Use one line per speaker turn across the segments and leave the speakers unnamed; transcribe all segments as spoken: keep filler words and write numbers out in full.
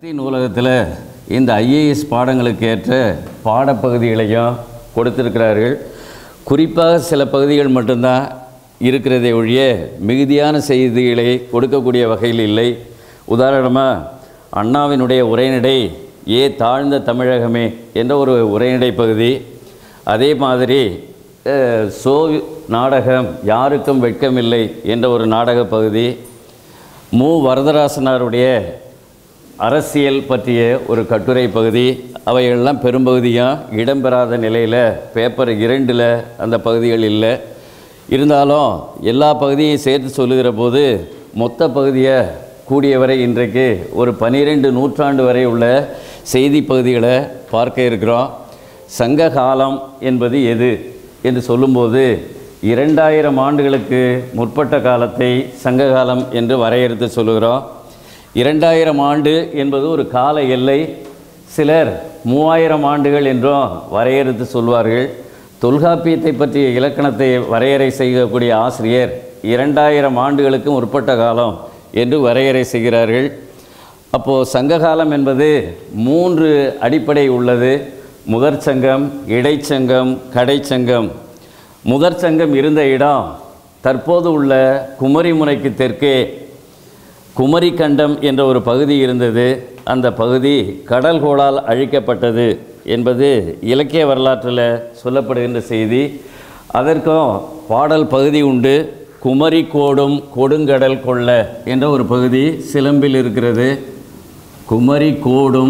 நூலகத்தில் இந்த ஐஏஎஸ் பாடங்களுக்கு ஏற்ற பாடப்பகுதிகளையும் கொடுத்திருக்கிறார்கள். குறிப்பாக சில பகுதிகள் மட்டும்தான் இருக்கிறதே ஒழிய மிகுதியான செய்திகளை கொடுக்கக்கூடிய வகையில் இல்லை. உதாரணமாக அண்ணாவினுடைய உரைநடை ஏ தாழ்ந்த தமிழகமே என்ற ஒரு உரைநடை பகுதி, அதே மாதிரி சோ நாடகம் யாருக்கும் வெட்கமில்லை என்ற ஒரு நாடக பகுதி, மு வரதராசனாருடைய அரசியல் பற்றிய ஒரு கட்டுரை பகுதி, அவையெல்லாம் பெரும்பகுதியாக இடம்பெறாத நிலையில் பேப்பர் இரண்டில் அந்த பகுதிகள் இல்லை. இருந்தாலும் எல்லா பகுதியையும் சேர்த்து சொல்லுகிற போது மொத்த பகுதியை கூடியவரை இன்றைக்கு ஒரு பனிரெண்டு நூற்றாண்டு வரை உள்ள செய்தி பகுதிகளை பார்க்க இருக்கிறோம். சங்க காலம் என்பது எது என்று சொல்லும்போது இரண்டாயிரம் ஆண்டுகளுக்கு முற்பட்ட காலத்தை சங்க காலம் என்று வரையறுத்து சொல்லுகிறோம். இரண்டாயிரம் ஆண்டு என்பது ஒரு கால எல்லை. சிலர் மூவாயிரம் ஆண்டுகள் என்றும் வரையறுத்து சொல்வார்கள். தொல்காப்பியத்தை பற்றிய இலக்கணத்தை வரையறை செய்யக்கூடிய ஆசிரியர் இரண்டாயிரம் ஆண்டுகளுக்கு முற்பட்ட காலம் என்று வரையறை செய்கிறார்கள். அப்போது சங்க காலம் என்பது மூன்று அடிப்படை உள்ளது. முதற் சங்கம், இடைச்சங்கம், கடைச்சங்கம். முதற் சங்கம் இருந்த இடம் தற்போது உள்ள குமரிமுனைக்கு தெற்கே குமரி கண்டம் என்ற ஒரு பகுதி இருந்தது. அந்த பகுதி கடல்கோளால் அழிக்கப்பட்டது என்பது இலக்கிய வரலாற்றில் சொல்லப்படுகின்ற செய்தி. அதற்கும் பாடல் பகுதி உண்டு. குமரி கோடும் கொடுங்கடல் கொள்ள என்ற ஒரு பகுதி சிலம்பில் இருக்கிறது. குமரி கோடும்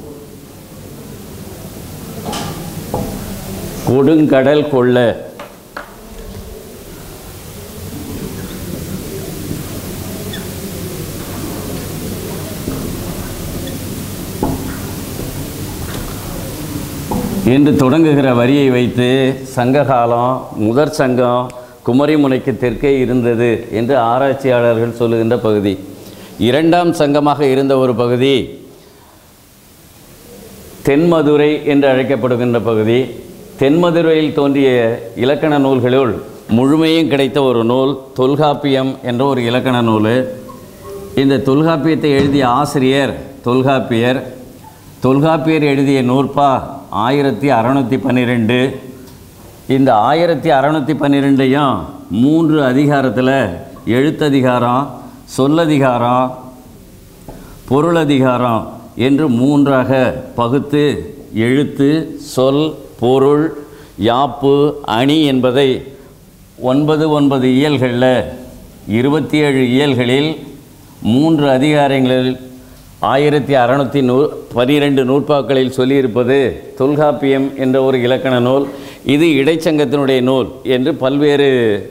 கொடுங்கடல் கொள்ள. என்று தொடங்குகிற வரியை வைத்து சங்ககாலம், முதற் சங்கம் குமரிமுனைக்கு தெற்கே இருந்தது என்று ஆராய்ச்சியாளர்கள் சொல்லுகின்ற பகுதி. இரண்டாம் சங்கமாக இருந்த ஒரு பகுதி தென்மதுரை என்று அழைக்கப்படுகின்ற பகுதி. தென்மதுரையில் தோன்றிய இலக்கண நூல்களுள் முழுமையும் கிடைத்த ஒரு நூல் தொல்காப்பியம் என்ற ஒரு இலக்கண நூல். இந்த தொல்காப்பியத்தை எழுதிய ஆசிரியர் தொல்காப்பியர். தொல்காப்பியர் எழுதிய நூற்பா ஆயிரத்தி அறநூற்றி பன்னிரெண்டு. இந்த ஆயிரத்தி அறநூற்றி பன்னிரெண்டையும் மூன்று அதிகாரத்தில் எழுத்ததிகாரம், சொல்லதிகாரம், பொருளதிகாரம் என்று மூன்றாக பகுத்து எழுத்து, சொல், பொருள், யாப்பு, அணி என்பதை ஒன்பது ஒன்பது இயல்களில் இருபத்தி ஏழு இயல்களில் மூன்று அதிகாரங்களில் ஆயிரத்தி அறநூற்றி நூ பனிரெண்டு நூற்பாக்களில் சொல்லியிருப்பது தொல்காப்பியம் என்ற ஒரு இலக்கண நூல். இது இடைச்சங்கத்தினுடைய நூல் என்று பல்வேறு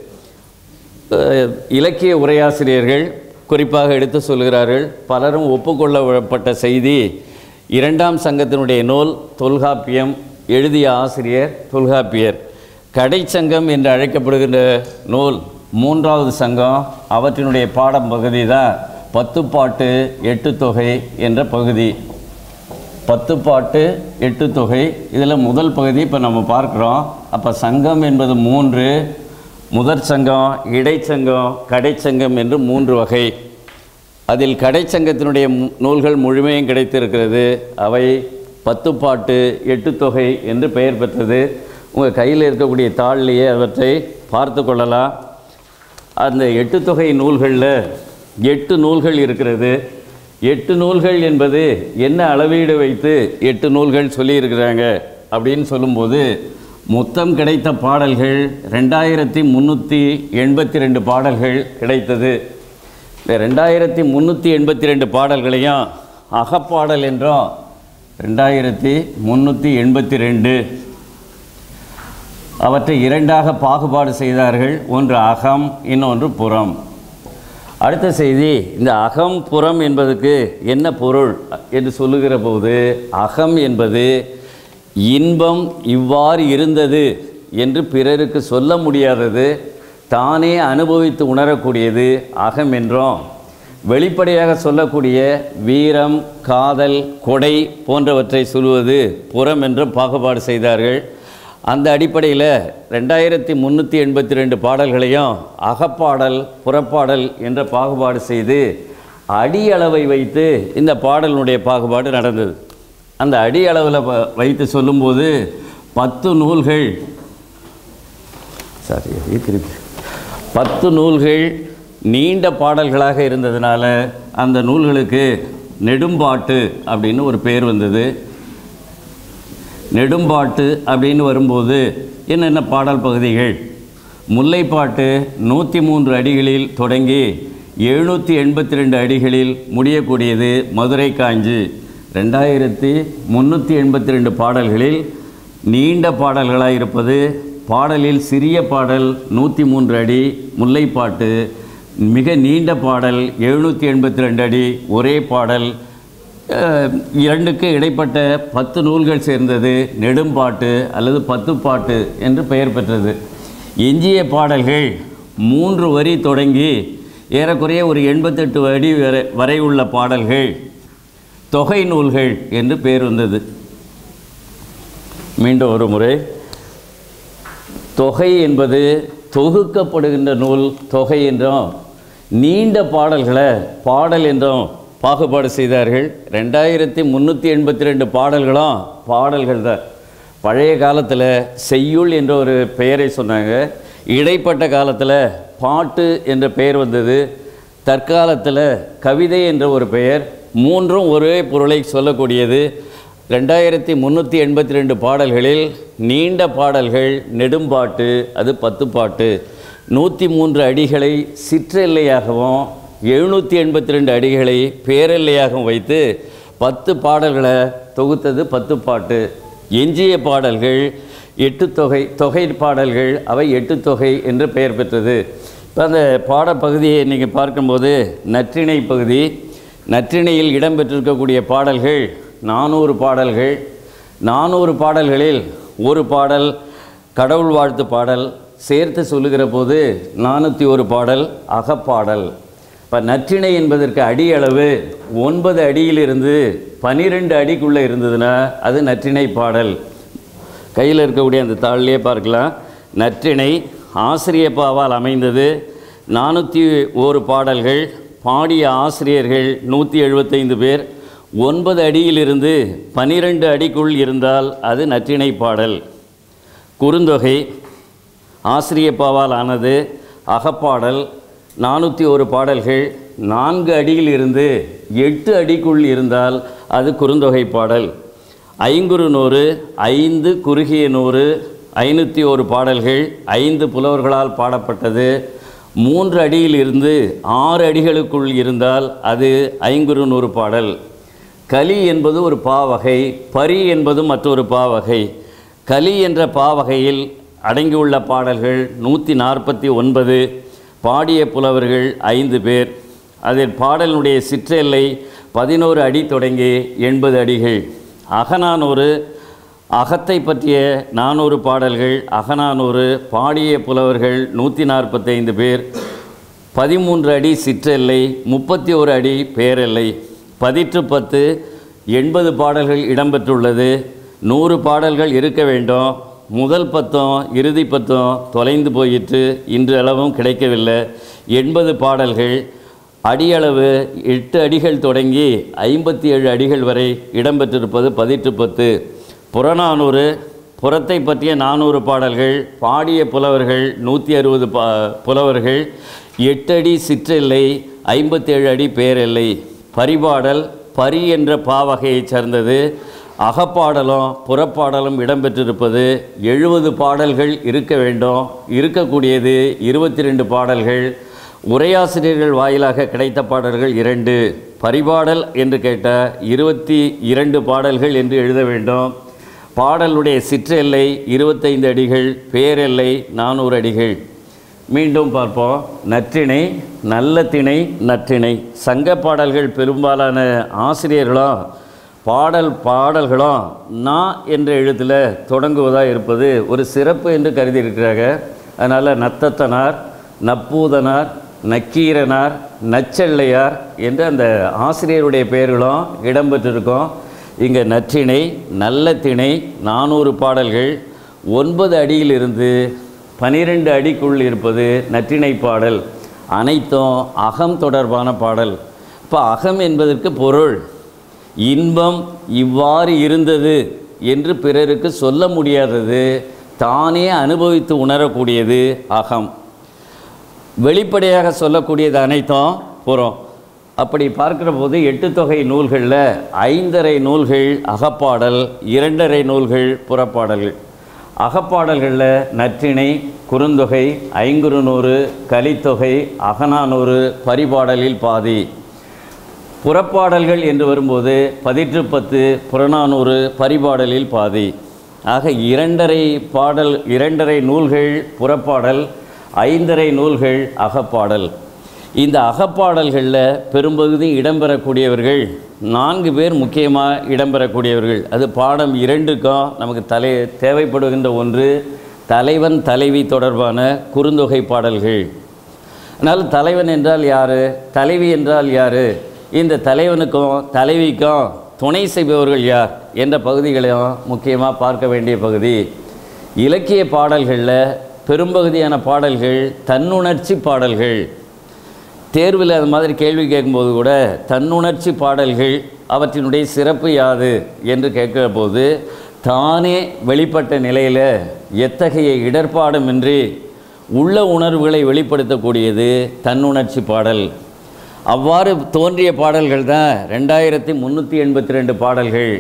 இலக்கிய உரையாசிரியர்கள் குறிப்பாக எடுத்து சொல்கிறார்கள். பலரும் ஒப்புக்கொள்ளப்பட்ட செய்தி இரண்டாம் சங்கத்தினுடைய நூல் தொல்காப்பியம், எழுதிய ஆசிரியர் தொல்காப்பியர். கடைச்சங்கம் என்று அழைக்கப்படுகின்ற நூல் மூன்றாவது சங்கம். அவற்றினுடைய பாடம் பகுதி தான் பத்துப்பாட்டு எட்டு தொகை என்ற பகுதி. பத்துப்பாட்டு எட்டு தொகை இதில் முதல் பகுதி இப்போ நம்ம பார்க்குறோம். அப்போ சங்கம் என்பது மூன்று, முதற் சங்கம், இடைச்சங்கம், கடைச்சங்கம் என்று மூன்று வகை. அதில் கடைச்சங்கத்தினுடைய நூல்கள் முழுமையும் கிடைத்திருக்கிறது. அவை பத்துப்பாட்டு எட்டு தொகை என்று பெயர் பெற்றது. உங்கள் கையில் இருக்கக்கூடிய தாள்லேயே அவற்றை பார்த்து கொள்ளலாம். அந்த எட்டு தொகை நூல்களில் எட்டு நூல்கள் இருக்கிறது. எட்டு நூல்கள் என்பது என்ன அளவீடு வைத்து எட்டு நூல்கள் சொல்லியிருக்கிறாங்க அப்படின்னு சொல்லும்போது மொத்தம் கிடைத்த பாடல்கள் ரெண்டாயிரத்தி முந்நூற்றி எண்பத்தி ரெண்டு பாடல்கள் கிடைத்தது. இந்த ரெண்டாயிரத்தி முந்நூற்றி எண்பத்தி ரெண்டு பாடல்களையும் அகப்பாடல் என்றும் ரெண்டாயிரத்தி முந்நூற்றி எண்பத்தி ரெண்டு அவற்றை இரண்டாக பாகுபாடு செய்தார்கள். ஒன்று அகம், இன்னொன்று புறம். அடுத்த செய்தி, இந்த அகம் புறம் என்பதற்கு என்ன பொருள் என்று சொல்லுகிற போது அகம் என்பது இன்பம் இவ்வாறு இருந்தது என்று பிறருக்கு சொல்ல முடியாதது, தானே அனுபவித்து உணரக்கூடியது அகம் என்றும், வெளிப்படையாக சொல்லக்கூடிய வீரம், காதல், கொடை போன்றவற்றை சொல்வது புறம் என்றும் பாகுபாடு செய்தார்கள். அந்த அடிப்படையில் ரெண்டாயிரத்தி முந்நூற்றி எண்பத்தி ரெண்டு பாடல்களையும் அகப்பாடல், புறப்பாடல் என்ற பாகுபாடு செய்து அடி அளவை வைத்து இந்த பாடலினுடைய பாகுபாடு நடந்தது. அந்த அடி அளவில் வைத்து சொல்லும்போது பத்து நூல்கள் சாரி திருப்பி பத்து நூல்கள் நீண்ட பாடல்களாக இருந்ததுனால அந்த நூல்களுக்கு நெடும்பாட்டு அப்படின்னு ஒரு பெயர் வந்தது. நெடும்பாட்டு அப்படின்னு வரும்போது என்னென்ன பாடல் பகுதிகள்? முல்லைப்பாட்டு நூற்றி மூன்று அடிகளில் தொடங்கி எழுநூற்றி எண்பத்தி ரெண்டு அடிகளில் முடியக்கூடியது மதுரை காஞ்சி. ரெண்டாயிரத்தி முந்நூற்றி எண்பத்தி ரெண்டு பாடல்களில் நீண்ட பாடல்களாக இருப்பது பாடலில் சிறிய பாடல் நூற்றி மூன்று அடி முல்லைப்பாட்டு, மிக நீண்ட பாடல் எழுநூற்றி எண்பத்தி ரெண்டு அடி ஒரே பாடல். இரண்டுக்கு இடைப்பட்ட பத்து நூல்கள் சேர்ந்தது நெடும்பாட்டு அல்லது பத்துப்பாட்டு என்று பெயர் பெற்றது. எஞ்சிய பாடல்கள் மூன்று வரி தொடங்கி ஏறக்குறைய ஒரு எண்பத்தெட்டு அடி வரை வரை உள்ள பாடல்கள் தொகை நூல்கள் என்று பெயர் வந்தது. மீண்டும் ஒரு முறை, தொகை என்பது தொகுக்கப்படுகின்ற நூல் தொகை என்றும், நீண்ட பாடல்களை பாடல் என்றும் பாகுபாடு செய்தார்கள். ரெண்டாயிரத்தி முந்நூற்றி எண்பத்தி ரெண்டு பாடல்களும் பாடல்கள் தான். பழைய காலத்தில் செய்யுள் என்ற ஒரு பெயரை சொன்னாங்க. இடைப்பட்ட காலத்தில் பாட்டு என்ற பெயர் வந்தது. தற்காலத்தில் கவிதை என்ற ஒரு பெயர். மூன்றும் ஒரே பொருளை சொல்லக்கூடியது. ரெண்டாயிரத்தி முந்நூற்றி எண்பத்தி ரெண்டு பாடல்களில் நீண்ட பாடல்கள் நெடும்பாட்டு, அது பத்து பாட்டு. நூற்றி மூன்று அடிகளை சிற்றெல்லையாகவும் எழுநூற்றி எண்பத்தி ரெண்டு அடிகளை பேரெல்லையாகவும் வைத்து பத்து பாடல்களை தொகுத்தது பத்து பாட்டு. எஞ்சிய பாடல்கள் எட்டு தொகை தொகை பாடல்கள், அவை எட்டு தொகை என்று பெயர் பெற்றது. இப்போ அந்த பாடப்பகுதியை நீங்கள் பார்க்கும்போது நற்றிணை பகுதி, நற்றிணையில் இடம்பெற்றிருக்கக்கூடிய பாடல்கள் நானூறு பாடல்கள். நானூறு பாடல்களில் ஒரு பாடல் கடவுள் வாழ்த்து பாடல் சேர்த்து சொல்லுகிற போது நானூற்றி ஒரு பாடல் அகப்பாடல். இப்போ நற்றிணை என்பதற்கு அடி அளவு ஒன்பது அடியிலிருந்து பனிரெண்டு அடிக்குள்ளே இருந்ததுன்னா அது நற்றிணை பாடல். கையில் இருக்கக்கூடிய அந்த தாளிலே பார்க்கலாம். நற்றிணை ஆசிரியப்பாவால் அமைந்தது. நானூற்றி ஒரு பாடல்கள், பாடிய ஆசிரியர்கள் நூற்றி எழுபத்தைந்து பேர். ஒன்பது அடியிலிருந்து பனிரெண்டு அடிக்குள் இருந்தால் அது நற்றிணை பாடல். குறுந்தொகை ஆசிரியப்பாவால் ஆனது. அகப்பாடல் நானூற்றி ஒரு பாடல்கள், நான்கு அடியில் இருந்து எட்டு அடிக்குள் இருந்தால் அது குறுந்தொகை பாடல். ஐங்குறு நூறு, ஐந்து குறுகிய நூறு, ஐநூற்றி ஒரு பாடல்கள், ஐந்து புலவர்களால் பாடப்பட்டது. மூன்று அடியில் இருந்து ஆறு அடிகளுக்குள் இருந்தால் அது ஐங்குறு நூறு பாடல். கலி என்பது ஒரு பாவகை, பரி என்பது மற்றொரு பாவகை. கலி என்ற பாவகையில் அடங்கியுள்ள பாடல்கள் நூற்றி நாற்பத்தி ஒன்பது. பாடிய புலவர்கள் ஐந்து பேர். அதில் பாடலினுடைய சிற்றெல்லை பதினோரு அடி தொடங்கி எண்பது அடிகள். அகநானூறு, அகத்தை பற்றிய நானூறு பாடல்கள். அகநானூறு, பாடிய புலவர்கள் நூற்றி நாற்பத்தைந்து பேர். பதிமூன்று அடி சிற்றெல்லை, முப்பத்தி ஒரு அடி பேரெல்லை. பதிற்று பத்து, எண்பது பாடல்கள் இடம்பெற்றுள்ளது. நூறு பாடல்கள் இருக்க வேண்டும். முதல் பத்தும் இறுதி பத்தும் தொலைந்து போயிற்று, இன்று அளவும் கிடைக்கவில்லை. எண்பது பாடல்கள். அடியளவு எட்டு அடிகள் தொடங்கி ஐம்பத்தி ஏழு அடிகள் வரை இடம்பெற்றிருப்பது பதிற்று பத்து. புறநானூறு, புறத்தை பற்றிய நானூறு பாடல்கள். பாடிய புலவர்கள் நூற்றி அறுபது பா புலவர்கள். எட்டு அடி சிற்றெல்லை, ஐம்பத்தேழு அடி பேரெல்லை. பரிபாடல், பரி என்ற பாவகையைச் சேர்ந்தது. அகப்பாடலும் புறப்பாடலும் இடம்பெற்றிருப்பது. எழுபது பாடல்கள் இருக்க வேண்டும். இருக்கக்கூடியது இருபத்தி ரெண்டு பாடல்கள். உரையாசிரியர்கள் வாயிலாக கிடைத்த பாடல்கள் இரண்டு. பரிபாடல் என்று கேட்ட இருபத்தி இரண்டு பாடல்கள் என்று எழுத வேண்டும். பாடலுடைய சிற்றெல்லை இருபத்தைந்து அடிகள், பேரெல்லை நானூறு அடிகள். மீண்டும் பார்ப்போம். நற்றிணை, நல்ல திணை, நற்றிணை. சங்க பாடல்கள் பெரும்பாலான ஆசிரியர்களும் பாடல் பாடல்களும் நா என்ற எழுத்தில் தொடங்குவதாக இருப்பது ஒரு சிறப்பு என்று கருதியிருக்கிறாங்க. அதனால் நத்தத்தனார், நப்பூதனார், நக்கீரனார், நச்செல்லையார் என்று அந்த ஆசிரியருடைய பெயர்களும் இடம்பெற்றிருக்கும். இங்கே நற்றிணை, நல்ல திணை, நானூறு பாடல்கள். ஒன்பது அடியிலிருந்து பனிரெண்டு அடிக்குள் இருப்பது நற்றிணை பாடல். அனைத்தும் அகம் தொடர்பான பாடல். இப்போ அகம் என்பதற்கு பொருள் இன்பம் இவ்வாறு இருந்தது என்று பிறருக்கு சொல்ல முடியாதது, தானே அனுபவித்து உணரக்கூடியது அகம். வெளிப்படையாக சொல்லக்கூடியது அனைத்தும் புறம். அப்படி பார்க்கிற போது எட்டு தொகை நூல்களில் ஐந்தரை நூல்கள் அகப்பாடல், இரண்டரை நூல்கள் புறப்பாடல்கள். அகப்பாடல்களில் நற்றிணை, குறுந்தொகை, ஐங்குறுநூறு, கலித்தொகை, அகநானூறு, பரிபாடலில் பாதி. புறப்பாடல்கள் என்று வரும்போது பதிற்று பத்து, புறநானூறு, பரிபாடலில் பாதி. ஆக இரண்டரை பாடல் இரண்டரை நூல்கள் புறப்பாடல், ஐந்தரை நூல்கள் அகப்பாடல். இந்த அகப்பாடல்களில் பெரும்பகுதி இடம்பெறக்கூடியவர்கள் நான்கு பேர் முக்கியமாக இடம்பெறக்கூடியவர்கள். அது பாடம் இரண்டுக்கும் நமக்கு தலை தேவைப்படுகின்ற ஒன்று தலைவன் தலைவி தொடர்பான குறுந்தொகை பாடல்கள். அதனால் தலைவன் என்றால் யார், தலைவி என்றால் யார், இந்த தலைவனுக்கும் தலைவிக்கும் துணை செய்பவர்கள் யார் என்ற பகுதிகளையும் முக்கியமாக பார்க்க வேண்டிய பகுதி. இலக்கிய பாடல்களில் பெரும்பகுதியான பாடல்கள் தன்னுணர்ச்சி பாடல்கள். தேர்வில் அது மாதிரி கேள்வி கேட்கும்போது கூட தன்னுணர்ச்சி பாடல்கள் அவற்றினுடைய சிறப்பு யாது என்று கேட்கிற போது தானே வெளிப்பட்ட நிலையில் எத்தகைய இடர்பாடுமின்றி உள்ள உணர்வுகளை வெளிப்படுத்தக்கூடியது தன்னுணர்ச்சி பாடல். அவ்வாறு தோன்றிய பாடல்கள் தான் ரெண்டாயிரத்தி முந்நூற்றி எண்பத்தி ரெண்டு பாடல்கள்.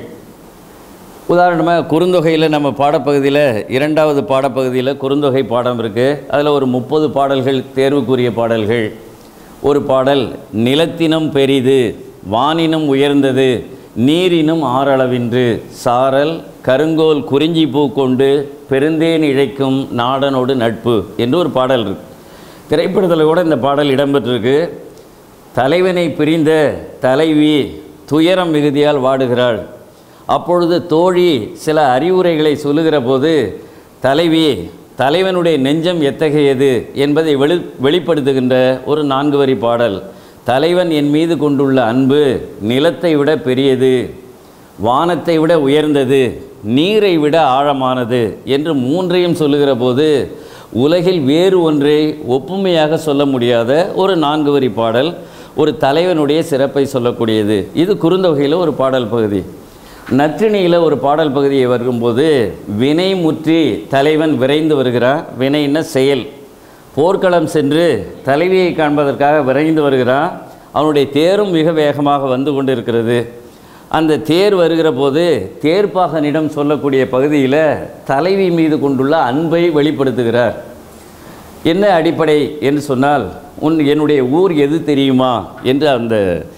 உதாரணமாக குறுந்தொகையில் நம்ம பாடப்பகுதியில் இரண்டாவது பாடப்பகுதியில் குறுந்தொகை பாடம் இருக்குது. அதில் ஒரு முப்பது பாடல்கள் தேர்வுக்குரிய பாடல்கள். ஒரு பாடல் நிலத்தினம் பெரிது வானினும் உயர்ந்தது நீரினும் ஆறளவின்று சாரல் கருங்கோல் குறிஞ்சி பூ கொண்டு பெருந்தேன் இழைக்கும் நாடனோடு நட்பு என்று ஒரு பாடல் இருக்கு. திரைப்படத்தில் கூட இந்த பாடல் இடம்பெற்றிருக்கு. தலைவனை பிரிந்த தலைவி துயரம் மிகுதியால் வாடுகிறாள். அப்பொழுது தோழி சில அறிவுரைகளை சொல்லுகிற போது தலைவி தலைவனுடைய நெஞ்சம் எத்தகையது என்பதை வெளி வெளிப்படுத்துகின்ற ஒரு நான்கு வரி பாடல். தலைவன் என் மீது கொண்டுள்ள அன்பு நிலத்தை விட பெரியது, வானத்தை விட உயர்ந்தது, நீரை விட ஆழமானது என்று மூன்றையும் சொல்லுகிற போது உலகில் வேறு ஒன்றை ஒப்புமையாக சொல்ல முடியாத ஒரு நான்கு வரி பாடல், ஒரு தலைவனுடைய சிறப்பை சொல்லக்கூடியது. இது குறுந்தொகையில் ஒரு பாடல் பகுதி. நற்றிணியில் ஒரு பாடல் பகுதியை வரும்போது வினை முற்றி தலைவன் விரைந்து வருகிறான். வினைன்னா செயல். போர்க்களம் சென்று தலைவியை காண்பதற்காக விரைந்து வருகிறான். அவனுடைய தேரும் மிக வேகமாக வந்து கொண்டு இருக்கிறது. அந்த தேர் வருகிற போது தேர்ப்பாகனிடம் சொல்லக்கூடிய பகுதியில் தலைவி மீது கொண்டுள்ள அன்பை வெளிப்படுத்துகிறார். என்ன அடிப்படை என்று சொன்னால், உன் என்னுடைய ஊர் எது தெரியுமா என்று அந்த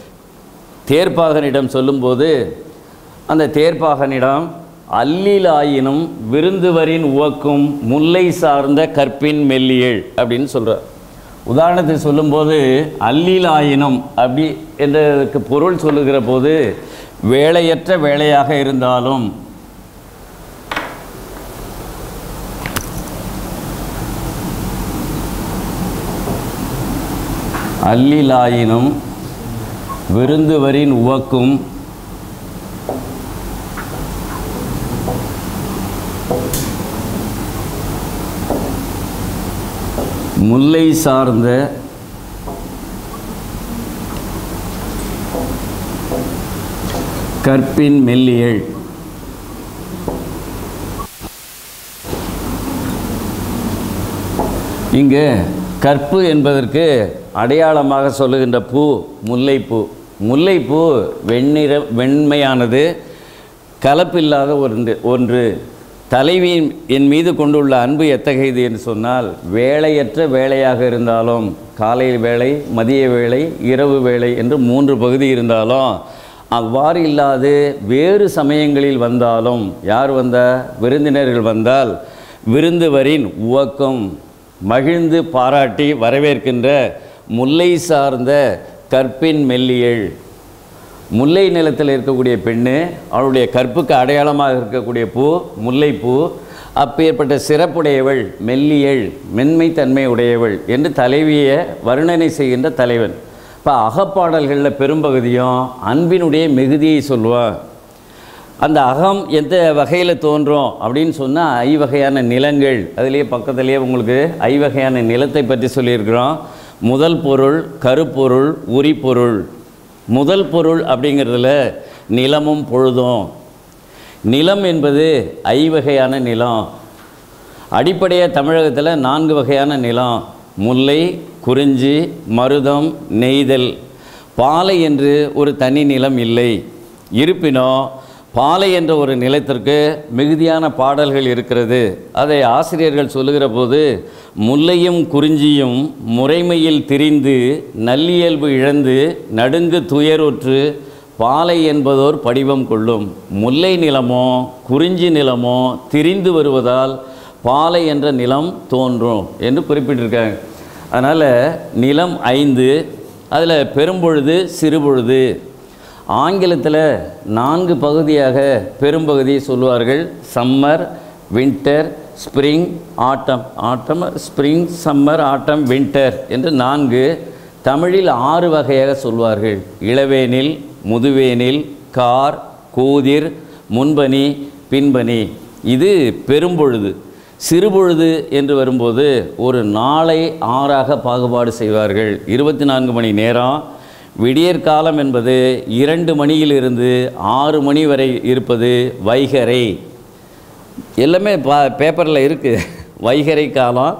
தேர்ப்பாகனிடம் சொல்லும்போது அந்த தேர்ப்பாகனிடம் அல்லிலாயினும் விருந்துவரின் உவக்கும் முல்லை சார்ந்த கற்பின் மெல்லியல் அப்படின்னு சொல்கிறார். உதாரணத்தை சொல்லும்போது அல்லிலாயினும் அப்படி என்றதுக்கு பொருள் சொல்லுகிற போது வேலையற்ற வேலையாக இருந்தாலும் அல்லிலாயினும் விருந்துவரின் உவக்கும் முல்லை சார்ந்த கற்பின் மெல்லியல். இங்கே கற்பு என்பதற்கு அடையாளமாக சொல்லுகின்ற பூ முல்லைப்பூ. முல்லைப்பூ வெண்ணிற வெண்மையானது, கலப்பில்லாத ஒன்று ஒன்று தலைவியின் என் மீது கொண்டுள்ள அன்பு எத்தகையது என்று சொன்னால், வேலையற்ற வேலையாக இருந்தாலும், காலை வேளை, மதிய வேளை, இரவு வேளை என்று மூன்று பகுதி இருந்தாலும், அவ்வாறு இல்லாது வேறு சமயங்களில் வந்தாலும், யார் வந்தால் விருந்தினர்கள் வந்தால் விருந்துவரின் உவக்கம் மகிழ்ந்து பாராட்டி வரவேற்கின்ற முல்லை சார்ந்த கற்பின் மெல்லியல். முல்லை நிலத்தில் இருக்கக்கூடிய பெண்ணு, அவளுடைய கற்புக்கு அடையாளமாக இருக்கக்கூடிய பூ முல்லைப்பூ. அப்பேற்பட்ட சிறப்புடையவள் மெல்லியல், மென்மை தன்மை உடையவள் என்று தலைவியை வர்ணனை செய்கின்ற தலைவன். இப்போ அகப்பாடல்களில் பெரும்பகுதியும் அன்பினுடைய மிகுதியை சொல்லுவான். அந்த அகம் எந்த வகையில் தோன்றும் அப்படின்னு சொன்னால் ஐவகையான நிலங்கள். அதிலேயே பக்கத்துலேயே உங்களுக்கு ஐவகையான நிலத்தை பற்றி சொல்லியிருக்கிறோம். முதல் பொருள் கருப்பொருள், உரிப்பொருள். முதல் பொருள் அப்படிங்கிறதுல நிலமும் பொழுதும். நிலம் என்பது ஐவகையான நிலம். அடிப்படையாக தமிழகத்தில் நான்கு வகையான நிலம்: முல்லை, குறிஞ்சி, மருதம், நெய்தல். பாலை என்று ஒரு தனி நிலம் இல்லை. இருப்பினும் பாலை என்ற ஒரு நிலத்திற்கு மிகுதியான பாடல்கள் இருக்கிறது. அதை ஆசிரியர்கள் சொல்லுகிற போது, முல்லையும் குறிஞ்சியும் முறைமையில் திரிந்து நல்லியல்பு இழந்து நடுங்கு துயருற்று பாலை என்பதோர் படிவம் கொள்ளும். முல்லை நிலமோ குறிஞ்சி நிலமோ திரிந்து வருவதால் பாலை என்ற நிலம் தோன்றும் என்று குறிப்பிட்டிருக்காங்க. அதனால் நிலம் ஐந்து, அதில் பெரும்பொழுது சிறுபொழுது. ஆங்கிலத்தில் நான்கு பகுதியாக பெரும்பகுதியை சொல்லுவார்கள்: summer, winter, spring, autumn. Autumn spring, summer, autumn, winter என்று நான்கு. தமிழில் ஆறு வகையாக சொல்வார்கள்: இளவேனில், முதுவேனில், கார், கூதிர், முன்பனி, பின்பனி. இது பெரும்பொழுது. சிறுபொழுது என்று வரும்போது ஒரு நாளை ஆறாக பாகுபாடு செய்வார்கள். இருபத்தி நான்கு மணி நேரம். விடியற்காலம் என்பது இரண்டு மணியிலிருந்து ஆறு மணி வரை இருப்பது வைகறை. எல்லாமே பா பேப்பரில் இருக்குது. வைகறை காலம்.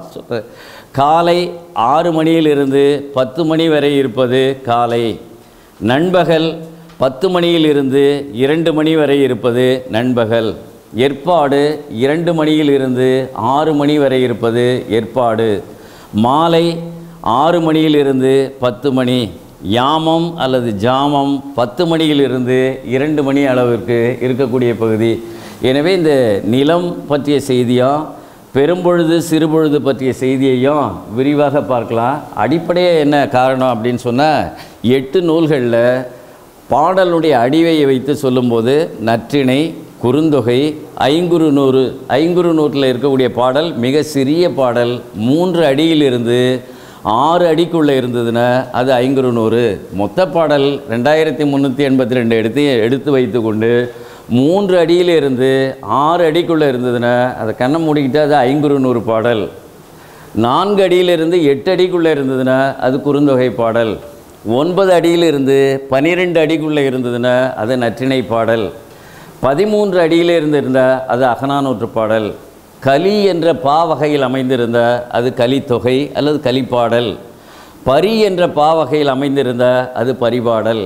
காலை ஆறு மணியிலிருந்து பத்து மணி வரை இருப்பது காலை. நண்பகல் பத்து மணியிலிருந்து இரண்டு மணி வரை இருப்பது நண்பகல். ஏற்பாடு இரண்டு மணியிலிருந்து ஆறு மணி வரை இருப்பது ஏற்பாடு. மாலை ஆறு மணியிலிருந்து பத்து மணி. யாமம் அல்லது ஜாமம் பத்து மணியிலிருந்து இரண்டு மணி அளவிற்கு இருக்கக்கூடிய பகுதி. எனவே இந்த நிலம் பற்றிய செய்தியும் பெரும்பொழுது சிறுபொழுது பற்றிய செய்தியையும் விரிவாக பார்க்கலாம். அடிப்படையாக என்ன காரணம் அப்படின்னு சொன்னால், எட்டு நூல்களில் பாடலுடைய அடிவையை வைத்து சொல்லும்போது நற்றிணை, குறுந்தொகை, ஐங்குறு நூறு. ஐங்குறு நூற்றில் இருக்கக்கூடிய பாடல் மிக சிறிய பாடல். மூன்று அடியிலிருந்து ஆறு அடிக்குள்ளே இருந்ததுன்னா அது ஐங்குறு நூறு. மொத்த பாடல் ரெண்டாயிரத்தி முந்நூற்றி எண்பத்தி ரெண்டு எடுத்து எடுத்து வைத்து கொண்டு மூன்று அடியிலிருந்து ஆறு அடிக்குள்ளே இருந்ததுன்னா அதை கண்ணை மூடிக்கிட்டு அது ஐங்குறு நூறு பாடல். நான்கு அடியிலிருந்து எட்டு அடிக்குள்ளே இருந்ததுன்னா அது குறுந்தொகை பாடல். ஒன்பது அடியிலிருந்து பனிரெண்டு அடிக்குள்ளே இருந்ததுன்னா அது நற்றிணை பாடல். பதிமூன்று அடியில் இருந்திருந்தால் அது அகநானூற்று பாடல். கலி என்ற பா வகையில் அமைந்திருந்தால் அது கலித்தொகை அல்லது கலிப்பாடல். பரி என்ற பா வகையில் அமைந்திருந்தால் அது பரிபாடல்.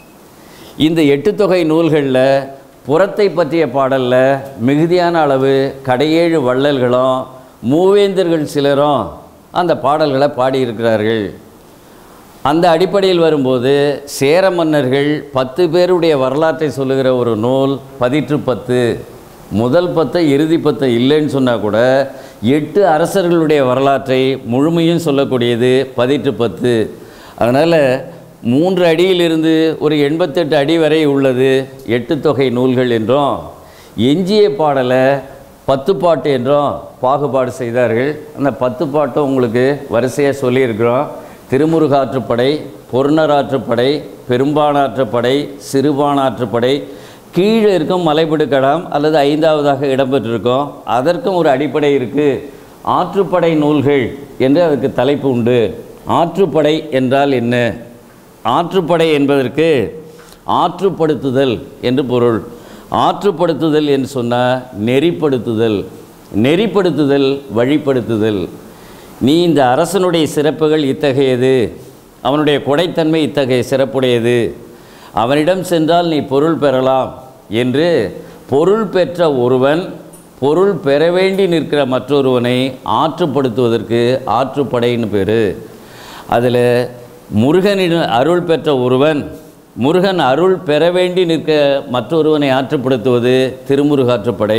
இந்த எட்டு தொகை நூல்களில் புறத்தை பற்றிய பாடலில் மிகுதியான அளவு கடையேழு வள்ளல்களும் மூவேந்தர்கள் சிலரும் அந்த பாடல்களை பாடியிருக்கிறார்கள். அந்த அடிப்படையில் வரும்போது சேர மன்னர்கள் பத்து பேருடைய வரலாற்றை சொல்லுகிற ஒரு நூல் பதிற்று பத்து. முதல் பத்தை இறுதி பத்தை இல்லைன்னு சொன்னால் கூட எட்டு அரசர்களுடைய வரலாற்றை முழுமையும் சொல்லக்கூடியது பதிற்று பத்து. அதனால் மூன்று அடியிலிருந்து ஒரு எண்பத்தெட்டு அடி வரை உள்ளது எட்டு தொகை நூல்கள் என்றும், எஞ்சிய பாடலை பத்து பாட்டு என்றும் பாகுபாடு செய்தார்கள். அந்த பத்து பாட்டும் உங்களுக்கு வரிசையாக சொல்லியிருக்கிறோம். திருமுருகாற்றுப்படை, பொருணராற்றுப்படை, பெரும்பானாற்றுப்படை, சிறுபானாற்றுப்படை, கீழே இருக்கும் மலைபிடுக்கடம் அல்லது ஐந்தாவதாக இடம்பெற்றிருக்கும். அதற்கும் ஒரு அடிப்படை இருக்குது. ஆற்றுப்படை நூல்கள் என்று அதுக்கு தலைப்பு உண்டு. ஆற்றுப்படை என்றால் என்ன? ஆற்றுப்படை என்பதற்கு ஆற்றுப்படுத்துதல் என்று பொருள். ஆற்றுப்படுத்துதல் என்று சொன்னால் நெறிப்படுத்துதல். நெறிப்படுத்துதல் வழிப்படுத்துதல். நீ இந்த அரசனுடைய சிறப்புகள் இத்தகையது, அவனுடைய கொடைத்தன்மை இத்தகைய சிறப்புடையது, அவனிடம் சென்றால் நீ பொருள் பெறலாம் என்று பொருள் பெற்ற ஒருவன் பொருள் பெற வேண்டி நிற்கிற மற்றொருவனை ஆற்றுப்படுத்துவதற்கு ஆற்றுப்படைன்னு பேர். அதில் முருகனின் அருள் பெற்ற ஒருவன் முருகன் அருள் பெற வேண்டி நிற்க மற்றொருவனை ஆற்றுப்படுத்துவது திருமுருகாற்றுப்படை.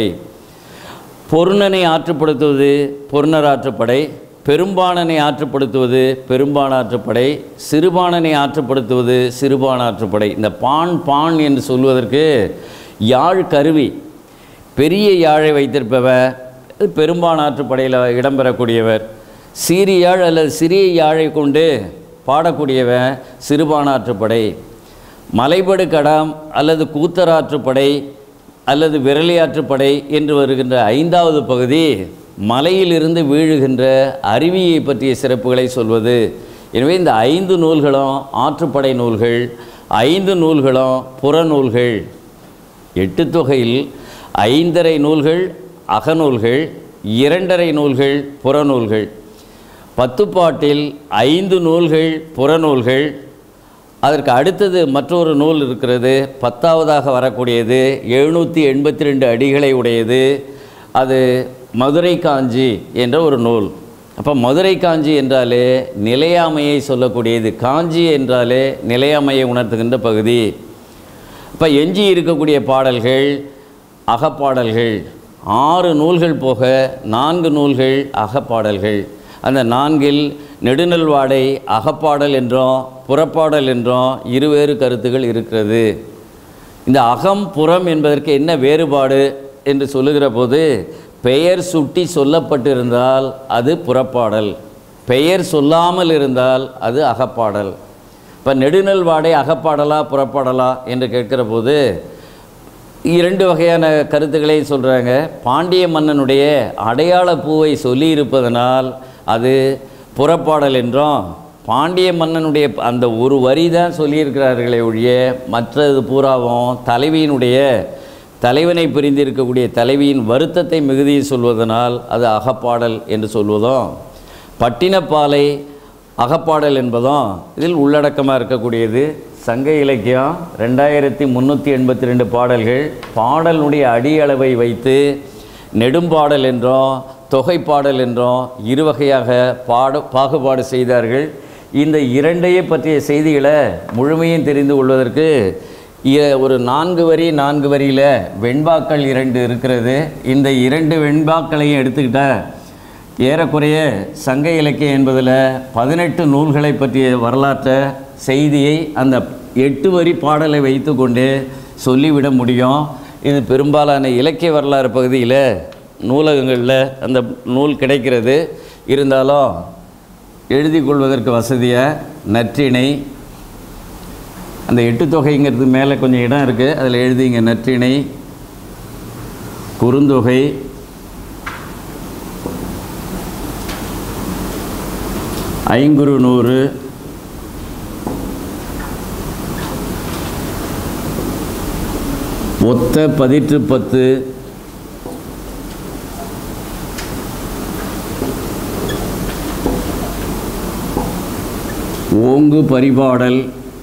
பொருணனை ஆற்றுப்படுத்துவது பொருணராற்றுப்படை. பெரும்பாணனை ஆற்றுப்படுத்துவது பெரும்பானாற்றுப்படை. சிறுபாணனை ஆற்றுப்படுத்துவது சிறுபானாற்றுப்படை. இந்த பான் பான் என்று சொல்வதற்கு யாழ் கருவி, பெரிய யாழை வைத்திருப்பவர் பெரும்பானாற்றுப்படையில் இடம்பெறக்கூடியவர். சீரியாழ் அல்லது சிறிய யாழை கொண்டு பாடக்கூடியவன் சிறுபானாற்றுப்படை. மலைபடு கடாம் அல்லது கூத்தராற்றுப்படை அல்லது விரலியாற்றுப்படை என்று வருகின்ற ஐந்தாவது பகுதி மலையிலிருந்து வீழுகின்ற அருவியை பற்றிய சிறப்புகளை சொல்வது. எனவே இந்த ஐந்து நூல்களும் ஆற்றுப்படை நூல்கள். ஐந்து நூல்களும் புறநூல்கள். எட்டு தொகையில் ஐந்தரை நூல்கள் அகநூல்கள், இரண்டரை நூல்கள் புறநூல்கள். பத்துப்பாட்டில் ஐந்து நூல்கள் புறநூல்கள். அதற்கு அடுத்தது மற்றொரு நூல் இருக்கிறது, பத்தாவதாக வரக்கூடியது எழுநூற்றி எண்பத்தி ரெண்டு அடிகளை உடையது. அது மதுரை காஞ்சி என்ற ஒரு நூல். அப்போ மதுரை காஞ்சி என்றாலே நிலையாமையை சொல்லக்கூடியது, காஞ்சி என்றாலே நிலையாமையை உணர்த்துகின்ற பகுதி. இப்போ எஞ்சி இருக்கக்கூடிய பாடல்கள் அகப்பாடல்கள். ஆறு நூல்கள் போக நான்கு நூல்கள் அகப்பாடல்கள். அந்த நான்கில் நெடுநல்வாடை அகப்பாடல் என்றும் புறப்பாடல் என்றும் இருவேறு கருத்துகள் இருக்கிறது. இந்த அகம் புறம் என்பதற்கு என்ன வேறுபாடு என்று சொல்லுகிற போது, பெயர் சுட்டி சொல்லப்பட்டிருந்தால் அது புறப்பாடல், பெயர் சொல்லாமல் இருந்தால் அது அகப்பாடல். இப்போ நெடுநல்வாடை அகப்பாடலா புறப்பாடலா என்று கேட்கிற போது இரண்டு வகையான கருத்துக்களை சொல்கிறாங்க. பாண்டிய மன்னனுடைய அடையாள பூவை சொல்லியிருப்பதனால் அது புறப்பாடல் என்றும், பாண்டிய மன்னனுடைய அந்த ஒரு வரி தான் சொல்லியிருக்கிறார்களே ஒழிய மற்றது பூராவும் தலைவியினுடைய தலைவனை பிரிந்திருக்கக்கூடிய தலைவியின் வருத்தத்தை மிகுதியை சொல்வதனால் அது அகப்பாடல் என்று சொல்வதும், பட்டினப்பாலை அகப்பாடல் என்பதும் இதில் உள்ளடக்கமாக இருக்கக்கூடியது. சங்க இலக்கியம் ரெண்டாயிரத்தி முந்நூற்றி எண்பத்தி ரெண்டு பாடல்கள். பாடலுடைய அடியளவை வைத்து நெடும்பாடல் என்றும் தொகைப்பாடல் என்றும் இரு வகையாக பாட பாகுபாடு செய்தார்கள். இந்த இரண்டையே பற்றிய செய்திகளை முழுமையும் தெரிந்து கொள்வதற்கு ஒரு நான்கு வரி நான்கு வரியில் வெண்பாக்கள் இரண்டு இருக்கிறது. இந்த இரண்டு வெண்பாக்களையும் எடுத்துக்கிட்டால் ஏறக்குறைய சங்க இலக்கியம் என்பதில் பதினெட்டு நூல்களை பற்றிய வரலாற்றை செய்தியை அந்த எட்டு வரி பாடலை வைத்து கொண்டு சொல்லிவிட முடியும். இது பெரும்பாலான இலக்கிய வரலாறு பகுதியில் நூலகங்களில் அந்த நூல் கிடைக்கிறது. இருந்தாலும் எழுதி கொள்வதற்கு வசதியாக நற்றிணை, அந்த எட்டு தொகைங்கிறது மேலே கொஞ்சம் இடம் இருக்குது, அதில் எழுதிங்க. நற்றிணை, குறுந்தொகை, ஐங்குறு நூறு, ஒத்த பதிற்று பத்து, ஓங்கு பரிபாடல்,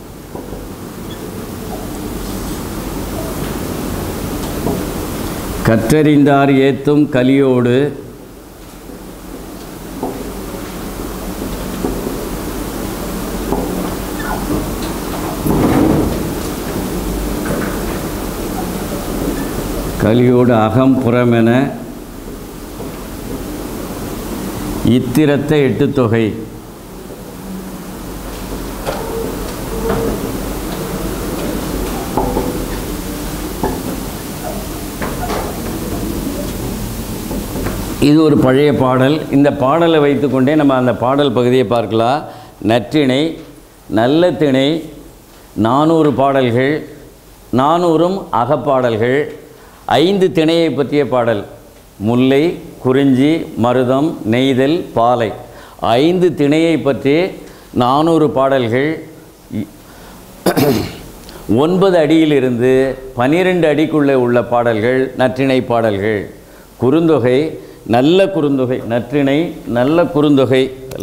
கற்றறிந்தார் ஏத்தும் கலியோடு, கலியோடு அகம் புறமென இத்திரத்த எட்டு தொகை. இது ஒரு பழைய பாடல். இந்த பாடலை வைத்துக்கொண்டே நம்ம அந்த பாடல் பகுதியை பார்க்கலாம். நற்றிணை, நல்ல திணை, நானூறு பாடல்கள், நானூறும் அகப்பாடல்கள். ஐந்து திணையை பற்றிய பாடல், முல்லை, குறிஞ்சி, மருதம், நெய்தல், பாலை. ஐந்து திணையை பற்றி நானூறு பாடல்கள். ஒன்பது அடியிலிருந்து பனிரெண்டு அடிக்குள்ளே உள்ள பாடல்கள் நற்றிணை பாடல்கள். குறுந்தொகை, நல்ல குறுந்தொகை, நற்றிணை நல்ல குறுந்தொகை.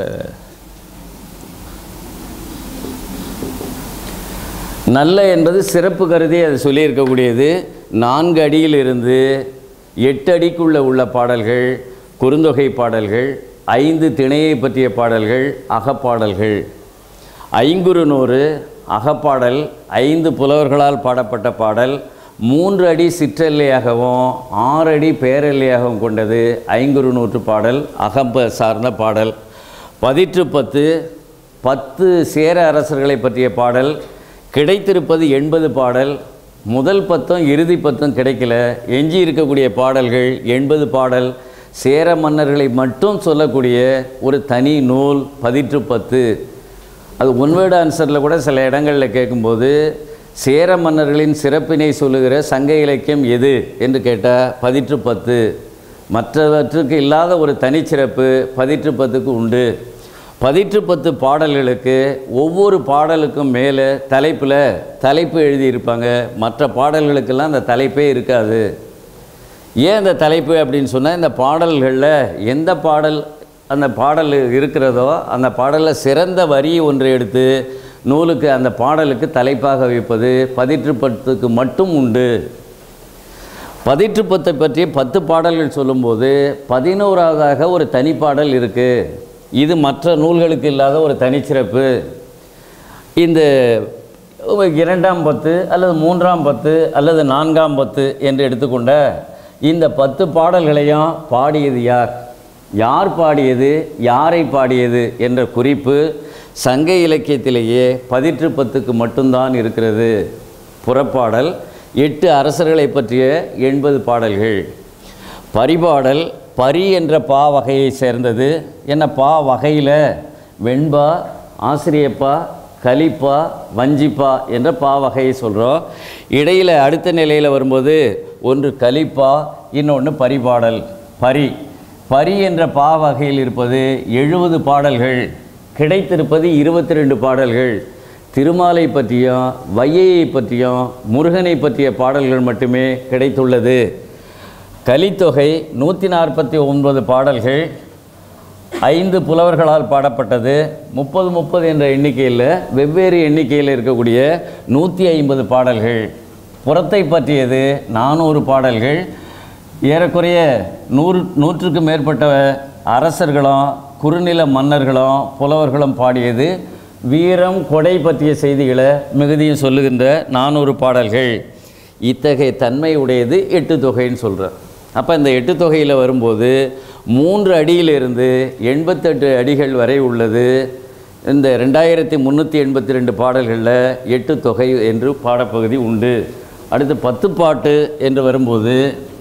நல்ல என்பது சிறப்பு கருதி அது சொல்லியிருக்கக்கூடியது. நான்கு அடியிலிருந்து எட்டு அடிக்குள்ளே உள்ள பாடல்கள் குறுந்தொகை பாடல்கள். ஐந்து திணையை பற்றிய பாடல்கள் அகப்பாடல்கள். ஐங்குறு நூறு அகப்பாடல், ஐந்து புலவர்களால் பாடப்பட்ட பாடல். மூன்று அடி சிற்றெல்லையாகவும் ஆறு அடி பேரெல்லையாகவும் கொண்டது ஐங்குறு நூற்று பாடல், அகம்ப சார்ந்த பாடல். பதிற்று பத்து, பத்து சேர அரசர்களை பற்றிய பாடல். கிடைத்திருப்பது எண்பது பாடல். முதல் பத்தும் இறுதி பத்தும் கிடைக்கல, எஞ்சி இருக்கக்கூடிய பாடல்கள் எண்பது பாடல். சேர மன்னர்களை மட்டும் சொல்லக்கூடிய ஒரு தனி நூல் பதிற்று பத்து. அது ஒன்வேர்டு ஆன்சரில் கூட சில இடங்களில் கேட்கும்போது சேர மன்னர்களின் சிறப்பினை சொல்லுகிற சங்க இலக்கியம் எது என்று கேட்டால் பதிற்று பத்து. மற்றவற்றுக்கு இல்லாத ஒரு தனிச்சிறப்பு பதிற்று பத்துக்கு உண்டு. பதிற்று பத்து பாடல்களுக்கு ஒவ்வொரு பாடலுக்கும் மேலே தலைப்பில் தலைப்பு எழுதியிருப்பாங்க. மற்ற பாடல்களுக்கெல்லாம் அந்த தலைப்பே இருக்காது. ஏன் அந்த தலைப்பு அப்படின்னு சொன்னால், இந்த பாடல்களில் எந்த பாடல் அந்த பாடல் இருக்கிறதோ அந்த பாடலில் சிறந்த வரி ஒன்றை எடுத்து நூலுக்கு அந்த பாடலுக்கு தலைப்பாக வைப்பது பதிற்று பத்துக்கு மட்டும் உண்டு. பதிற்று பத்தை பற்றி பத்து பாடல்கள் சொல்லும்போது பதினோராவதாக ஒரு தனிப்பாடல் இருக்குது. இது மற்ற நூல்களுக்கு இல்லாத ஒரு தனிச்சிறப்பு. இந்த இரண்டாம் பத்து அல்லது மூன்றாம் பத்து அல்லது நான்காம் பத்து என்று எடுத்துக்கொண்ட இந்த பத்து பாடல்களையும் பாடியது யார், யார் பாடியது, யாரை பாடியது என்ற குறிப்பு சங்க இலக்கியத்திலேயே பதிற்று பத்துக்கு மட்டும்தான் இருக்கிறது. புறப்பாடல், எட்டு அரசர்களை பற்றிய எண்பது பாடல்கள். பரிபாடல் பரி என்ற பா வகையை சேர்ந்தது. என்ன பா வகையில் வெண்பா, ஆசிரியப்பா, கலிப்பா, வஞ்சிப்பா என்ற பா வகையை சொல்கிறோம். இடையில் அடுத்த நிலையில் வரும்போது ஒன்று கலிப்பா, இன்னொன்று பரிபாடல். பரி பரி என்ற பா வகையில் இருப்பது எழுபது பாடல்கள். கிடைத்திருப்பது இருபத்தி ரெண்டு பாடல்கள். திருமாலை பற்றியும் வையையை பற்றியும் முருகனை பற்றிய பாடல்கள் மட்டுமே கிடைத்துள்ளது. கலித்தொகை நூற்றி நாற்பத்தி ஒன்பது பாடல்கள், ஐந்து புலவர்களால் பாடப்பட்டது. முப்பது முப்பது என்ற எண்ணிக்கையில் வெவ்வேறு எண்ணிக்கையில் இருக்கக்கூடிய நூற்றி ஐம்பது பாடல்கள். புறத்தை பற்றியது நானூறு பாடல்கள். ஏறக்குறைய நூறு நூற்றுக்கு மேற்பட்ட அரசர்களும் குறுநில மன்னர்களும் புலவர்களும் பாடியது. வீரம் கொடை பற்றிய செய்திகளை மிகுதியும் சொல்லுகின்ற நானூறு பாடல்கள். இத்தகைய தன்மை உடையது எட்டு தொகைன்னு சொல்கிறார். அப்போ இந்த எட்டு தொகையில் வரும்போது மூன்று அடியிலிருந்து எண்பத்தெட்டு அடிகள் வரை உள்ளது. இந்த ரெண்டாயிரத்தி முந்நூற்றி எண்பத்தி ரெண்டு பாடல்களில் எட்டு தொகை என்று பாடப்பகுதி உண்டு. அடுத்து பத்து பாட்டு என்று வரும்போது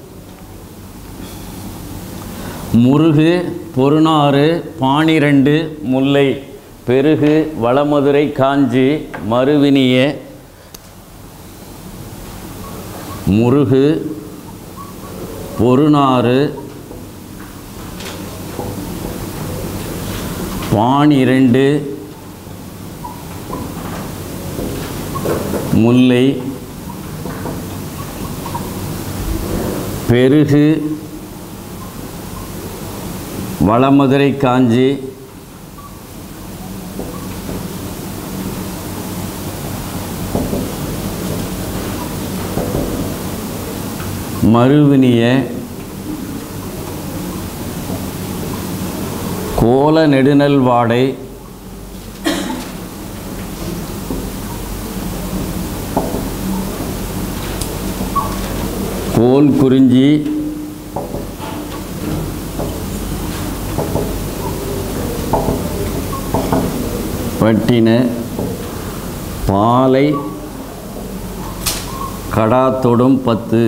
முருகு, பொருநாறு, பாணிரண்டு, முல்லை, பெருகு, வளமதுரை, காஞ்சி, மறுவினிய. முருகு, பொருநாறு, பாணிரண்டு, முல்லை, பெருகு, வளமதுரை, காஞ்சி, மறுவினிய, கோல நெடுநல் வாடை, கோல் குறிஞ்சி, பட்டின, பாலை, கடாத்தொடும் பத்து.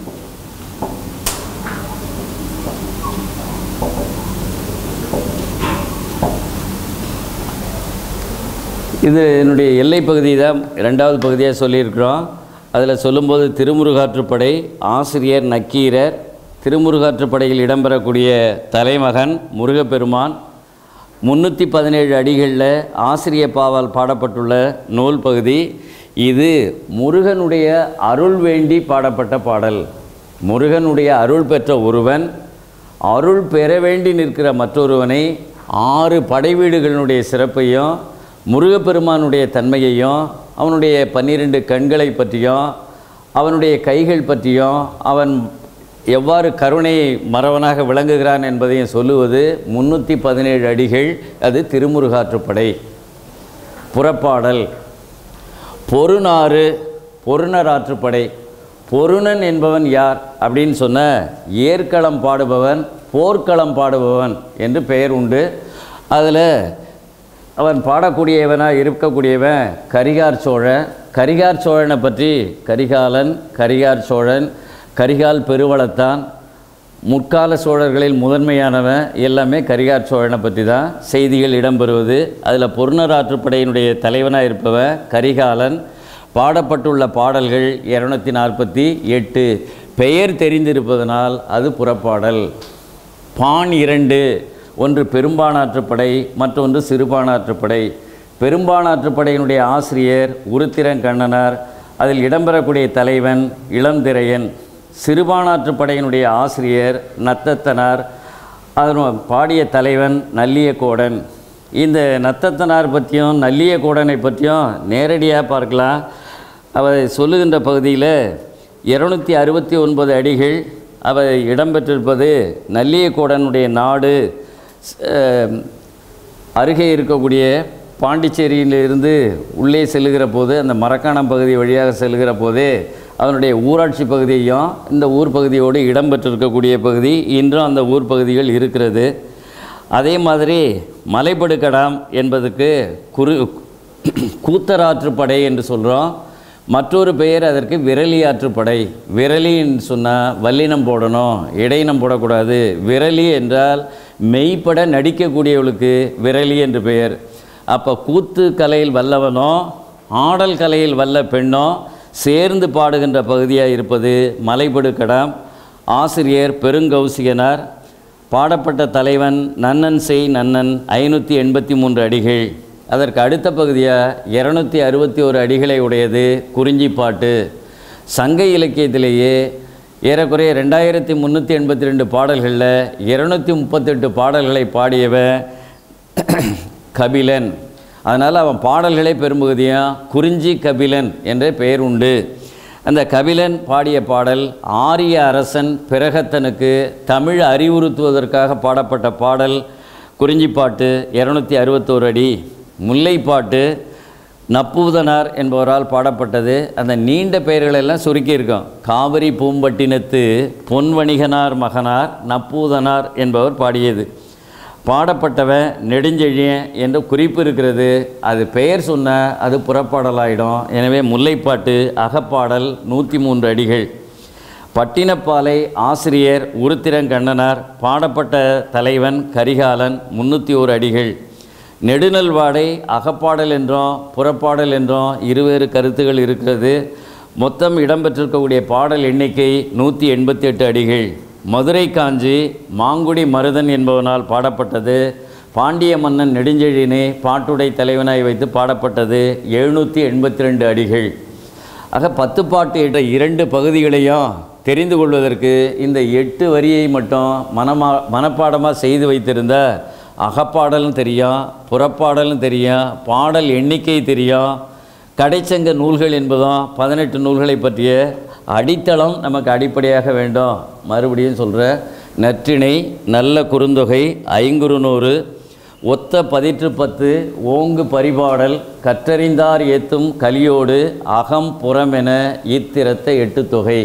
இது என்னுடைய எல்லை பகுதி தான் ரெண்டாவது பகுதியாக சொல்லியிருக்கிறோம். அதில் சொல்லும்போது திருமுருகாற்றுப்படை, ஆசிரியர் நக்கீரர், திருமுருகாற்றுப்படையில் இடம்பெறக்கூடிய தலைமகன் முருகப்பெருமான், முந்நூற்றி பதினேழு அடிகளில் ஆசிரியப்பாவால் பாடப்பட்டுள்ள நூல் பகுதி. இது முருகனுடைய அருள் வேண்டி பாடப்பட்ட பாடல். முருகனுடைய அருள் பெற்ற ஒருவன் அருள் பெற வேண்டி நிற்கிற மற்றொருவனை ஆறு படைவீடுகளினுடைய சிறப்பையும் முருகப்பெருமானுடைய தன்மையையும் அவனுடைய பன்னிரண்டு கண்களை பற்றியும் அவனுடைய கைகள் பற்றியும் அவன் எவ்வாறு கருணை மறவனாக விளங்குகிறான் என்பதையும் சொல்லுவது முந்நூற்றி பதினேழு அடிகள். அது திருமுருகாற்றுப்படை. புறப்பாடல் பொருநாறு, பொருணராற்றுப்படை. பொருணன் என்பவன் யார் அப்படின்னு சொன்ன, ஏற்களம் பாடுபவன், போர்க்களம் பாடுபவன் என்று பெயர் உண்டு. அதில் அவன் பாடக்கூடியவனாக இருக்கக்கூடியவன் கரிகார் சோழன். கரிகார் சோழனை பற்றி கரிகாலன், கரிகார் சோழன், கரிகால் பெருவளத்தான், முற்கால சோழர்களில் முதன்மையானவன், எல்லாமே கரிகார் சோழனை பற்றி தான் செய்திகள் இடம்பெறுவது. அதில் பொருணராற்றுப்படையினுடைய தலைவனாக இருப்பவன் கரிகாலன். பாடப்பட்டுள்ள பாடல்கள் இரநூத்தி நாற்பத்தி எட்டு. பெயர் தெரிந்திருப்பதனால் அது புறப்பாடல். பான் இரண்டு, ஒன்று பெரும்பானாற்றுப்படை, மற்றொன்று சிறுபானாற்றுப்படை. பெரும்பானாற்றுப்படையினுடைய ஆசிரியர் உருத்திரங்கண்ணனார், அதில் இடம்பெறக்கூடிய தலைவன் இளந்திரையன். சிறுபானாற்றுப்படையினுடைய ஆசிரியர் நத்தத்தனார், அதன் பாடிய தலைவன் நல்லியக்கோடன். இந்த நத்தத்தனார் பற்றியும் நல்லியக்கோடனை பற்றியும் நேரடியாக பார்க்கலாம். அவர் சொல்லுகின்ற பகுதியில் இருநூற்றி அறுபத்தி ஒன்பது அடிகள் அவர் இடம்பெற்றிருப்பது நல்லியக்கோடனுடைய நாடு அருகே இருக்கக்கூடிய பாண்டிச்சேரியிலிருந்து உள்ளே செல்லுகிற போது, அந்த மரக்காணம் பகுதி வழியாக செல்லுகிற போதே அவனுடைய ஊராட்சி பகுதியையும் இந்த ஊர் பகுதியோடு இடம்பெற்றிருக்கக்கூடிய பகுதி இன்றும் அந்த ஊர் பகுதிகள் இருக்கிறது. அதே மாதிரி மலைபடுகடாம் என்பதுக்கு குறு கூத்தராற்றுப்படை என்று சொல்கிறோம். மற்றொரு பெயர் அதற்கு விரலி ஆற்றுப்படை. விரலின்னு சொன்னால் வல்லினம் போடணும், இடையினம் போடக்கூடாது. விரலி என்றால் மெய்ப்பட நடிக்கக்கூடியவளுக்கு விரலி என்று பெயர். அப்போ கூத்து கலையில் வல்லவனோ ஆடல் கலையில் வல்ல பெண்ணோ சேர்ந்து பாடுகின்ற பகுதியாக இருப்பது மலைபடுகடாம். ஆசிரியர் பெருங்கௌசிகனார். பாடப்பட்ட தலைவன் நன்னன் செய் நன்னன், ஐநூற்றி எண்பத்தி மூன்று அடிகள். அதற்கு அடுத்த பகுதியாக இரநூத்தி அறுபத்தி ஒரு அடிகளை உடையது குறிஞ்சிப்பாட்டு. சங்க இலக்கியத்திலேயே ஏறக்குறைய ரெண்டாயிரத்தி முந்நூற்றி எண்பத்தி ரெண்டு பாடல்களில் இருநூற்றி முப்பத்தெட்டு பாடல்களை பாடியவன் கபிலன். அதனால் அவன் பாடல்களை பெரும்பகுதியாக குறிஞ்சி கபிலன் என்ற பெயர் உண்டு. அந்த கபிலன் பாடிய பாடல் ஆரிய அரசன் பிரகத்தனுக்கு தமிழ் அறிவுறுத்துவதற்காக பாடப்பட்ட பாடல் குறிஞ்சிப்பாட்டு, இரநூத்தி அறுபத்தோரு அடி. முல்லைப்பாட்டு நப்பூதனார் என்பவரால் பாடப்பட்டது. அந்த நீண்ட பெயர்களெல்லாம் சுருக்கியிருக்கோம். காவிரி பூம்பட்டினத்து பொன்வணிகனார் மகனார் நப்பூதனார் என்பவர் பாடியது. பாடப்பட்டவன் நெடுஞ்செழியன் என்ற குறிப்பு இருக்கிறது. அது பெயர் சொன்ன அது புறப்பாடலாயிடும். எனவே முல்லைப்பாட்டு அகப்பாடல் நூற்றி மூன்று அடிகள். பட்டினப்பாலை ஆசிரியர் உருத்திரங்கண்ணனார். பாடப்பட்ட தலைவன் கரிகாலன், முன்னூற்றி ஓரு அடிகள். நெடுநல்வாடை அகப்பாடல் என்றும் புறப்பாடல் என்றும் இருவேறு கருத்துகள் இருக்கிறது. மொத்தம் இடம்பெற்றிருக்கக்கூடிய பாடல் எண்ணிக்கை நூற்றி எண்பத்தி எட்டு அடிகள். மதுரை காஞ்சி மாங்குடி மருதன் என்பவனால் பாடப்பட்டது. பாண்டிய மன்னன் நெடுஞ்செழியனை பாட்டுடை தலைவனாய் வைத்து பாடப்பட்டது. எழுநூற்றி எண்பத்தி ரெண்டு அடிகள். ஆக பத்து பாட்டு என்ற இரண்டு பகுதிகளையும் தெரிந்து கொள்வதற்கு இந்த எட்டு வரியை மட்டும் மனமா மனப்பாடமாக செய்து வைத்திருந்த அகப்பாடலும் தெரியும், புறப்பாடலும் தெரியும், பாடல் எண்ணிக்கை தெரியும். கடைச்சங்க நூல்கள் என்பதும் பதினெட்டு நூல்களை பற்றிய அடித்தளம் நமக்கு அடிப்படையாக வேண்டும். மறுபடியும் சொல்கிற நற்றிணை, நல்ல குறுந்தொகை, ஐங்குறுநூறு, ஒத்த பதிற்று பத்து, ஓங்கு பரிபாடல், கற்றறிந்தார் ஏத்தும் கலியோடு, அகம் புறமென இத்திரத்த எட்டு தொகை,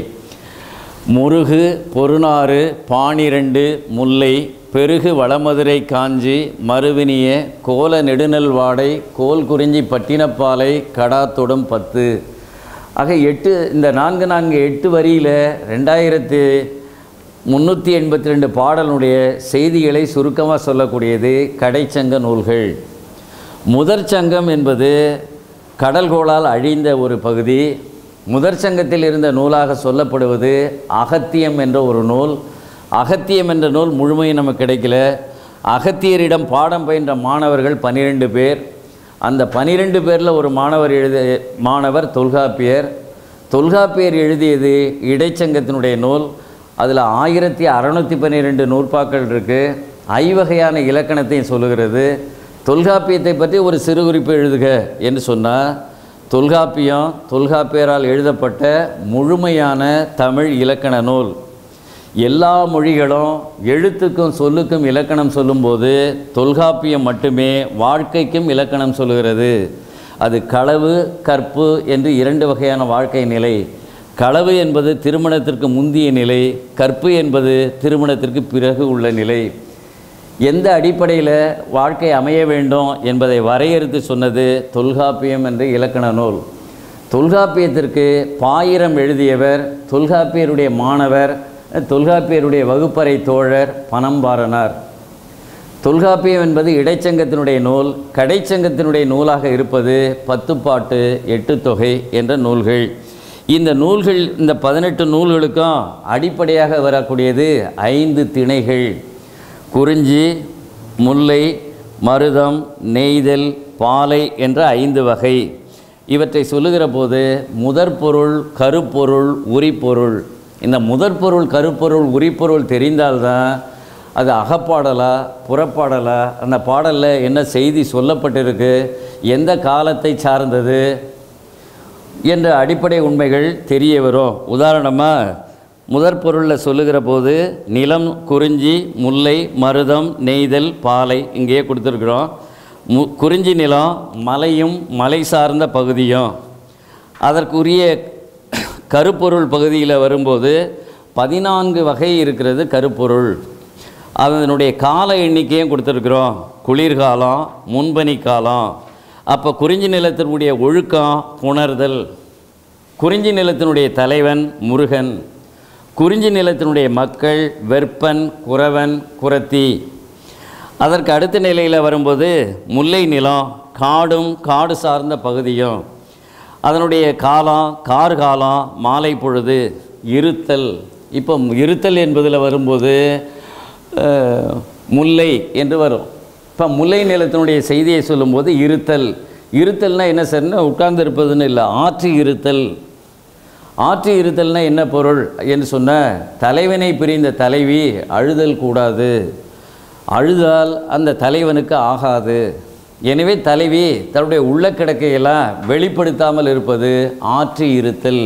முருகு பொருநாறு பானிரண்டு முல்லை, பெருகு வளமதுரை காஞ்சி மறுவினிய, கோல நெடுநல் வாடை, கோல் குறிஞ்சி பட்டினப்பாலை, கடாத்தொடும் பத்து. ஆக எட்டு இந்த நான்கு நான்கு எட்டு வரியில் ரெண்டாயிரத்து முந்நூற்றி எண்பத்தி ரெண்டு பாடலுடைய செய்திகளை சுருக்கமாக சொல்லக்கூடியது கடைச்சங்க நூல்கள். முதற் சங்கம் என்பது கடல்கோளால் அழிந்த ஒரு பகுதி. முதற் சங்கத்தில் இருந்த நூலாக சொல்லப்படுவது அகத்தியம் என்ற ஒரு நூல். அகத்தியம் என்ற நூல் முழுமையும் நமக்கு கிடைக்கல. அகத்தியரிடம் பாடம் பயின்ற மாணவர்கள் பன்னிரெண்டு பேர். அந்த பனிரெண்டு பேரில் ஒரு மாணவர் எழுத மாணவர் தொல்காப்பியர். தொல்காப்பியர் எழுதியது இடைச்சங்கத்தினுடைய நூல். அதில் ஆயிரத்தி அறநூற்றி பன்னிரெண்டு நூற்பாக்கள் இருக்குது. ஐவகையான இலக்கணத்தையும் சொல்லுகிறது. தொல்காப்பியத்தை பற்றி ஒரு சிறு குறிப்பு எழுதுக என்று சொன்னால், தொல்காப்பியம் தொல்காப்பியரால் எழுதப்பட்ட முழுமையான தமிழ் இலக்கண நூல். எல்லா மொழிகளும் எழுத்துக்கும் சொல்லுக்கும் இலக்கணம் சொல்லும்போது தொல்காப்பியம் மட்டுமே வாழ்க்கைக்கும் இலக்கணம் சொல்லுகிறது. அது களவு கற்பு என்று இரண்டு வகையான வாழ்க்கை நிலை. களவு என்பது திருமணத்திற்கு முந்திய நிலை, கற்பு என்பது திருமணத்திற்கு பிறகு உள்ள நிலை. எந்த அடிப்படையில் வாழ்க்கை அமைய வேண்டும் என்பதை வரையறுத்து சொன்னது தொல்காப்பியம் என்ற இலக்கண நூல். தொல்காப்பியத்திற்கு பாயிரம் எழுதியவர் தொல்காப்பியருடைய மாணவர், தொல்காப்பியருடைய வகுப்பறை தோழர் பனம்பாரனார். தொல்காப்பியம் என்பது இடைச்சங்கத்தினுடைய நூல். கடைச்சங்கத்தினுடைய நூலாக இருப்பது பத்துப்பாட்டு, எட்டு தொகை என்ற நூல்கள். இந்த நூல்கள், இந்த பதினெட்டு நூல்களுக்கும் அடிப்படையாக வரக்கூடியது ஐந்து திணைகள்: குறிஞ்சி, முல்லை, மருதம், நெய்தல், பாலை என்ற ஐந்து வகை. இவற்றை சொல்லுகிற போது முதற்பொருள், கருப்பொருள், உரிப்பொருள், இந்த முதற்பொருள், கருப்பொருள், உரிப்பொருள் தெரிந்தால்தான் அது அகப்பாடலா புறப்பாடலா, அந்த பாடலில் என்ன செய்தி சொல்லப்பட்டிருக்கு, எந்த காலத்தை சார்ந்தது என்ற அடிப்படை உண்மைகள் தெரிய வரும். உதாரணமாக முதற்பொருளில் சொல்லுகிற போது நிலம், குறிஞ்சி, முல்லை, மருதம், நெய்தல், பாலை இங்கேயே கொடுத்துருக்குறோம். மு குறிஞ்சி நிலம் மலையும் மலை சார்ந்த பகுதியும். அதற்குரிய கருப்பொருள் பகுதியில் வரும்போது பதினான்கு வகை இருக்கிறது கருப்பொருள். அதனுடைய கால எண்ணிக்கையும் கொடுத்துருக்குறோம். குளிர்காலம், முன்பனி காலம். அப்போ குறிஞ்சி நிலத்தினுடைய ஒழுக்கம் புணர்தல். குறிஞ்சி நிலத்தினுடைய தலைவன் முருகன். குறிஞ்சி நிலத்தினுடைய மக்கள் வெற்பன், குறவன், குறத்தி. அதற்கு அடுத்த நிலையில் வரும்போது முல்லை நிலம் காடும் காடு சார்ந்த பகுதியும். அதனுடைய காலம் கார்காலம், மாலை பொழுது, இருத்தல். இப்போ இருத்தல் என்பதில் வரும்போது முல்லை என்று வரும். இப்போ முல்லை நிலத்தினுடைய செய்தியை சொல்லும்போது இருத்தல். இருத்தல்னால் என்ன சார்னா உட்கார்ந்து இருப்பதுன்னு இல்லை, ஆற்றி இருத்தல். ஆற்றி இருத்தல்னால் என்ன பொருள் என்று சொன்ன, தலைவனை பிரிந்த தலைவி அழுதல் கூடாது, அழுதால் அந்த தலைவனுக்கு ஆகாது. எனவே தலைவி தன்னுடைய உள்ள கிடக்கையெல்லாம் வெளிப்படுத்தாமல் இருப்பது ஆற்றி இருத்தல்.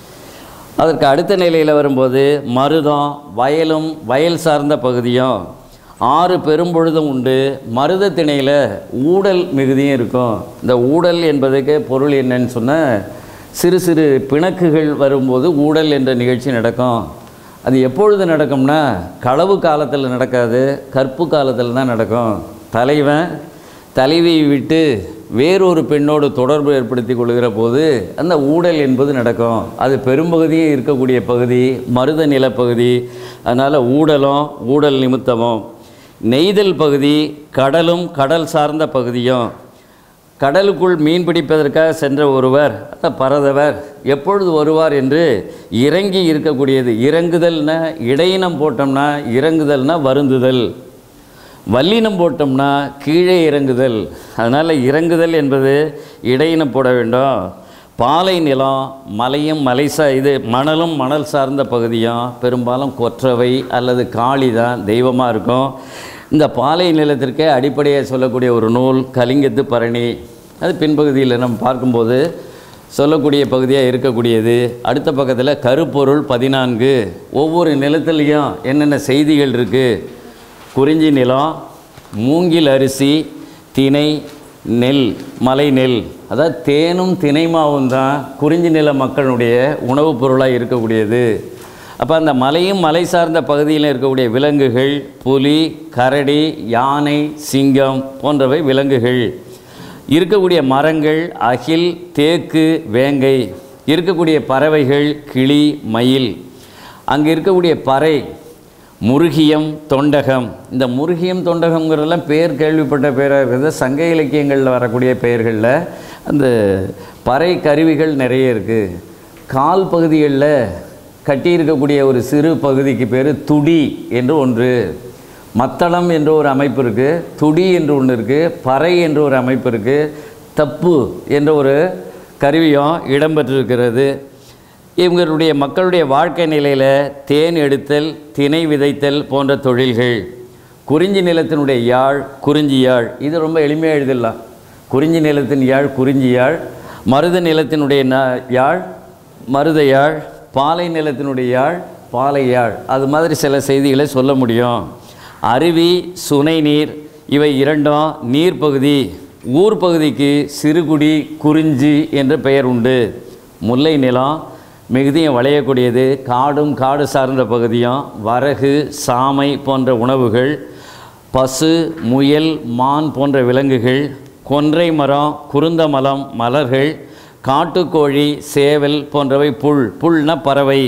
அதற்கு அடுத்த நிலையில் வரும்போது மருதம் வயலும் வயல் சார்ந்த பகுதியும். ஆறு பெரும்பொழுதும் உண்டு. மருத திணையில் ஊடல் மிகுதியும் இருக்கும். இந்த ஊடல் என்பதுக்கு பொருள் என்னன்னு சொன்னால், சிறு சிறு பிணக்குகள் வரும்போது ஊடல் என்ற நிகழ்ச்சி நடக்கும். அது எப்பொழுது நடக்கும்னா களவு காலத்தில் நடக்காது, கற்பு காலத்தில் தான் நடக்கும். தலைவன் தலைவியை விட்டு வேறொரு பெண்ணோடு தொடர்பு ஏற்படுத்தி கொள்கிற போது அந்த ஊடல் என்பது நடக்கும். அது பெரும்பகுதியே இருக்கக்கூடிய பகுதி மருத நிலப்பகுதி. அதனால் ஊடலும் ஊடல் நிமித்தமும். நெய்தல் பகுதி கடலும் கடல் சார்ந்த பகுதியும். கடலுக்குள் மீன் பிடிப்பதற்காக சென்ற ஒருவர், அந்த பரதவர் எப்பொழுது வருவார் என்று இறங்கி இருக்கக்கூடியது. இறங்குதல்னா இடையினம் போட்டோம்னா இறங்குதல்னா வருந்துதல், வல்லினம் போட்டோம்னா கீழே இறங்குதல். அதனால் இறங்குதல் என்பது இடையினம் போட வேண்டும். பாலை நிலம் மலையும் மலை சா இது மணலும் மணல் சார்ந்த பகுதியும். பெரும்பாலும் கொற்றவை அல்லது காளி தான் தெய்வமாக இருக்கும். இந்த பாலை நிலத்திற்கே அடிப்படையாக சொல்லக்கூடிய ஒரு நூல் கலிங்கத்து பரணி. அது பின்பகுதியில் நம்ம பார்க்கும்போது சொல்லக்கூடிய பகுதியாக இருக்கக்கூடியது. அடுத்த பக்கத்தில் கருப்பொருள் பதினான்கு. ஒவ்வொரு நிலத்துலேயும் என்னென்ன செய்திகள் இருக்குது. குறிஞ்சி நிலம் மூங்கில் அரிசி, திணை, நெல், மலை நெல். அதாவது தேனும் திணைமாவும் தான் குறிஞ்சி நில மக்களுடைய உணவுப் பொருளாக இருக்கக்கூடியது. அப்போ அந்த மலையும் மலை சார்ந்த பகுதியில் இருக்கக்கூடிய விலங்குகள் புலி, கரடி, யானை, சிங்கம் போன்றவை விலங்குகள். இருக்கக்கூடிய மரங்கள் அகில், தேக்கு, வேங்கை. இருக்கக்கூடிய பறவைகள் கிளி, மயில். அங்கே இருக்கக்கூடிய பறை முருகியம், தொண்டகம். இந்த முருகியம் தொண்டகம்ங்கிறதெல்லாம் பேர் கேள்விப்பட்ட பேராக இருக்கிறது. சங்க இலக்கியங்களில் வரக்கூடிய பெயர்களில் அந்த பறை கருவிகள் நிறைய இருக்குது. கால் பகுதிகளில் கட்டியிருக்கக்கூடிய ஒரு சிறு பகுதிக்கு பேர் துடி என்று ஒன்று. மத்தளம் என்ற ஒரு அமைப்பு இருக்குது, துடி என்று ஒன்று இருக்குது, பறை என்ற ஒரு அமைப்பு இருக்குது, தப்பு என்ற ஒரு கருவியும் இடம்பெற்றிருக்கிறது. இவங்களுடைய மக்களுடைய வாழ்க்கை நிலையில் தேன் எடுத்தல், திணை விதைத்தல் போன்ற தொழில்கள். குறிஞ்சி நிலத்தினுடைய யாழ் குறிஞ்சி யாழ். இது ரொம்ப எளிமையாக எழுதிடலாம். குறிஞ்சி நிலத்தின் யாழ் குறிஞ்சி யாழ், மருத நிலத்தினுடைய யாழ் மருத யாழ், பாலை நிலத்தினுடைய யாழ் பாலை யாழ். அது மாதிரி சில செய்திகளை சொல்ல முடியும். அருவி, சுனை நீர் இவை இரண்டும் நீர்ப்பகுதி. ஊர் பகுதிக்கு சிறுகுடி, குறிஞ்சி என்ற பெயர் உண்டு. முல்லை நிலம் மிகுதியும் விளையக்கூடியது. காடும் காடு சார்ந்த பகுதியும். வரகு, சாமை போன்ற உணவுகள், பசு, முயல், மான் போன்ற விலங்குகள், கொன்றை மரம், குருந்த மலம், மலர்கள், காட்டுக்கோழி, சேவல் போன்றவை புல். புல்னா பறவை.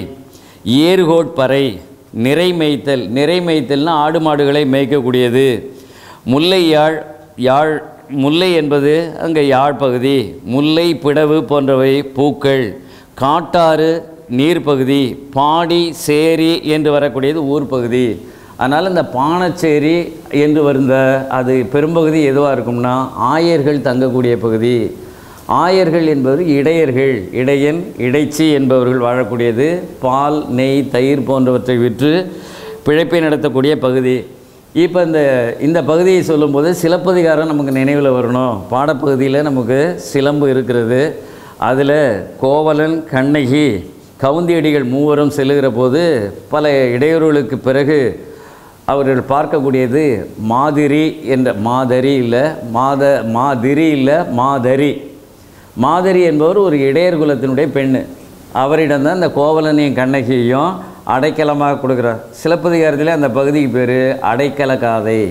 ஏறுகோட்பறை, நிறை மேய்த்தல். நிறை மேய்த்தல்னா ஆடு மாடுகளை மேய்க்கக்கூடியது. முல்லை யாழ் யாழ் முல்லை என்பது அங்கே யாழ் பகுதி. முல்லை, பிடவு போன்றவை பூக்கள். காட்டாறு நீர்ப்பகுதி. பாடி, சேரி என்று வரக்கூடியது ஊர் பகுதி. அதனால் இந்த பாணச்சேரி என்று வருந்த அது பெரும்பகுதி எதுவாக இருக்கும்னா ஆயர்கள் தங்கக்கூடிய பகுதி. ஆயர்கள் என்பவர் இடையர்கள், இடையன் இடைச்சி என்பவர்கள் வாழக்கூடியது. பால் நெய் தயிர் போன்றவற்றை விற்று பிழைப்பை நடத்தக்கூடிய பகுதி. இப்போ இந்த இந்த பகுதியை சொல்லும்போது சிலப்பதிகாரம் நமக்கு நினைவில் வரணும். பாடப்பகுதியில் நமக்கு சிலம்பு இருக்கிறது. அதில் கோவலன் கண்ணகி கவுந்தியடிகள் மூவரும் செல்லுகிற போது பல இடையூறுகளுக்கு பிறகு அவர்கள் பார்க்கக்கூடியது மாதிரி என்ற மாதரி இல்லை மாத மாதிரி இல்லை மாதரி மாதரி என்பவர் ஒரு இடையர் குலத்தினுடைய பெண். அவரிடம்தான் இந்த கோவலனையும் கண்ணகியையும் அடைக்கலமாக கொடுக்குறார். சிலப்பதிகாரத்தில் அந்த பகுதிக்கு பேர் அடைக்கல காதை.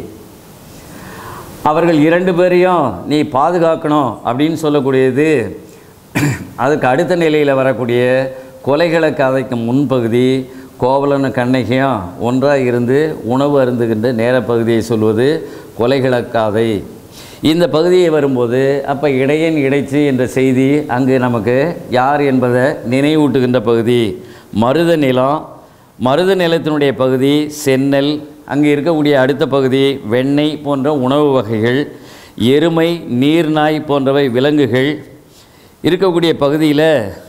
அவர்கள் இரண்டு பேரையும் நீ பாதுகாக்கணும் அப்படின்னு சொல்லக்கூடியது. அதுக்கு அடுத்த நிலையில் வரக்கூடிய கொலைகள காதைக்கு முன்பகுதி கோவலனும் கண்ணகியும் ஒன்றாக இருந்து உணவு அருந்துகின்ற நேர பகுதியை சொல்வது கொலைகள காதை. இந்த பகுதியை வரும்போது அப்போ இடையன் இடைச்சி என்ற செய்தி அங்கு நமக்கு யார் என்பதை நினைவூட்டுகின்ற பகுதி. மருத நிலம், மருத நிலத்தினுடைய பகுதி செந்நெல். அங்கே இருக்கக்கூடிய அடுத்த பகுதி வெண்ணெய் போன்ற உணவு வகைகள், எருமை நீர்நாய் போன்றவை விலங்குகள் இருக்கக்கூடிய பகுதியில்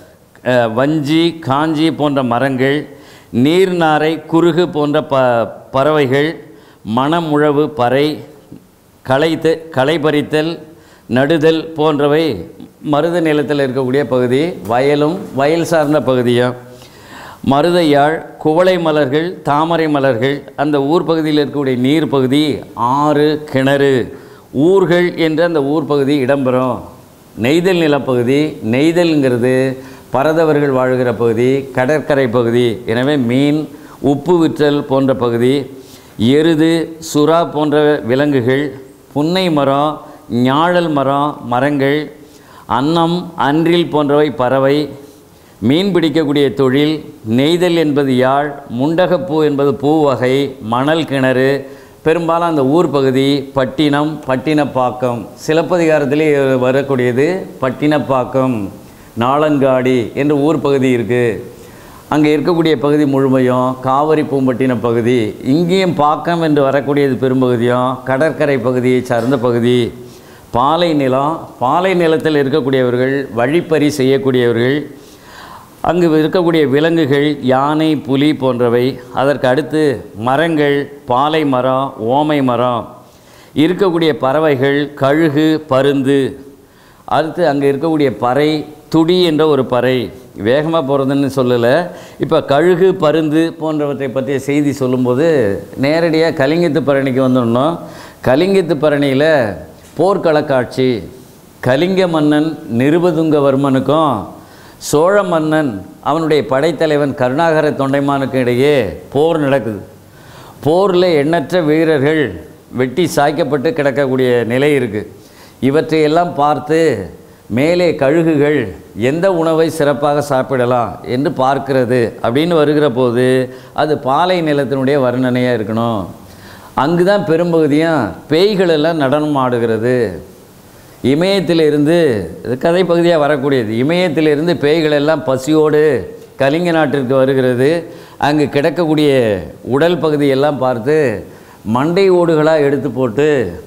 வஞ்சி காஞ்சி போன்ற மரங்கள், நீர்நாரை குருகு போன்ற ப பறவைகள், மணமுழவு பறை, களைத்து களை பறித்தல் நடுதல் போன்றவை மருத நிலத்தில் இருக்கக்கூடிய பகுதி. வயலும் வயல் சார்ந்த பகுதியும். மருதையாழ் குவளை மலர்கள் தாமரை மலர்கள். அந்த ஊர் பகுதியில் இருக்கக்கூடிய நீர் பகுதி ஆறு கிணறு ஊர்கள் என்று அந்த ஊர் பகுதி இடம்பெறும். நெய்தல் நிலப்பகுதி, நெய்தல்ங்கிறது பரதவர்கள் வாழ்கிற பகுதி, கடற்கரை பகுதி. எனவே மீன் உப்பு விற்றல் போன்ற பகுதி. எருது சுறா போன்ற விலங்குகள், புன்னை மரம் ஞாழல் மரம் மரங்கள், அன்னம் அன்றில் போன்றவை பறவை, மீன் பிடிக்கக்கூடிய தொழில். நெய்தல் என்பது யாழ், முண்டகப்பூ என்பது பூ வகை, மணல் கிணறு. பெரும்பாலும் அந்த ஊர் பகுதி பட்டினம் பட்டினப்பாக்கம். சிலப்பதிகாரத்திலே வரக்கூடியது பட்டினப்பாக்கம் நாளங்காடி என்ற ஊர் பகுதி இருக்குது. அங்கே இருக்கக்கூடிய பகுதி முழுமையும் காவிரி பூம்பட்டின பகுதி. இங்கேயும் பாக்கம் என்று வரக்கூடியது பெரும்பகுதியும் கடற்கரை பகுதியை சார்ந்த பகுதி. பாலை நிலம், பாலை நிலத்தில் இருக்கக்கூடியவர்கள் வழிப்பறி செய்யக்கூடியவர்கள். அங்கு இருக்கக்கூடிய விலங்குகள் யானை புலி போன்றவை. அதற்கு அடுத்து மரங்கள் பாலை மரம் ஓமை மரம். இருக்கக்கூடிய பறவைகள் கழுகு பருந்து. அடுத்து அங்கே இருக்கக்கூடிய பறை துடி என்ற ஒரு பறை. வேகமாக போகிறதுன்னு சொல்லலை. இப்போ கழுகு பருந்து போன்றவற்றை பற்றிய செய்தி சொல்லும்போது நேரடியாக கலிங்கத்து பரணிக்கு வந்துடணும். கலிங்கத்து பரணியில் போர்க்கள காட்சி. கலிங்க மன்னன் நிருபதுங்கவர்மனுக்கும் சோழ மன்னன் அவனுடைய படைத்தலைவன் கருணாகர தொண்டைமானுக்கு இடையே போர் நடக்குது. போரில் எண்ணற்ற வீரர்கள் வெட்டி சாய்க்கப்பட்டு கிடக்கக்கூடிய நிலை இருக்குது. இவற்றையெல்லாம் பார்த்து மேலே கழுகுகள் எந்த உணவை சிறப்பாக சாப்பிடலாம் என்று பார்க்கிறது அப்படின்னு வருகிற போது அது பாலை நிலத்தினுடைய வர்ணனையாக இருக்கணும். அங்கு தான் பெரும்பகுதியும் பேய்களெல்லாம் நடனம் ஆடுகிறது. இமயத்திலிருந்து இது கதை பகுதியாக வரக்கூடியது. இமயத்திலிருந்து பேய்கள் எல்லாம் பசியோடு கலிங்க நாட்டிற்கு வருகிறது. அங்கு கிடக்கக்கூடிய உடல் பகுதியெல்லாம் பார்த்து மண்டை ஓடுகளாக எடுத்து போட்டு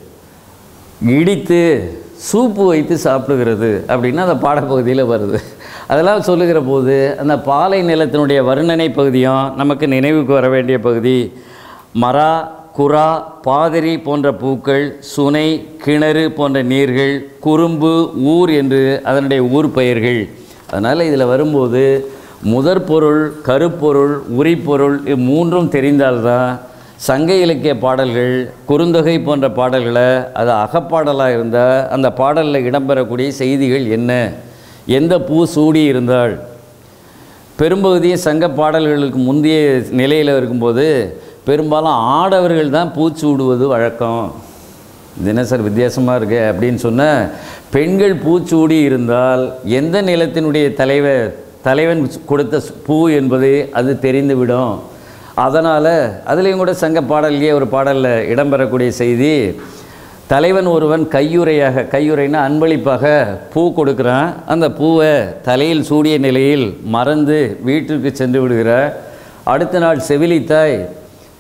இடித்து சூப்பு வைத்து சாப்பிடுகிறது அப்படின்னு அந்த பாடப்பகுதியில் வருது. அதெல்லாம் சொல்லுகிற போது அந்த பாலை நிலத்தினுடைய வர்ணனை பகுதியும் நமக்கு நினைவுக்கு வர வேண்டிய பகுதி. மரா குரா பாதிரி போன்ற பூக்கள், சுனை கிணறு போன்ற நீர்கள், குறும்பு ஊர் என்று அதனுடைய ஊர் பெயர்கள். அதனால் இதில் வரும்போது முதற் பொருள் கருப்பொருள் உரிப்பொருள் மூன்றும் தெரிந்தால்தான் சங்க இலக்கிய பாடல்கள் குறுந்தொகை போன்ற பாடல்களை அது அகப்பாடலாக இருந்தால் அந்த பாடலில் இடம்பெறக்கூடிய செய்திகள் என்ன, எந்த பூ சூடி இருந்தால். பெரும்பகுதியும் சங்க பாடல்களுக்கு முந்தைய நிலையில் இருக்கும்போது பெரும்பாலும் ஆடவர்கள் தான் பூச்சூடுவது வழக்கம். தினசரி வித்தியாசமாக இருக்கு அப்படின்னு சொன்ன பெண்கள் பூச்சூடி இருந்தால் எந்த நிலத்தினுடைய தலைவர் தலைவன் கொடுத்த பூ என்பது அது தெரிந்துவிடும். அதனால் அதுலேயும் கூட சங்க பாடல்லையே ஒரு பாடலில் இடம்பெறக்கூடிய செய்தி, தலைவன் ஒருவன் கையுறையாக, கையுறைனா அன்பளிப்பாக பூ கொடுக்குறான். அந்த பூவை தலையில் சூடிய நிலையில் மறந்து வீட்டிற்கு சென்று விடுகிறார். அடுத்த நாள் செவிலித்தாய்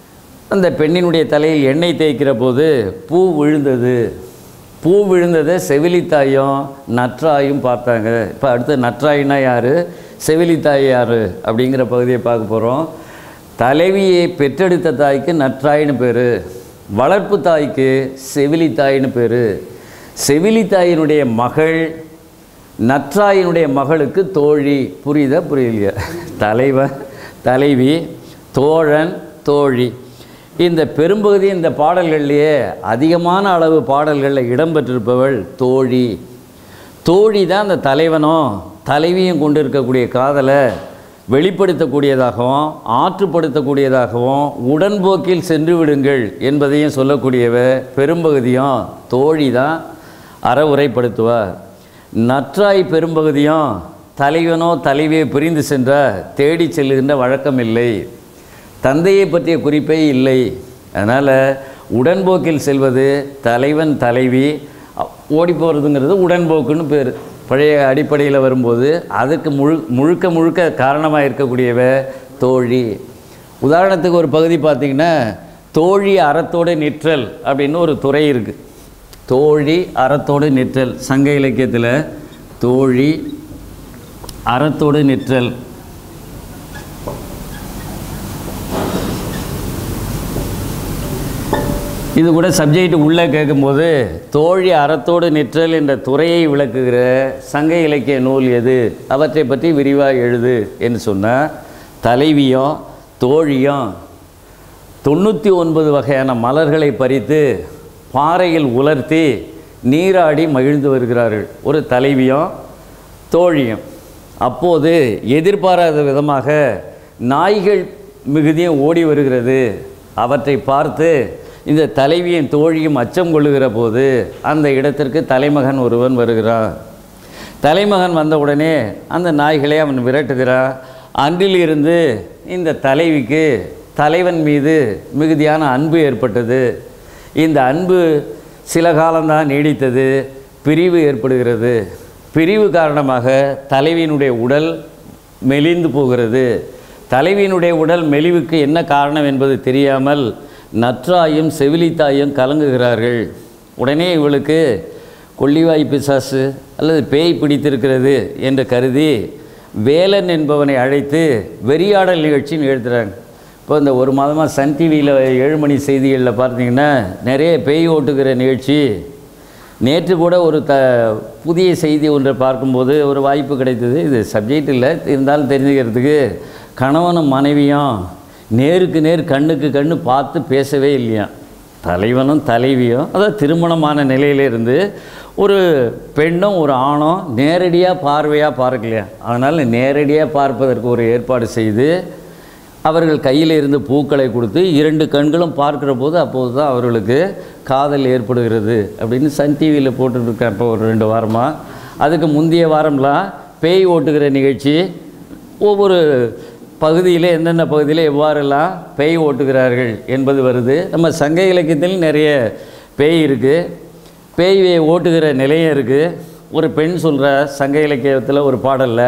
அந்த பெண்ணினுடைய தலையில் எண்ணெய் தேய்க்கிற போது பூ விழுந்தது. பூ விழுந்ததை செவிலித்தாயும் நற்றாயும் பார்த்தாங்க. இப்போ அடுத்து நற்றாயினா யார், செவிலித்தாய் யார் அப்படிங்கிற பகுதியை பார்க்க போகிறோம். தலைவியை பெற்றெடுத்த தாய்க்கு நற்றாயின்னு பேர், வளர்ப்பு தாய்க்கு செவிலித்தாயின்னு பேர். செவிலித்தாயினுடைய மகள் நற்றாயினுடைய மகளுக்கு தோழி. புரியுதா புரியலையா? தலைவன் தலைவி, தோழன் தோழி. இந்த பெரும்பகுதி இந்த பாடல்கள்லேயே அதிகமான அளவு பாடல்களில் இடம்பெற்றிருப்பவள் தோழி. தோழி தான் அந்த தலைவனும் தலைவியும் கொண்டு இருக்கக்கூடிய காதலை வெளிப்படுத்தக்கூடியதாகவும் ஆற்றுப்படுத்தக்கூடியதாகவும் உடன்போக்கில் சென்று விடுங்கள் என்பதையும் சொல்லக்கூடியவ பெரும்பகுதியும் தோழி தான் அறவுரைப்படுத்துவார். நற்றாய் பெரும்பகுதியும் தலைவனோ தலைவியை பிரிந்து சென்றால் தேடி செல்லுகின்ற வழக்கம் இல்லை, தந்தையை பற்றிய குறிப்பே இல்லை. அதனால் உடன்போக்கில் செல்வது தலைவன் தலைவி, ஓடி போகிறதுங்கிறது உடன்போக்குன்னு பேர். பழைய அடிப்படையில் வரும்போது அதுக்கு முழு முழுக்க முழுக்க காரணமாக இருக்கக்கூடியவ தோழி. உதாரணத்துக்கு ஒரு பகுதி பார்த்திங்கன்னா, தோழி அறத்தோடு நிற்றல் அப்படின்னு ஒரு துறை இருக்குது. தோழி அறத்தோடு நிற்றல், சங்க இலக்கியத்தில் தோழி அறத்தோடு நிற்றல். இது கூட சப்ஜெக்ட் உள்ளே கேட்கும்போது தோழி அறத்தோடு நிற்றல் என்ற துறையை விளக்குகிற சங்க இலக்கிய நூல் எது, அவற்றை பற்றி விரிவாக எழுது என்று சொன்னால், தலைவியும் தோழியும் தொண்ணூற்றி ஒன்பது வகையான மலர்களை பறித்து பாறையில் உலர்த்தி நீராடி மகிழ்ந்து வருகிறார்கள். ஒரு தலைவியும் தோழியும். அப்போது எதிர்பாராத விதமாக நாய்கள் மிகுதியும் ஓடி வருகிறது. அவற்றை பார்த்து இந்த தலைவியின் தோழியும் அச்சம் கொள்ளுகிற போது அந்த இடத்திற்கு தலைமகன் ஒருவன் வருகிறான். தலைமகன் வந்தவுடனே அந்த நாய்களை அவன் விரட்டுகிறான். அன்றிலிருந்து இந்த தலைவிக்கு தலைவன் மீது மிகுதியான அன்பு ஏற்பட்டது. இந்த அன்பு சில காலம்தான் நீடித்தது. பிரிவு ஏற்படுகிறது. பிரிவு காரணமாக தலைவியினுடைய உடல் மெலிந்து போகிறது. தலைவியினுடைய உடல் மெலிவுக்கு என்ன காரணம் என்பது தெரியாமல் நற்றாயும் செவிலித்தாயும் கலங்குகிறார்கள். உடனே இவளுக்கு கொள்ளிவாய் பிசாசு அல்லது பேய் பிடித்திருக்கிறது என்று கருதி வேலன் என்பவனை அழைத்து வெறியாடல் நிகழ்ச்சின்னு எழுதுகிறாங்க. இப்போ இந்த ஒரு மாதமாக சன் டிவியில் ஏழு மணி செய்திகளில் பார்த்தீங்கன்னா நிறைய பேய் ஓட்டுகிற நிகழ்ச்சி. நேற்று கூட ஒரு த புதிய செய்தி ஒன்றை பார்க்கும்போது ஒரு வாய்ப்பு கிடைத்தது. இது சப்ஜெக்ட் இல்லை, இருந்தாலும் தெரிஞ்சுக்கிறதுக்கு. கணவனும் மனைவியும் நேருக்கு நேர் கண்ணுக்கு கண்ணு பார்த்து பேசவே இல்லையா. தலைவனும் தலைவியும், அதாவது திருமணமான நிலையிலிருந்து ஒரு பெண்ணும் ஒரு ஆணும் நேரடியாக பார்வையாக பார்க்கலையா. அதனால் நேரடியாக பார்ப்பதற்கு ஒரு ஏற்பாடு செய்து அவர்கள் கையில் இருந்து பூக்களை கொடுத்து இரண்டு கண்களும் பார்க்குற போது அப்போது தான் அவர்களுக்கு காதல் ஏற்படுகிறது அப்படின்னு சன் டிவியில் போட்டுருக்கேன். இப்போ ஒரு ரெண்டு வாரமாக. அதுக்கு முந்தைய வாரம்லாம் பேய் ஓட்டுகிற நிகழ்ச்சி. ஒவ்வொரு பகுதியில் எந்தெந்த பகுதியில் எவ்வாறெல்லாம் பேய் ஓட்டுகிறார்கள் என்பது வருது. நம்ம சங்க இலக்கியத்தில் நிறைய பேய் இருக்குது, பேயை ஓட்டுகிற நிலையம் இருக்குது. ஒரு பெண் சொல்கிற சங்க இலக்கியத்தில் ஒரு பாடலில்,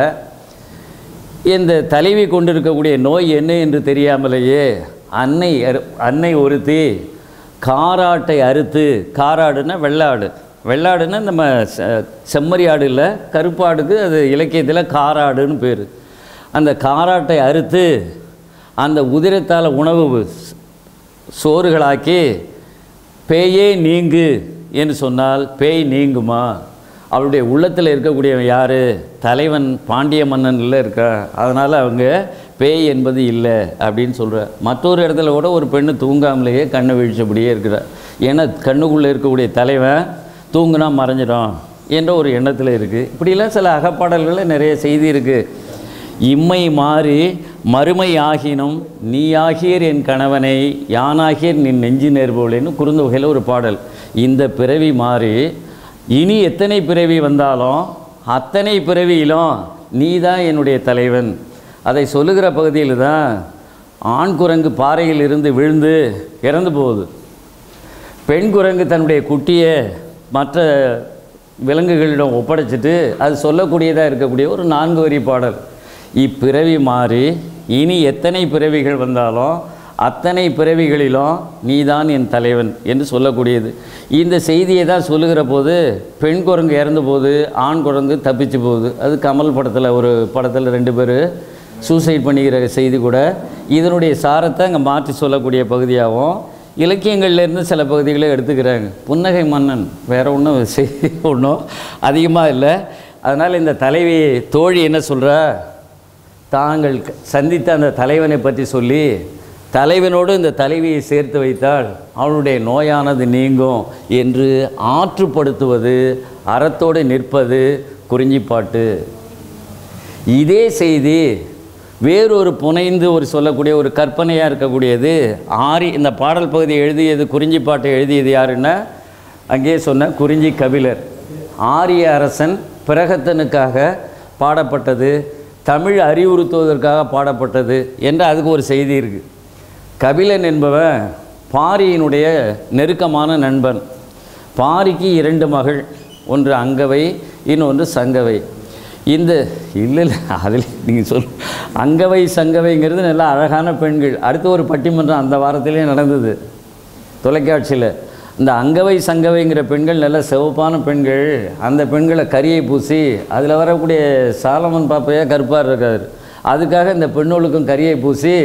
இந்த தலைவி கொண்டிருக்கக்கூடிய நோய் என்ன என்று தெரியாமலேயே அன்னை அன்னை ஒருத்தி காராட்டை அறுத்து, காராடுன்னா வெள்ளாடு, வெள்ளாடுன்னா நம்ம செம்மறி ஆடு இல்லை, கருப்பாடுக்கு அது இலக்கியத்தில் காராடுன்னு பேர். அந்த காராட்டை அறுத்து அந்த உதிரத்தால் உணவு சோறுகளாக்கி பேயே நீங்கு என்று சொன்னால் பேய் நீங்குமா? அவளுடைய உள்ளத்தில் இருக்கக்கூடியவன் யார்? தலைவன் பாண்டிய மன்னனில் இருக்கா. அதனால் அவங்க பேய் என்பது இல்லை அப்படின்னு சொல்கிறார். மற்றொரு இடத்துல கூட ஒரு பெண்ணு தூங்காமலேயே கண்ணை வீழ்ச்சபடியே இருக்கிறார். ஏன்னா கண்ணுக்குள்ளே இருக்கக்கூடிய தலைவன் தூங்குனா மறைஞ்சிடும் என்ற ஒரு எண்ணத்தில் இருக்குது. இப்படிலாம் சில அகப்பாடல்களில் நிறைய செய்தி இருக்குது. இம்மை மாறி மறுமை ஆகினும் நீ ஆகியர் என் கணவனை யானாகியர் நின் நெஞ்சு நேர்போலேன்னு குறுந்தொகையில் ஒரு பாடல். இந்த பிறவி மாறி இனி எத்தனை பிறவி வந்தாலும் அத்தனை பிறவியிலும் நீ தான் என்னுடைய தலைவன். அதை சொல்லுகிற பகுதியில் தான் ஆண் குரங்கு பாறையில் இருந்து விழுந்து இறந்து போகுது. பெண் குரங்கு தன்னுடைய குட்டியை மற்ற விலங்குகளிடம் ஒப்படைச்சிட்டு அது சொல்லக்கூடியதாக இருக்கக்கூடிய ஒரு நான்கு வரி பாடல். இப்பிறவி மாறி இனி எத்தனை பிறவிகள் வந்தாலும் அத்தனை பிறவிகளிலும் நீதான் என் தலைவன் என்று சொல்லக்கூடியது. இந்த செய்தியை தான் சொல்லுகிற போது பெண் குரங்கு இறந்த போது ஆண் குரங்கு தப்பிச்சு போகுது. அது கமல் படத்தில் ஒரு படத்தில் ரெண்டு பேர் சூசைட் பண்ணிக்கிற செய்தி கூட இதனுடைய சாரத்தை அங்கே மாற்றி சொல்லக்கூடிய பகுதியாகவும் இலக்கியங்கள்லேருந்து சில பகுதிகளை எடுத்துக்கிறாங்க. புன்னகை மன்னன் வேறு ஒன்றும் செய்தி ஒன்றும் அதிகமாக இல்லை. அதனால் இந்த தலைவி தோழி என்ன சொல்கிறா, தாங்கள் சந்தித்த அந்த தலைவனை பற்றி சொல்லி தலைவனோடு இந்த தலைவியை சேர்த்து வைத்தால் அவனுடைய நோயானது நீங்கும் என்று ஆற்றுப்படுத்துவது, அறத்தோடு நிற்பது குறிஞ்சிப்பாட்டு. இதே செய்தி வேறொரு புனைந்து ஒரு சொல்லக்கூடிய ஒரு கற்பனையாக இருக்கக்கூடியது ஆரி. இந்த பாடல் பகுதியை எழுதியது குறிஞ்சிப்பாட்டை எழுதியது யாருன்னா அங்கே சொன்ன குறிஞ்சி கபிலர். ஆரிய அரசன் பிரகத்தனுக்காக பாடப்பட்டது, தமிழ் அறிவுறுத்துவதற்காக பாடப்பட்டது என்று அதுக்கு ஒரு செய்தி இருக்குது. கபிலன் என்பவன் பாரியினுடைய நெருக்கமான நண்பன். பாரிக்கு இரண்டு மகள், ஒன்று அங்கவை இன்னொன்று சங்கவை. இந்த இல்லை இல்லை அதில் நீங்கள் சொல் அங்கவை சங்கவைங்கிறது நல்லா அழகான பெண்கள். அடுத்து ஒரு பட்டிமன்றம் அந்த வாரத்திலே நடந்தது தொலைக்காட்சியில். இந்த அங்கவை சங்கவைங்கிற பெண்கள் நல்ல சிவப்பான பெண்கள். அந்த பெண்களை கரியை பூசி அதில் வரக்கூடிய சாலமன் பாப்பையா கருப்பார் இருக்கார், அதுக்காக இந்த பெண்ணோளுக்கும் கரியை பூசி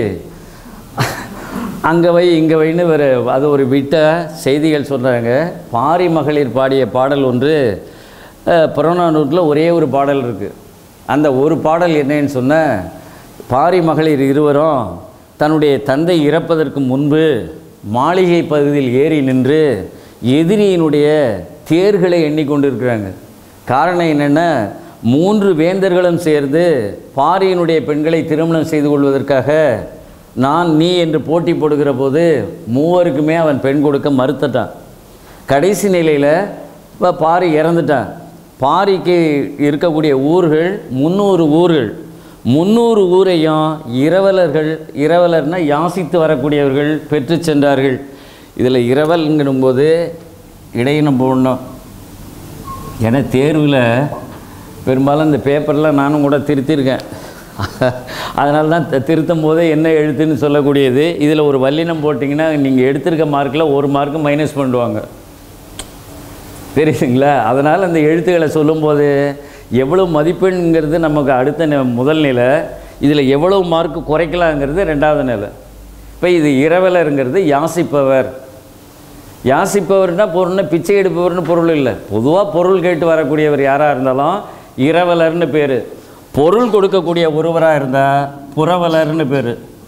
அங்கவை இங்கவைன்னு ஒரு அது ஒரு விட்ட செய்திகள் சொல்கிறாங்க. பாரி மகளிர் பாடிய பாடல் ஒன்று புறநானூற்றில் ஒரே ஒரு பாடல் இருக்குது. அந்த ஒரு பாடல் என்னன்னு சொன்னால், பாரி மகளிர் இருவரும் தன்னுடைய தந்தை இறப்பதற்கு முன்பு மாளிகை பகுதியில் ஏறி நின்று எதிரியினுடைய தேர்களை எண்ணிக்கொண்டிருக்கிறாங்க. காரணம் என்னென்னா, மூன்று வேந்தர்களும் சேர்ந்து பாரியினுடைய பெண்களை திருமணம் செய்து கொள்வதற்காக நான் நீ என்று போட்டி போடுகிற போது மூவருக்குமே அவன் பெண் கொடுக்க மறுத்துட்டான். கடைசி நிலையில் இப்போ பாரி இறந்துட்டான். பாரிக்கு இருக்கக்கூடிய ஊர்கள் முந்நூறு ஊர்கள். முந்நூறு ஊரையும் இரவலர்கள், இரவலர்னால் யாசித்து வரக்கூடியவர்கள் பெற்று சென்றார்கள். இதில் இரவல்ங்கும்போது இடையினம் போடணும். ஏன்னா தேர்வில் பெரும்பாலும் இந்த பேப்பரில் நானும் கூட திருத்திருக்கேன். அதனால தான் திருத்தும் போதே என்ன எழுத்துன்னு சொல்லக்கூடியது. இதில் ஒரு வல்லினம் போட்டிங்கன்னா நீங்கள் எடுத்திருக்க மார்க்கில் ஒரு மார்க்கு மைனஸ் பண்ணுவாங்க, தெரியுதுங்களா? அதனால் அந்த எழுத்துக்களை சொல்லும்போது எவ்வளோ மதிப்பெண்ங்கிறது நமக்கு அடுத்த முதல் நிலை, இதில் எவ்வளோ மார்க்கு குறைக்கலாங்கிறது ரெண்டாவது நிலை. இப்போ இது இரவலருங்கிறது யாசிப்பவர். யாசிப்பவர்னால் பொருள்னா பிச்சை எடுப்பவர்னு பொருள் இல்லை, பொதுவாக பொருள் கேட்டு வரக்கூடியவர் யாராக இருந்தாலும் இரவலர்னு பேர். பொருள் கொடுக்கக்கூடிய ஒருவராக இருந்தால் புரவலர்னு பேர்.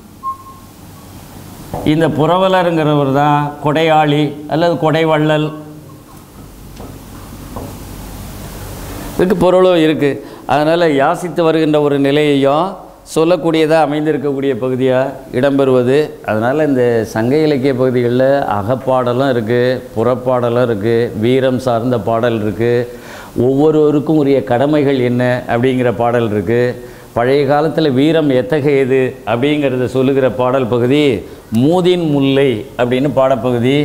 இந்த புரவலருங்கிறவர் தான் கொடையாளி அல்லது கொடைவள்ளல். இதுக்கு பொருளும் இருக்குது. அதனால் யாசித்து வருகின்ற ஒரு நிலையையும் சொல்லக்கூடியதாக அமைந்திருக்கக்கூடிய பகுதியாக இடம்பெறுவது. அதனால் இந்த சங்க இலக்கிய பகுதிகளில் அகப்பாடலும் இருக்குது, புறப்பாடலும் இருக்குது, வீரம் சார்ந்த பாடல் இருக்குது, ஒவ்வொருவருக்கும் உரிய கடமைகள் என்ன அப்படிங்கிற பாடல் இருக்குது. பழைய காலத்தில் வீரம் எத்தகையது அப்படிங்கிறத சொல்லுகிற பாடல் பகுதி மூதின் முல்லை அப்படின்னு பாடப்பகுதி.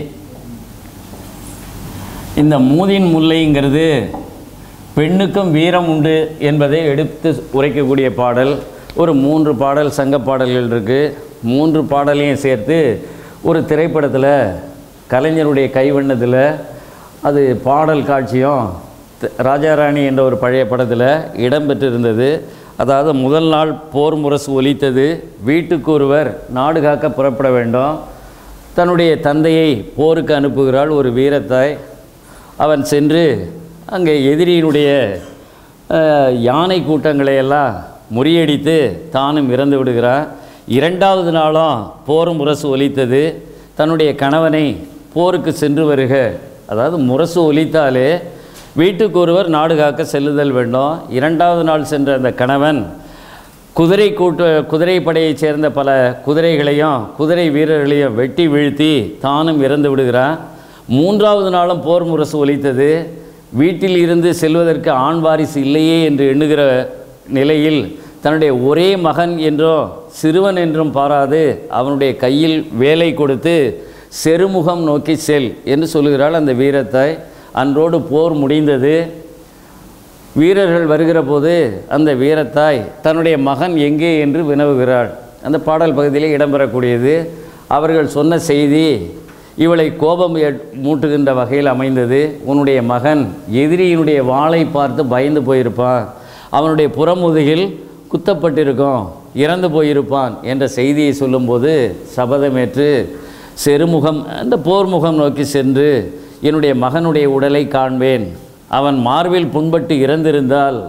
இந்த மூதின் முல்லைங்கிறது பெண்ணுக்கும் வீரம் உண்டு என்பதை எடுத்து உரைக்கக்கூடிய பாடல். ஒரு மூன்று பாடல் சங்க பாடல்கள் இருக்குது. மூன்று பாடலையும் சேர்த்து ஒரு திரைப்படத்தில் கலைஞருடைய கைவண்ணத்தில் அது பாடல் காட்சியும் ராஜாராணி என்ற ஒரு பழைய படத்தில் இடம்பெற்றிருந்தது. அதாவது முதல் நாள் போர் முரசு ஒலித்தது, வீட்டுக்கு ஒருவர் நாடு காக்க புறப்பட வேண்டும். தன்னுடைய தந்தையை போருக்கு அனுப்புகிறாள் ஒரு வீரத்தாய். அவன் சென்று அங்கே எதிரியினுடைய யானை கூட்டங்களையெல்லாம் முறியடித்து தானும் இறந்து விடுகிறான். இரண்டாவது நாளும் போர் முரசு ஒலித்தது. தன்னுடைய கணவனை போருக்கு சென்று வருக, அதாவது முரசு ஒலித்தாலே வீட்டுக்கு ஒருவர் நாடு காக்க செல்லுதல் வேண்டும். இரண்டாவது நாள் சென்ற அந்த கணவன் குதிரை கூட்ட குதிரை படையைச் சேர்ந்த பல குதிரைகளையும் குதிரை வீரர்களையும் வெட்டி வீழ்த்தி தானும் இறந்து விடுகிறான். மூன்றாவது நாளும் போர் முரசு ஒலித்தது. வீட்டில் இருந்து செல்வதற்கு ஆண் வாரிசு இல்லையே என்று எண்ணுகிற நிலையில் தன்னுடைய ஒரே மகன் என்றும் சிறுவன் என்றும் பாராது அவனுடைய கையில் வேலை கொடுத்து செருமுகம் நோக்கி செல் என்று சொல்லுகிறாள் அந்த வீரத்தாய். அன்றோடு போர் முடிந்தது. வீரர்கள் வருகிற போது அந்த வீரத்தாய் தன்னுடைய மகன் எங்கே என்று வினவுகிறாள். அந்த பாடல் பகுதியிலே இடம்பெறக்கூடியது. அவர்கள் சொன்ன செய்தி இவளை கோபம் மூட்டுகின்ற வகையில் அமைந்தது. உன்னுடைய மகன் எதிரியினுடைய வாளை பார்த்து பயந்து போயிருப்பான், அவனுடைய புறமுதுகில் குத்தப்பட்டிருக்கும், இறந்து போயிருப்பான் என்ற செய்தியை சொல்லும்போது சபதமேற்று செருமுகம் அந்த போர்முகம் நோக்கி சென்று என்னுடைய மகனுடைய உடலை காண்பேன், அவன் மார்பில் புண்பட்டு இறந்திருந்தால்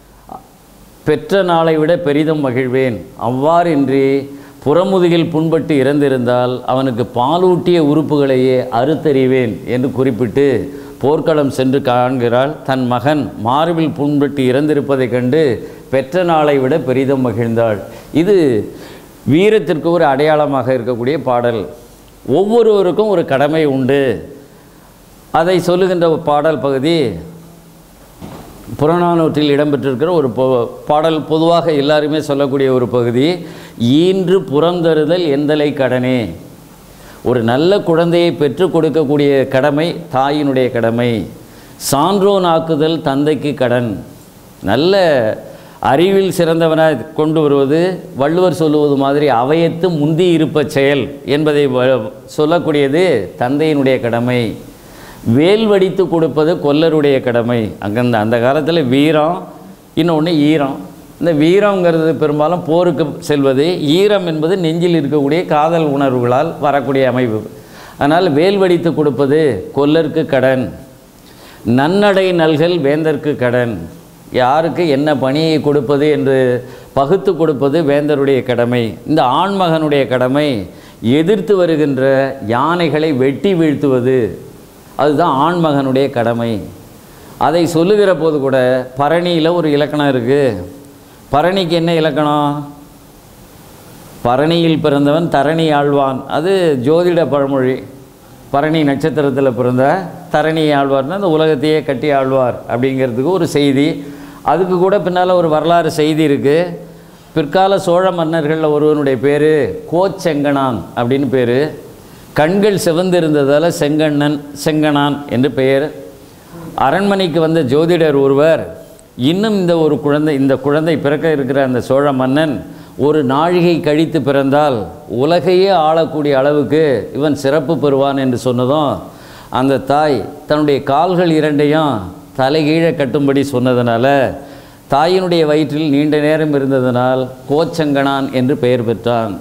பெற்ற நாளை விட பெரிதும் மகிழ்வேன், அவ்வாறின்றி புறமுதுகில் புண்பட்டு இறந்திருந்தால் அவனுக்கு பாலூட்டிய உறுப்புகளையே அறுத்தறிவேன் என்று குறிப்பிட்டு போர்க்களம் சென்று காண்கிறாள். தன் மகன் மார்பில் புண்பட்டு இறந்திருப்பதைக் கண்டு பெற்ற நாளை விட பெரிதும் மகிழ்ந்தாள். இது வீரத்திற்கு ஒரு அடையாளமாக இருக்கக்கூடிய பாடல். ஒவ்வொருவருக்கும் ஒரு கடமை உண்டு, அதை சொல்லுகின்ற பாடல் பகுதி புறநானூற்றில் இடம்பெற்றிருக்கிற ஒரு பாடல். பொதுவாக எல்லாருமே சொல்லக்கூடிய ஒரு பகுதி. ஈன்று புறந்தருதல் எந்தலை கடனே. ஒரு நல்ல குழந்தையை பெற்றுக் கொடுக்கக்கூடிய கடமை தாயினுடைய கடமை. சான்றோன் ஆக்குதல் தந்தைக்கு கடன். நல்ல அறிவில் சிறந்தவனாக கொண்டு வருவது வள்ளுவர் சொல்லுவது மாதிரி அவையத்து முந்தி இருப்ப செயல் என்பதை சொல்லக்கூடியது தந்தையினுடைய கடமை. வேல் வடித்து கொடுப்பது கொல்லருடைய கடமை. அங்கே அந்த காலத்தில் வீரம், இன்னொன்று ஈரம். இந்த வீரங்கிறது பெரும்பாலும் போருக்கு செல்வது, ஈரம் என்பது நெஞ்சில் இருக்கக்கூடிய காதல் உணர்வுகளால் வரக்கூடிய அமைப்பு. அதனால் வேல் வடித்து கொடுப்பது கொல்லருக்கு கடன். நன்னடை நல்கல் வேந்தற்கு கடன். யாருக்கு என்ன பணியை கொடுப்பது என்று பகுத்து கொடுப்பது வேந்தருடைய கடமை. இந்த ஆண்மகனுடைய கடமை எதிர்த்து வருகின்ற யானைகளை வெட்டி வீழ்த்துவது, அதுதான் ஆண்மகனுடைய கடமை. அதை சொல்லுகிற போது கூட பரணியில் ஒரு இலக்கணம் இருக்குது. பரணிக்கு என்ன இலக்கணம்? பரணியில் பிறந்தவன் தரணி ஆழ்வான். அது ஜோதிட பழமொழி. பரணி நட்சத்திரத்தில் பிறந்த தரணி ஆழ்வார்னா அந்த உலகத்தையே கட்டி ஆழ்வார் அப்படிங்கிறதுக்கு ஒரு செய்தி. அதுக்கு கூட பின்னால் ஒரு வரலாறு செய்தி இருக்குது. பிற்கால சோழ மன்னர்களில் ஒருவனுடைய பேர் கோச்செங்கணான் அப்படின்னு பேர். கண்கள் சிவந்திருந்ததால் செங்கண்ணன் செங்கணான் என்று பெயர். அரண்மனைக்கு வந்த ஜோதிடர் ஒருவர், இன்னும் இந்த ஒரு குழந்தை இந்த குழந்தை பிறக்க இருக்கிற அந்த சோழ மன்னன் ஒரு நாழிகை கழித்து பிறந்தால் உலகையே ஆளக்கூடிய அளவுக்கு இவன் சிறப்பு பெறுவான் என்று சொன்னதும் அந்த தாய் தன்னுடைய கால்கள் இரண்டையும் தலைகீழே கட்டும்படி சொன்னதுனால தாயினுடைய வயிற்றில் நீண்ட நேரம் இருந்ததனால் கோச்செங்கணான் என்று பெயர் பெற்றான்.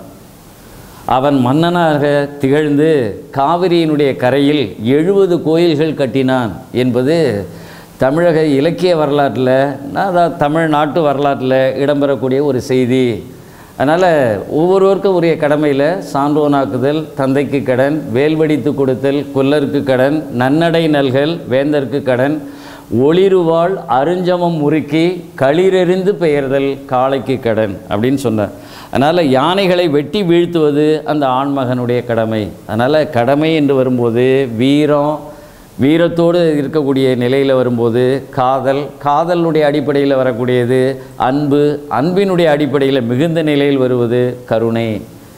அவன் மன்னனாக திகழ்ந்து காவிரியினுடைய கரையில் எழுபது கோயில்கள் கட்டினான் என்பது தமிழக இலக்கிய வரலாற்றில், அதாவது தமிழ்நாட்டு வரலாற்றில் இடம்பெறக்கூடிய ஒரு செய்தி. அதனால் ஒவ்வொருவருக்கும் உரிய கடமையில் சான்றோனாக்குதல் தந்தைக்கு கடன், வேல்வடித்து கொடுத்தல் கொல்லருக்கு கடன், நன்னடை நல்கல் வேந்தற்கு கடன், ஒளிருவாள் அருஞ்சமம் முறுக்கி களிரெறிந்து பெயர்தல் காளைக்கு கடன் அப்படின்னு சொன்னார். அதனால் யானைகளை வெட்டி வீழ்த்துவது அந்த ஆண்மகனுடைய கடமை. அதனால் கடமை என்று வரும்போது வீரம், வீரத்தோடு இருக்கக்கூடிய நிலையில் வரும்போது காதல், காதலுடைய அடிப்படையில் வரக்கூடியது அன்பு, அன்பினுடைய அடிப்படையில் மிகுந்த நிலையில் வருவது கருணை.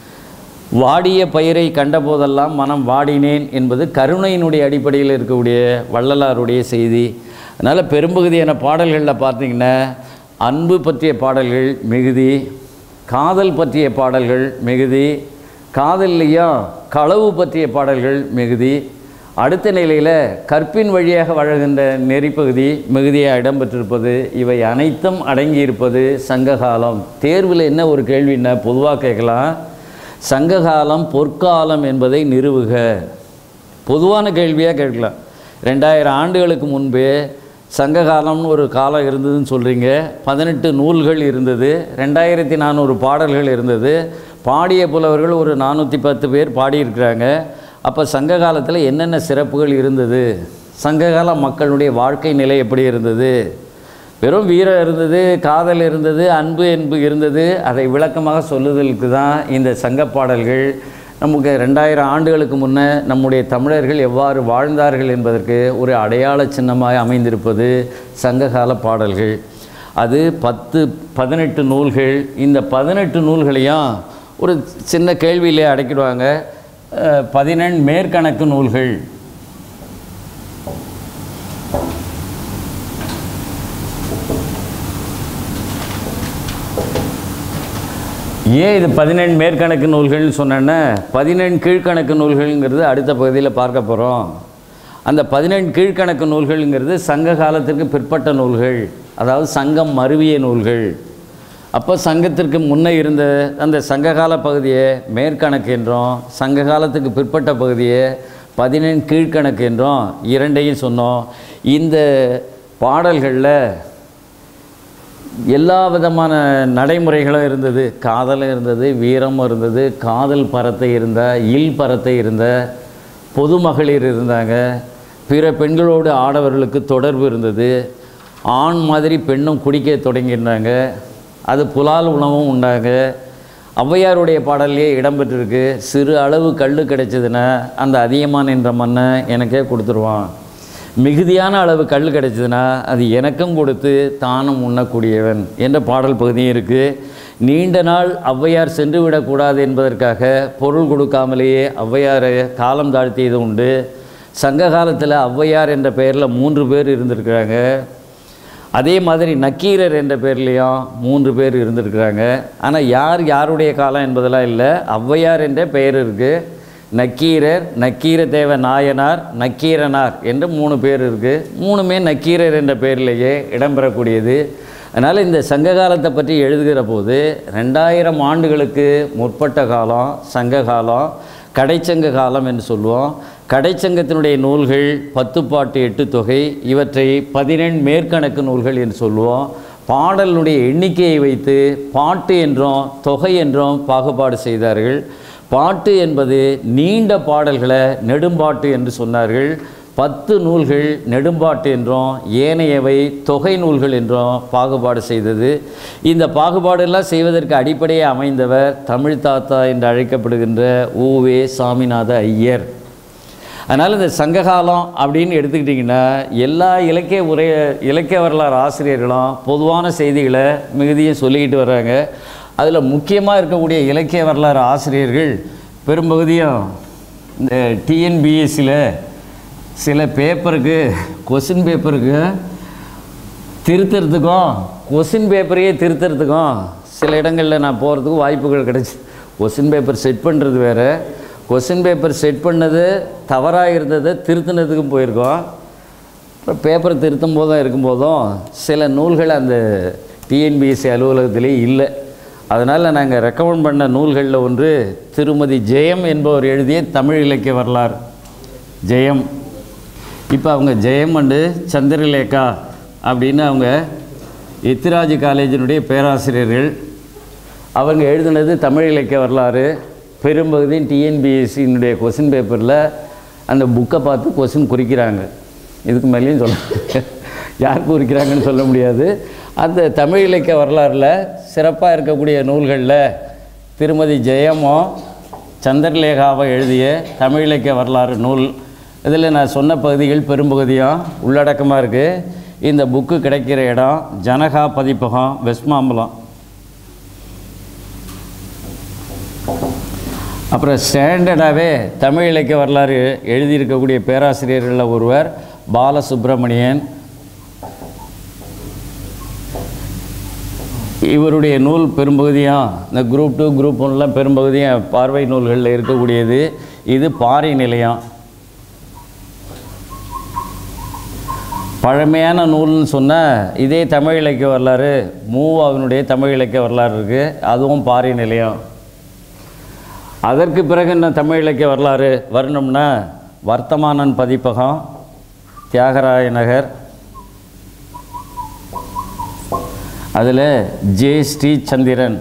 வாடிய பயிரை கண்டபோதெல்லாம் மனம் வாடினேன் என்பது கருணையினுடைய அடிப்படையில் இருக்கக்கூடிய வள்ளலாருடைய செய்தி. அதனால் பெரும்பகுதியான பாடல்களில் பார்த்திங்கன்னா அன்பு பற்றிய பாடல்கள் மிகுதி, காதல் பற்றிய பாடல்கள் மிகுதி, காதல்லையும் களவு பற்றிய பாடல்கள் மிகுதி. அடுத்த நிலையில் கற்பின் வழியாக வழங்குகின்ற நெறிப்பகுதி மிகுதியாக இடம்பெற்றிருப்பது. இவை அனைத்தும் அடங்கியிருப்பது சங்ககாலம். தேர்வில் என்ன ஒரு கேள்வின்னா பொதுவாக கேட்கலாம், சங்ககாலம் பொற்காலம் என்பதை நிறுவுக. பொதுவான கேள்வியாக கேட்கலாம். ரெண்டாயிரம் ஆண்டுகளுக்கு முன்பே சங்ககாலம்னு ஒரு காலம் இருந்ததுன்னு சொல்கிறீங்க. பதினெட்டு நூல்கள் இருந்தது, ரெண்டாயிரத்தி நானூறு பாடல்கள் இருந்தது, பாடிய புலவர்கள் ஒரு நானூற்றி பத்து பேர் பாடியிருக்கிறாங்க. அப்போ சங்க காலத்தில் என்னென்ன சிறப்புகள் இருந்தது, சங்ககால மக்களுடைய வாழ்க்கை நிலை எப்படி இருந்தது? வெறும் வீரம் இருந்தது, காதல் இருந்தது, அன்பு என்பு இருந்தது. அதை விளக்கமாக சொல்லுதலுக்கு தான் இந்த சங்க பாடல்கள். நமக்கு ரெண்டாயிரம் ஆண்டுகளுக்கு முன்னே நம்முடைய தமிழர்கள் எவ்வாறு வாழ்ந்தார்கள் என்பதற்கு ஒரு அடையாள சின்னமாக அமைந்திருப்பது சங்ககால பாடல்கள். அது பத்து பதினெட்டு நூல்கள். இந்த பதினெட்டு நூல்களையும் ஒரு சின்ன கேள்வியிலே அடக்கிடுவாங்க. பதினெண் மேற்கணக்கு நூல்கள். ஏன் இது பதினெண் மேற்கணக்கு நூல்கள்னு சொன்னேன்னா, பதினெண் கீழ்கணக்கு நூல்கள்ங்கிறது அடுத்த பகுதியில் பார்க்க போகிறோம். அந்த பதினெண் கீழ்கணக்கு நூல்கள்ங்கிறது சங்க காலத்திற்கு பிற்பட்ட நூல்கள், அதாவது சங்கம் மருவிய நூல்கள். அப்போ சங்கத்திற்கு முன்னே இருந்த அந்த சங்ககால பகுதியை மேற்கணக்கு என்றும், சங்க காலத்துக்கு பிற்பட்ட பகுதியை பதினெண் கீழ்கணக்கு என்றும் இரண்டையும் சொன்னோம். இந்த பாடல்களில் எல்லா விதமான நடைமுறைகளும் இருந்தது. காதலும் இருந்தது, வீரமும் இருந்தது, காதல் பரத்தை இருந்த, இல் பரத்தை இருந்த, பொதுமகளிர் இருந்தாங்க, பிற பெண்களோடு ஆடவர்களுக்கு தொடர்பு இருந்தது, ஆண் மாதிரி பெண்ணும் குடிக்க தொடங்கியிருந்தாங்க, அது புலால் உணவும் உண்டாங்க. ஔவையாருடைய பாடல்லையே இடம்பெற்றிருக்கு, சிறு அளவு கல் கிடைச்சதுன்னா அந்த அதிகமான என்ற மண்ணை எனக்கே கொடுத்துருவான், மிகுதியான அளவு கல் கிடைச்சதுன்னா அது எனக்கும் கொடுத்து தானும் உண்ணக்கூடியவன் என்ற பாடல் பகுதியும் இருக்குது. நீண்ட நாள் ஔவையார் சென்று விடக்கூடாது என்பதற்காக பொருள் கொடுக்காமலேயே ஔவையாரை காலம் தாழ்த்தியது உண்டு. சங்க காலத்தில் ஔவையார் என்ற பெயரில் மூன்று பேர் இருந்திருக்கிறாங்க. அதே மாதிரி நக்கீரர் என்ற பேர்லேயும் மூன்று பேர் இருந்திருக்கிறாங்க. ஆனால் யார் யாருடைய காலம் என்பதெல்லாம் இல்லை, ஔவையார் என்ற பெயர் இருக்குது. நக்கீரர், நக்கீரதேவ நாயனார், நக்கீரனார் என்று மூணு பேர் இருக்குது. மூணுமே நக்கீரர் என்ற பெயரிலேயே இடம்பெறக்கூடியது. அதனால் இந்த சங்க காலத்தை பற்றி எழுதுகிற போது ரெண்டாயிரம் ஆண்டுகளுக்கு முற்பட்ட காலம் சங்க காலம், கடைச்சங்க காலம் என்று சொல்லுவோம். கடைச்சங்கத்தினுடைய நூல்கள் பத்து பாட்டு எட்டு தொகை, இவற்றை பதினெண் மேற்கணக்கு நூல்கள் என்று சொல்லுவோம். பாடலுடைய எண்ணிக்கையை வைத்து பாட்டு என்றும் தொகை என்றும் பாகுபாடு செய்தார்கள். பாட்டு என்பது நீண்ட பாடல்களை நெடும்பாட்டு என்று சொன்னார்கள். பத்து நூல்கள் நெடும்பாட்டு என்றும் ஏனையவை தொகை நூல்கள் என்றும் பாகுபாடு செய்தது. இந்த பாகுபாடெல்லாம் செய்வதற்கு அடிப்படையே அமைந்தவர் தமிழ் தாத்தா என்று அழைக்கப்படுகின்ற ஊவே சாமிநாத ஐயர். அதனால் இந்த சங்ககாலம் அப்படின்னு எடுத்துக்கிட்டிங்கன்னா எல்லா இலக்கிய உரைய இலக்கிய வரலாறு ஆசிரியர்களும் பொதுவான செய்திகளை மிகுதியும் சொல்லிக்கிட்டு வர்றாங்க. அதில் முக்கியமாக இருக்கக்கூடிய இலக்கிய வரலாறு ஆசிரியர்கள் பெரும்பகுதியும் இந்த டிஎன்பிஎஸ்சியில் சில பேப்பருக்கு கொஸ்டின் பேப்பருக்கு திருத்துறதுக்கும் கொஸ்டின் பேப்பரையே திருத்துறதுக்கும் சில இடங்களில் நான் போகிறதுக்கு வாய்ப்புகள் கிடச்சி. கொஸ்டின் பேப்பர் செட் பண்ணுறது வேறு, கொஸ்டின் பேப்பர் செட் பண்ணது தவறாக இருந்ததை திருத்தினதுக்கும் போயிருக்கோம். அப்புறம் பேப்பரை திருத்தும் போதும் இருக்கும்போதும் சில நூல்கள் அந்த டிஎன்பிஎஸ்சி அலுவலகத்திலே இல்லை. அதனால் நாங்கள் ரெக்கமெண்ட் பண்ண நூல்களில் ஒன்று திருமதி ஜெயம் என்பவர் எழுதிய தமிழ் இலக்கிய வரலாறு. ஜெயம் இப்போ அவங்க ஜெயம் அண்டு சந்திரலேகா அப்படின்னு அவங்க எத்திராஜ் காலேஜினுடைய பேராசிரியர்கள். அவங்க எழுதினது தமிழ் இலக்கிய வரலாறு. பெரும்பகுதி டிஎன்பிஎஸ்சியினுடைய கொஸ்டின் பேப்பரில் அந்த புக்கை பார்த்து கொஸ்டின் குறிக்கிறாங்க. இதுக்கு மேலேயும் சொல்ல யார் குறிக்கிறாங்கன்னு சொல்ல முடியாது. அந்த தமிழ் இலக்கிய வரலாறில் சிறப்பாக இருக்கக்கூடிய நூல்களில் திருமதி ஜெயமோ சந்திரலேகாவை எழுதிய தமிழ் இலக்கிய வரலாறு நூல். இதில் நான் சொன்ன பகுதிகள் பெரும்பகுதியும் உள்ளடக்கமாக இருக்குது. இந்த புக்கு கிடைக்கிற இடம் ஜனகா பதிப்பகம், வெஸ்ட்மாம்பலம். அப்புறம் ஸ்டாண்டர்டாகவே தமிழ் இலக்கிய வரலாறு எழுதியிருக்கக்கூடிய பேராசிரியர்களில் ஒருவர் பாலசுப்ரமணியன். இவருடைய நூல் பெரும்பகுதியும் இந்த குரூப் டூ குரூப் ஒன்லாம் பெரும்பகுதியும் பார்வை நூல்களில் இருக்கக்கூடியது. இது பாரி நிலையம். பழமையான நூல்னு சொன்னால் இதே தமிழ் இலக்கிய வரலாறு மூவாவினுடைய தமிழ் இலக்கிய வரலாறு இருக்குது, அதுவும் பாரி நிலையம். அதற்கு பிறகு என்ன தமிழ் இலக்கிய வரலாறு வரணும்னா வர்த்தமானன் பதிப்பகம், தியாகராய நகர். அதில் ஜே ஸ்ரீ சந்திரன்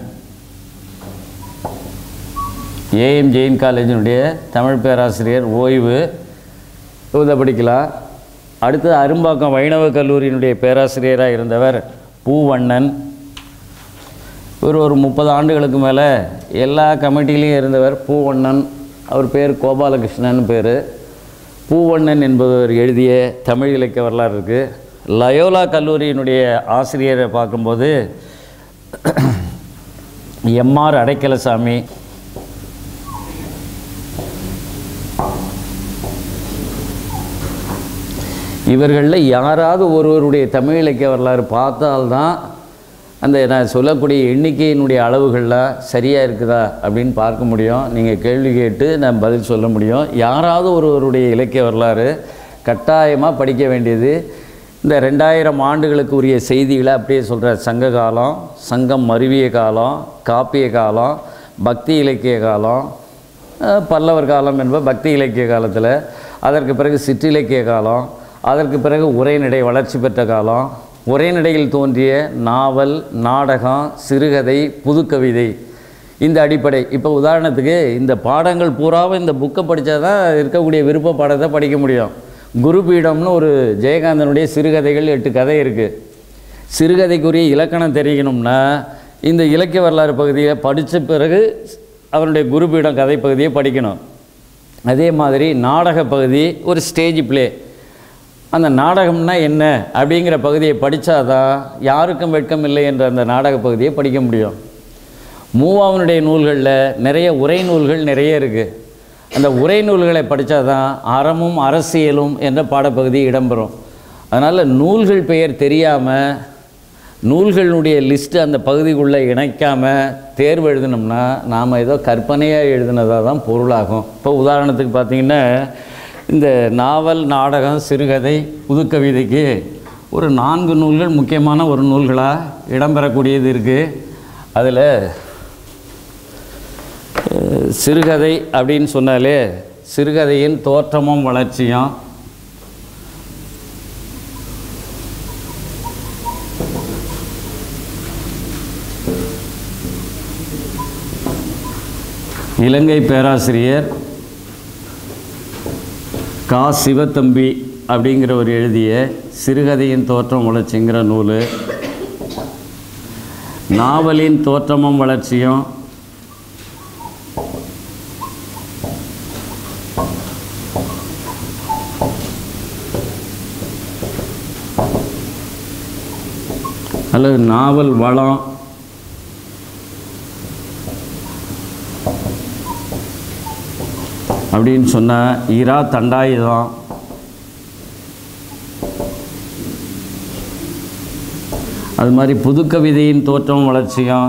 ஏஎம் ஜெயின் காலேஜினுடைய தமிழ் பேராசிரியர், ஓய்வு, இதை படிக்கலாம். அடுத்து அரும்பாக்கம் வைணவ கல்லூரியினுடைய பேராசிரியராக இருந்தவர் பூவண்ணன். இவர் ஒரு முப்பது ஆண்டுகளுக்கு மேலே எல்லா கமிட்டிலையும் இருந்தவர் பூவண்ணன். அவர் பேர் கோபாலகிருஷ்ணன் பேர். பூவண்ணன் என்பவர் எழுதிய தமிழ் இலக்கிய வரலாறு இருக்குது. லயோலா கல்லூரியினுடைய ஆசிரியரை பார்க்கும்போது எம்ஆர் அடைக்கலசாமி. இவர்களில் யாராவது ஒருவருடைய தமிழ் இலக்கிய வரலாறு பார்த்தால்தான் அந்த நான் சொல்லக்கூடிய எண்ணிக்கையினுடைய அளவுகள்லாம் சரியாக இருக்குதா அப்படின்னு பார்க்க முடியும். நீங்கள் கேள்வி கேட்டு நான் பதில் சொல்ல முடியும். யாராவது ஒருவருடைய இலக்கிய வரலாறு கட்டாயமாக படிக்க வேண்டியது. இந்த ரெண்டாயிரம் ஆண்டுகளுக்கு உரிய செய்திகளை அப்படியே சொல்கிற சங்க காலம், சங்கம் மருவிய காலம், காப்பிய காலம், பக்தி இலக்கிய காலம், பல்லவர் காலம் என்ப பக்தி இலக்கிய காலத்தில், அதற்கு பிறகு சிற்றிலக்கிய காலம், அதற்கு பிறகு உரைநடை வளர்ச்சி பெற்ற காலம், உரைநடையில் தோன்றிய நாவல், நாடகம், சிறுகதை, புதுக்கவிதை, இந்த அடிப்படை. இப்போ உதாரணத்துக்கு இந்த பாடங்கள் பூராவும் இந்த புக்கை படித்தா தான் இருக்கக்கூடிய விருப்ப பாடத்தை படிக்க முடியும். குருபீடம்னு ஒரு ஜெயகாந்தனுடைய சிறுகதைகள் எட்டு கதை இருக்குது. சிறுகதைக்குரிய இலக்கணம் தெரியணும்னா இந்த இலக்கிய வரலாறு பகுதியை படித்த பிறகு அவருடைய குருபீடம் கதை பகுதியை படிக்கணும். அதே மாதிரி நாடக பகுதி ஒரு ஸ்டேஜ் பிளே, அந்த நாடகம்னா என்ன அப்படிங்கிற பகுதியை படித்தாதான் யாருக்கும் வெட்கம் இல்லை என்ற அந்த நாடக பகுதியை படிக்க முடியும். மூவாவனுடைய நூல்களில் நிறைய உரை நூல்கள் நிறைய இருக்குது. அந்த உரை நூல்களை படித்தா தான் அறமும் அரசியலும் என்ற பாடப்பகுதி இடம்பெறும். அதனால் நூல்கள் பெயர் தெரியாமல் நூல்களுடைய லிஸ்ட்டு அந்த பகுதிக்குள்ளே இணைக்காமல் தேர்வு எழுதினோம்னா நாம் ஏதோ கற்பனையாக எழுதினதாக தான் பொருளாகும். இப்போ உதாரணத்துக்கு பார்த்திங்கன்னா இந்த நாவல், நாடகம், சிறுகதை, புதுக்கவிதைக்கு ஒரு நான்கு நூல்கள் முக்கியமான ஒரு நூல்களாக இடம்பெறக்கூடியது இருக்குது. அதில் சிறுகதை அப்படின்னு சொன்னாலே சிறுகதையின் தோற்றமும் வளர்ச்சியும், இலங்கை பேராசிரியர் கா சிவத்தம்பி அப்படிங்கிறவர் எழுதிய சிறுகதையின் தோற்றம் வளர்ச்சிங்கிற நூல், நாவலின் தோற்றமும் வளர்ச்சியும், அல்லது நாவல் வளம், அப்படின்னு சொன்னால் இரா தண்டாயுதம், அது மாதிரி புதுக்கவிதையின் தோற்றம் வளர்ச்சியும்,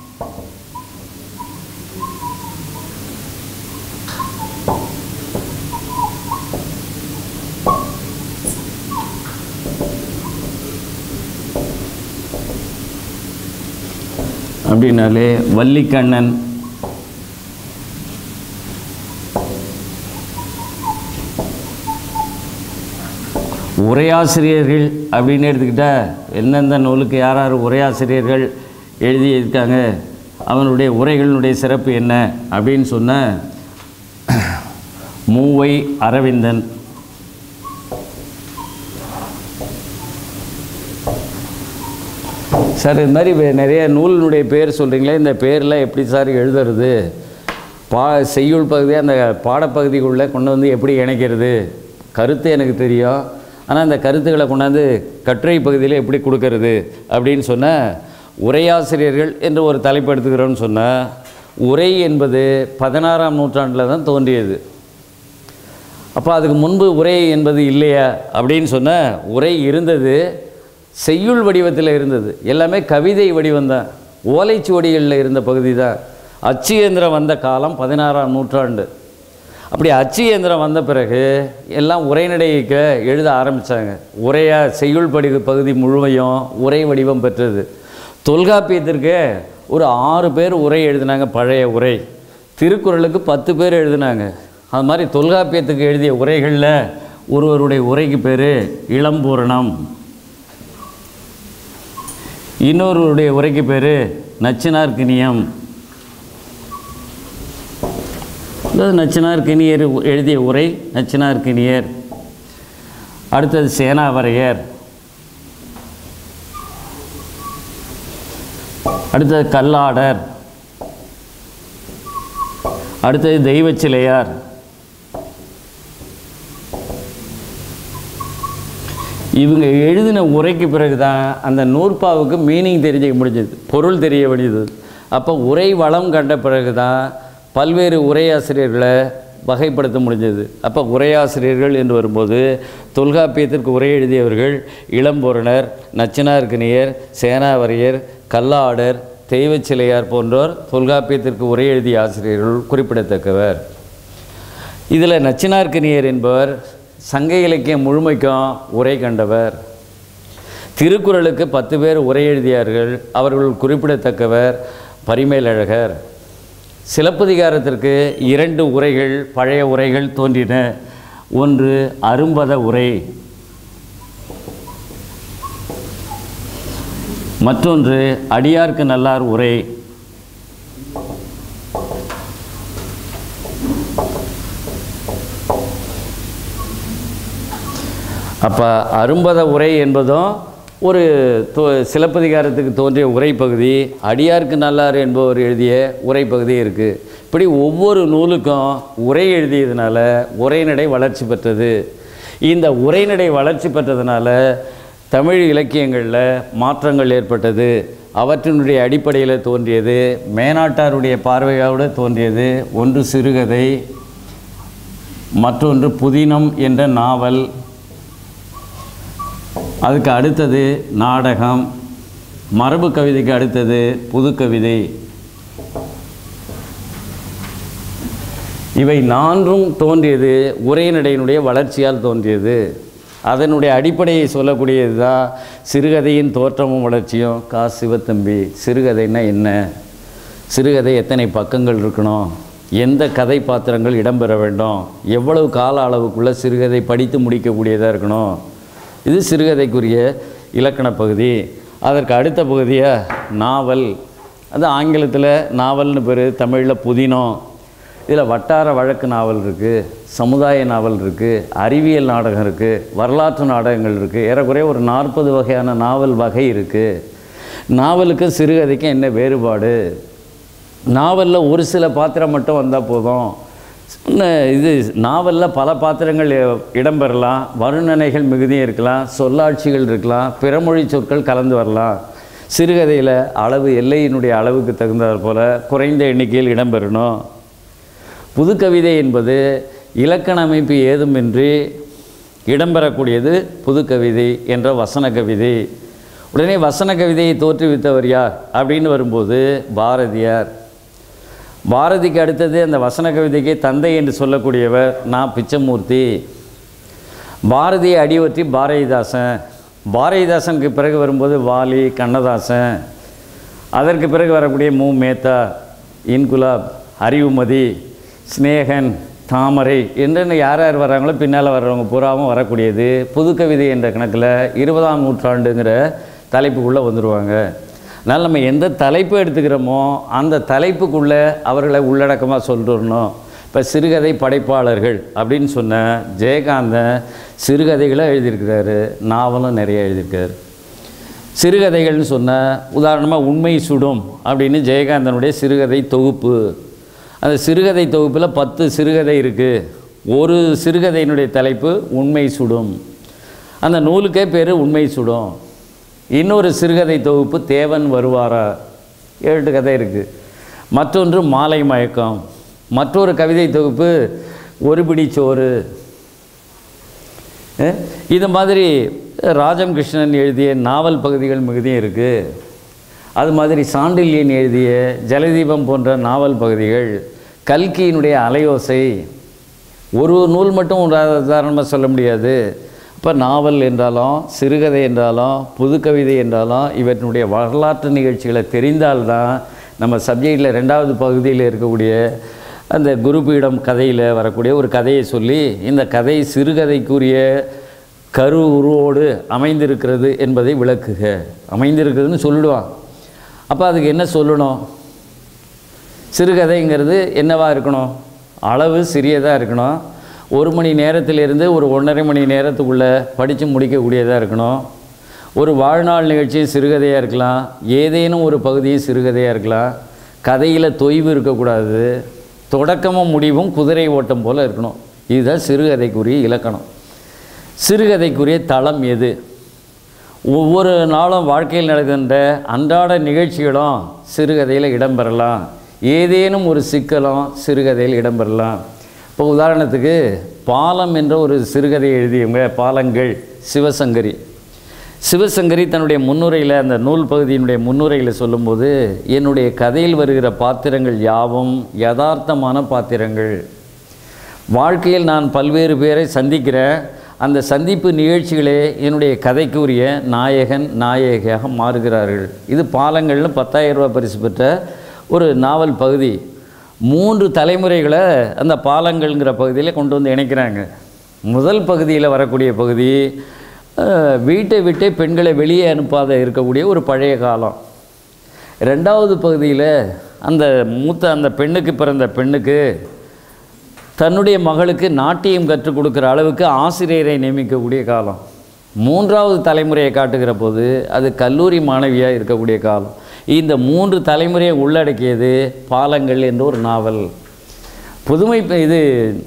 அப்படின்னாலே வள்ளிக்கண்ணன், உரையாசிரியர்கள் அப்படின்னு எடுத்துக்கிட்டால் எந்தெந்த நூலுக்கு யார் யார் உரையாசிரியர்கள் எழுதியிருக்காங்க, அவனுடைய உரைகளினுடைய சிறப்பு என்ன அப்படின்னு சொன்ன மூவை அரவிந்தன், சார் இது மாதிரி நிறைய நூலினுடைய பேர் சொல்கிறீங்களே, இந்த பேரில் எப்படி சார் எழுதுறது, பா செய்யுள் பகுதியை அந்த பாடப்பகுதிக்குள்ளே கொண்டு வந்து எப்படி இணைக்கிறது, கருத்து எனக்கு தெரியும், ஆனால் அந்த கருத்துக்களை கொண்டாந்து கட்டுரை பகுதியில் எப்படி கொடுக்கறது அப்படின்னு சொன்னால் உரையாசிரியர்கள் என்று ஒரு தலைப்பு எடுத்துக்கிறோன்னு சொன்னால், உரை என்பது பதினாறாம் நூற்றாண்டில் தான் தோன்றியது. அப்போ அதுக்கு முன்பு உரை என்பது இல்லையா அப்படின்னு சொன்னால், உரை இருந்தது, செய்யுள் வடிவத்தில் இருந்தது, எல்லாமே கவிதை வடிவம்தான், ஓலைச்சுவடிகளில் இருந்த பகுதி தான். அச்சு இயந்திரம் வந்த காலம் பதினாறாம் நூற்றாண்டு. அப்படி அச்சு இயந்திரம் வந்த பிறகு எல்லாம் உரைநடைக்க எழுத ஆரம்பித்தாங்க. உரையாக செய்யுள் படி பகுதி முழுமையும் உரை வடிவம் பெற்றது. தொல்காப்பியத்திற்கு ஒரு ஆறு பேர் உரை எழுதினாங்க, பழைய உரை. திருக்குறளுக்கு பத்து பேர் எழுதினாங்க. அது மாதிரி தொல்காப்பியத்துக்கு எழுதிய உரைகளில் ஒருவருடைய உரைக்கு பேர் இளம்பூரணம், இன்னொருவருடைய உரைக்கு பேர் நச்சினார்க்கினியம். நச்சினார்க்கினியர் எழுதிய உரை நச்சினார்க்கினியர். அடுத்தது சேனாவரையர், அடுத்தது கல்லாடர், அடுத்தது தெய்வச்சிலையார். இவங்க எழுதின உரைக்கு பிறகு தான் அந்த நூற்பாவுக்கு மீனிங் தெரிஞ்சிக்க முடிஞ்சது, பொருள் தெரிய முடிஞ்சது. அப்போ உரை வளம் கண்ட பிறகு தான் பல்வேறு உரையாசிரியர்களை வகைப்படுத்த முடிஞ்சது. அப்போ உரையாசிரியர்கள் என்று வரும்போது தொல்காப்பியத்திற்கு உரை எழுதியவர்கள் இளம்பூரணர், நச்சினார்க்கினியர், சேனாவரையர், கல்லாடர், தெய்வச்சிலையார் போன்றோர் தொல்காப்பியத்திற்கு உரை எழுதிய ஆசிரியர்கள் குறிப்பிடத்தக்கவர். இதில் நச்சினார்க்கனியர் என்பவர் சங்க இலக்கியம் முழுமைக்கும் உரை கண்டவர். திருக்குறளுக்கு பத்து பேர் உரை எழுதியார்கள். அவர்கள் குறிப்பிடத்தக்கவர் பரிமேலழகர். சிலப்பதிகாரத்திற்கு இரண்டு உரைகள், பழைய உரைகள் தோன்றின. ஒன்று அரும்பத உரை, மற்றொன்று அடியார்க்கு நல்லார் உரை. அப்போ அரும்பத உரை என்பதும் ஒரு தோ சிலப்பதிகாரத்துக்கு தோன்றிய உரைப்பகுதி, அடியார்க்கு நல்லார் என்பவர் எழுதிய உரைப்பகுதி இருக்குது. இப்படி ஒவ்வொரு நூலுக்கும் உரை எழுதியதுனால உரைநடை வளர்ச்சி பெற்றது. இந்த உரைநடை வளர்ச்சி பெற்றதுனால தமிழ் இலக்கியங்களில் மாற்றங்கள் ஏற்பட்டது. அவற்றினுடைய அடிப்படையில் தோன்றியது, மேனாட்டாருடைய பார்வையோடு தோன்றியது ஒன்று சிறுகதை, மற்றொன்று புதினம் என்ற நாவல், அதுக்கு அடுத்தது நாடகம், மரபு கவிதைக்கு அடுத்தது புதுக்கவிதை. இவை நான்கும் தோன்றியது உரைநடையினுடைய வளர்ச்சியால் தோன்றியது. அதனுடைய அடிப்படையை சொல்லக்கூடியது தான் சிறுகதையின் தோற்றமும் வளர்ச்சியும். கா சிவத்தம்பி, சிறுகதைன்னா என்ன, சிறுகதை எத்தனை பக்கங்கள் இருக்கணும், எந்த கதை பாத்திரங்கள் இடம்பெற வேண்டும், எவ்வளவு கால அளவுக்குள்ளே சிறுகதை படித்து முடிக்கக்கூடியதாக இருக்கணும், இது சிறுகதைக்குரிய இலக்கண பகுதி. அதற்கு அடுத்த பகுதியாக நாவல், அது ஆங்கிலத்தில் நாவல்னு பேர், தமிழில் புதினம். இதில் வட்டார வழக்கு நாவல் இருக்குது, சமுதாய நாவல் இருக்குது, அறிவியல் நாடகம் இருக்குது, வரலாற்று நாடகங்கள் இருக்குது. ஏறக்குறைய ஒரு நாற்பது வகையான நாவல் வகை இருக்குது. நாவலுக்கு சிறுகதைக்கு என்ன வேறுபாடு? நாவலில் ஒரு சில பாத்திரம் மட்டும் வந்தால் போதும். இது நாவலில் பல பாத்திரங்கள் இடம்பெறலாம், வருணனைகள் மிகுதியும் இருக்கலாம், சொல்லாட்சிகள் இருக்கலாம், பிறமொழி சொற்கள் கலந்து வரலாம். சிறுகதையில் அளவு எல்லையினுடைய அளவுக்கு தகுந்தாற் போல் குறைந்த எண்ணிக்கையில் இடம்பெறணும். புதுக்கவிதை என்பது இலக்கண அமைப்பு ஏதுமின்றி இடம்பெறக்கூடியது புதுக்கவிதை என்ற வசன கவிதை. உடனே வசன கவிதையை தோற்றுவித்தவர் யார் அப்படின்னு வரும்போது பாரதியார். பாரதிக்கு அடுத்தது அந்த வசன கவிதைக்கு தந்தை என்று சொல்லக்கூடியவர் நான் பிச்சமூர்த்தி. பாரதியை அடிவற்றி பாரதிதாசன். பாரதிதாசனுக்கு பிறகு வரும்போது வாலி, கண்ணதாசன். அதற்கு பிறகு வரக்கூடிய மு மேத்தா, இன்குலாப், அறிவுமதி, ஸ்னேகன், தாமரை என்று யார் யார் வர்றாங்களோ பின்னால் வர்றவங்க பூராவும் வரக்கூடியது புதுக்கவிதை என்ற கணக்கில் இருபதாம் நூற்றாண்டுங்கிற தலைப்புக்குள்ளே வந்துடுவாங்க. அதனால் நம்ம எந்த தலைப்பு எடுத்துக்கிறோமோ அந்த தலைப்புக்குள்ளே அவர்களை உள்ளடக்கமாக சொல்லிடணும். இப்போ சிறுகதை படைப்பாளர்கள் அப்படின்னு சொன்ன ஜெயகாந்தன் சிறுகதைகளை எழுதியிருக்கிறாரு, நாவலும் நிறைய எழுதியிருக்காரு. சிறுகதைகள்னு சொன்ன உதாரணமாக உண்மை சுடும் அப்படின்னு ஜெயகாந்தனுடைய சிறுகதை தொகுப்பு. அந்த சிறுகதை தொகுப்பில் பத்து சிறுகதை இருக்குது. ஒரு சிறுகதையினுடைய தலைப்பு உண்மை சுடும். அந்த நூலுக்கே பேர் உண்மை சுடும். இன்னொரு சிறுகதை தொகுப்பு தேவன் வருவாரா, ஏழு கதை இருக்குது. மற்றொன்று மாலை மயக்கம். மற்றொரு கவிதை தொகுப்பு ஒரு பிடி சோறு. இது மாதிரி ராஜம் கிருஷ்ணன் எழுதிய நாவல் பகுதிகள் மிகுதியும் இருக்குது. அது மாதிரி சாண்டில்யன் எழுதிய ஜலதீபம் போன்ற நாவல் பகுதிகள், கல்கியினுடைய அலையோசை. ஒரு நூல் மட்டும் உதாரணமாக சொல்ல முடியாது. இப்போ நாவல் என்றாலும் சிறுகதை என்றாலும் புதுக்கவிதை என்றாலும் இவற்றினுடைய வரலாற்று நிகழ்ச்சிகளை தெரிந்தால்தான் நம்ம சப்ஜெக்டில் ரெண்டாவது பகுதியில் இருக்கக்கூடிய அந்த குருபீடம் கதையில் வரக்கூடிய ஒரு கதையை சொல்லி இந்த கதை சிறுகதைக்குரிய கரு உருவோடு அமைந்திருக்கிறது என்பதை விளக்குக. அமைந்திருக்கிறதுன்னு சொல்லிடுவான். அப்போ அதுக்கு என்ன சொல்லணும்? சிறுகதைங்கிறது என்னவாக இருக்கணும்? அளவு சிறியதாக இருக்கணும். ஒரு மணி நேரத்திலிருந்து ஒரு ஒன்றரை மணி நேரத்துக்குள்ளே படித்து முடிக்கக்கூடியதாக இருக்கணும். ஒரு வாழ்நாள் நிகழ்ச்சி சிறுகதையாக இருக்கலாம், ஏதேனும் ஒரு பகுதியும் சிறுகதையாக இருக்கலாம். கதையில் தொய்வு இருக்கக்கூடாது. தொடக்கமும் முடிவும் குதிரை ஓட்டம் போல் இருக்கணும். இதுதான் சிறுகதைக்குரிய இலக்கணம். சிறுகதைக்குரிய தளம் எது? ஒவ்வொரு நாளும் வாழ்க்கையில் நடக்கின்ற அன்றாட நிகழ்ச்சிகளும் சிறுகதையில் இடம்பெறலாம். ஏதேனும் ஒரு சிக்கலும் சிறுகதையில் இடம்பெறலாம். இப்போ உதாரணத்துக்கு பாலம் என்ற ஒரு சிறுகதை எழுதியவங்க பாலங்கள் சிவசங்கரி. சிவசங்கரி தன்னுடைய முன்னுரையில், அந்த நூல் பகுதியினுடைய முன்னுரையில் சொல்லும்போது, என்னுடைய கதையில் வருகிற பாத்திரங்கள் யாவும் யதார்த்தமான பாத்திரங்கள். வாழ்க்கையில் நான் பல்வேறு பேரை சந்திக்கிறேன். அந்த சந்திப்பு நிகழ்ச்சிகளே என்னுடைய கதைக்கு உரிய நாயகன் நாயகியாக மாறுகிறார்கள். இது பாலங்கள்னு பத்தாயிரம் ரூபா பரிசு பெற்ற ஒரு நாவல் பகுதி. மூன்று தலைமுறைகளை அந்த பாலங்கள்ங்கிற பகுதியில் கொண்டு வந்து இணைக்கிறாங்க. முதல் பகுதியில் வரக்கூடிய பகுதி வீட்டை விட்டே பெண்களை வெளியே அனுப்பாத இருக்கக்கூடிய ஒரு பழைய காலம். ரெண்டாவது பகுதியில் அந்த மூத்த அந்த பெண்ணுக்கு பிறந்த பெண்ணுக்கு தன்னுடைய மகளுக்கு நாட்டியம் கற்றுக் கொடுக்குற அளவுக்கு ஆசிரியரை நியமிக்கக்கூடிய காலம். மூன்றாவது தலைமுறையை காட்டுகிற போது அது கல்லூரி மாணவியாக இருக்கக்கூடிய காலம். இந்த மூன்று தலைமுறையை உள்ளடக்கியது பாலங்கள் என்ற ஒரு நாவல். புதுமை இது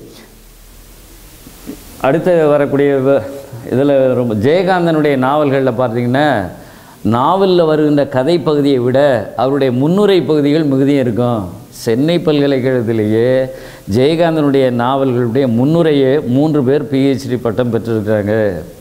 அடுத்து வரக்கூடிய இதில் ரொம்ப ஜெயகாந்தனுடைய நாவல்களில் பார்த்திங்கன்னா, நாவலில் வருகின்ற கதை பகுதியை விட அவருடைய முன்னுரை பகுதிகள் மிகுதியும் இருக்கும். சென்னை பல்கலைக்கழகத்திலேயே ஜெயகாந்தனுடைய நாவல்களுடைய முன்னுரையே மூன்று பேர் பிஹெச்டி பட்டம் பெற்றிருக்கிறாங்க.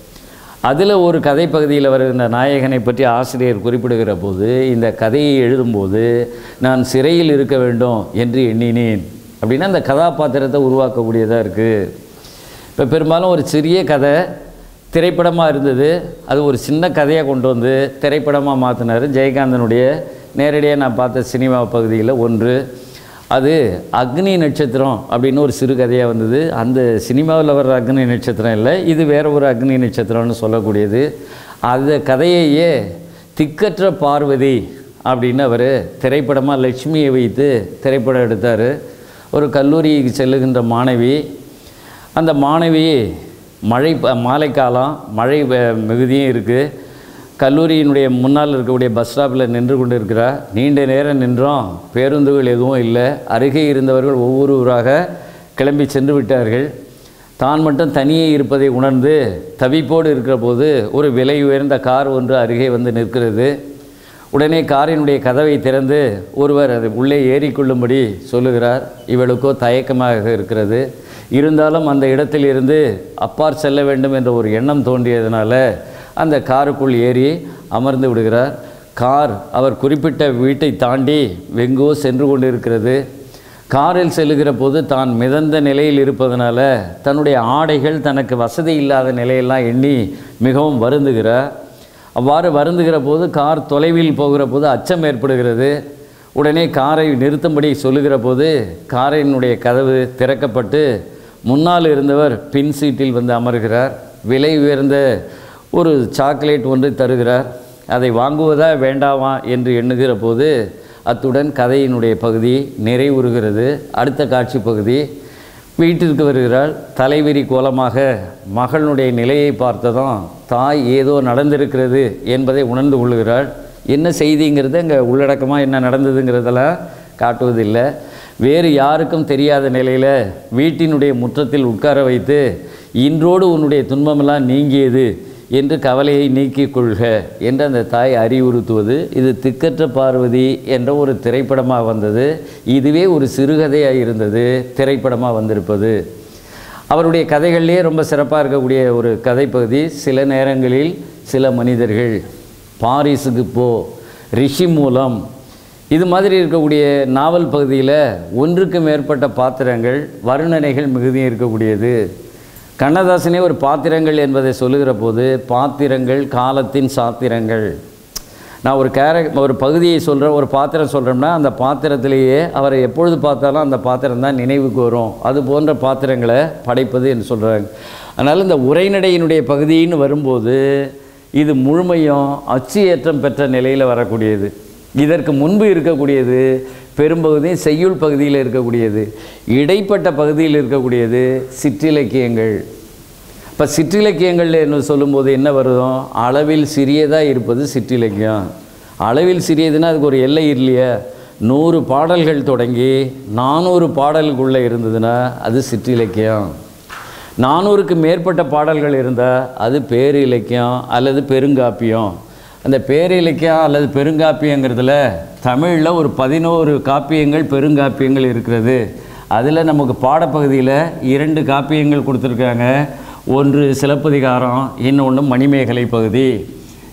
அதில் ஒரு கதை பகுதியில் வருகின்ற நாயகனை பற்றி ஆசிரியர் குறிப்பிடுகிற போது, இந்த கதையை எழுதும்போது நான் சிறையில் இருக்க வேண்டும் என்று எண்ணினேன் அப்படின்னா அந்த கதாபாத்திரத்தை உருவாக்கக்கூடியதாக இருக்குது. இப்போ பெரும்பாலும் ஒரு சிறிய கதை திரைப்படமாக இருந்தது, அது ஒரு சின்ன கதையாக கொண்டு வந்து திரைப்படமாக மாற்றினார். ஜெயகாந்தனுடைய நேரடியாக நான் பார்த்த சினிமா பகுதியில் ஒன்று, அது அக்னி நட்சத்திரம் அப்படின்னு ஒரு சிறு கதையாக வந்தது. அந்த சினிமாவில் வர்ற அக்னி நட்சத்திரம் இல்லை, இது வேறு ஒரு அக்னி நட்சத்திரம்னு சொல்லக்கூடியது. அந்த கதையையே திக்கற்ற பார்வதி அப்படின்னு அவர் திரைப்படமாக லட்சுமியை வைத்து திரைப்படம் எடுத்தார். ஒரு கல்லூரிக்கு செல்லுகின்ற மாணவி, அந்த மாணவி மழை மாலை காலம், மழை மிகுதியும் இருக்குது. கல்லூரியினுடைய முன்னால் இருக்கக்கூடிய பஸ் ஸ்டாப்பில் நின்று கொண்டு இருக்கிறார். நீண்ட நேரம் நின்றோம், பேருந்துகள் எதுவும் இல்லை. அருகே இருந்தவர்கள் ஒவ்வொருவராக கிளம்பி சென்று விட்டார்கள். தான் மட்டும் தனியே இருப்பதை உணர்ந்து தவிப்போடு இருக்கிற போது ஒரு விலை உயர்ந்த கார் ஒன்று அருகே வந்து நிற்கிறது. உடனே காரினுடைய கதவை திறந்து ஒருவர் அது உள்ளே ஏறிக்கொள்ளும்படி சொல்லுகிறார். இவளுக்கோ தயக்கமாக இருக்கிறது. இருந்தாலும் அந்த இடத்தில் இருந்து அப்பார் செல்ல வேண்டும் என்ற ஒரு எண்ணம் தோன்றியதுனால அந்த காருக்குள் ஏறி அமர்ந்து விடுகிறார். கார் அவர் குறிப்பிட்ட வீட்டை தாண்டி வெங்கோ சென்று கொண்டு இருக்கிறது. காரில் செல்லுகிற போது தான் மிதந்த நிலையில் இருப்பதனால தன்னுடைய ஆடைகள் தனக்கு வசதி இல்லாத நிலையெல்லாம் எண்ணி மிகவும் வருந்துகிறார். அவ்வாறு வருந்துகிற போது கார் தொலைவில் போகிற போது அச்சம் ஏற்படுகிறது. உடனே காரை நிறுத்தும்படி சொல்லுகிற போது காரினுடைய கதவு திறக்கப்பட்டு முன்னால் இருந்தவர் பின் சீட்டில் வந்து அமர்கிறார். விலை உயர்ந்த ஒரு சாக்லேட் ஒன்று தருகிறார். அதை வாங்குவதா வேண்டாமா என்று எண்ணுகிற போது அத்துடன் கதையினுடைய பகுதி நிறைவுறுகிறது. அடுத்த காட்சி பகுதி, வீட்டிற்கு வருகிறாள். தலைவிரி கோலமாக மகளுடைய நிலையை பார்த்ததும் தாய் ஏதோ நடந்திருக்கிறது என்பதை உணர்ந்து கொள்கிறாள். என்ன செய்திங்கிறது அங்கே உள்ளடக்கமாக என்ன நடந்ததுங்கிறதெல்லாம் காட்டுவதில்லை. வேறு யாருக்கும் தெரியாத நிலையில் வீட்டினுடைய முற்றத்தில் உட்கார வைத்து இன்றோடு உன்னுடைய துன்பமெல்லாம் நீங்கியது என்று கவலையை நீக்கிக் கொள்க என்று அந்த தாய் அறிவுறுத்துவது. இது திக்கற்ற பார்வதி என்ற ஒரு திரைப்படமாக வந்தது. இதுவே ஒரு சிறுகதையாக இருந்தது, திரைப்படமாக வந்திருப்பது. அவருடைய கதைகள்லேயே ரொம்ப சிறப்பாக இருக்கக்கூடிய ஒரு கதை பகுதி, சில நேரங்களில் சில மனிதர்கள், பாரிஸுக்கு போ, ரிஷி மூலம், இது மாதிரி இருக்கக்கூடிய நாவல் பகுதியில் ஒன்றுக்கு மேற்பட்ட பாத்திரங்கள், வர்ணனைகள் மிகுதியும் இருக்கக்கூடியது. கண்ணதாசனே ஒரு பாத்திரங்கள் என்பதை சொல்லுகிற போது, பாத்திரங்கள் காலத்தின் சாத்திரங்கள். நான் ஒரு கேரக் ஒரு பகுதியை சொல்கிறேன், ஒரு பாத்திரம் சொல்கிறோம்னா அந்த பாத்திரத்திலேயே அவரை எப்பொழுது பார்த்தாலும் அந்த பாத்திரம் தான் நினைவுக்கு வரும். அது போன்ற பாத்திரங்களை படைப்பது என்று சொல்கிறாங்க. அதனால் இந்த உரைநடையினுடைய பகுதின்னு வரும்போது இது முழுமையும் அச்சு ஏற்றம் பெற்ற நிலையில் வரக்கூடியது. இதற்கு முன்பு இருக்கக்கூடியது பெரும்பகுதி செய்யுள் பகுதியில் இருக்கக்கூடியது, இடைப்பட்ட பகுதியில் இருக்கக்கூடியது சிற்றிலக்கியங்கள். இப்போ சிற்றிலக்கியங்கள் என்று சொல்லும்போது என்ன வருதும், அளவில் சிறியதாக இருப்பது சிற்றிலக்கியம். அளவில் சிறியதுன்னா அதுக்கு ஒரு எல்லை இல்லையா? நூறு பாடல்கள் தொடங்கி நானூறு பாடலுக்குள்ளே இருந்ததுன்னா அது சிற்றிலக்கியம். நானூறுக்கு மேற்பட்ட பாடல்கள் இருந்தால் அது பேரு இலக்கியம் அல்லது பெருங்காப்பியம். அந்த பேரிலக்கியம் அல்லது பெருங்காப்பியங்கிறதுல தமிழில் ஒரு பதினோரு காப்பியங்கள் பெருங்காப்பியங்கள் இருக்கிறது. அதில் நமக்கு பாடப்பகுதியில் இரண்டு காப்பியங்கள் கொடுத்துருக்காங்க. ஒன்று சிலப்பதிகாரம், இன்னொன்று மணிமேகலை பகுதி.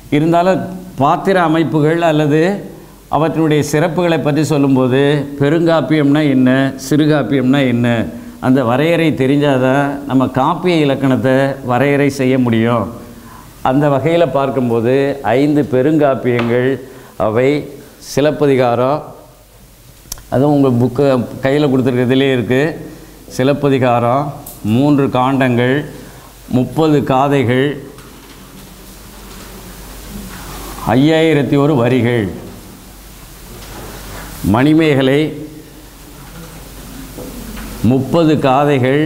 இருந்தாலும் பாத்திர அமைப்புகள் அல்லது அவற்றினுடைய சிறப்புகளை பற்றி சொல்லும்போது பெருங்காப்பியம்னா என்ன, சிறுகாப்பியம்னா என்ன, அந்த வரையறை தெரிஞ்சால் தான் நம்ம காப்பிய இலக்கணத்தை வரையறை செய்ய முடியும். அந்த வகையில் பார்க்கும்போது ஐந்து பெருங்காப்பியங்கள் அவை சிலப்பதிகாரம், அதுவும் உங்கள் புக்கு கையில் கொடுத்துருக்கிறதுலே இருக்குது. சிலப்பதிகாரம், மூன்று காண்டங்கள், முப்பது காதைகள், ஐயாயிரத்தி ஒரு வரிகள். மணிமேகலை முப்பது காதைகள்,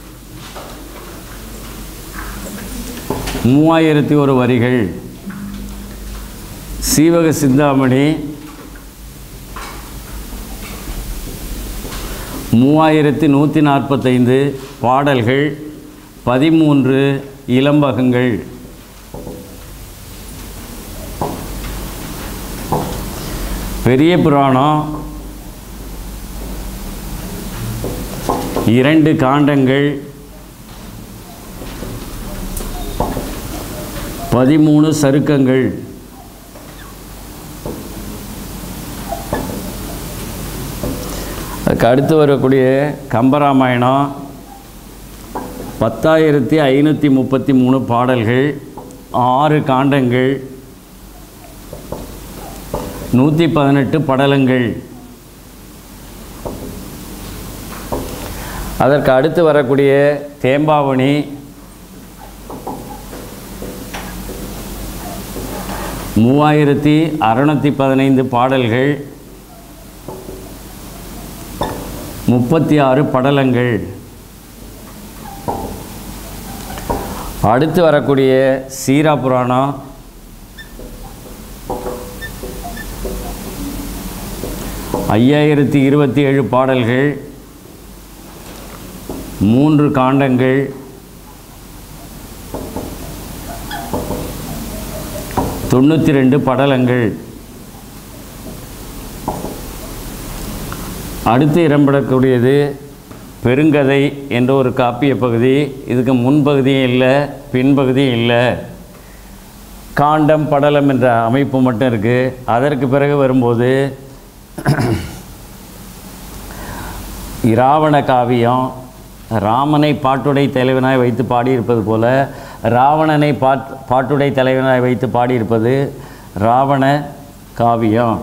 மூவாயிரத்தி ஒரு வரிகள். சீவக சிந்தாமணி மூவாயிரத்தி நூற்றி நாற்பத்தைந்து பாடல்கள், பதிமூன்று இலம்பகங்கள். பெரிய புராணம் இரண்டு காண்டங்கள், பதிமூணு சருக்கங்கள். அதுக்கு அடுத்து வரக்கூடிய கம்பராமாயணம் பத்தாயிரத்தி ஐநூற்றி முப்பத்தி மூணு பாடல்கள், ஆறு காண்டங்கள், நூற்றி பதினெட்டு படலங்கள். அதற்கு அடுத்து வரக்கூடிய தேம்பாவணி மூவாயிரத்தி அறுநூற்றி பதினைந்து பாடல்கள், முப்பத்தி ஆறு படலங்கள். அடுத்து வரக்கூடிய சீரா புராணம் ஐயாயிரத்தி இருபத்தி ஏழு பாடல்கள், மூன்று காண்டங்கள், தொண்ணூற்றி ரெண்டு படலங்கள். அடுத்து இடம்பெறக்கூடியது பெருங்கதை என்ற ஒரு காப்பிய பகுதி. இதுக்கு முன்பகுதியும் இல்லை, பின்பகுதியும் இல்லை. காண்டம் படலம் என்ற அமைப்பு மட்டும் இருக்குது. அதற்கு பிறகு வரும்போது இராவண காவியம், ராமனை பாட்டுடை தலைவனாய் வைத்து பாடியிருப்பது போல ராவணனை பாட் பாட்டுடை தலைவனாய் வைத்து பாடியிருப்பது இராவண காவியம்.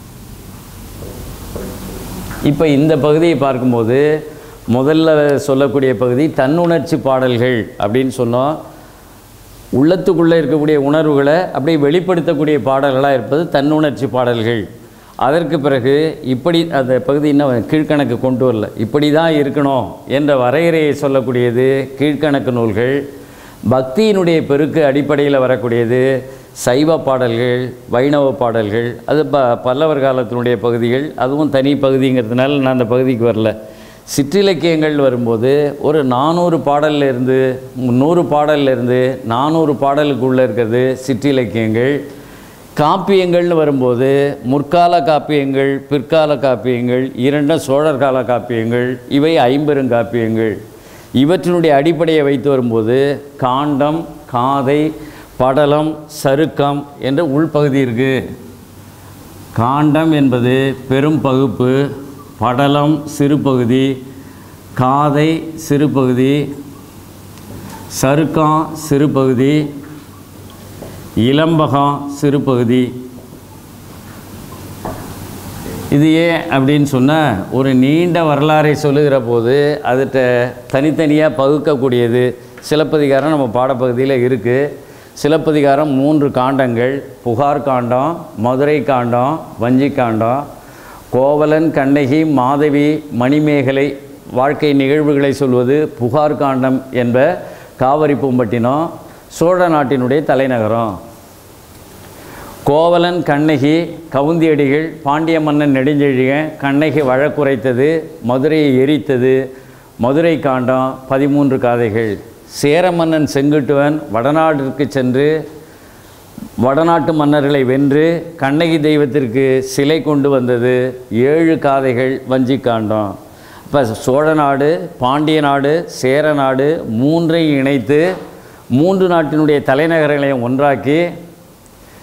இப்போ இந்த பகுதியை பார்க்கும்போது முதல்ல சொல்லக்கூடிய பகுதி தன்னுணர்ச்சி பாடல்கள் அப்படின்னு சொன்னோம். உள்ளத்துக்குள்ளே இருக்கக்கூடிய உணர்வுகளை அப்படியே வெளிப்படுத்தக்கூடிய பாடல்களாக இருப்பது தன்னுணர்ச்சி பாடல்கள். அதற்கு பிறகு இப்படி அந்த பகுதி இன்னும் கீழ்கணக்கு கொண்டு வரல, இப்படி தான் இருக்கணும் என்ற வரையறையை சொல்லக்கூடியது கீழ்கணக்கு நூல்கள். பக்தியினுடைய பெருக்கு அடிப்படையில் வரக்கூடியது சைவ பாடல்கள், வைணவ பாடல்கள். அது ப பல்லவர் காலத்தினுடைய பகுதிகள், அதுவும் தனி பகுதிங்கிறதுனால நான் அந்த பகுதிக்கு வரல. சிற்றிலக்கியங்கள் வரும்போது ஒரு நானூறு பாடல்லேருந்து நூறு பாடல்லேருந்து நானூறு பாடலுக்குள்ளே இருக்கிறது சிற்றிலக்கியங்கள். காப்பியங்கள்னு வரும்போது முற்கால காப்பியங்கள், பிற்கால காப்பியங்கள், இரண்டும் சோழர் கால காப்பியங்கள், இவை ஐம்பெருங்காப்பியங்கள். இவற்றினுடைய அடிப்படையை வைத்து வரும்போது காண்டம், காதை, படலம், சருக்கம் என்ற உள்பகுதி இருக்குது. காண்டம் என்பது பெரும் பகுப்பு, படலம் சிறுபகுதி, காதை சிறுபகுதி, சருக்கம் சிறுபகுதி, இலம்பகம் சிறுபகுதி. இது ஏன் அப்படின்னு சொன்னால் ஒரு நீண்ட வரலாறை சொல்லுகிற போது அதுகிட்ட தனித்தனியாக பகுக்கக்கூடியது. சிலப்பதிகாரம் நம்ம பாடப்பகுதியில் இருக்குது. சிலப்பதிகாரம் மூன்று காண்டங்கள், புகார் காண்டம், மதுரை காண்டம், வஞ்சி காண்டம். கோவலன், கண்ணகி, மாதவி, மணிமேகலை வாழ்க்கை நிகழ்வுகளை சொல்வது புகார் காண்டம் என்ப காவிரி பூம்பட்டினம் சோழ நாட்டினுடைய தலைநகரம். கோவலன், கண்ணகி, கவுந்தியடிகள், பாண்டிய மன்னன் நெடுஞ்செழியன் கண்ணகி வழக்குரைத்தது, மதுரையை எரித்தது, மதுரை காண்டம், பதிமூன்று காதைகள். சேர மன்னன் செங்குட்டுவன் வடநாட்டிற்கு சென்று வடநாட்டு மன்னர்களை வென்று கண்ணகி தெய்வத்திற்கு சிலை கொண்டு வந்தது, ஏழு காதைகள், வஞ்சி காண்டம். இப்போ சோழ நாடு, பாண்டிய நாடு, சேர நாடு மூன்றையும் இணைத்து மூன்று நாட்டினுடைய தலைநகரங்களையும் ஒன்றாக்கி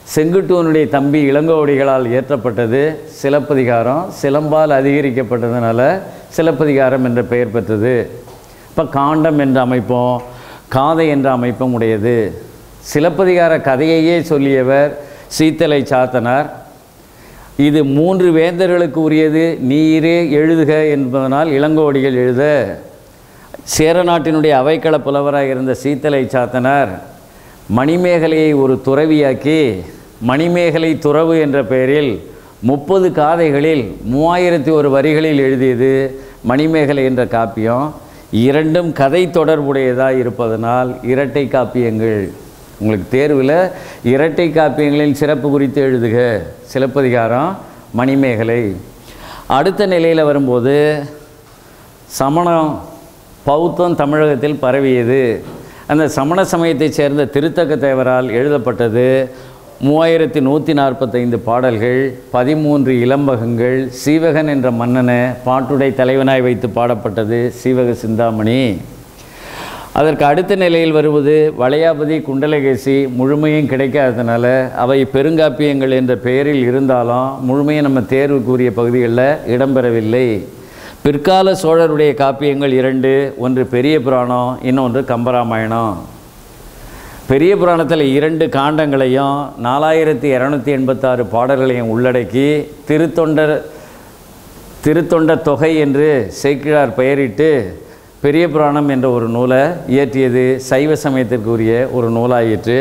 செங்குட்டுவனுடைய தம்பி இளங்கோவடிகளால் இயற்றப்பட்டது சிலப்பதிகாரம். சிலம்பால் அதிகரிக்கப்பட்டதுனால சிலப்பதிகாரம் என்ற பெயர் பெற்றது. இப்போ காண்டம் என்ற அமைப்பும் காதை என்ற அமைப்பும் உடையது. சிலப்பதிகார கதையையே சொல்லியவர் சீத்தலை சாத்தனார். இது மூன்று வேந்தர்களுக்கு உரியது, நீரே எழுதுக என்பதனால் இளங்கோவடிகள் எழுத சேர நாட்டினுடைய அவைக்கள புலவராக இருந்த சீத்தலை சாத்தனார் மணிமேகலையை ஒரு துறவியாக்கி மணிமேகலை துறவு என்ற பெயரில் முப்பது காதைகளில் மூவாயிரத்தி ஒரு வரிகளில் எழுதியது மணிமேகலை என்ற காப்பியம். இரண்டும் கதை தொடர்புடையதாக இருப்பதனால் இரட்டை காப்பியங்கள். உங்களுக்கு தேர்வில் இரட்டை காப்பியங்களின் சிறப்பு குறித்து எழுதுக, சிலப்பதிகாரம், மணிமேகலை. அடுத்த நிலையில் வரும்போது சமணம் பௌத்தம் தமிழகத்தில் பரவியது. அந்த சமண சமயத்தைச் சேர்ந்த திருத்தக்க தேவரால் எழுதப்பட்டது மூவாயிரத்தி நூற்றி நாற்பத்தைந்து பாடல்கள், பதிமூன்று இளம்பகங்கள். சீவகன் என்ற மன்னனை பாட்டுடை தலைவனாய் வைத்து பாடப்பட்டது சீவக சிந்தாமணி. அதற்கு அடுத்த நிலையில் வருவது வளையாபதி, குண்டலகேசி. முழுமையும் கிடைக்காததுனால அவை பெருங்காப்பியங்கள் என்ற பெயரில் இருந்தாலும் முழுமையும் நம்ம தேர்வுக்குரிய பகுதிகளில் இடம்பெறவில்லை. பிற்கால சோழருடைய காப்பியங்கள் இரண்டு, ஒன்று பெரிய புராணம், இன்னொன்று கம்பராமாயணம். பெரிய புராணத்தில் இரண்டு காண்டங்களையும் நாலாயிரத்தி இரநூத்தி எண்பத்தாறு பாடல்களையும் உள்ளடக்கி திருத்தொண்டர் திருத்தொண்ட தொகை என்று சேக்கிழார் பெயரிட்டு பெரிய புராணம் என்ற ஒரு நூலை இயற்றியது சைவ சமயத்திற்குரிய ஒரு நூலாயிற்று.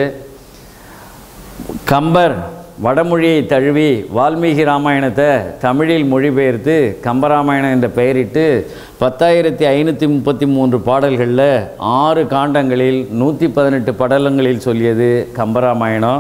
கம்பர் வடமொழியை தழுவி வால்மீகி ராமாயணத்தை தமிழில் மொழிபெயர்த்து கம்பராமாயணம் என்ற பெயரிட்டு பத்தாயிரத்தி ஐநூற்றி முப்பத்தி மூன்று பாடல்களில் ஆறு காண்டங்களில் நூற்றி பதினெட்டு படலங்களில் சொல்லியது கம்பராமாயணம்.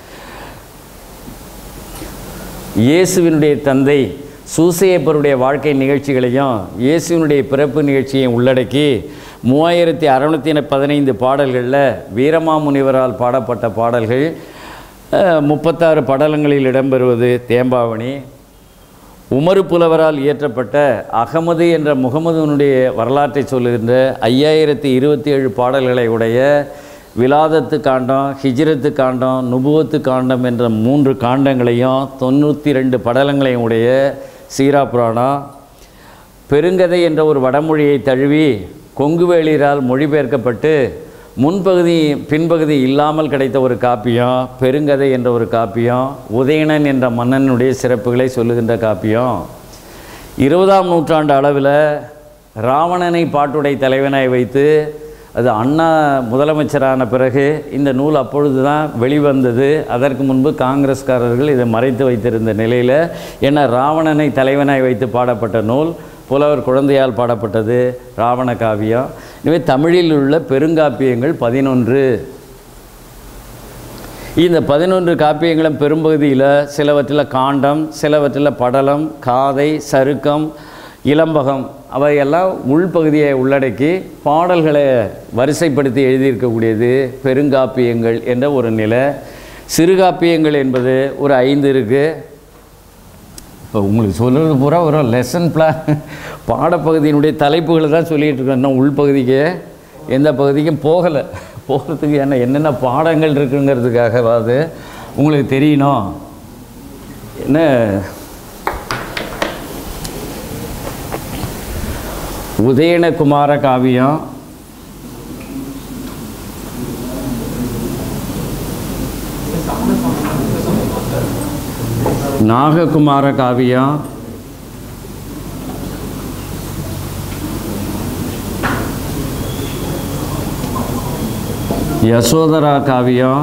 இயேசுவினுடைய தந்தை சூசையப்பருடைய வாழ்க்கை நிகழ்ச்சிகளையும் இயேசுவினுடைய பிறப்பு நிகழ்ச்சியையும் உள்ளடக்கி மூவாயிரத்தி அறுநூற்றி பதினைந்து பாடல்களில் வீரமாமுனிவரால் பாடப்பட்ட பாடல்கள் முப்பத்தாறு படலங்களில் இடம்பெறுவது தேம்பாவணி. உமறு புலவரால் இயற்றப்பட்ட அகமது என்ற முகமதுனுடைய வரலாற்றை சொல்லுகின்ற ஐயாயிரத்தி இருபத்தி ஏழு பாடல்களை உடைய விலாதத்து காண்டம், ஹிஜ்ரத்து காண்டம், நுபுவத்து காண்டம் என்ற மூன்று காண்டங்களையும் தொண்ணூற்றி ரெண்டு படலங்களையும் உடைய சீரா புராணம். பெருங்கதை என்ற ஒரு வடமொழியை தழுவி கொங்குவேளிரால் மொழிபெயர்க்கப்பட்டு முன்பகுதி பின்பகுதி இல்லாமல் கிடைத்த ஒரு காப்பியம் பெருங்கதை என்ற ஒரு காப்பியம். உதயணன் என்ற மன்னனுடைய சிறப்புகளை சொல்லுகின்ற காப்பியம். இருபதாம் நூற்றாண்டு அளவில் ராவணனை பாட்டுடை தலைவனாய் வைத்து அது அண்ணா முதலமைச்சரான பிறகு இந்த நூல் அப்பொழுது தான் வெளிவந்தது. அதற்கு முன்பு காங்கிரஸ்காரர்கள் இதை மறைத்து வைத்திருந்த நிலையில், ஏன்னா ராவணனை தலைவனாய் வைத்து பாடப்பட்ட நூல் புலவர் குழந்தையால் பாடப்பட்டது ராவண காவியம். எனவே தமிழில் உள்ள பெருங்காப்பியங்கள் பதினொன்று. இந்த பதினொன்று காப்பியங்களும் பெரும்பகுதியில் சிலவற்றில் காண்டம், சிலவற்றில் படலம், காதை, சருக்கம், இளம்பகம் அவையெல்லாம் உள்பகுதியை உள்ளடக்கி பாடல்களை வரிசைப்படுத்தி எழுதியிருக்கக்கூடியது பெருங்காப்பியங்கள் என்ற ஒரு நிலை. சிறுகாப்பியங்கள் என்பது ஒரு ஐந்து இருக்குது. இப்போ உங்களுக்கு சொல்கிறது பூரா ஒரு லெசன் பிளான் பாடப்பகுதியினுடைய தலைப்புகளை தான் சொல்லிகிட்டு இருக்கோம். இன்னும் உள்பகுதிக்கு எந்த பகுதிக்கும் போகலை. போகிறதுக்கு என்ன என்னென்ன பாடங்கள் இருக்குங்கிறதுக்காகவாது உங்களுக்கு தெரியணும். என்ன உதயணகுமார காவியம், நாககுமார காவியம், யசோதரா காவியம்,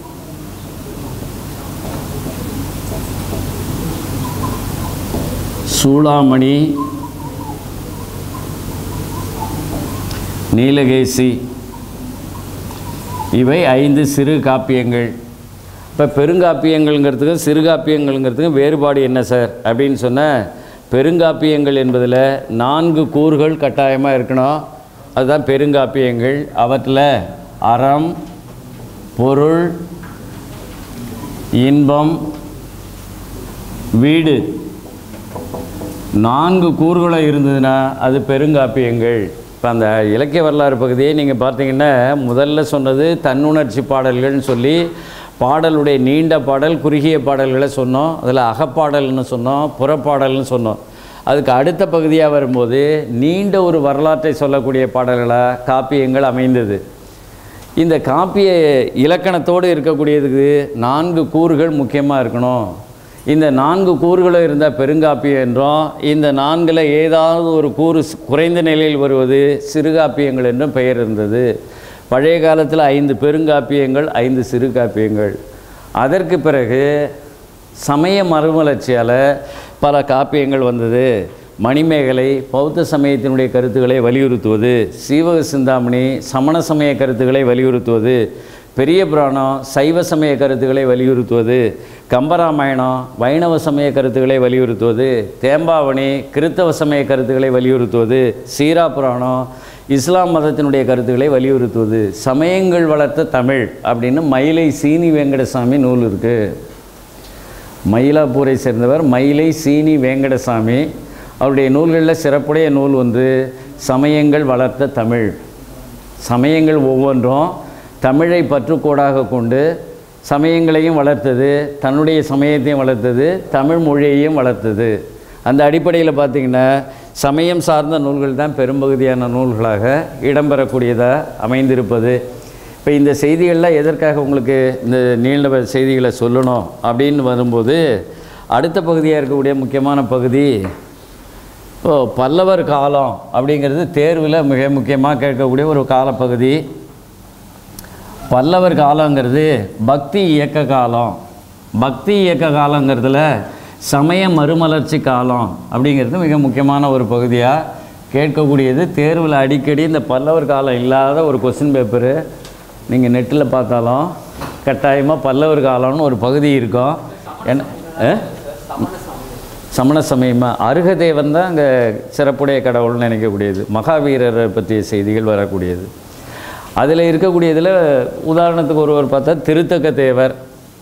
சூளாமணி, நீலகேசி, இவை ஐந்து சிறு காப்பியங்கள். இப்போ பெருங்காப்பியங்கள்ங்கிறதுக்கும் சிறுகாப்பியங்கள்ங்கிறதுக்கும் வேறுபாடு என்ன சார் அப்படின்னு சொன்னால், பெருங்காப்பியங்கள் என்பதில் நான்கு கூறுகள் கட்டாயமாக இருக்கணும். அதுதான் பெருங்காப்பியங்கள். அவற்றில் அறம், பொருள், இன்பம், வீடு நான்கு கூறுகளை இருந்ததுன்னா அது பெருங்காப்பியங்கள். இப்போ அந்த இலக்கிய வரலாறு பகுதியை நீங்கள் பார்த்தீங்கன்னா முதல்ல சொன்னது தன்னுணர்ச்சி பாடல்கள்னு சொல்லி பாடலுடைய நீண்ட பாடல், குறுகிய பாடல்களை சொன்னோம். அதில் அகப்பாடல்னு சொன்னோம், புறப்பாடல்னு சொன்னோம். அதுக்கு அடுத்த பகுதியாக வரும்போது நீண்ட ஒரு வரலாற்றை சொல்லக்கூடிய பாடல்களாக காப்பியங்கள் அமைந்தது. இந்த காப்பிய இலக்கணத்தோடு இருக்கக்கூடியதுக்கு நான்கு கூறுகள் முக்கியமாக இருக்கணும். இந்த நான்கு கூறுகளும் இருந்தால் பெருங்காப்பியம் என்றும், இந்த நான்கில் ஏதாவது ஒரு கூறு குறைந்த நிலையில் வருவது சிறுகாப்பியங்கள் என்றும் பெயர் இருந்தது. பழைய காலத்தில் ஐந்து பெருங்காப்பியங்கள், ஐந்து சிறு காப்பியங்கள். அதற்கு பிறகு சமய மறுமலர்ச்சியால் பல காப்பியங்கள் வந்தது. மணிமேகலை பௌத்த சமயத்தினுடைய கருத்துக்களை வலியுறுத்துவது, சீவக சிந்தாமணி சமண சமய கருத்துக்களை வலியுறுத்துவது, பெரிய புராணம் சைவ சமய கருத்துக்களை வலியுறுத்துவது, கம்பராமாயணம் வைணவ சமய கருத்துக்களை வலியுறுத்துவது, தேம்பாவணி கிறித்தவ சமய கருத்துக்களை வலியுறுத்துவது, சீரா புராணம் இஸ்லாம் மதத்தினுடைய கருத்துக்களை வலியுறுத்துவது, சமயங்கள் வளர்த்த தமிழ் அப்படின்னு மயிலை சீனி வெங்கடசாமி நூல் இருக்குது. மயிலாப்பூரை சேர்ந்தவர் மயிலை சீனி வெங்கடசாமி. அவருடைய நூல்களில் சிறப்புடைய நூல் வந்து சமயங்கள் வளர்த்த தமிழ். சமயங்கள் ஒவ்வொன்றும் தமிழை பற்றுக்கோடாக கொண்டு சமயங்களையும் வளர்த்தது, தன்னுடைய சமயத்தையும் வளர்த்தது, தமிழ் மொழியையும் வளர்த்தது. அந்த அடிப்படையில் பார்த்திங்கன்னா சமயம் சார்ந்த நூல்கள் தான் பெரும்பகுதியான நூல்களாக இடம்பெறக்கூடியதாக அமைந்திருப்பது. இப்போ இந்த செய்திகளில் எதற்காக உங்களுக்கு இந்த நீண்ட செய்திகளை சொல்லணும் அப்படின்னு வரும்போது, அடுத்த பகுதியாக இருக்கக்கூடிய முக்கியமான பகுதி இப்போது பல்லவர் காலம் அப்படிங்கிறது தேர்வில் மிக முக்கியமாக கேட்கக்கூடிய ஒரு காலப்பகுதி. பல்லவர் காலங்கிறது பக்தி இயக்க காலம். பக்தி இயக்க காலங்கிறதுல சமய மறுமலர்ச்சி காலம் அப்படிங்கிறது மிக முக்கியமான ஒரு பகுதியாக கேட்கக்கூடியது. தேர்வில் அடிக்கடி இந்த பல்லவர் காலம் இல்லாத ஒரு கொஸ்டின் பேப்பரு நீங்கள் நெட்டில் பார்த்தாலும் கட்டாயமாக பல்லவர் காலம்னு ஒரு பகுதி இருக்கும். என்ன சமண சமயமாக அருகதேவன் தான் அங்கே சிறப்புடைய கடவுள்னு நினைக்கக்கூடியது. மகாவீரரை பற்றிய செய்திகள் வரக்கூடியது. அதில் இருக்கக்கூடியதில் உதாரணத்துக்கு ஒருவர் பார்த்தா திருத்தக்க தேவர்.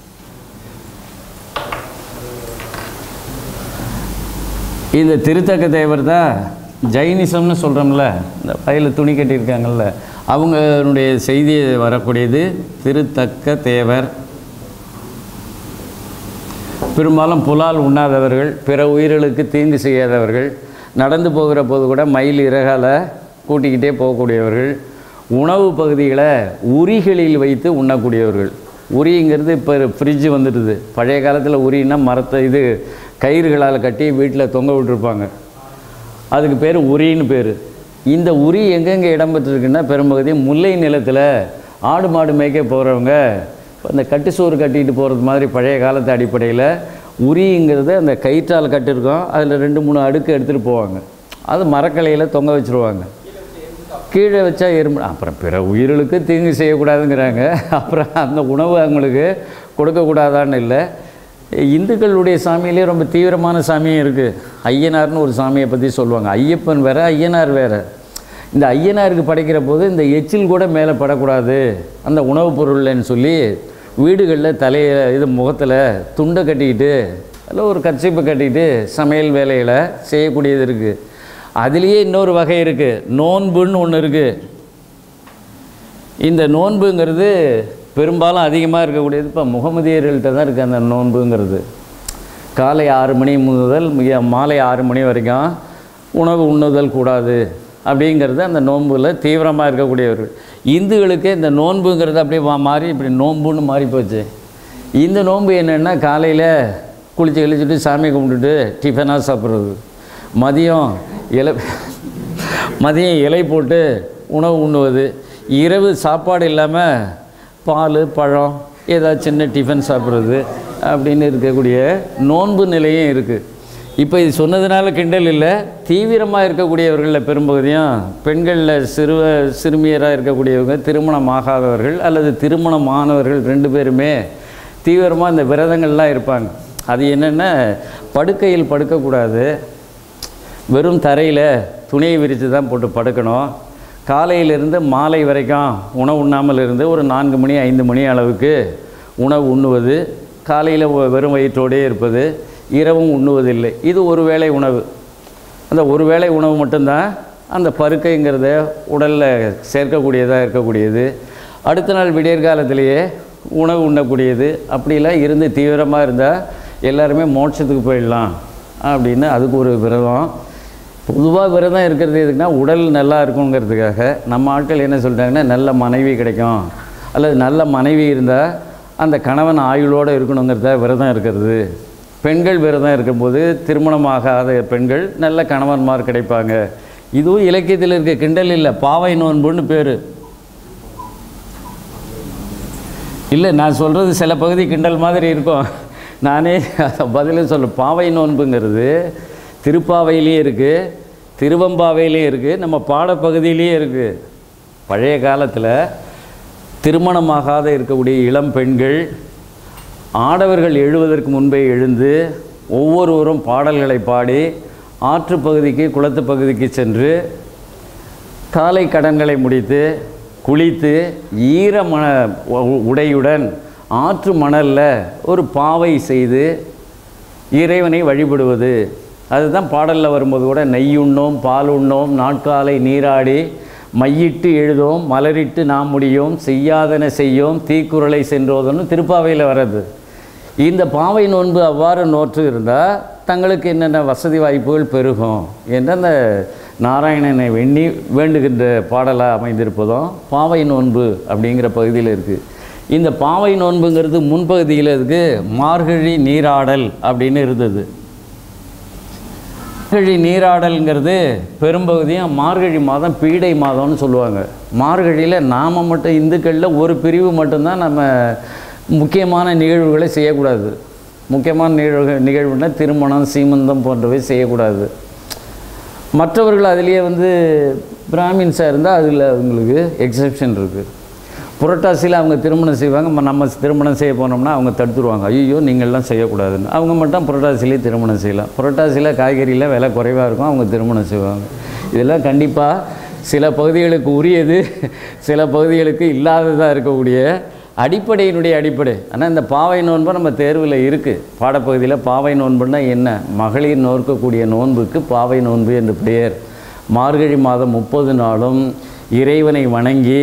இந்த திருத்தக்க தேவர் தான் ஜைனிசம்னு சொல்கிறோம்ல, இந்த பையில் துணி கட்டியிருக்காங்கல்ல, அவங்களுடைய செய்தி வரக்கூடியது திருத்தக்க தேவர். பெரும்பாலும் புலால் உண்ணாதவர்கள், பிற உயிர்களுக்கு தீங்கு செய்யாதவர்கள், நடந்து போகிற போது கூட மயில் இறகால் கூட்டிக்கிட்டே போகக்கூடியவர்கள், உணவு பகுதிகளை உரிகளில் வைத்து உண்ணக்கூடியவர்கள். உரிங்கிறது இப்போ ஃப்ரிட்ஜு வந்துடுது. பழைய காலத்தில் உரின்னா மரத்தை இது கயிறுகளால் கட்டி வீட்டில் தொங்க விட்டுருப்பாங்க. அதுக்கு பேர் உரின்னு பேர். இந்த உரி எங்கெங்கே இடம்பெற்றிருக்குன்னா பெரும்பகுதி முல்லை நிலத்தில் ஆடு மாடு மேய்க்க போகிறவங்க அந்த கட்டு சோறு கட்டிட்டு போகிறது மாதிரி பழைய காலத்து அடிப்படையில் உரிங்கிறது அந்த கயிற்றால் கட்டிருக்கோம். அதில் ரெண்டு மூணு அடுக்கு எடுத்துகிட்டு போவாங்க. அது மரக்கலையில் தொங்க வச்சுருவாங்க. கீழே வச்சா எறும்பு. அப்புறம் பிற உயிர்களுக்கு தீங்கு செய்யக்கூடாதுங்கிறாங்க. அப்புறம் அந்த உணவு அவங்களுக்கு கொடுக்கக்கூடாதான்னு இல்லை. இந்துக்களுடைய சாமியிலே ரொம்ப தீவிரமான சாமியும் இருக்குது. ஐயனார்னு ஒரு சாமியை பற்றி சொல்லுவாங்க. ஐயப்பன் வேறு, ஐயனார் வேறு. இந்த ஐயனாருக்கு படைக்கிற போது இந்த எச்சில் கூட மேலே படக்கூடாது அந்த உணவுப் பொருள்னு சொல்லி வீடுகளில் தலையை இது முகத்தில் துண்டை கட்டிக்கிட்டு அதில் ஒரு கர்ச்சீப்பை கட்டிக்கிட்டு சமையல் வேலையில் செய்யக்கூடியது இருக்குது. அதுலேயே இன்னொரு வகை இருக்குது, நோன்புன்னு ஒன்று இருக்குது. இந்த நோன்புங்கிறது பெரும்பாலும் அதிகமாக இருக்கக்கூடியது இப்போ முகமதியர்கள்ட்ட தான் இருக்குது. அந்த நோன்புங்கிறது காலை ஆறு மணி முதல் மிக மாலை ஆறு மணி வரைக்கும் உணவு உண்ணுதல் கூடாது அப்படிங்கிறது அந்த நோன்புல தீவிரமாக இருக்கக்கூடியவர்கள். இந்துக்களுக்கு இந்த நோன்புங்கிறது அப்படியே மாறி இப்படி நோன்புன்னு மாறி போச்சு. இந்த நோன்பு என்னென்னா காலையில் குளித்து கழிச்சுட்டு சாமி கும்பிட்டுட்டு டிஃபனாக சாப்பிட்றது, மதியம் இலை மதியம் இலை போட்டு உணவு உண்ணுவது, இரவு சாப்பாடு இல்லாமல் பால் பழம் ஏதாவது சின்ன டிஃபன் சாப்பிட்றது அப்படின்னு இருக்கக்கூடிய நோன்பு நிலையும் இருக்குது. இப்போ இது சொன்னதுனால கிண்டல் இல்லை. தீவிரமாக இருக்கக்கூடியவர்களில் பெரும்பகுதியும் பெண்களில் சிறுவ சிறுமியராக இருக்கக்கூடியவங்க, திருமணம் ஆகாதவர்கள் அல்லது திருமணமானவர்கள் ரெண்டு பேருமே தீவிரமாக இந்த விரதங்கள்லாம் இருப்பாங்க. அது என்னென்னா படுக்கையில் படுக்கக்கூடாது, வெறும் தரையில் துணியை விரித்து தான் போட்டு படுக்கணும். காலையிலிருந்து மாலை வரைக்கும் உணவு உண்ணாமல் இருந்து ஒரு நான்கு மணி ஐந்து மணி அளவுக்கு உணவு உண்ணுவது, காலையில் வெறும் வயிற்றோடே இருப்பது, இரவும் உண்ணுவதில்லை. இது ஒரு வேளை உணவு. அந்த ஒரு வேளை உணவு மட்டும்தான் அந்த பருக்கைங்கிறத உடலில் சேர்க்கக்கூடியதாக இருக்கக்கூடியது. அடுத்த நாள் விடியற்காலத்திலேயே உணவு உண்ணக்கூடியது, அப்படிலாம் இருந்து தீவிரமாக இருந்தால் எல்லாருமே மோட்சத்துக்கு போயிடலாம் அப்படின்னு அதுக்கு ஒரு விரதம். பொதுவாக விரதம் இருக்கிறது எதுக்குன்னா உடல் நல்லா இருக்குங்கிறதுக்காக. நம்ம ஆட்கள் என்ன சொல்கிறாங்கன்னா நல்ல மனைவி கிடைக்கும், அல்லது நல்ல மனைவி இருந்தால் அந்த கணவன் ஆயுளோடு இருக்கணுங்கிறத விரதம் இருக்கிறது. பெண்கள் விரதம் இருக்கும்போது திருமணமாகாத பெண்கள் நல்ல கணவன்மார் கிடைப்பாங்க. இதுவும் இலக்கியத்தில் இருக்க கிண்டல் இல்லை, பாவை நோன்புன்னு பேர் இல்லை. நான் சொல்கிறது சில பகுதி கிண்டல் மாதிரி இருக்கும், நானே பதிலும் சொல்ல. பாவை நோன்புங்கிறது திருப்பாவையிலையும் இருக்குது, திருவம்பாவையிலையும் இருக்குது, நம்ம பாடப்பகுதியிலையும் இருக்குது. பழைய காலத்தில் திருமணமாகாத இருக்கக்கூடிய இளம் பெண்கள் ஆடவர்கள் எழுவதற்கு முன்பே எழுந்து ஒவ்வொருவரும் பாடல்களை பாடி ஆற்று பகுதிக்கு குளத்து பகுதிக்கு சென்று காலை கடன்களை முடித்து குளித்து ஈர மண உடையுடன் ஆற்று மணலில் ஒரு பாவை செய்து இறைவனை வழிபடுவது. அதுதான் பாடலில் வரும்போது கூட நெய்யுண்ணோம் பால் உண்ணோம் நாட்காலை நீராடி மையிட்டு எழுதோம் மலரிட்டு நாம் முடியோம் செய்யாதன செய்யோம் தீக்குறளை சென்றோதன்னு திருப்பாவையில் வர்றது. இந்த பாவை நோன்பு அவ்வாறு நோற்று இருந்தால் தங்களுக்கு என்னென்ன வசதி வாய்ப்புகள் பெருகும் என்று அந்த நாராயணனை வெண்ணி வேண்டுகின்ற பாடலாக அமைந்திருப்பதும் பாவை நோன்பு அப்படிங்கிற பகுதியில் இருக்குது. இந்த பாவை நோன்புங்கிறது முன்பகுதியில் இருக்குது மார்கழி நீராடல் அப்படின்னு இருந்தது. மார்கழி நீராடல்ங்கிறது பெரும்பகுதியும் மார்கழி மாதம் பீடை மாதம்னு சொல்லுவாங்க. மார்கழியில் நாம் மட்டும் இந்துக்களில் ஒரு பிரிவு மட்டும்தான் நம்ம முக்கியமான நிகழ்வுகளை செய்யக்கூடாது. முக்கியமான நிகழ்வு நிகழ்வுனா திருமணம் சீமந்தம் போன்றவை செய்யக்கூடாது. மற்றவர்கள் அதிலேயே வந்து பிராமின்ஸாக இருந்தால் அதில் அவங்களுக்கு எக்ஸப்ஷன் இருக்குது. புரட்டாசியில் அவங்க திருமணம் செய்வாங்க, நம்ம திருமணம் செய்ய போனோம்னா அவங்க தடுத்துருவாங்க, ஐயோ நீங்கள்லாம் செய்யக்கூடாதுன்னு. அவங்க மட்டும் புரட்டாசிலேயே திருமணம் செய்யலாம். புரட்டாசியில் காய்கறியில் விலை குறைவாக இருக்கும், அவங்க திருமணம் செய்வாங்க. இதெல்லாம் கண்டிப்பாக சில பகுதிகளுக்கு உரியது, சில பகுதிகளுக்கு இல்லாததாக இருக்கக்கூடிய அடிப்படையினுடைய அடிப்படை. ஆனால் இந்த பாவை நோன்பு நம்ம தேர்வில் இருக்குது. பாடப்பகுதியில் பாவை நோன்புன்னா என்ன, மகளிர் நோக்கக்கூடிய நோன்புக்கு பாவை நோன்பு என்று பெயர். மார்கழி மாதம் முப்பது நாளும் இறைவனை வணங்கி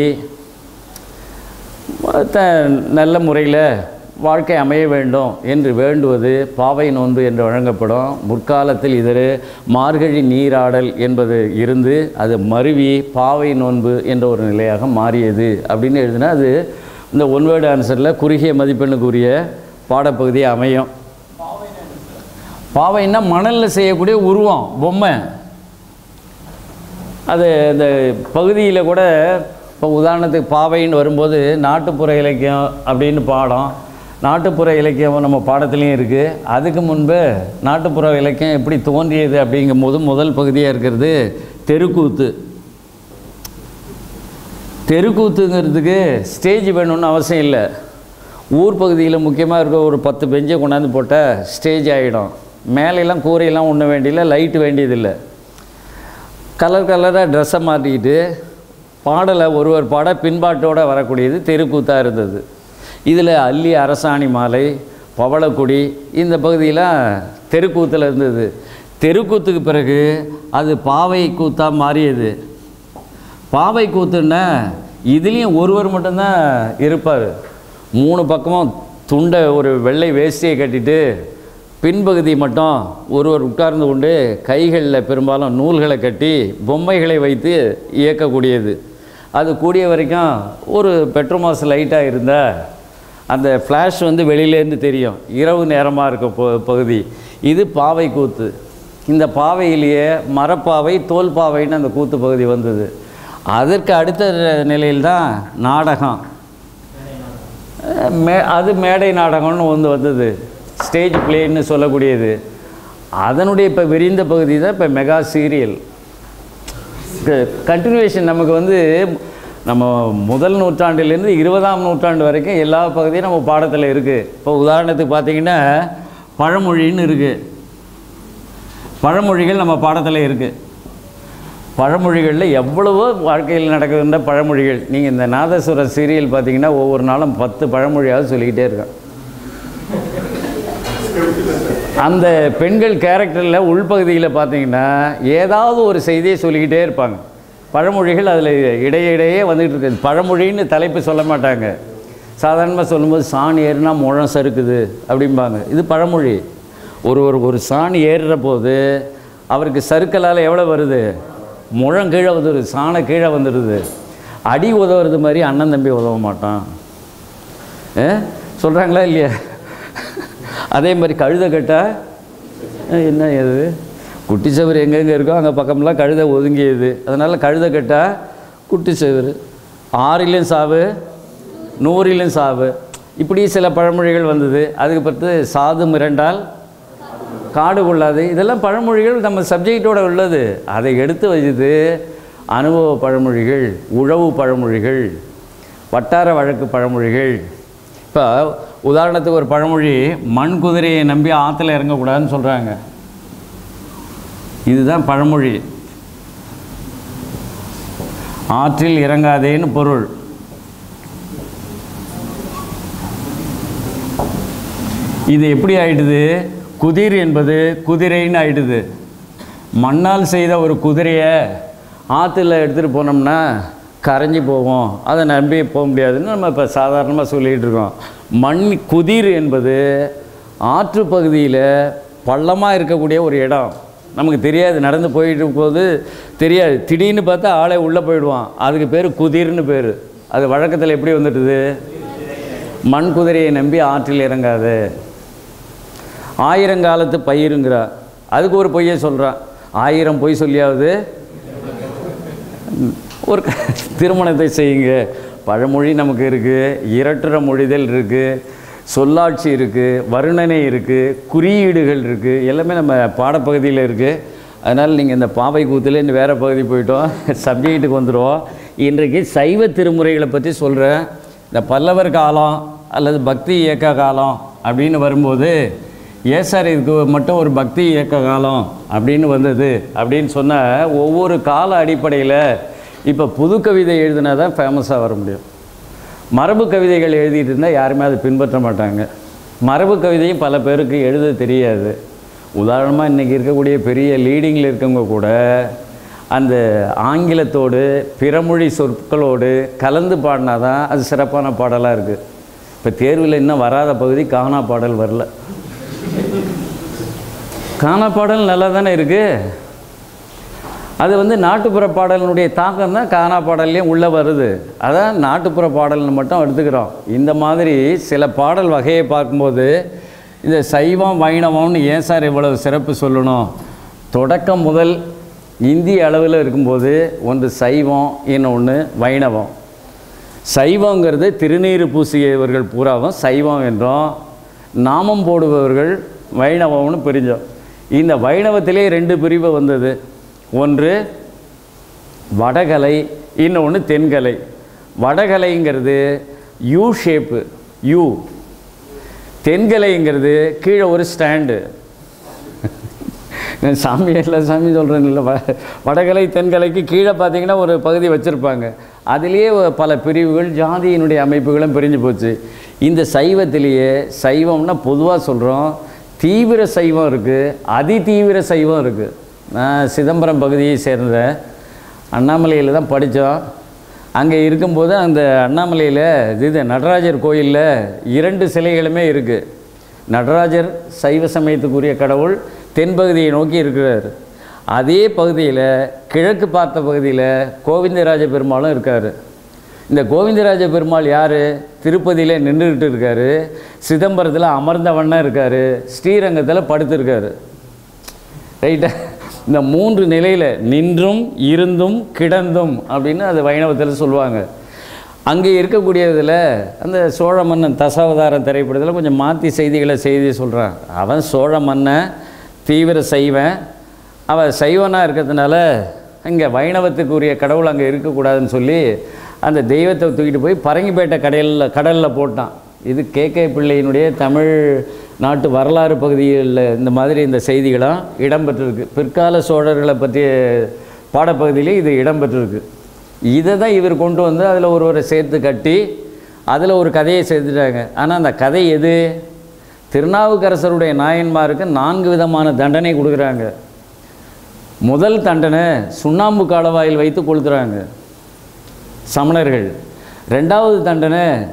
த நல்ல முறையில் வாழ்க்கை அமைய வேண்டும் என்று வேண்டுவது பாவை நோன்பு என்று வழங்கப்படும். முற்காலத்தில் இது மார்கழி நீராடல் என்பது இருந்து அது மருவி பாவை நோன்பு என்ற ஒரு நிலையாக மாறியது அப்படின்னு எழுதினா அது இந்த ஒன் வேர்டு ஆன்சரில் குறுகிய மதிப்பெண்ணுக்குரிய பாடப்பகுதி அமையும். பாவைன்னா மணலில் செய்யக்கூடிய உருவம் பொம்மை. அது இந்த பகுதியில் கூட இப்போ உதாரணத்துக்கு பாவைன்னு வரும்போது நாட்டுப்புற இலக்கியம் அப்படின்னு பாடம், நாட்டுப்புற இலக்கியம் நம்ம பாடத்துலேயும் இருக்குது. அதுக்கு முன்பு நாட்டுப்புற இலக்கியம் எப்படி தோன்றியது அப்படிங்கும் போது முதல் பகுதியாக இருக்கிறது தெருக்கூத்து. தெருக்கூத்துங்கிறதுக்கு ஸ்டேஜ் வேணும்னு அவசியம் இல்லை. ஊர் பகுதியில் முக்கியமாக இருக்க ஒரு பத்து பெஞ்சை கொண்டாந்து போட்டால் ஸ்டேஜ் ஆகிடும். மேலெல்லாம் கூரையெல்லாம் ஒன்றும் வேண்டியதில்லை, லைட்டு வேண்டியதில்லை. கலர் கலராக ட்ரெஸ்ஸை மாட்டிக்கிட்டு பாடலை ஒருவர் பாட பின்பாட்டோடு வரக்கூடியது தெருக்கூத்தாக இருந்தது. இதில் அல்லி அரசாணி மாலை பவளக்குடி இந்த பகுதியெலாம் தெருக்கூத்தில் இருந்தது. தெருக்கூத்துக்கு பிறகு அது பாவை கூத்தாக மாறியது. பாவை கூத்துன்னா இதுலேயும் ஒருவர் மட்டும்தான் இருப்பார். மூணு பக்கமும் துண்டை ஒரு வெள்ளை வேஷ்டியை கட்டிட்டு பின்பகுதி மட்டும் ஒருவர் உட்கார்ந்து கொண்டு கைகளில் பெரும்பாலும் நூல்களை கட்டி பொம்மைகளை வைத்து இயக்கக்கூடியது. அது கூடிய வரைக்கும் ஒரு பெட்ரோமாஸ் லைட்டாக இருந்தால் அந்த ஃப்ளாஷ் வந்து வெளியிலேருந்து தெரியும், இரவு நேரமாக இருக்க ப பகுதி இது பாவை கூத்து. இந்த பாவையிலேயே மரப்பாவை தோல் பாவைன்னு அந்த கூத்து பகுதி வந்தது. அதற்கு அடுத்த நிலையில்தான் நாடகம். மே அது மேடை நாடகம்னு ஒன்று வந்தது, ஸ்டேஜ் பிளேன்னு சொல்லக்கூடியது. அதனுடைய இப்போ விரிந்த பகுதி தான் இப்போ மெகா சீரியல். கண்டினியூவேஷன் நமக்கு வந்து நம்ம முதல் நூற்றாண்டிலேருந்து இருபதாம் நூற்றாண்டு வரைக்கும் எல்லா பகுதியும் நம்ம பாடத்தில் இருக்குது. இப்போ உதாரணத்துக்கு பார்த்திங்கன்னா பழமொழின்னு இருக்குது. பழமொழிகள் நம்ம பாடத்தில் இருக்குது. பழமொழிகளில் எவ்வளவோ வாழ்க்கையில் நடக்குதுன்ற பழமொழிகள். நீங்கள் இந்த நாதஸ்வரம் சீரியல் பார்த்தீங்கன்னா ஒவ்வொரு நாளும் பத்து பழமொழியாவது சொல்லிக்கிட்டே இருக்கேன். அந்த பெண்கள் கேரக்டரில் உள்பகுதியில் பார்த்தீங்கன்னா ஏதாவது ஒரு செய்தியை சொல்லிக்கிட்டே இருப்பாங்க. பழமொழிகள் அதில் இடையிடையே வந்துகிட்டு இருக்குது. பழமொழின்னு தலைப்பு சொல்ல மாட்டாங்க, சாதாரணமாக சொல்லும்போது சாணி ஏறுனா முழம் சறுக்குது அப்படிம்பாங்க. இது பழமொழி. ஒரு ஒரு ஒரு சாணி ஏறுற போது அவருக்கு சறுக்கலால் எவ்வளோ வருது? முழம் கீழே வந்துடுது, சாணை கீழே வந்துடுது. அடி உதவுறது மாதிரி அண்ணன் தம்பி உதவ மாட்டான். ஏ சொல்கிறாங்களா இல்லையா? அதே மாதிரி கழுதை கட்டால் என்ன எது குட்டி சவர் எங்கெங்கே இருக்கோ அங்கே பக்கம்லாம் கழுதை ஒதுங்கியது. அதனால் கழுதை கட்டால் குட்டி சவர். ஆறிலும் சாவு, நூறிலும் சாவு, இப்படி சில பழமொழிகள் வந்தது. அதுக்கு பிறகு சாது மிரண்டால் காடு கொள்ளாது. இதெல்லாம் பழமொழிகள் நம்ம சப்ஜெக்டோடு உள்ளது. அதை எடுத்து வச்சுது அனுபவ பழமொழிகள், உழவு பழமொழிகள், வட்டார வழக்கு பழமொழிகள். இப்போ உதாரணத்துக்கு ஒரு பழமொழி, மண் குதிரையை நம்பி ஆற்றுல இறங்கக்கூடாதுன்னு சொல்கிறாங்க. இதுதான் பழமொழி. ஆற்றில் இறங்காதேன்னு பொருள். இது எப்படி ஆயிடுது? குதிர் என்பது குதிரைன்னு ஆயிடுது. மண்ணால் செய்த ஒரு குதிரையை ஆற்றுல எடுத்துகிட்டு போனோம்னா கரைஞ்சி போவோம், அதை நம்பி போக முடியாதுன்னு நம்ம இப்போ சாதாரணமாக சொல்லிகிட்டு இருக்கோம். மண் குதிர் என்பது ஆற்று பகுதியில் பள்ளமாக இருக்கக்கூடிய ஒரு இடம். நமக்கு தெரியாது, நடந்து போயிட்டு போது தெரியாது, திடீர்னு பார்த்தா ஆளே உள்ளே போயிடுவான். அதுக்கு பேர் குதிர்னு பேர். அது வழக்கத்தில் எப்படி வந்துட்டுது? மண் குதிரையை நம்பி ஆற்றில் இறங்காது. ஆயிரங்காலத்து பயிருங்கிறா, அதுக்கு ஒரு பொய்யை சொல்கிறான். ஆயிரம் பொய் சொல்லியாவது ஒரு திருமணத்தை செய்யுங்க. பழமொழி நமக்கு இருக்குது, இரட்டுற மொழிதல் இருக்குது, சொல்லாட்சி இருக்குது, வர்ணனை இருக்குது, குறியீடுகள் இருக்குது, எல்லாமே நம்ம பாடப்பகுதியில் இருக்குது. அதனால் நீங்கள் இந்த பாவை கூத்தில் இன்னும் வேறு பகுதி போயிட்டோம், சப்ஜெக்ட்டுக்கு வந்துடுவோம். இன்றைக்கு சைவ திருமுறைகளை பற்றி சொல்கிறேன். இந்த பல்லவர் காலம் அல்லது பக்தி இயக்க காலம் அப்படின்னு வரும்போது, ஏன் சார் இதுக்கு மட்டும் ஒரு பக்தி இயக்க காலம் அப்படின்னு வந்தது அப்படின்னு சொன்னால், ஒவ்வொரு கால அடிப்படையில் இப்போ புது கவிதை எழுதினா தான் ஃபேமஸாக வர முடியும். மரபு கவிதைகள் எழுதிட்டு இருந்தால் யாருமே அதை பின்பற்ற மாட்டாங்க. மரபு கவிதையும் பல பேருக்கு எழுத தெரியாது. உதாரணமாக இன்றைக்கி இருக்கக்கூடிய பெரிய லீடிங்கில் இருக்கவங்க கூட அந்த ஆங்கிலத்தோடு பிறமொழி சொற்களோடு கலந்து பாடினா தான் அது சிறப்பான பாடலாக இருக்குது. இப்போ தேர்வில் இன்னும் வராத பகுதி கானா பாடல் வரல. கானா பாடல் நல்லா தானே இருக்குது. அது வந்து நாட்டுப்புற பாடலினுடைய தாக்கம் தான் கானா பாடல்லையும் உள்ளே வருது. அதான் நாட்டுப்புற பாடல்னு மட்டும் எடுத்துக்கிறோம். இந்த மாதிரி சில பாடல் வகையை பார்க்கும்போது இந்த சைவம் வைணவம்னு ஏன் சார் இவ்வளவு சிறப்பு சொல்லணும்? தொடக்கம் முதல் இந்திய அளவில் இருக்கும்போது ஒன்று சைவம், இன்னொன்று வைணவம். சைவங்கிறது திருநீறு பூசியவர்கள் பூராவும் சைவம் என்றோம், நாமம் போடுபவர்கள் வைணவம்னு பிரிஞ்சோம். இந்த வைணவத்திலே ரெண்டு பிரிவு வந்தது. ஒன்று வடகலை, இன்னொன்று தென்கலை. வடகலைங்கிறது யூ ஷேப்பு, யூ. தென்கலைங்கிறது கீழே ஒரு ஸ்டாண்டு. சாமி இல்லை சாமி சொல்கிறேன் இல்லை, வடகலை தென்கலைக்கு கீழே பார்த்தீங்கன்னா ஒரு பகுதி வச்சுருப்பாங்க. அதுலேயே பல பிரிவுகள், ஜாதியினுடைய அமைப்புகளும் பிரிஞ்சு போச்சு. இந்த சைவத்திலேயே சைவம்னா பொதுவாக சொல்கிறோம், தீவிர சைவம் இருக்குது, அதி தீவிர சைவம் இருக்குது. நான் சிதம்பரம் பகுதியை சேர்ந்த அண்ணாமலையில் தான் படித்தோம். அங்கே இருக்கும்போது அந்த அண்ணாமலையில் இது நடராஜர் கோயிலில் இரண்டு சிலைகளுமே இருக்குது. நடராஜர் சைவ சமயத்துக்குரிய கடவுள் தென்பகுதியை நோக்கி இருக்கிறார். அதே பகுதியில் கிழக்கு பார்த்த பகுதியில் கோவிந்தராஜ பெருமாளும் இருக்கார். இந்த கோவிந்தராஜ பெருமாள் யார்? திருப்பதியில் நின்றுக்கிட்டு இருக்கார், சிதம்பரத்தில் அமர்ந்த வண்ணம் இருக்கார், ஸ்ரீரங்கத்தில் படுத்திருக்காரு. ரைட்டா? இந்த மூன்று நிலையில் நின்றும் இருந்தும் கிடந்தும் அப்படின்னு அது வைணவத்தில் சொல்லுவாங்க. அங்கே இருக்கக்கூடியதில் அந்த சோழ மன்னன் தசாவதாரம் திரைப்படத்தில் கொஞ்சம் மாற்றி செய்திகளை செய்தி சொல்கிறான். அவன் சோழ மன்னன் தீவிர சைவன், அவன் சைவனாக இருக்கிறதுனால அங்கே வைணவத்துக்குரிய கடவுள் அங்கே இருக்கக்கூடாதுன்னு சொல்லி அந்த தெய்வத்தை தூக்கிட்டு போய் பரங்கிப்பேட்டை கடலில் கடலில் போட்டான். இது கே கே பிள்ளையினுடைய தமிழ் நாட்டு வரலாறு பகுதிகளில் இந்த மாதிரி இந்த செய்திகளும் இடம்பெற்றிருக்கு. பிற்கால சோழர்களை பற்றிய பாடப்பகுதியிலே இது இடம்பெற்றிருக்கு. இதை தான் இவர் கொண்டு வந்து அதில் ஒருவரை சேர்த்து கட்டி அதில் ஒரு கதையை சேர்த்துட்டாங்க. ஆனால் அந்த கதை எது? திருநாவுக்கரசருடைய நாயன்மாருக்கு நான்கு விதமான தண்டனை கொடுக்குறாங்க. முதல் தண்டனை சுண்ணாம்பு காலவாயில் வைத்து கொளுத்துறாங்க சமணர்கள். ரெண்டாவது தண்டனை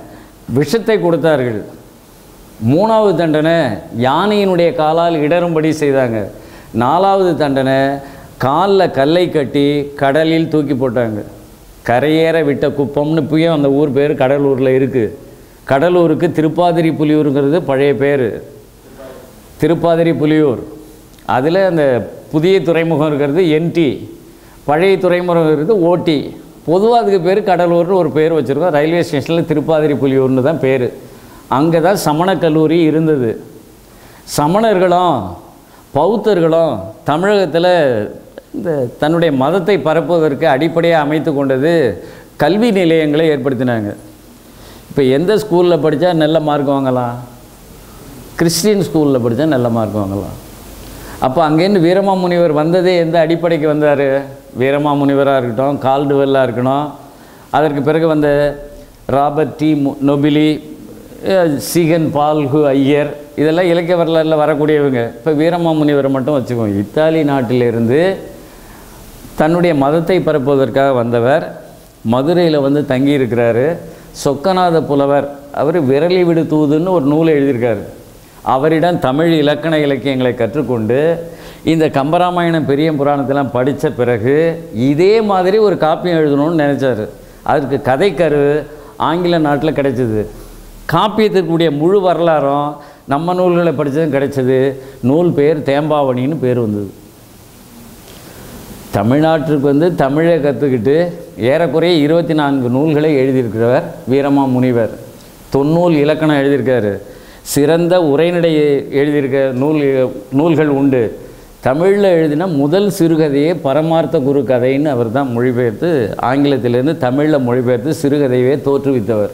விஷத்தை கொடுத்தார்கள். மூணாவது தண்டனை யானையினுடைய காலால் இடரும்படி செய்தாங்க. நாலாவது தண்டனை காலில் கல்லை கட்டி கடலில் தூக்கி போட்டாங்க. கரையேற விட்ட குப்பம்னு இப்பயும் அந்த ஊர் பேர் கடலூரில் இருக்குது. கடலூருக்கு திருப்பாதிரி புலியூருங்கிறது பழைய பேர், திருப்பாதிரி புலியூர். அதில் அந்த புதிய துறைமுகம் இருக்கிறது என்டி, பழைய துறைமுகம் இருக்கிறது ஓடி. பொதுவாக அதுக்கு பேர் கடலூர்னு ஒரு பேர் வச்சுருக்கோம். ரயில்வே ஸ்டேஷனில் திருப்பாதிரி புலியூர்னு தான் பேர். அங்கே தான் சமண கல்லூரி இருந்தது. சமணர்களும் பௌத்தர்களும் தமிழகத்தில் இந்த தன்னுடைய மதத்தை பரப்புவதற்கு அடிப்படையாக அமைத்து கொண்டது கல்வி நிலையங்களை ஏற்படுத்தினாங்க. இப்போ எந்த ஸ்கூலில் படித்தா நல்ல மார்க் வாங்கலாம்? கிறிஸ்டின் ஸ்கூலில் படித்தா நல்ல மார்க் வாங்கலாம். அப்போ அங்கேருந்து வீரமாமுனிவர் வந்ததே எந்த அடிப்படைக்கு வந்தார்? வீரமாமுனிவராக இருக்கட்டும், கால்டுவெல்லாக இருக்கணும், அதற்கு பிறகு வந்த Robert de Nobili, Ziegenbalg Iyer, இதெல்லாம் இலக்கிய வரலாறில் வரக்கூடியவங்க. இப்போ வீரமாமுனிவரை மட்டும் வச்சுக்கோங்க. இத்தாலி நாட்டிலிருந்து தன்னுடைய மதத்தை பரப்புவதற்காக வந்தவர் மதுரையில் வந்து தங்கியிருக்கிறாரு. சொக்கநாத புலவர் அவர் விரலி விடு தூதுன்னு ஒரு நூலை எழுதியிருக்காரு. அவரிடம் தமிழ் இலக்கண இலக்கியங்களை கற்றுக்கொண்டு இந்த கம்பராமாயணம் பெரிய புராணத்தெல்லாம் படித்த பிறகு இதே மாதிரி ஒரு காப்பியம் எழுதணும்னு நினச்சார். அதற்கு கதைக்கரு ஆங்கில நாட்டில் கிடைச்சிது. காப்பியத்திற்குரிய முழு வரலாறும் நம்ம நூல்களை படித்ததும் கிடைச்சது. நூல் பேர் தேம்பாவணின்னு பேர் வந்தது. தமிழ்நாட்டிற்கு வந்து தமிழை கற்றுக்கிட்டு ஏறக்குறைய இருபத்தி நான்கு நூல்களை எழுதியிருக்கிறவர் வீரமாமுனிவர். தொன்னூல் இலக்கணம் எழுதியிருக்காரு. சிறந்த உரைநடையை எழுதியிருக்க நூல் நூல்கள் உண்டு. தமிழில் எழுதின முதல் சிறுகதையே பரமார்த்த குரு கதைன்னு அவர் தான் மொழிபெயர்த்து ஆங்கிலத்திலேருந்து தமிழில் மொழிபெயர்த்து சிறுகதையே தோற்றுவித்தவர்.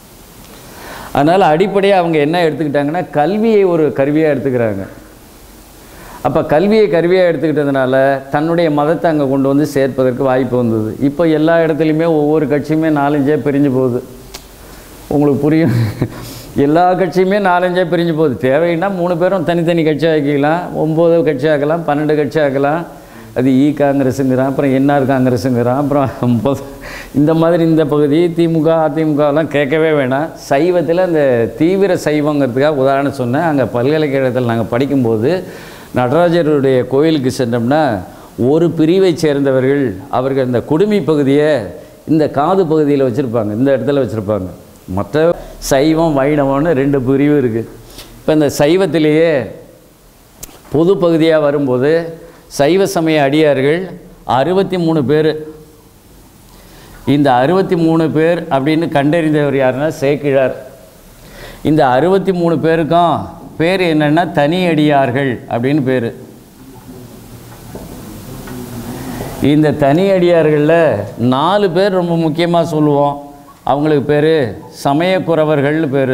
அதனால் அடிப்படையாக அவங்க என்ன எடுத்துக்கிட்டாங்கன்னா கல்வியை ஒரு கருவியாக எடுத்துக்கிறாங்க. அப்போ கல்வியை கருவியாக எடுத்துக்கிட்டதுனால தன்னுடைய மதத்தை அங்கே கொண்டு வந்து சேர்ப்பதற்கு வாய்ப்பு வந்தது. இப்போ எல்லா இடத்துலையுமே ஒவ்வொரு கட்சியுமே நாலஞ்சே பிரிஞ்சு போகுது. உங்களுக்கு புரியும், எல்லா கட்சியுமே நாலஞ்சே பிரிஞ்சு போகுது. தேவைன்னா மூணு பேரும் தனித்தனி கட்சி ஆக்கிக்கலாம், ஒம்பது கட்சி ஆக்கலாம், பன்னெண்டு கட்சி ஆக்கலாம். அது இ காங்கிரஸுங்கிறான், அப்புறம் என்ஆர் காங்கிரஸுங்கிறான், அப்புறம் இந்த மாதிரி இந்த பகுதி திமுக அதிமுகலாம் கேட்கவே வேணாம். சைவத்தில் அந்த தீவிர சைவங்கிறதுக்காக உதாரணம் சொன்னேன். அங்கே பல்கலைக்கழகத்தில் நாங்கள் படிக்கும்போது நடராஜருடைய கோயிலுக்கு சென்றோம்னா ஒரு பிரிவை சேர்ந்தவர்கள் அவர்கள் இந்த குடுமி பகுதியை இந்த காது பகுதியில் வச்சுருப்பாங்க, இந்த இடத்துல வச்சுருப்பாங்க. மற்ற சைவம் வைணவம்னு ரெண்டு பிரிவு இருக்குது. இப்போ இந்த சைவத்திலேயே பொது பகுதியாக வரும்போது சைவ சமய அடியார்கள் அறுபத்தி மூணு பேர். இந்த அறுபத்தி மூணு பேர் அப்படின்னு கண்டறிந்தவர் யாருன்னா சேக்கிழார். இந்த அறுபத்தி மூணு பேருக்கும் பேர் என்னென்னா தனி அடியார்கள் அப்படின்னு பேர். இந்த தனி அடியார்களில் நாலு பேர் ரொம்ப முக்கியமாக சொல்லுவோம். அவங்களுக்கு பேர் சமயக்குறவர்கள்னு பேர்.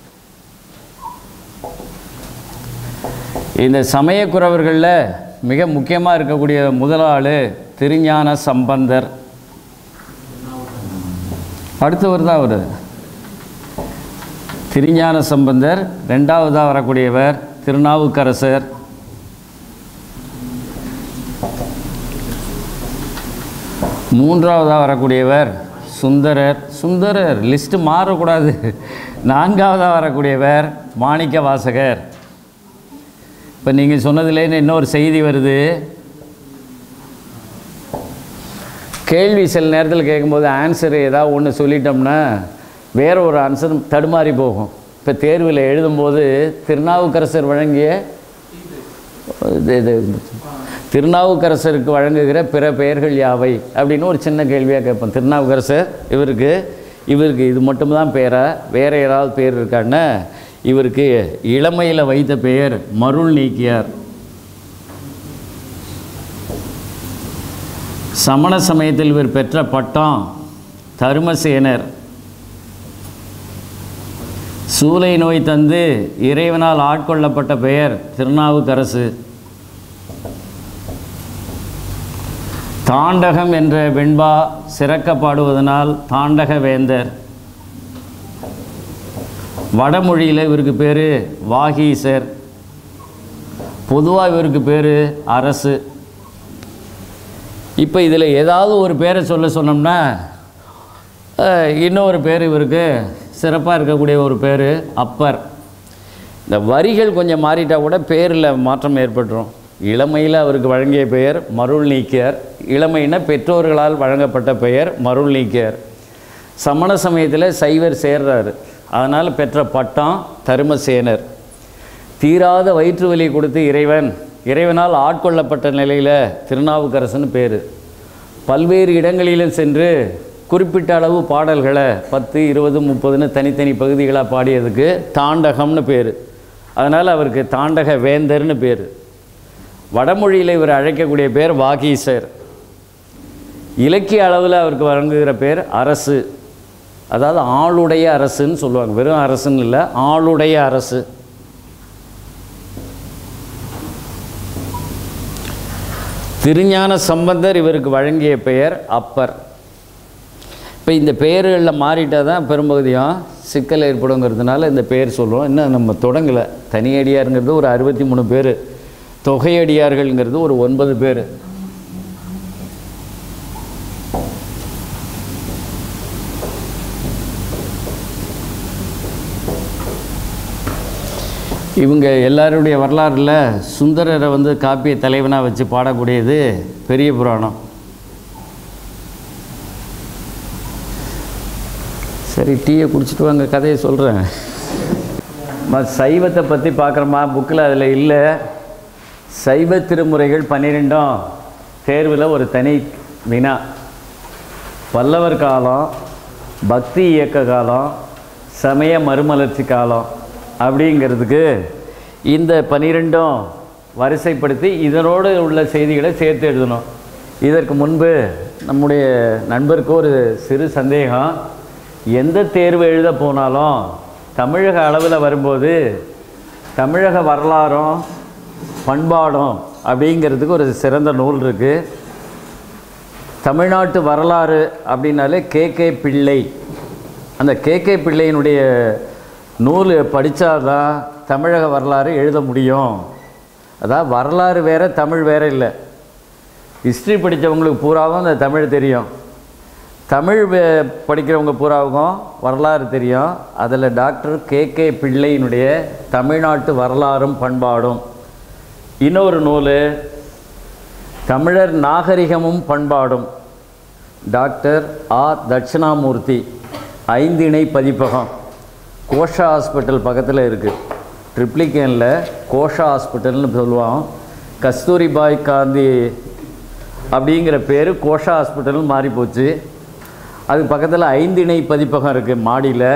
இந்த சமயக்குறவர்களில் மிக முக்கியமாக இருக்கக்கூடிய முதல் ஆள் திருஞான சம்பந்தர். அடுத்தவர் தான் அவர் திருஞான சம்பந்தர். ரெண்டாவதாக வரக்கூடியவர் திருநாவுக்கரசர். மூன்றாவதாக வரக்கூடியவர் சுந்தரர். சுந்தரர் லிஸ்ட்டு மாறக்கூடாது. நான்காவதாக வரக்கூடியவர் மாணிக்க வாசகர். இப்போ நீங்கள் சொன்னதுலேருந்து இன்னொரு செய்தி வருது. கேள்வி சில நேரத்தில் கேட்கும்போது ஆன்சர் ஏதாவது ஒன்று சொல்லிட்டோம்னா வேறு ஒரு ஆன்சர் தடுமாறி போகும். இப்போ தேர்வில் எழுதும்போது திருநாவுக்கரசர் வழங்கிய இது திருநாவுக்கரசருக்கு வழங்குகிற பிற பெயர்கள் யாவை அப்படின்னு ஒரு சின்ன கேள்வியாக கேட்போம். திருநாவுக்கரசர் இவருக்கு இவருக்கு இது மட்டும்தான் பேரா, வேறு ஏதாவது பேர் இருக்கான்னா இவருக்கு இளமையில் வைத்த பெயர் மருள் நீக்கியார். சமண சமயத்தில் இவர் பெற்ற பட்டம் தருமசேனர். சூளை நோய் தந்து இறைவனால் ஆட்கொள்ளப்பட்ட பெயர் திருநாவுக்கரசு. தாண்டகம் என்ற வெண்பா சிறக்க பாடுவதனால் தாண்டக வேந்தர். வடமொழியில் இவருக்கு பேர் வாகீசர். பொதுவாக இவருக்கு பேர் அரசு. இப்போ இதில் ஏதாவது ஒரு பேரை சொல்ல சொன்னோம்னா இன்னொரு பேர் இவருக்கு சிறப்பாக இருக்கக்கூடிய ஒரு பேர் அப்பர். இந்த வரிகள் கொஞ்சம் மாறிட்டால் கூட பேரில் மாற்றம் ஏற்பட்டுரும். இளமையில் அவருக்கு வழங்கிய பெயர் மருள் நீக்கியார். இளமையின பெற்றோர்களால் வழங்கப்பட்ட பெயர் மருள் நீக்கியார். சமண சமயத்தில் சைவர் சேர்றாரு, அதனால் பெற்ற பட்டம் தருமசேனர். தீராத வயிற்று வலி கொடுத்து இறைவன் இறைவனால் ஆட்கொள்ளப்பட்ட நிலையில் திருநாவுக்கரசன் பேர். பல்வேறு இடங்களிலும் சென்று குறிப்பிட்ட அளவு பாடல்களை பத்து இருபது முப்பதுன்னு தனித்தனி பகுதிகளாக பாடியதுக்கு தாண்டகம்னு பேர். அதனால் அவருக்கு தாண்டக வேந்தர்னு பேர். வடமொழியில் இவர் அழைக்கக்கூடிய பேர் வாகீசர். இலக்கிய அளவில் அவருக்கு வழங்குகிற பேர் அரசு, அதாவது ஆளுடைய அரசுன்னு சொல்லுவாங்க. வெறும் அரசுன்னு இல்லை, ஆளுடைய அரசு. திருஞான சம்பந்தர் இவருக்கு வழங்கிய பெயர் அப்பர். இப்போ இந்த பெயர்களில் மாறிட்டால் தான் பெரும்பகுதியும் சிக்கல் ஏற்படுங்கிறதுனால இந்த பெயர் சொல்லுவோம். இன்னும் நம்ம தொடங்கலை. தனியடியாருங்கிறது ஒரு அறுபத்தி மூணு பேர், தொகையடியார்கள்ங்கிறது ஒரு ஒன்பது பேர். இவங்க எல்லாருடைய வரலாறில் சுந்தரரை வந்து காப்பிய தலைவனாக வச்சு பாடக்கூடியது பெரிய புராணம். சரி, டீயை குடிச்சிட்டு வாங்க, கதையை சொல்கிறேன். சைவத்தை பற்றி பார்க்குறோமா, புக்கில் அதில் இல்லை. சைவ திருமுறைகள் பன்னிரெண்டும் தேர்வில் ஒரு தனி வினா. பல்லவர் காலம், பக்தி இயக்க காலம், சமய மறுமலர்ச்சி காலம் அப்படிங்கிறதுக்கு இந்த பன்னிரெண்டும் வரிசைப்படுத்தி இதனோடு உள்ள செய்திகளை சேர்த்து எழுதணும். இதற்கு முன்பு நம்முடைய நண்பருக்கு ஒரு சிறு சந்தேகம். எந்த தேர்வு எழுத போனாலும் தமிழக அளவில் வரும்போது தமிழக வரலாறும் பண்பாடும் அப்படிங்கிறதுக்கு ஒரு சிறந்த நூல் இருக்குது. தமிழ்நாட்டு வரலாறு அப்படின்னாலே கே கே பிள்ளை. அந்த கே கே பிள்ளையினுடைய நூல் படித்தாதான் தமிழக வரலாறு எழுத முடியும். அதாவது வரலாறு வேறு, தமிழ் வேறு இல்லை. ஹிஸ்ட்ரி படித்தவங்களுக்கு பூராவும் அந்த தமிழ் தெரியும், தமிழ் படிக்கிறவங்க பூராவுக்கும் வரலாறு தெரியும். அதில் டாக்டர் கே கே பிள்ளையினுடைய தமிழ்நாட்டு வரலாறும் பண்பாடும். இன்னொரு நூல் தமிழர் நாகரிகமும் பண்பாடும், டாக்டர் ஆ தட்சிணாமூர்த்தி. ஐந்து இணை பதிப்பகம், கோஷா ஹாஸ்பிட்டல் பக்கத்தில் இருக்குது. ட்ரிப்ளிகேனில் கோஷா ஹாஸ்பிட்டல்னு சொல்லுவோம். கஸ்தூரிபாய் காந்தி அப்படிங்கிற பேர் கோஷா ஹாஸ்பிட்டல்னு மாறி போச்சு. அதுக்கு பக்கத்தில் ஐந்து இணை பதிப்பகம் இருக்குது மாடியில்.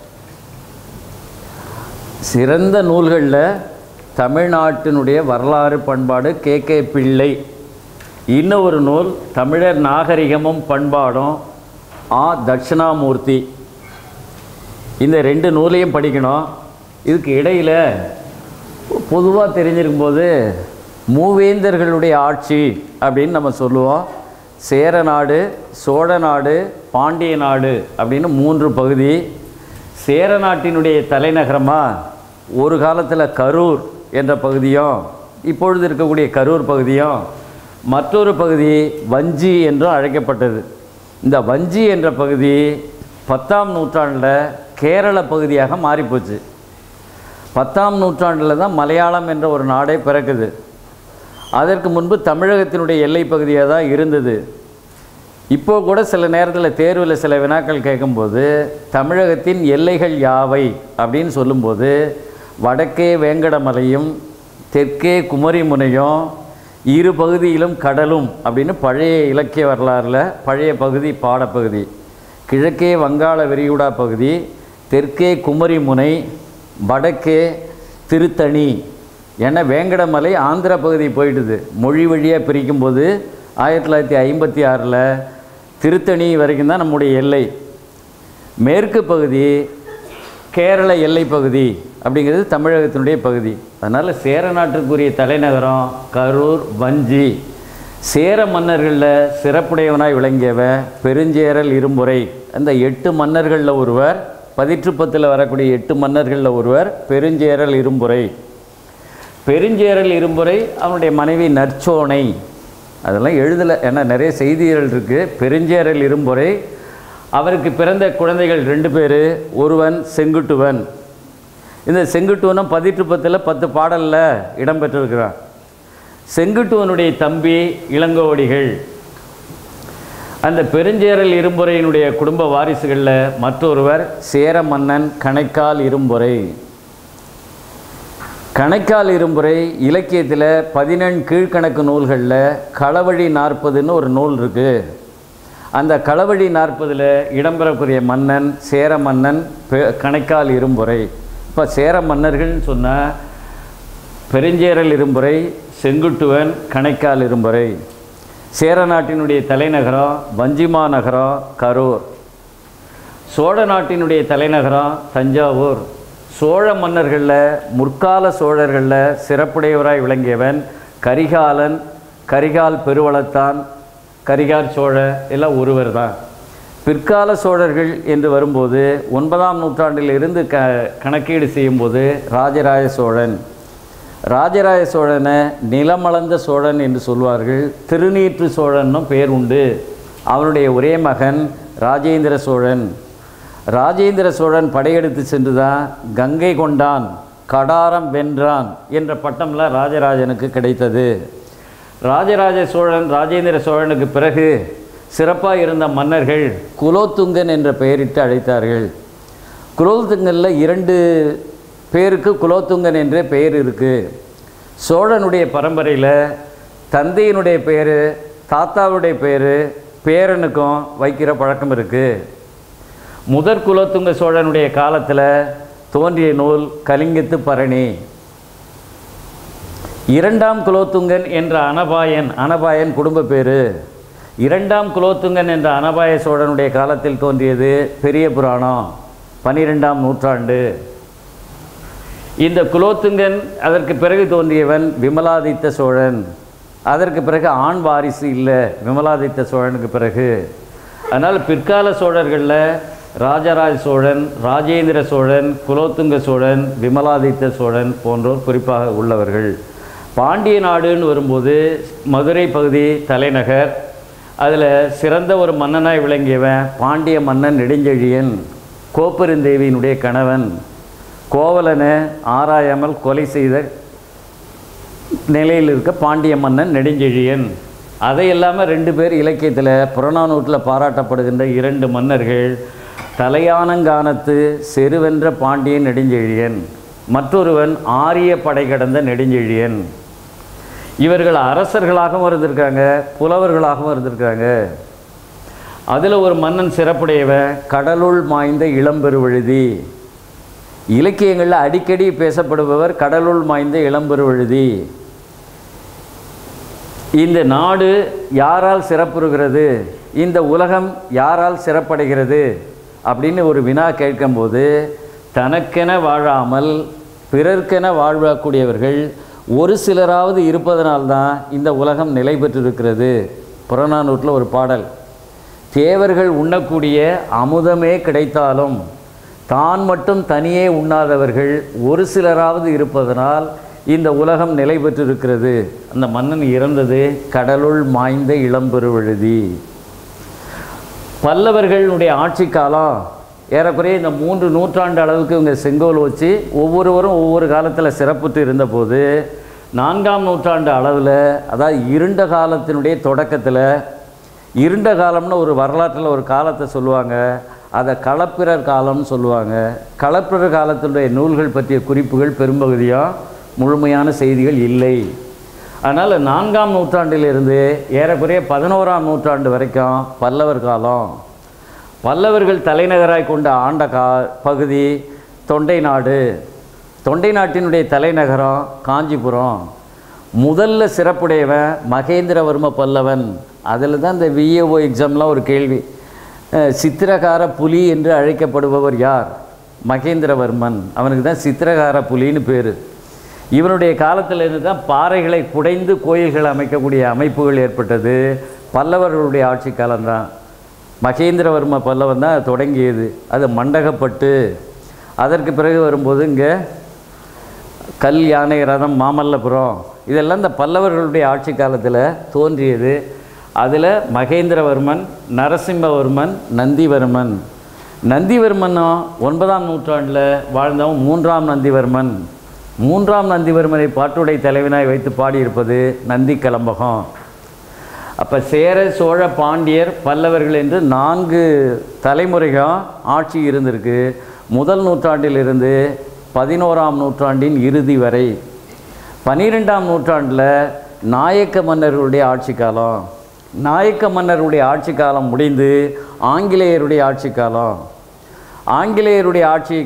சிறந்த நூல்களில் தமிழ்நாட்டினுடைய வரலாறு பண்பாடு கே கே பிள்ளை. இன்னும் ஒரு நூல் தமிழர் நாகரிகமும் பண்பாடும் ஆ தட்சிணாமூர்த்தி. இந்த ரெண்டு நூலையும் படிக்கணும். இதுக்கு இடையில் பொதுவாக தெரிஞ்சிருக்கும்போது மூவேந்தர்களுடைய ஆட்சி அப்படின்னு நம்ம சொல்லுவோம். சேர நாடு, சோழ நாடு, பாண்டிய நாடு அப்படின்னு மூன்று பகுதி. சேர நாட்டினுடைய தலைநகரமாக ஒரு காலத்தில் கரூர் என்ற பகுதியும், இப்பொழுது இருக்கக்கூடிய கரூர் பகுதியும், மற்றொரு பகுதி வஞ்சி என்றும் அழைக்கப்பட்டது. இந்த வஞ்சி என்ற பகுதி பத்தாம் நூற்றாண்டில் கேரள பகுதியாக மாறிப்போச்சு. பத்தாம் நூற்றாண்டில் தான் மலையாளம் என்ற ஒரு நாடே பிறக்குது. அதற்கு முன்பு தமிழகத்தினுடைய எல்லை பகுதியாக தான் இருந்தது. இப்போது கூட சில நேரத்தில் தேர்வில் சில வினாக்கள் கேட்கும்போது தமிழகத்தின் எல்லைகள் யாவை அப்படின்னு சொல்லும்போது வடக்கே வேங்கடமலையும் தெற்கே குமரிமுனையும் இரு பகுதியிலும் கடலும் அப்படின்னு பழைய இலக்கிய வரலாறில் பழைய பகுதி பாடப்பகுதி. கிழக்கே வங்காள விரிகுடா பகுதி, தெற்கே குமரிமுனை, வடக்கே திருத்தணி. ஏன்னா வேங்கடமலை ஆந்திர பகுதி போயிடுது. மொழி வழியாக பிரிக்கும்போது ஆயிரத்தி தொள்ளாயிரத்தி ஐம்பத்தி ஆறில் திருத்தணி வரைக்கும் தான் நம்முடைய எல்லை. மேற்கு பகுதி கேரள எல்லை பகுதி அப்படிங்கிறது தமிழகத்தினுடைய பகுதி. அதனால் சேர நாட்டுக்குரிய தலைநகரம் கரூர், வஞ்சி. சேர மன்னர்களில் சிறப்புடையவனாய் விளங்கியவன் பெருஞ்சேரல் இரும்புரை. அந்த எட்டு மன்னர்களில் ஒருவர், பதிற்றுப்பத்தில் வரக்கூடிய எட்டு மன்னர்களில் ஒருவர் பெருஞ்சேரல் இரும்புரை. பெருஞ்சேரல் இரும்புரை அவனுடைய மனைவி நற்சோனை. அதெல்லாம் எழுதலை, ஏன்னா நிறைய செய்திகள் இருக்குது. பெருஞ்சேரல் இரும்புரை அவருக்கு பிறந்த குழந்தைகள் ரெண்டு பேர். ஒருவன் செங்குட்டுவன். இந்த செங்குட்டுவனும் பதிற்றுப்பத்தில் பத்து பாடலில் இடம்பெற்றிருக்கிறான். செங்குட்டுவனுடைய தம்பி இளங்கோவடிகள். அந்த பெருஞ்சேரல் இரும்பொறையினுடைய குடும்ப வாரிசுகளில் மற்றொருவர் சேர மன்னன் கணைக்கால் இரும்பொறை. கணைக்கால் இரும்புரை இலக்கியத்தில் பதினெண் கீழ்கணக்கு நூல்களில் களவழி நாற்பதுன்னு ஒரு நூல் இருக்குது. அந்த களவழி நாற்பதில் இடம்பெறக்கூடிய மன்னன் சேர மன்னன் கணைக்கால் இரும்புரை. இப்போ சேர மன்னர்கள்னு சொன்னால் பெருஞ்சேரல் இரும்புரை, செங்குட்டுவன், கணைக்கால் இரும்புரை. சேர நாட்டினுடைய தலைநகரம் வஞ்சிமா நகரம் கரூர். சோழ நாட்டினுடைய தலைநகரம் தஞ்சாவூர். சோழ மன்னர்களில் முற்கால சோழர்களில் சிறப்புடையவராய் விளங்கியவன் கரிகாலன், கரிகால் பெருவளத்தான், கரிகால் சோழ எல்லாம் ஒருவர் தான். பிற்கால சோழர்கள் என்று வரும்போது ஒன்பதாம் நூற்றாண்டில் இருந்து க கணக்கீடு செய்யும்போது ராஜராஜ சோழன். ராஜராஜ சோழனை நிலமளந்த சோழன் என்று சொல்வார்கள். திருநீற்று சோழன்னும் பெயர் உண்டு. அவனுடைய ஒரே மகன் ராஜேந்திர சோழன். ராஜேந்திர சோழன் படையெடுத்து சென்று தான் கங்கை கொண்டான், கடாரம் வென்றான் என்ற பட்டம்லாம் ராஜராஜனுக்கு கிடைத்தது. ராஜராஜ சோழன் ராஜேந்திர சோழனுக்கு பிறகு சிறப்பாக இருந்த மன்னர்கள் குலோத்துங்கன் என்ற பெயரிட்டு அழைத்தார்கள். குலோத்துங்கனில் இரண்டு பேருக்கு குலோத்துங்கன் என்ற பெயர் இருக்குது. சோழனுடைய பரம்பரையில் தந்தையினுடைய பெயர் தாத்தாவுடைய பெயர் பேரனுக்கும் வைக்கிற பழக்கம் இருக்குது. முதற் குலோத்துங்க சோழனுடைய காலத்தில் தோன்றிய நூல் கலிங்கத்து பரணி. இரண்டாம் குலோத்துங்கன் என்ற அனபாயன், அனபாயன் குடும்ப பேர். இரண்டாம் குலோத்துங்கன் என்ற அனபாய சோழனுடைய காலத்தில் தோன்றியது பெரிய புராணம், பனிரெண்டாம் நூற்றாண்டு. இந்த குலோத்துங்கன் அதற்கு பிறகு தோன்றியவன் விமலாதித்த சோழன். அதற்கு பிறகு ஆண் வாரிசு இல்லை விமலாதித்த சோழனுக்கு பிறகு. அதனால் பிற்கால சோழர்களில் ராஜராஜ சோழன், ராஜேந்திர சோழன், குலோத்துங்க சோழன், விமலாதித்த சோழன் போன்றோர் குறிப்பாக உள்ளவர்கள். பாண்டிய நாடுன்னு வரும்போது மதுரை பகுதி தலைநகர். அதில் சிறந்த ஒரு மன்னனாய் விளங்கியவன் பாண்டிய மன்னன் நெடுஞ்செழியன், கோப்பெருந்தேவியினுடைய கணவன். கோவலனை ஆராயாமல் கொலை செய்த நிலையில் இருக்க பாண்டிய மன்னன் நெடுஞ்செழியன். அதை இல்லாமல் ரெண்டு பேர் இலக்கியத்தில் புறநானூற்றில் பாராட்டப்படுகின்ற இரண்டு மன்னர்கள், தலையானங்கானத்து செருவென்ற பாண்டியன் நெடுஞ்செழியன், மற்றொருவன் ஆரிய படை கடந்த நெடுஞ்செழியன். இவர்கள் அரசர்களாகவும் இருந்திருக்காங்க, புலவர்களாகவும் இருந்திருக்காங்க. அதில் ஒரு மன்னன் சிறப்புடையவன் கடலுள் மாய்ந்த இளம்பெருவழுதி. இலக்கியங்களில் அடிக்கடி பேசப்படுபவர் கடலுள் மாய்ந்த இளம்பெருவழுதி. இந்த நாடு யாரால் சிறப்புறுகிறது, இந்த உலகம் யாரால் சிறப்படைகிறது அப்படின்னு ஒரு வினா கேட்கும்போது தனக்கென வாழாமல் பிறர்க்கென வாழக்கூடியவர்கள் ஒரு சிலராவது இருப்பதனால்தான் இந்த உலகம் நிலை பெற்றிருக்கிறது. புறநானூற்றில் ஒரு பாடல், தேவர்கள் உண்ணக்கூடிய அமுதமே கிடைத்தாலும் தான் மட்டும் தனியே உண்ணாதவர்கள் ஒரு சிலராவது இருப்பதனால் இந்த உலகம் நிலை பெற்றிருக்கிறது. அந்த மன்னன் இறந்தது கடலுள் மாய்ந்த இளம்பெருவழுதி. பல்லவர்களுடைய ஆட்சி காலம் ஏறக்குறைய இந்த மூன்று நூற்றாண்டு அளவுக்கு இவங்க செங்கோல் வச்சு ஒவ்வொருவரும் ஒவ்வொரு காலத்தில் சிறப்புற்று இருந்தபோது நான்காம் நூற்றாண்டு அளவில், அதாவது இருண்ட காலத்தினுடைய தொடக்கத்தில், இருண்ட காலம்னு ஒரு வரலாற்றில் ஒரு காலத்தை சொல்லுவாங்க, அதை களப்பிரர் காலம்னு சொல்லுவாங்க. களப்பிரர் காலத்தினுடைய நூல்கள் பற்றிய குறிப்புகள் பெரும்பகுதியாக முழுமையான செய்திகள் இல்லை. அதனால் நான்காம் நூற்றாண்டிலிருந்து ஏறக்குறைய பதினோராம் நூற்றாண்டு வரைக்கும் பல்லவர் காலம். பல்லவர்கள் தலைநகராய் கொண்ட ஆண்ட கா பகுதி தொண்டை நாடு. தொண்டை நாட்டினுடைய தலைநகரம் காஞ்சிபுரம். முதல்ல சிறப்புடையவன் மகேந்திரவர்ம பல்லவன். அதில் தான் இந்த விஏஓ எக்ஸாம்லாம் ஒரு கேள்வி. சித்திரகார புலி என்று அழைக்கப்படுபவர் யார்? மகேந்திரவர்மன். அவனுக்கு தான் சித்திரகார புலின்னு பேர். இவனுடைய காலத்திலிருந்து தான் பாறைகளை குடைந்து கோயில்கள் அமைக்கக்கூடிய அமைப்புகள் ஏற்பட்டது. பல்லவர்களுடைய ஆட்சி காலம்தான். மகேந்திரவர்ம பல்லவன் தான் தொடங்கியது. அது மண்டகப்பட்டு. அதற்கு பிறகு வரும்போது இங்கே கல், யானை, ரதம், மாமல்லபுரம் இதெல்லாம் இந்த பல்லவர்களுடைய ஆட்சி காலத்தில் தோன்றியது. அதில் மகேந்திரவர்மன், நரசிம்மவர்மன், நந்திவர்மன். நந்திவர்மனும் ஒன்பதாம் நூற்றாண்டில் வாழ்ந்தவன் மூன்றாம் நந்திவர்மன். மூன்றாம் நந்திவர்மனை பாட்டுடை தலைவனாய் வைத்து பாடியிருப்பது நந்தி கலம்பகம். அப்போ சேர, சோழ, பாண்டியர், பல்லவர்கள் என்று நான்கு தலைமுறைகள் ஆட்சி இருந்திருக்கு. முதல் நூற்றாண்டிலிருந்து பதினோராம் நூற்றாண்டின் இறுதி வரை. பன்னிரெண்டாம் நூற்றாண்டில் நாயக்க மன்னர்களுடைய ஆட்சி காலம். நாயக்க மன்னருடைய ஆட்சி காலம் முடிந்து ஆங்கிலேயருடைய ஆட்சி காலம். ஆங்கிலேயருடைய ஆட்சி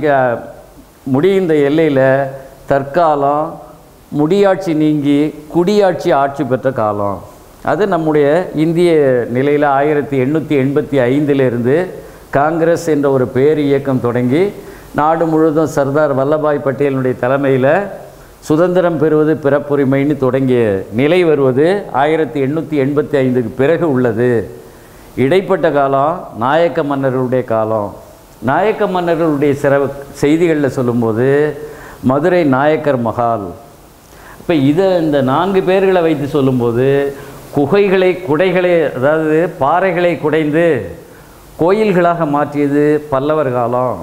முடிந்த எல்லையில் தற்காலம் முடியாட்சி நீங்கி குடியாட்சி ஆட்சி பெற்ற காலம். அது நம்முடைய இந்திய நிலையில் ஆயிரத்தி எண்ணூற்றி எண்பத்தி ஐந்திலிருந்து காங்கிரஸ் என்ற ஒரு பேர் இயக்கம் தொடங்கி நாடு முழுவதும் சர்தார் வல்லபாய் பட்டேலினுடைய தலைமையில் சுதந்திரம் பெறுவது பிறப்புரிமைன்னு தொடங்கிய நிலை வருவது ஆயிரத்தி எண்ணூற்றி எண்பத்தி ஐந்துக்கு பிறகு உள்ளது. இடைப்பட்ட காலம் நாயக்க மன்னர்களுடைய காலம். நாயக்க மன்னர்களுடைய சிற செய்திகளில் சொல்லும்போது மதுரை நாயக்கர் மகால். இப்போ இதை இந்த நான்கு பேர்களை வைத்து சொல்லும்போது குகைகளை குடைகளை அதாவது பாறைகளை குடைந்து கோயில்களாக மாற்றியது பல்லவர் காலம்.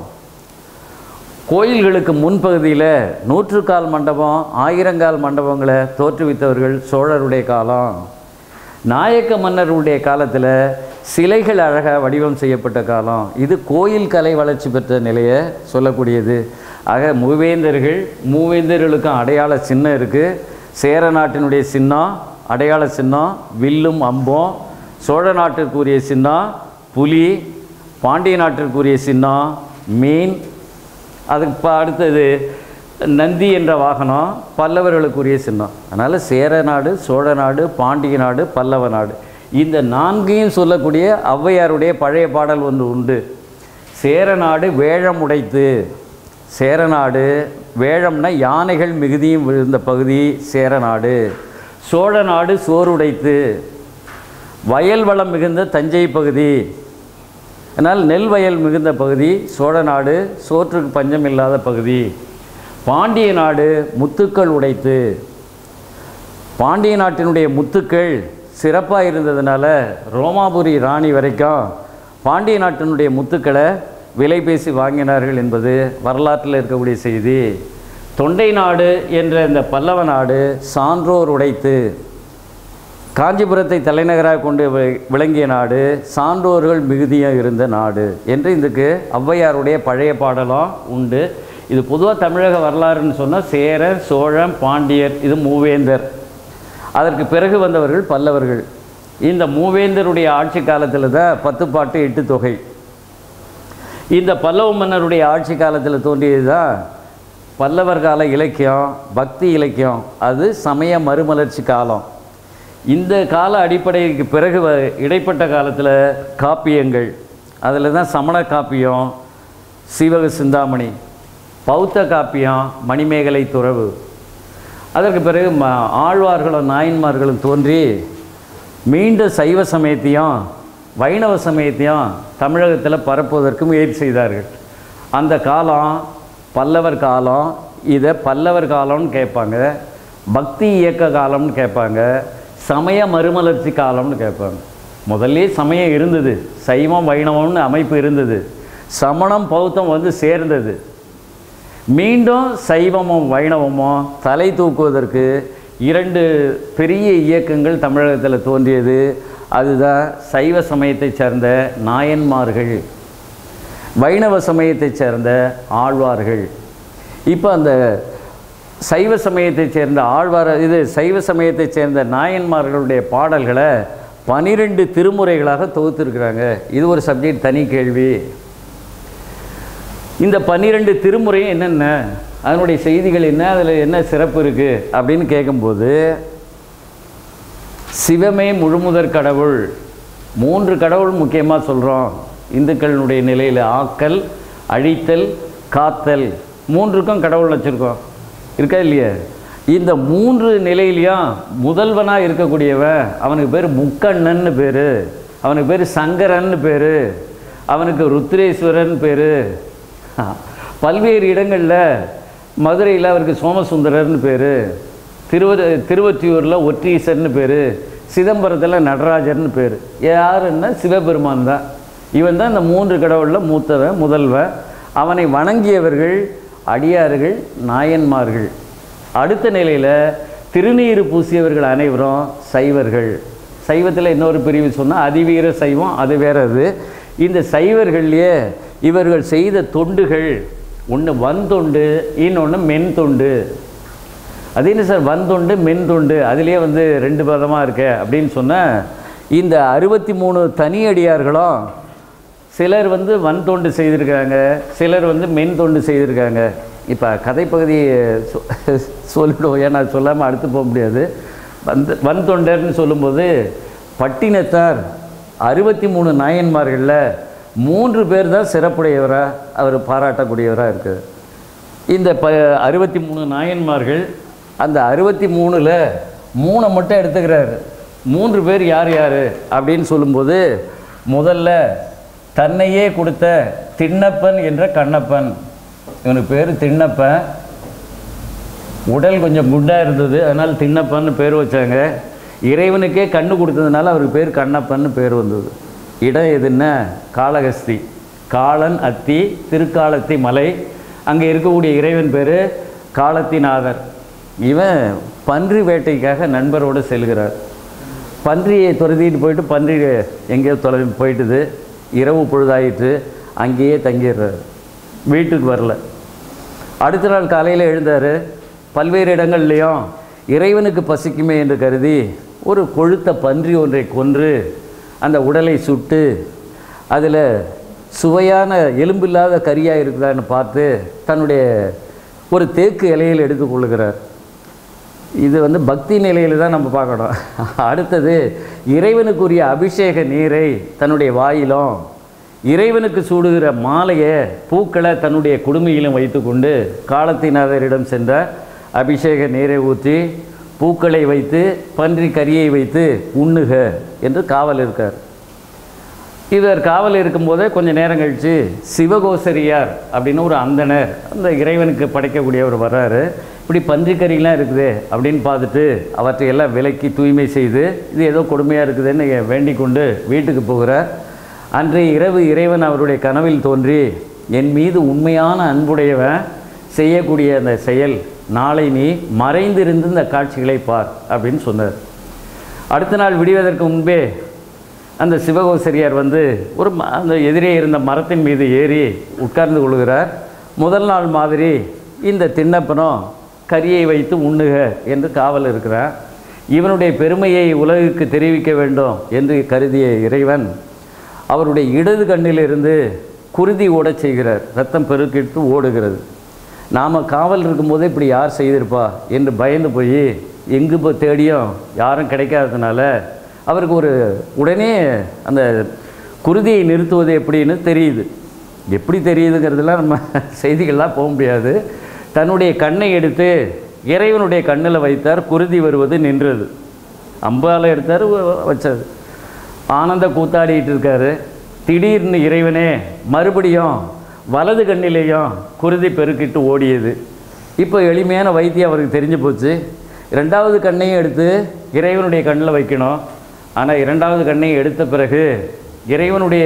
கோயில்களுக்கு முன்பகுதியில் நூற்றுக்கால் மண்டபம், ஆயிரங்கால் மண்டபங்களை தோற்றுவித்தவர்கள் சோழருடைய காலம். நாயக்க மன்னருடைய காலத்தில் சிலைகள் அழகாக வடிவம் செய்யப்பட்ட காலம். இது கோயில் கலை வளர்ச்சி பெற்ற நிலையை சொல்லக்கூடியது. ஆக மூவேந்தர்கள், மூவேந்தர்களுக்கும் அடையாள சின்னம் இருக்குது. சேர நாட்டினுடைய சின்னம் அடையாள சின்னம் வில்லும் அம்பும். சோழ நாட்டிற்குரிய சின்னம் புலி. பாண்டிய நாட்டிற்குரிய சின்னம் மீன். அதுக்கு அடுத்தது நந்தி என்ற வாகனம் பல்லவர்களுக்குரிய சின்னம். அதனால் சேர நாடு, சோழ நாடு, பாண்டிய நாடு, பல்லவ நாடு, இந்த நான்கையும் சொல்லக்கூடிய ஔவையாருடைய பழைய பாடல் ஒன்று உண்டு. சேர நாடு வேழம் உடைத்து. சேரநாடு வேழம்னா யானைகள் மிகுதியும் விழுந்த பகுதி சேரநாடு. சோழ நாடு சோறுடைத்து. வயல் வளம் மிகுந்த தஞ்சை பகுதி. அதனால் நெல் வயல் மிகுந்த பகுதி சோழ நாடு, சோற்றுக்கு பஞ்சம் இல்லாத பகுதி. பாண்டிய நாடு முத்துக்கள் உடைத்து. பாண்டிய நாட்டினுடைய முத்துக்கள் சிறப்பாக இருந்ததுனால ரோமாபுரி ராணி வரைக்கும் பாண்டிய நாட்டினுடைய முத்துக்களை விலை பேசி வாங்கினார்கள் என்பது வரலாற்றில் இருக்கக்கூடிய செய்தி. தொண்டை நாடு என்ற இந்த பல்லவ நாடு சான்றோர் உடைத்து. காஞ்சிபுரத்தை தலைநகராக கொண்டு விளங்கிய நாடு, சான்றோர்கள் மிகுதியாக இருந்த நாடு என்று இதுக்கு ஔவையாருடைய பழைய பாடலும் உண்டு. இது பொதுவாக தமிழக வரலாறுன்னு சொன்னால் சேர, சோழம், பாண்டியர், இது மூவேந்தர். அதற்கு பிறகு வந்தவர்கள் பல்லவர்கள். இந்த மூவேந்தருடைய ஆட்சி காலத்தில் தான் பத்து பாட்டு எட்டு தொகை. இந்த பல்லவ மன்னருடைய ஆட்சி காலத்தில் தோன்றியது தான் பல்லவர் கால இலக்கியம், பக்தி இலக்கியம். அது சமய மறுமலர்ச்சி காலம். இந்த கால அடிப்படைக்கு பிறகு இடைப்பட்ட காலத்தில் காப்பியங்கள். அதில் தான் சமண காப்பியம் சீவக சிந்தாமணி, பௌத்த காப்பியம் மணிமேகலை துறவு. அதற்கு பிறகு ம ஆழ்வார்களும் நாயன்மார்களும் தோன்றி மீண்டும் சைவ சமயத்தையும் வைணவ சமயத்தையும் தமிழகத்தில் பரப்புவதற்கு முயற்சி செய்தார்கள். அந்த காலம் பல்லவர் காலம். இதை பல்லவர் காலம்னு கேட்பாங்க, பக்தி இயக்க காலம்னு கேட்பாங்க, சமய மறுமலர்ச்சி காலம்னு கேட்பாங்க. முதல்ல சமயம் இருந்தது, சைவம் வைணவம்னு அமைப்பு இருந்தது. சமணம் பௌத்தம் வந்து சேர்ந்தது. மீண்டும் சைவமும் வைணவமும் தலை தூக்குவதற்கு இரண்டு பெரிய இயக்கங்கள் தமிழகத்தில் தோன்றியது. அதுதான் சைவ சமயத்தைச் சேர்ந்த நாயன்மார்கள், வைணவ சமயத்தைச் சேர்ந்த ஆழ்வார்கள். இப்போ அந்த சைவ சமயத்தைச் சேர்ந்த ஆழ்வார், இது சைவ சமயத்தைச் சேர்ந்த நாயன்மார்களுடைய பாடல்களை பனிரெண்டு திருமுறைகளாக தொகுத்திருக்கிறாங்க. இது ஒரு சப்ஜெக்ட், தனி கேள்வி. இந்த பன்னிரெண்டு திருமுறையும் என்னென்ன, அதனுடைய செய்திகள் என்ன, அதில் என்ன சிறப்பு இருக்குது அப்படின்னு கேட்கும்போது, சிவமே முழுமுதற் கடவுள். மூன்று கடவுள் முக்கியமாக சொல்கிறோம் இந்துக்களினுடைய நிலையில். ஆக்கல், அழித்தல், காத்தல், மூன்றுக்கும் கடவுள் வச்சுருக்கோம், இருக்கா இல்லையா? இந்த மூன்று நிலையிலையும் முதல்வனாக இருக்கக்கூடியவன், அவனுக்கு பேர் முக்கண்ணன்னு பேர், அவனுக்கு பேர் சங்கரன்னு பேர், அவனுக்கு ருத்ரேஸ்வரன் பேர். பல்வேறு இடங்களில் மதுரையில் அவருக்கு சோமசுந்தரர்னு பேர், திருவ திருவொற்றியூரில் ஒற்றீசர்னு பேர், சிதம்பரத்தில் நடராஜர்னு பேர். யாருன்னா சிவபெருமான் தான். இவன் தான் இந்த மூன்று கடவுளில் மூத்தவன், முதல்வன். அவனை வணங்கியவர்கள் அடியார்கள், நாயன்மார்கள். அடுத்த நிலையில் திருநீறு பூசியவர்கள் அனைவரும் சைவர்கள். சைவத்தில் இன்னொரு பிரிவு சொன்னால் அதிவீர சைவம், அது வேற. அது இந்த சைவர்கள்லேயே இவர்கள் செய்த தொண்டுகள் ஒன்று வன்தொண்டு, இன்னொன்று மென் தொண்டு. அது என்ன சார் வன்தொண்டு மென் தொண்டு, அதுலேயே வந்து ரெண்டு பதமாக இருக்க அப்படின்னு சொன்னால், இந்த அறுபத்தி மூணு தனியடியார்களும் சிலர் வந்து வன் தொண்டு செய்திருக்காங்க, சிலர் வந்து மென் தொண்டு செய்திருக்காங்க. இப்போ கதைப்பகுதி சொ சொல்லிவிடுவோம், ஏன்னா அது சொல்லாமல் அடுத்து போக முடியாது. வந்து வன் தொண்டர்னு சொல்லும்போது பட்டினத்தார் அறுபத்தி மூணு நாயன்மார்களில் மூன்று பேர் தான் சிறப்புடையவராக அவர் பாராட்டக்கூடியவராக இருக்குது. இந்த ப அறுபத்தி மூணு நாயன்மார்கள், அந்த அறுபத்தி மூணில் மூணை மட்டும் எடுத்துக்கிறாரு. மூன்று பேர் யார் யார் அப்படின்னு சொல்லும்போது, முதல்ல தன்னையே கொடுத்த திண்ணப்பன் என்ற கண்ணப்பன். இவனுக்கு பேர் திண்ணப்பன். உடல் கொஞ்சம் குண்டாக இருந்தது, அதனால் திண்ணப்பன்னு பேர் வச்சாங்க. இறைவனுக்கே கண்ணு கொடுத்ததுனால அவருக்கு பேர் கண்ணப்பன்னு பேர் வந்தது. இடம் எதுன்னா காளகஸ்தி, காளன் அத்தி, திருக்காலத்தி மலை. அங்கே இருக்கக்கூடிய இறைவன் பேர் காலத்திநாதர். இவன் பன்றி வேட்டைக்காக நண்பரோடு செல்கிறார். பன்றியை துரத்திட்டு போயிட்டு பன்றி எங்கேயோ தொலை போயிட்டுது. இரவு பொழுதாயிட்டு அங்கேயே தங்கிடுறார், வீட்டுக்கு வரல. அடுத்த நாள் காலையில் எழுந்தார். பல்வேறு இடங்கள்லையும் இறைவனுக்கு பசிக்குமே என்று கருதி ஒரு கொழுத்த பன்றி ஒன்றை கொன்று அந்த உடலை சுட்டு அதில் சுவையான எலும்பில்லாத கறியாக இருக்குதான்னு பார்த்து தன்னுடைய ஒரு தேக்கு இலையில் எடுத்துக்கொள்ளுகிறார். இது வந்து பக்தி நிலையில் தான் நம்ம பார்க்கணும். அடுத்தது இறைவனுக்குரிய அபிஷேக நீரை தன்னுடைய வாயிலும், இறைவனுக்கு சூடுகிற மாலையை பூக்களை தன்னுடைய குடுமையிலும் வைத்து கொண்டு காலத்திநாதரிடம் சென்ற அபிஷேக நீரை ஊற்றி பூக்களை வைத்து பன்றி கறியை வைத்து உண்ணுக என்று காவல் இருக்கார். இவர் காவல் இருக்கும்போதே கொஞ்சம் நேரம் கழித்து சிவகோசரியார் அப்படின்னு ஒரு அந்தனர் அந்த இறைவனுக்கு படைக்கக்கூடியவர் வர்றாரு. இப்படி பன்றிக்கறிலாம் இருக்குது அப்படின்னு பார்த்துட்டு அவற்றையெல்லாம் விலக்கி தூய்மை செய்து, இது ஏதோ கொடுமையாக இருக்குதுன்னு வேண்டிக் கொண்டு வீட்டுக்கு போகிறார். அன்றைய இரவு இறைவன் அவருடைய கனவில் தோன்றி, என் மீது உண்மையான அன்புடையவன் செய்யக்கூடிய அந்த செயல், நாளை நீ மறைந்திருந்து இந்த காட்சிகளை பார் அப்படின்னு சொன்னார். அடுத்த நாள் விடுவதற்கு முன்பே அந்த சிவகோசரியார் வந்து ஒரு அந்த எதிரே இருந்த மரத்தின் மீது ஏறி உட்கார்ந்து கொள்கிறார். முதல் நாள் மாதிரி இந்த திண்ணப்பனும் கரியை வைத்து உண்ணுக என்று காவல் இருக்கிறார். இவனுடைய பெருமையை உலகுக்கு தெரிவிக்க வேண்டும் என்று கருதிய இறைவன் அவருடைய இடது கண்ணிலிருந்து குருதி ஓடச் செய்கிறார். ரத்தம் பெருக்கிட்டு ஓடுகிறது. நாம் காவல் இருக்கும்போதே இப்படி யார் செய்திருப்பா என்று பயந்து போய் எங்கு இப்போ தேடியும் யாரும் கிடைக்காததுனால அவருக்கு ஒரு உடனே அந்த குருதியை நிறுத்துவது எப்படின்னு தெரியுது. எப்படி தெரியுதுங்கிறதுலாம் நம்ம செய்திகள்லாம் போக முடியாது. தன்னுடைய கண்ணை எடுத்து இறைவனுடைய கண்ணில் வைத்தார். குருதி வருவது நின்றது. அம்பால் எடுத்தார், வச்சது. ஆனந்த கூத்தாடிட்டு இருக்காரு. திடீர்னு இறைவனே மறுபடியும் வலது கண்ணிலேயும் குருதி பெருக்கிட்டு ஓடியது. இப்போ எளிமையான வைத்தியம் அவருக்கு தெரிஞ்சு போச்சு. இரண்டாவது கண்ணையும் எடுத்து இறைவனுடைய கண்ணில் வைக்கணும். ஆனால் இரண்டாவது கண்ணையும் எடுத்த பிறகு இறைவனுடைய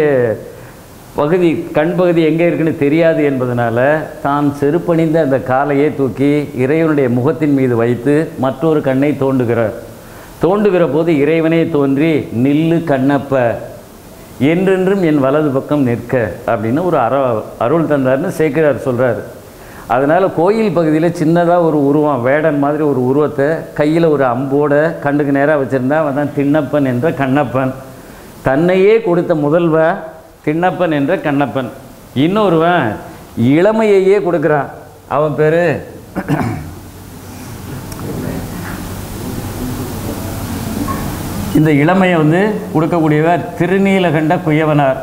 பகுதி கண் பகுதி எங்கே இருக்குன்னு தெரியாது என்பதனால தான் செருப்பணிந்த அந்த காலையை தூக்கி இறைவனுடைய முகத்தின் மீது வைத்து மற்றொரு கண்ணை தோண்டுகிறார். தோண்டுகிற போது இறைவனே தோன்றி, நில்லு கண்ணப்ப, என்றென்றும் என் வலது பக்கம் நிற்க அப்படின்னு ஒரு அற அருள் தந்தார்னு சேக்கிரார் சொல்கிறார். அதனால் கோயில் பகுதியில் சின்னதாக ஒரு உருவம், வேடன் மாதிரி ஒரு உருவத்தை கையில் ஒரு அம்போட கண்ணுக்கு நேராக வச்சுருந்தா அவன் தான் திண்ணப்பன் என்ற கண்ணப்பன். தன்னையே கொடுத்த முதல்வன் திண்ணப்பன் என்ற கண்ணப்பன். இன்னொருவன் இளமையையே கொடுக்குறான். அவன் பேர் இந்த இளமையை வந்து கொடுக்கக்கூடியவர் திருநீலகண்ட குயவனார்.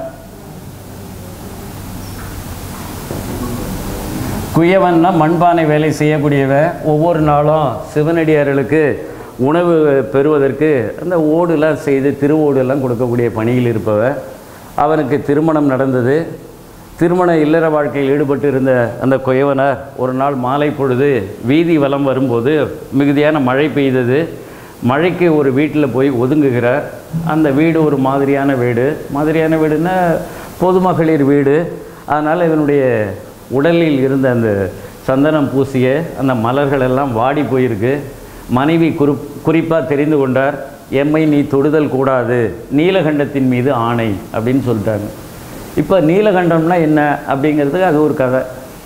குயவன்னா மண்பானை வேலை செய்யக்கூடியவர். ஒவ்வொரு நாளும் சிவனடியார்களுக்கு உணவு பெறுவதற்கு அந்த ஓடுலாம் செய்து திருவோடுலாம் கொடுக்கக்கூடிய பணியில் இருப்பவர். அவனுக்கு திருமணம் நடந்தது. திருமண இல்லற வாழ்க்கையில் ஈடுபட்டு இருந்த அந்த குயவனார் ஒரு நாள் மாலை பொழுது வீதி வலம் வரும்போது மிகுதியான மழை பெய்தது. மழைக்கு ஒரு வீட்டில் போய் ஒதுங்குகிறார். அந்த வீடு ஒரு மாதிரியான வீடு, மாதிரியான வீடுன்னா பொதுமகளிர் வீடு. அதனால் இவனுடைய உடலில் இருந்த அந்த சந்தனம் பூசிய அந்த மலர்கள் எல்லாம் வாடி போயிருக்கு. மனைவி குறி குறிப்பாக தெரிந்து கொண்டார், எம்மை நீ தொடுதல் கூடாது, நீலகண்டத்தின் மீது ஆணை அப்படின்னு சொல்லிட்டாங்க. இப்போ நீலகண்டம்னா என்ன அப்படிங்கிறதுக்கு அது ஒரு கதை.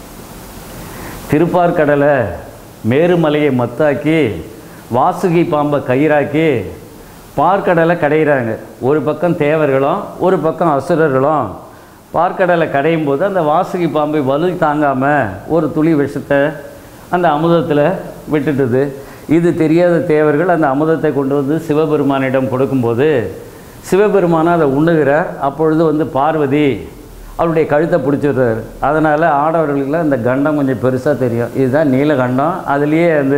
திருப்பார்கடலை மேருமலையை மத்தாக்கி வாசுகி பாம்பை கயிறாக்கி பார்க்கடலை கடையிறாங்க. ஒரு பக்கம் தேவர்களும் ஒரு பக்கம் அசுரர்களும் பார்க்கடலை கடையும் போது அந்த வாசுகி பாம்பை வலு தாங்காமல் ஒரு துளி விஷத்தை அந்த அமுதத்தில் விட்டுட்டுது. இது தெரியாத தேவர்கள் அந்த அமுதத்தை கொண்டு வந்து சிவபெருமானிடம் கொடுக்கும்போது சிவபெருமானை அதை உண்ணுகிறார். அப்பொழுது வந்து பார்வதி அவருடைய கழுத்தை பிடிச்சிடுறாரு. அதனால் ஆடவர்களுக்கெல்லாம் இந்த கண்டம் கொஞ்சம் பெருசாக தெரியும். இதுதான் நீலகண்டம். அதுலேயே வந்து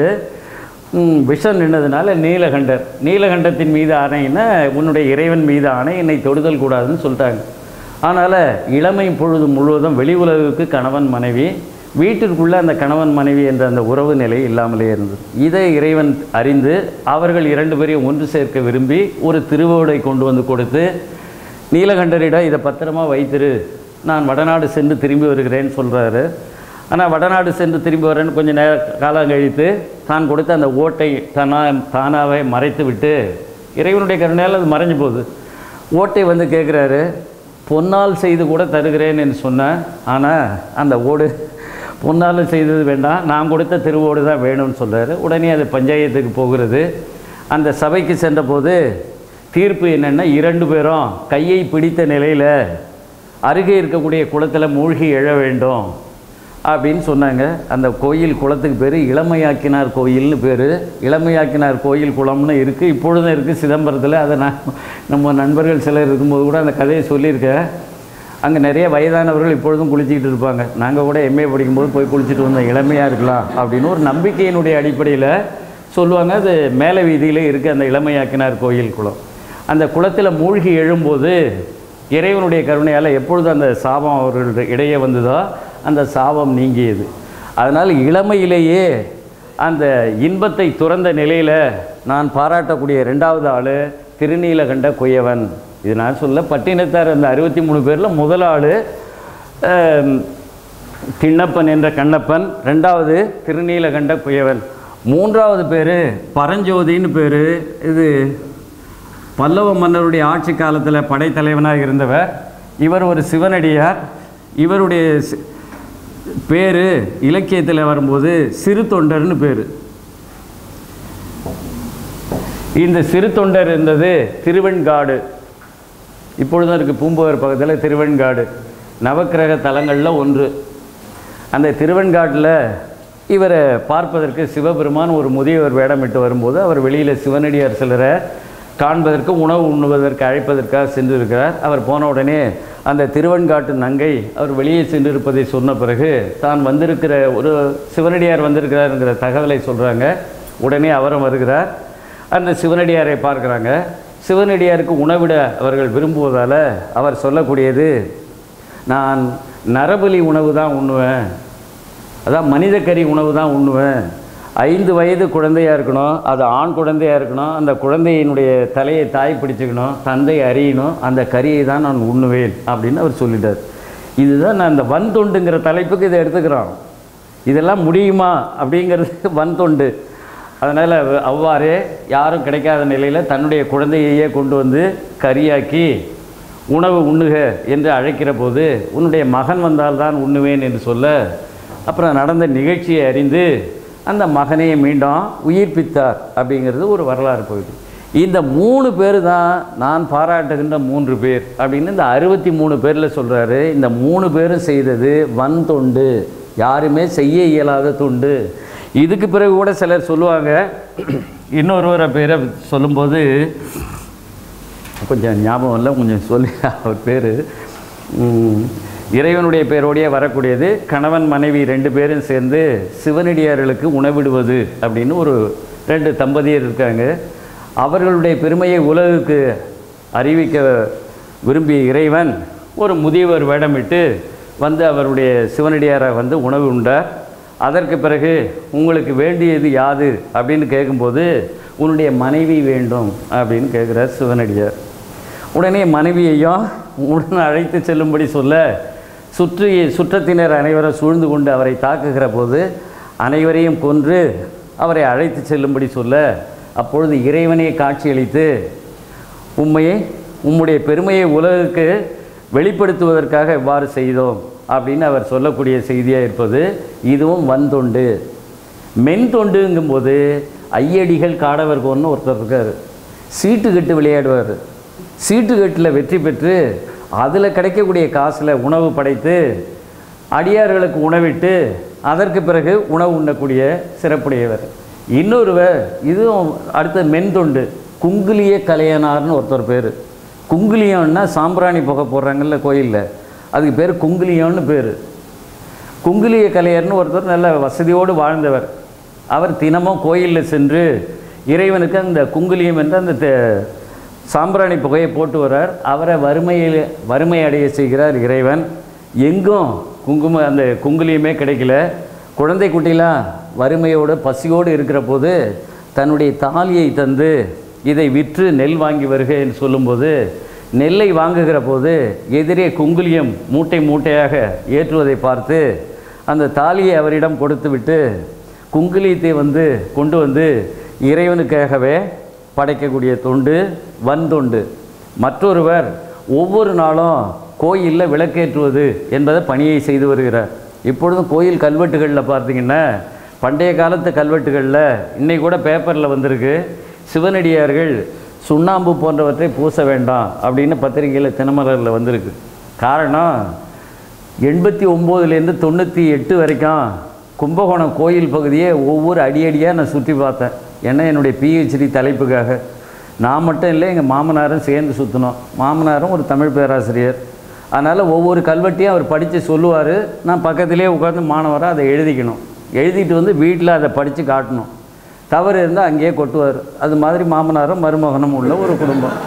விஷம் நின்னதுனால நீலகண்டர். நீலகண்டத்தின் மீது ஆணைன்னா உன்னுடைய இறைவன் மீது ஆணை, என்னை தொடுதல் கூடாதுன்னு சொல்லிட்டாங்க. அதனால் இளமை பொழுது முழுவதும் வெளி உலகுக்கு கணவன் மனைவி, வீட்டிற்குள்ளே அந்த கணவன் மனைவி என்ற அந்த உறவு நிலை இல்லாமலே இருந்தது. இதை இறைவன் அறிந்து அவர்கள் இரண்டு பேரையும் ஒன்று சேர்க்க விரும்பி ஒரு திருவோடை கொண்டு வந்து கொடுத்து, நீலகண்டரிடம் இதை பத்திரமா வைத்திரு, நான் வடநாடு சென்று திரும்பி வருகிறேன்னு சொல்கிறாரு. ஆனால் வடநாடு சென்று திரும்பி வரேன்னு கொஞ்சம் நேர காலம் கழித்து தான் கொடுத்த அந்த ஓட்டை தானா தானாகவே மறைத்து விட்டு இறைவனுடைய கருணையால் அது மறைஞ்சு போகுது. ஓட்டை வந்து கேட்குறாரு, பொன்னால் செய்து கூட தருகிறேன் என்று சொன்னேன், ஆனால் அந்த ஓடு பொன்னால் செய்தது வேண்டாம், நான் கொடுத்த திருவோடு தான் வேணும்னு சொல்கிறாரு. உடனே அது பஞ்சாயத்துக்கு போகிறது. அந்த சபைக்கு சென்றபோது தீர்ப்பு என்னென்னா, இரண்டு பேரும் கையை பிடித்த நிலையில் அருகே இருக்கக்கூடிய குளத்தில் மூழ்கி எழ வேண்டும் அப்படின்னு சொன்னாங்க. அந்த கோயில் குளத்துக்கு பேர் இளமையாக்கினார் கோயில்னு பேர். இளமையாக்கினார் கோயில் குளம்னு இருக்குது, இப்பொழுதும் இருக்குது சிதம்பரத்தில். அதை நான் நம்ம நண்பர்கள் சிலர் இருக்கும்போது கூட அந்த கதையை சொல்லியிருக்கேன். அங்கே நிறைய வயதானவர்கள் இப்பொழுதும் குளிச்சிக்கிட்டு இருப்பாங்க. நாங்கள் கூட எம்ஏ படிக்கும்போது போய் குளிச்சுட்டு வந்தோம், இளமையாக இருக்கலாம் அப்படின்னு ஒரு நம்பிக்கையினுடைய அடிப்படையில் சொல்லுவாங்க. அது மேலே வீதியில் இருக்குது அந்த இளமையாக்கினார் கோயில் குளம். அந்த குளத்தில் மூழ்கி எழும்போது இறைவனுடைய கருணையால் எப்பொழுது அந்த சாபம் அவர்களுடைய இடையே வந்ததோ அந்த சாபம் நீங்கியது. அதனால் இளமையிலேயே அந்த இன்பத்தை துறந்த நிலையில் நான் பாராட்டக்கூடிய ரெண்டாவது ஆள் திருநீலகண்ட குயவன். இது நான் சொல்ல பட்டினத்தார் அந்த அறுபத்தி மூணு பேரில் முதல் ஆள் திண்ணப்பன் என்ற கண்ணப்பன், ரெண்டாவது திருநீலகண்ட குயவன், மூன்றாவது பேர் பரஞ்சோதின்னு பேர். இது பல்லவ மன்னருடைய ஆட்சி காலத்தில் படைத்தலைவனாக இருந்தவர். இவர் ஒரு சிவனடியார். இவருடைய பேர் இலக்கியத்தில் வரும்போது சிறு தொண்டர்னு பேர். இந்த சிறு தொண்டர் இருந்தது திருவெண்காடு, இப்பொழுதும் இருக்குது பூம்புகார் பக்கத்தில் திருவெண்காடு, நவக்கிரக தலங்களில் ஒன்று. அந்த திருவெண்காட்டில் இவரை பார்ப்பதற்கு சிவபெருமான் ஒரு முதியவர் வேடமிட்டு வரும்போது அவர் வெளியில் சிவனடியார் சிலரை காண்பதற்கு உணவு உண்ணுவதற்கு அழைப்பதற்காக சென்றிருக்கிறார். அவர் போன உடனே அந்த திருவெண்காட்டு நங்கை அவர் வெளியே சென்றிருப்பதை சொன்ன பிறகு தான் வந்திருக்கிற ஒரு சிவனடியார் வந்திருக்கிறாருங்கிற தகவலை சொல்கிறாங்க. உடனே அவரும் வருகிறார். அந்த சிவனடியாரை பார்க்குறாங்க. சிவனடியாருக்கு உணவிட அவர்கள் விரும்புவதால் அவர் சொல்லக்கூடியது, நான் நரபலி உணவு தான் உண்ணுவேன், அதான் மனித கறி உணவு தான் உண்ணுவேன், ஐந்து வயது குழந்தையாக இருக்கணும், அது ஆண் குழந்தையாக இருக்கணும், அந்த குழந்தையினுடைய தலையை தாய் பிடிச்சிக்கணும், தந்தை அறியணும், அந்த கறியை தான் நான் உண்ணுவேன் அப்படின்னு அவர் சொல்லிட்டார். இதுதான் நான் இந்த வன் தொண்டுங்கிற தலைப்புக்கு இதை எடுத்துக்கிறோம். இதெல்லாம் முடியுமா அப்படிங்கிறதுக்கு வன் தொண்டு. அதனால் அவ்வாறே யாரும் கிடைக்காத நிலையில் தன்னுடைய குழந்தையையே கொண்டு வந்து கறியாக்கி உணவு உண்ணுக என்று அழைக்கிற போது உன்னுடைய மகன் வந்தால்தான் உண்ணுவேன் என்று சொல்ல, அப்புறம் நடந்த நிகழ்ச்சியை அறிந்து அந்த மகனையை மீண்டும் உயிர்ப்பித்தார் அப்படிங்கிறது ஒரு வரலாறு போயிடுது. இந்த மூணு பேர் தான் நான் பாராட்டுகின்ற மூன்று பேர் அப்படின்னு இந்த அறுபத்தி மூணு பேரில் சொல்கிறாரு. இந்த மூணு பேரும் செய்தது வன் தொண்டு, யாருமே செய்ய இயலாத தொண்டு. இதுக்கு பிறகு கூட சிலர் சொல்லுவாங்க, இன்னொருவரை பேரை சொல்லும்போது கொஞ்சம் ஞாபகம் இல்லை, கொஞ்சம் சொல்லி அவர் பேர் இறைவனுடைய பேரோடையே வரக்கூடியது. கணவன் மனைவி ரெண்டு பேரும் சேர்ந்து சிவனடியார்களுக்கு உணவிடுவது அப்படின்னு ஒரு ரெண்டு தம்பதியர் இருக்காங்க. அவர்களுடைய பெருமையை உலகுக்கு அறிவிக்க விரும்பிய இறைவன் ஒரு முதியவர் வேடமிட்டு வந்து அவருடைய சிவனடியாரை வந்து உணவு உண்டார். அதற்கு பிறகு உங்களுக்கு வேண்டியது யாது அப்படின்னு கேட்கும்போது உன்னுடைய மனைவி வேண்டும் அப்படின்னு கேட்குறார் சிவனடியார். உடனே மனைவியையும் உடனே அழைத்து செல்லும்படி சொல்ல சுற்றி சுற்றத்தினர் அனைவரும் சூழ்ந்து கொண்டு அவரை தாக்குகிற போது அனைவரையும் கொன்று அவரை அழைத்து செல்லும்படி சொல்ல அப்பொழுது இறைவனே காட்சியளித்து உம்மையை உம்முடைய பெருமையை உலகுக்கு வெளிப்படுத்துவதற்காக எவ்வாறு செய்தோம் அப்படின்னு அவர் சொல்லக்கூடிய செய்தியாக இருப்பது இதுவும் வன்தொண்டு. மென் தொண்டுங்கும்போது ஐயடிகள் காடவர்கோன்னு ஒருத்தர் இருக்கார். சீட்டு கட்டு விளையாடுவார். சீட்டு கட்டில் வெற்றி பெற்று அதில் கிடைக்கக்கூடிய காசில் உணவு படைத்து அடியார்களுக்கு உணவிட்டு அதற்கு பிறகு உணவு உண்ணக்கூடிய சிறப்புடையவர். இன்னொருவர் இதுவும் அடுத்த மென் தொண்டு குங்குலிய கலையனார்னு ஒருத்தர் பேர். குங்குலியம்னா சாம்பிராணி புகை போடுறாங்கல்ல கோயிலில், அதுக்கு பேர் குங்குலியம்னு பேர். குங்குலிய கலையர்னு ஒருத்தர் நல்ல வசதியோடு வாழ்ந்தவர். அவர் தினமும் கோயிலில் சென்று இறைவனுக்கு அந்த குங்குலியம் என்ற அந்த சாம்பிராணி புகையை போட்டு வர்றார். அவரை வறுமையில் வறுமை அடைய செய்கிறார் இறைவன். எங்கும் குங்கும அந்த குங்குலியமே கிடைக்கல. குழந்தை குட்டிலாம் வறுமையோடு பசியோடு இருக்கிற போது தன்னுடைய தாலியை தந்து இதை விற்று நெல் வாங்கி வருக என்று சொல்லும்போது நெல்லை வாங்குகிற போது எதிரே குங்குலியம் மூட்டை மூட்டையாக ஏற்றுவதை பார்த்து அந்த தாலியை அவரிடம் கொடுத்து விட்டு குங்குலியத்தை வந்து கொண்டு வந்து இறைவனுக்காகவே படைக்கக்கூடிய தொண்டு வன்தொண்டு. மற்றொருவர் ஒவ்வொரு நாளும் கோயிலில் விளக்கேற்றுவது என்பதை பணியை செய்து வருகிறார். இப்பொழுதும் கோயில் கல்வெட்டுகளில் பார்த்திங்கன்னா பண்டைய காலத்து கல்வெட்டுகளில் இன்னைக்கு கூட பேப்பரில் வந்திருக்கு, சிவனடியார்கள் சுண்ணாம்பு போன்றவற்றை பூச வேண்டாம் அப்படின்னு பத்திரிகையில் தினமலரில் வந்திருக்கு. காரணம் எண்பத்தி ஒம்போதுலேருந்து தொண்ணூற்றி எட்டு வரைக்கும் கும்பகோணம் கோயில் பகுதியை ஒவ்வொரு அடியடியாக நான் சுற்றி பார்த்தேன். ஏன்னா என்னுடைய பிஹெச்டி தலைப்புக்காக நான் மட்டும் இல்லை, எங்கள் மாமனாரும் சேர்ந்து சுற்றினோம். மாமனாரும் ஒரு தமிழ் பேராசிரியர். அதனால் ஒவ்வொரு கல்வெட்டையும் அவர் படித்து சொல்லுவார். நான் பக்கத்திலே உட்காந்து மாணவராக அதை எழுதிக்கணும். எழுதிட்டு வந்து வீட்டில் அதை படித்து காட்டணும். தவறு இருந்தால் அங்கேயே கொட்டுவார். அது மாதிரி மாமனாரும் மருமகனும் உள்ள ஒரு குடும்பம்.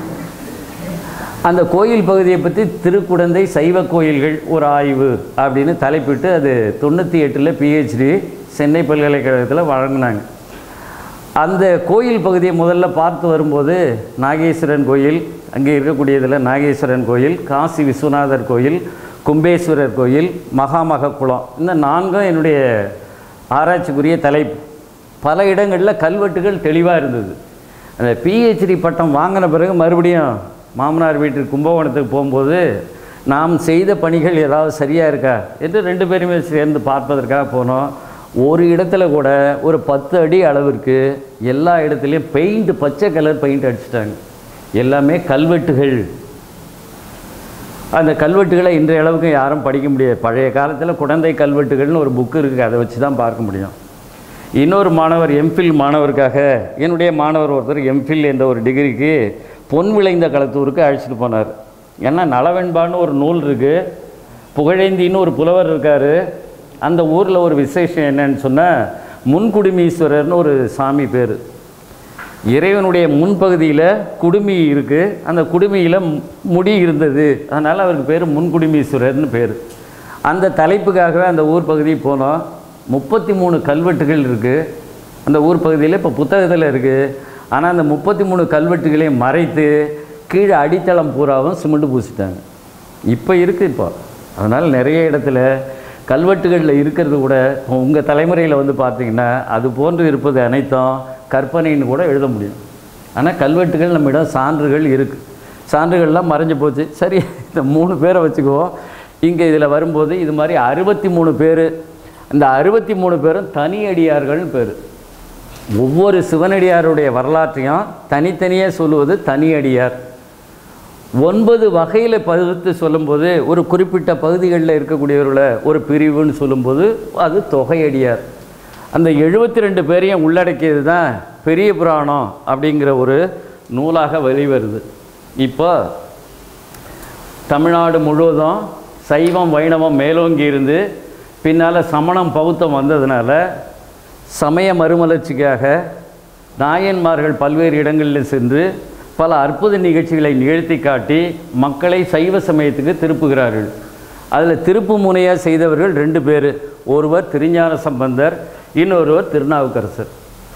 அந்த கோயில் பகுதியை பற்றி திருக்குடந்தை சைவ கோயில்கள் ஒரு ஆய்வு அப்படின்னு தலைப்பிட்டு அது தொண்ணூற்றி எட்டில் பிஹெச்டி சென்னை பல்கலைக்கழகத்தில் வழங்கினாங்க. அந்த கோயில் பகுதியை முதல்ல பார்த்து வரும்போது நாகேஸ்வரன் கோயில், அங்கே இருக்கக்கூடியதில் நாகேஸ்வரன் கோயில், காசி விஸ்வநாதர் கோயில், கும்பேஸ்வரர் கோயில், மகாமக குளம், இந்த நான்கும் என்னுடைய ஆராய்ச்சிக்குரிய தலைப்பு. பல இடங்களில் கல்வெட்டுகள் தெளிவாக இருந்தது. அந்த பிஹெச்டி பட்டம் வாங்கின பிறகு மறுபடியும் மாமனார் வீட்டுக்கு கும்பகோணத்துக்கு போகும்போது நாம் செய்த பணிகள் ஏதாவது சரியாக இருக்கா என்று ரெண்டு பேருமே சேர்ந்து பார்ப்பதற்காக போனோம். ஒரு இடத்துல கூட ஒரு பத்து அடி அளவிற்கு எல்லா இடத்துலையும் பெயிண்ட் பச்சை கலர் பெயிண்ட் அடிச்சிட்டாங்க. எல்லாமே கல்வெட்டுகள். அந்த கல்வெட்டுகளை இன்றைய அளவுக்கு யாரும் படிக்க முடியாது. பழைய காலத்தில் குடந்தை கல்வெட்டுகள்னு ஒரு புக்கு இருக்குது, அதை வச்சு தான் பார்க்க முடியும். இன்னொரு மாணவர் எம்ஃபில் மாணவருக்காக என்னுடைய மாணவர் ஒருத்தர் எம்ஃபில் என்ற ஒரு டிகிரிக்கு பொன் விளைந்த களத்தூருக்கு அழைச்சிட்டு போனார். ஏன்னா நலவெண்பான்னு ஒரு நூல் இருக்குது, புகழேந்தின்னு ஒரு புலவர் இருக்கார். அந்த ஊரில் ஒரு விசேஷம் என்னன்னு சொன்னால் முன்குடுமீஸ்வரர்னு ஒரு சாமி பேர். இறைவனுடைய முன்பகுதியில் குடுமி இருக்குது, அந்த குடுமியில் முடி இருந்தது, அதனால் அவருக்கு பேர் முன்குடுமீஸ்வரர்னு பேர். அந்த தலைப்புக்காகவே அந்த ஊர் பகுதிக்கு போனோம். முப்பத்தி மூணு கல்வெட்டுகள் இருக்குது அந்த ஊர் பகுதியில், இப்போ புத்தகத்தில் இருக்குது. ஆனால் அந்த முப்பத்தி மூணு கல்வெட்டுகளையும் மறைத்து கீழே அடித்தளம் பூராவும் சிமெண்ட் பூசிட்டாங்க. இப்போ இருக்குது இப்போ. அதனால் நிறைய இடத்துல கல்வெட்டுகளில் இருக்கிறது கூட உங்கள் தலைமுறையில் வந்து பார்த்திங்கன்னா அது போன்று இருப்பது அனைத்தும் கற்பனைன்னு கூட எழுத முடியும். ஆனால் கல்வெட்டுகள் நம்மிடம் சான்றுகள் இருக்குது. சான்றுகள்லாம் மறைஞ்சு போச்சு. சரி, இந்த மூணு பேரை வச்சுக்குவோம். இங்கே இதில் வரும்போது இது மாதிரி அறுபத்தி மூணு பேர். இந்த அறுபத்தி மூணு பேரும் தனியடியார்கள்னு பேர். ஒவ்வொரு சிவனடியாருடைய வரலாற்றையும் தனித்தனியாக சொல்லுவது தனியடியார். ஒன்பது வகையில் பகுத்து சொல்லும்போது ஒரு குறிப்பிட்ட பகுதிகளில் இருக்கக்கூடியவர்களை ஒரு பிரிவுன்னு சொல்லும்போது அது தொகையடியார். அந்த எழுபத்தி ரெண்டு பேரையும் உள்ளடக்கியது தான் பெரிய புராணம் அப்படிங்கிற ஒரு நூலாக வெளிவருது. இப்போ தமிழ்நாடு முழுவதும் சைவம் வைணவம் மேலோங்கி இருந்து பின்னால் சமணம் பௌத்தம் வந்ததுனால சமய மறுமலர்ச்சிக்காக நாயன்மார்கள் பல்வேறு இடங்களில் சென்று பல அற்புத நிகழ்ச்சிகளை நிகழ்த்தி காட்டி மக்களை சைவ சமயத்துக்கு திருப்புகிறார்கள். அதில் திருப்பு முனையாக செய்தவர்கள் ரெண்டு பேர். ஒருவர் திருஞான சம்பந்தர், இன்னொருவர் திருநாவுக்கரசர்.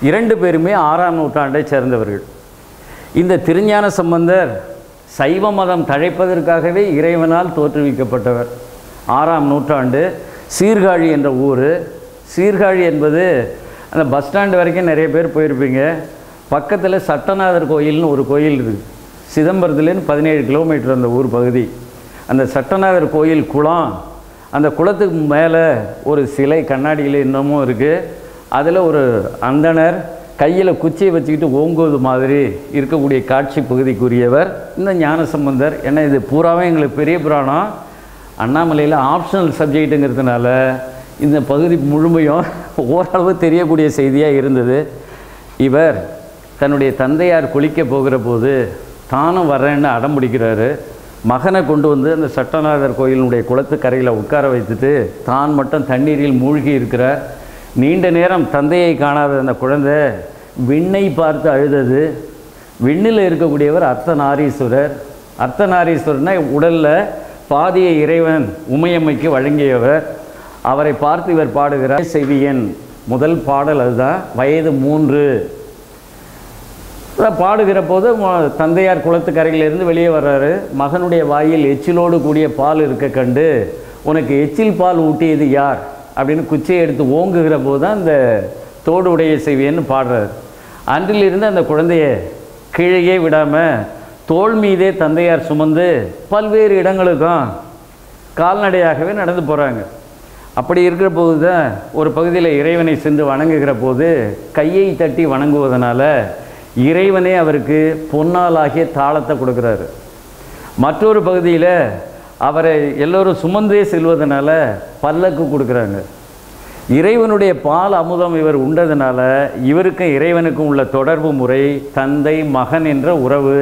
இரண்டு பேருமே ஆறாம் நூற்றாண்டை சேர்ந்தவர்கள். இந்த திருஞான சம்பந்தர் சைவ மதம் தழைப்பதற்காகவே இறைவனால் தோற்றுவிக்கப்பட்டவர். ஆறாம் நூற்றாண்டு சீர்காழி என்ற ஊர். சீர்காழி என்பது அந்த பஸ் ஸ்டாண்டு வரைக்கும் நிறைய பேர் போயிருப்பீங்க. பக்கத்தில் சட்டநாதர் கோயில்னு ஒரு கோயில் இருக்குது. சிதம்பரத்துலேருந்து பதினேழு கிலோமீட்டர் அந்த ஊர் பகுதி. அந்த சட்டநாதர் கோயில் குளம், அந்த குளத்துக்கு மேலே ஒரு சிலை கண்ணாடியில் இன்னமும் இருக்குது. அதில் ஒரு அந்தணர் கையில் குச்சியை வச்சுக்கிட்டு ஓங்குவது மாதிரி இருக்கக்கூடிய காட்சி பகுதிக்குரியவர் இந்த ஞானசம்பந்தர். ஏன்னா இது பூராவே எங்களுக்கு பெரிய புராணம், அண்ணாமலையில் ஆப்ஷனல் சப்ஜெக்ட்டுங்கிறதுனால இந்த பகுதி முழுமையும் ஓரளவு தெரியக்கூடிய செய்தியாக இருந்தது. இவர் தன்னுடைய தந்தையார் குளிக்க போகிற போது தானும் வர்றேன்னு அடம் பிடிக்கிறாரு. மகனை கொண்டு வந்து அந்த சட்டநாதர் கோயிலினுடைய குளத்து கரையில் உட்கார வைத்துட்டு தான் மட்டும் தண்ணீரில் மூழ்கி இருக்கிறார். நீண்ட நேரம் தந்தையை காணாத அந்த குழந்தை விண்ணை பார்த்து அழுதது. விண்ணில் இருக்கக்கூடியவர் அர்த்தநாரீஸ்வரர். அர்த்தநாரீஸ்வரர்னா உடலில் பாதியை இறைவன் உமையம்மைக்கு வழங்கியவர். அவரை பார்த்து இவர் பாடுகிறார். செவியன் முதல் பாடல் அதுதான். வயது மூன்று. பாடுகிற போது தந்தையார் குளத்துக்கரையிலிருந்து வெளியே வர்றாரு. மகனுடைய வாயில் எச்சிலோடு கூடிய பால் இருக்க கண்டு உனக்கு எச்சில் பால் ஊட்டியது யார் அப்படின்னு குச்சியை எடுத்து ஓங்குகிற போது தான் இந்த தோடு உடைய செவியன்னு பாடுறார். அன்றிலிருந்து அந்த குழந்தைய கீழே விடாமல் தோள் மீதே தந்தையார் சுமந்து பல்வேறு இடங்களுக்கும் கால்நடையாகவே நடந்து போகிறாங்க. அப்படி இருக்கிற போது தான் ஒரு பகுதியில் இறைவனை சென்று வணங்குகிற போது கையை தட்டி வணங்குவதனால இறைவனே அவருக்கு பொன்னாலாகிய தாளத்தை கொடுக்குறாரு. மற்றொரு பகுதியில் அவரை எல்லோரும் சுமந்தே செல்வதனால பல்லக்கு கொடுக்குறாங்க. இறைவனுடைய பால் அமுதம் இவர் உண்டதுனால இவருக்கும் இறைவனுக்கும் உள்ள தொடர்பு முறை தந்தை மகன் என்ற உறவு.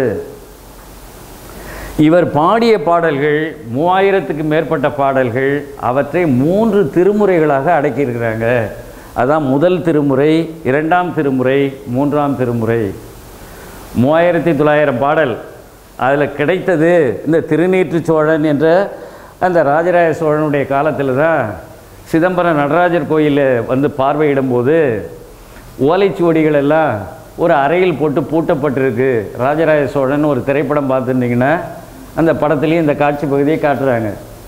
இவர் பாடிய பாடல்கள் மூவாயிரத்துக்கு மேற்பட்ட பாடல்கள். அவற்றை மூன்று திருமுறைகளாக அடக்கியிருக்கிறாங்க. அதான் முதல் திருமுறை, இரண்டாம் திருமுறை, மூன்றாம் திருமுறை. மூவாயிரத்தி தொள்ளாயிரம் பாடல் அதில் கிடைத்தது இந்த திருநீற்று சோழன் என்ற அந்த ராஜராஜ சோழனுடைய காலத்தில் தான் சிதம்பரம் நடராஜர் கோயிலில் வந்து பார்வையிடும்போது ஓலைச்சுவடிகள் எல்லாம் ஒரு அறையில் போட்டு பூட்டப்பட்டிருக்கு. ராஜராஜ சோழன் ஒரு திரைப்படம் பார்த்துருந்தீங்கன்னா அந்த படத்துலேயும் இந்த காட்சி பகுதியை காட்டுறாங்க.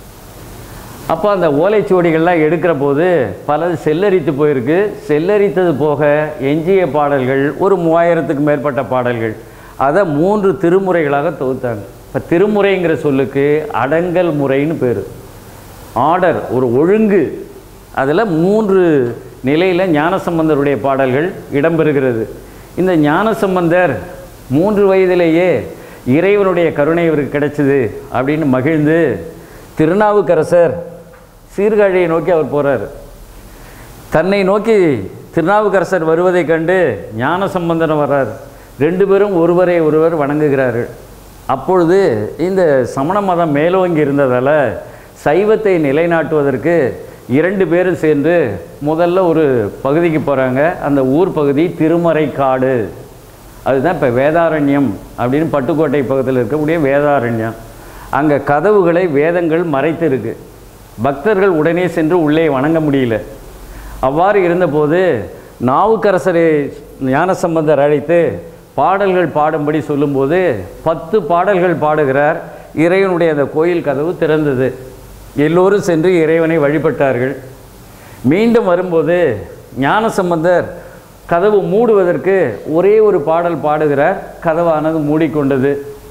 அப்போ அந்த ஓலைச்சுவடிகள்லாம் எடுக்கிற போது பலது செல்லரித்து போயிருக்கு. செல்லரித்தது போக எஞ்சிய பாடல்கள் ஒரு மூவாயிரத்துக்கு மேற்பட்ட பாடல்கள். அதை மூன்று திருமுறைகளாக தொகுத்தாங்க. இப்போ திருமுறைங்கிற சொல்லுக்கு அடங்கல் முறைன்னு பேர். ஆர்டர், ஒரு ஒழுங்கு. அதில் மூன்று நிலையில் ஞானசம்பந்தருடைய பாடல்கள் இடம்பெறுகிறது. இந்த ஞானசம்பந்தர் மூன்று வயதிலேயே இறைவனுடைய கருணை இவருக்கு கிடைச்சிது அப்படின்னு மகிழ்ந்து திருநாவுக்கரசர் சீர்காழியை நோக்கி அவர் போகிறார். தன்னை நோக்கி திருநாவுக்கரசர் வருவதை கண்டு ஞானசம்பந்தன் வர்றார். ரெண்டு பேரும் ஒருவரை ஒருவர் வணங்குகிறார்கள். அப்பொழுது இந்த சமண மதம் மேலோங்கி இருந்ததால் சைவத்தை நிலைநாட்டுவதற்கு இரண்டு பேரும் சேர்ந்து முதல்ல ஒரு பகுதிக்கு போகிறாங்க. அந்த ஊர் பகுதி திருமறைக்காடு. அதுதான் இப்போ வேதாரண்யம் அப்படின்னு பட்டுக்கோட்டை பக்கத்தில் இருக்கக்கூடிய வேதாரண்யம். அங்கே கதவுகளை வேதங்கள் மறைத்து இருக்கு. பக்தர்கள் உடனே சென்று உள்ளே வணங்க முடியல. அவ்வாறு இருந்தபோது நாவுக்கரசரை ஞானசம்பந்தர் அழைத்து பாடல்கள் பாடும்படி சொல்லும்போது பத்து பாடல்கள் பாடுகிறார். இறைவனுடைய அந்த கோயில் கதவு திறந்தது. எல்லோரும் சென்று இறைவனை வழிபட்டார்கள். மீண்டும் வரும்போது ஞானசம்பந்தர் கதவு மூடுவதற்கு ஒரே ஒரு பாடல் பாடுகிறார். கதவானது மூடிக்கொண்டது.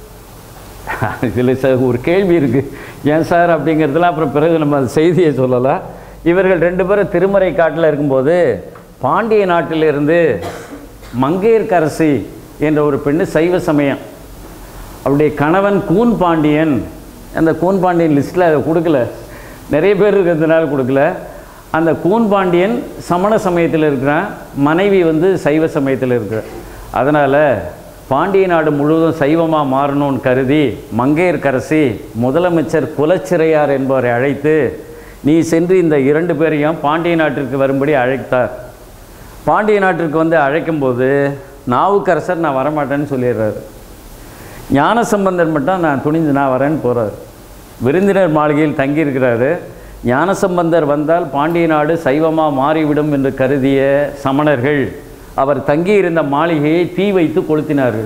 இதில் சார் ஒரு கேள்வி இருக்குது, ஏன் சார் அப்படிங்கிறதுலாம் அப்புறம் பிறகு நம்ம அந்த செய்தியை சொல்லலாம். இவர்கள் ரெண்டு பேரும் திருமறை காட்டில் இருக்கும்போது பாண்டிய நாட்டிலிருந்து மங்கையர்க்கரசி என்ற ஒரு பெண்ணு சைவ சமயம். அவருடைய கணவன் கூன் பாண்டியன். அந்த கூன் பாண்டியன் லிஸ்ட்டில் அதை கொடுக்கல, நிறைய பேர் இருக்கிறதுனால கொடுக்கல. அந்த கூன் பாண்டியன் சமண சமயத்தில் இருக்கிறான், மனைவி வந்து சைவ சமயத்தில் இருக்கிறார். அதனால் பாண்டிய நாடு முழுவதும் சைவமாக மாறணும்னு கருதி மங்கையர்க்கரசி முதலமைச்சர் குலச்சிறையார் என்பவரை அழைத்து நீ சென்று இந்த இரண்டு பேரையும் பாண்டிய நாட்டிற்கு வரும்படி அழைத்தார். பாண்டிய நாட்டிற்கு வந்து அழைக்கும்போது நாவுக்கரசர் நான் வரமாட்டேன்னு சொல்லிடுறாரு. ஞானசம்பந்தர் மட்டும் நான் துணிந்து நான் வரேன்னு போகிறார். விருந்தினர் மாளிகையில் தங்கியிருக்கிறாரு. ஞானசம்பந்தர் வந்தால் பாண்டிய நாடு சைவமாக மாறிவிடும் என்று கருதிய சமணர்கள் அவர் தங்கியிருந்த மாளிகையை தீ வைத்து கொளுத்தினார்கள்.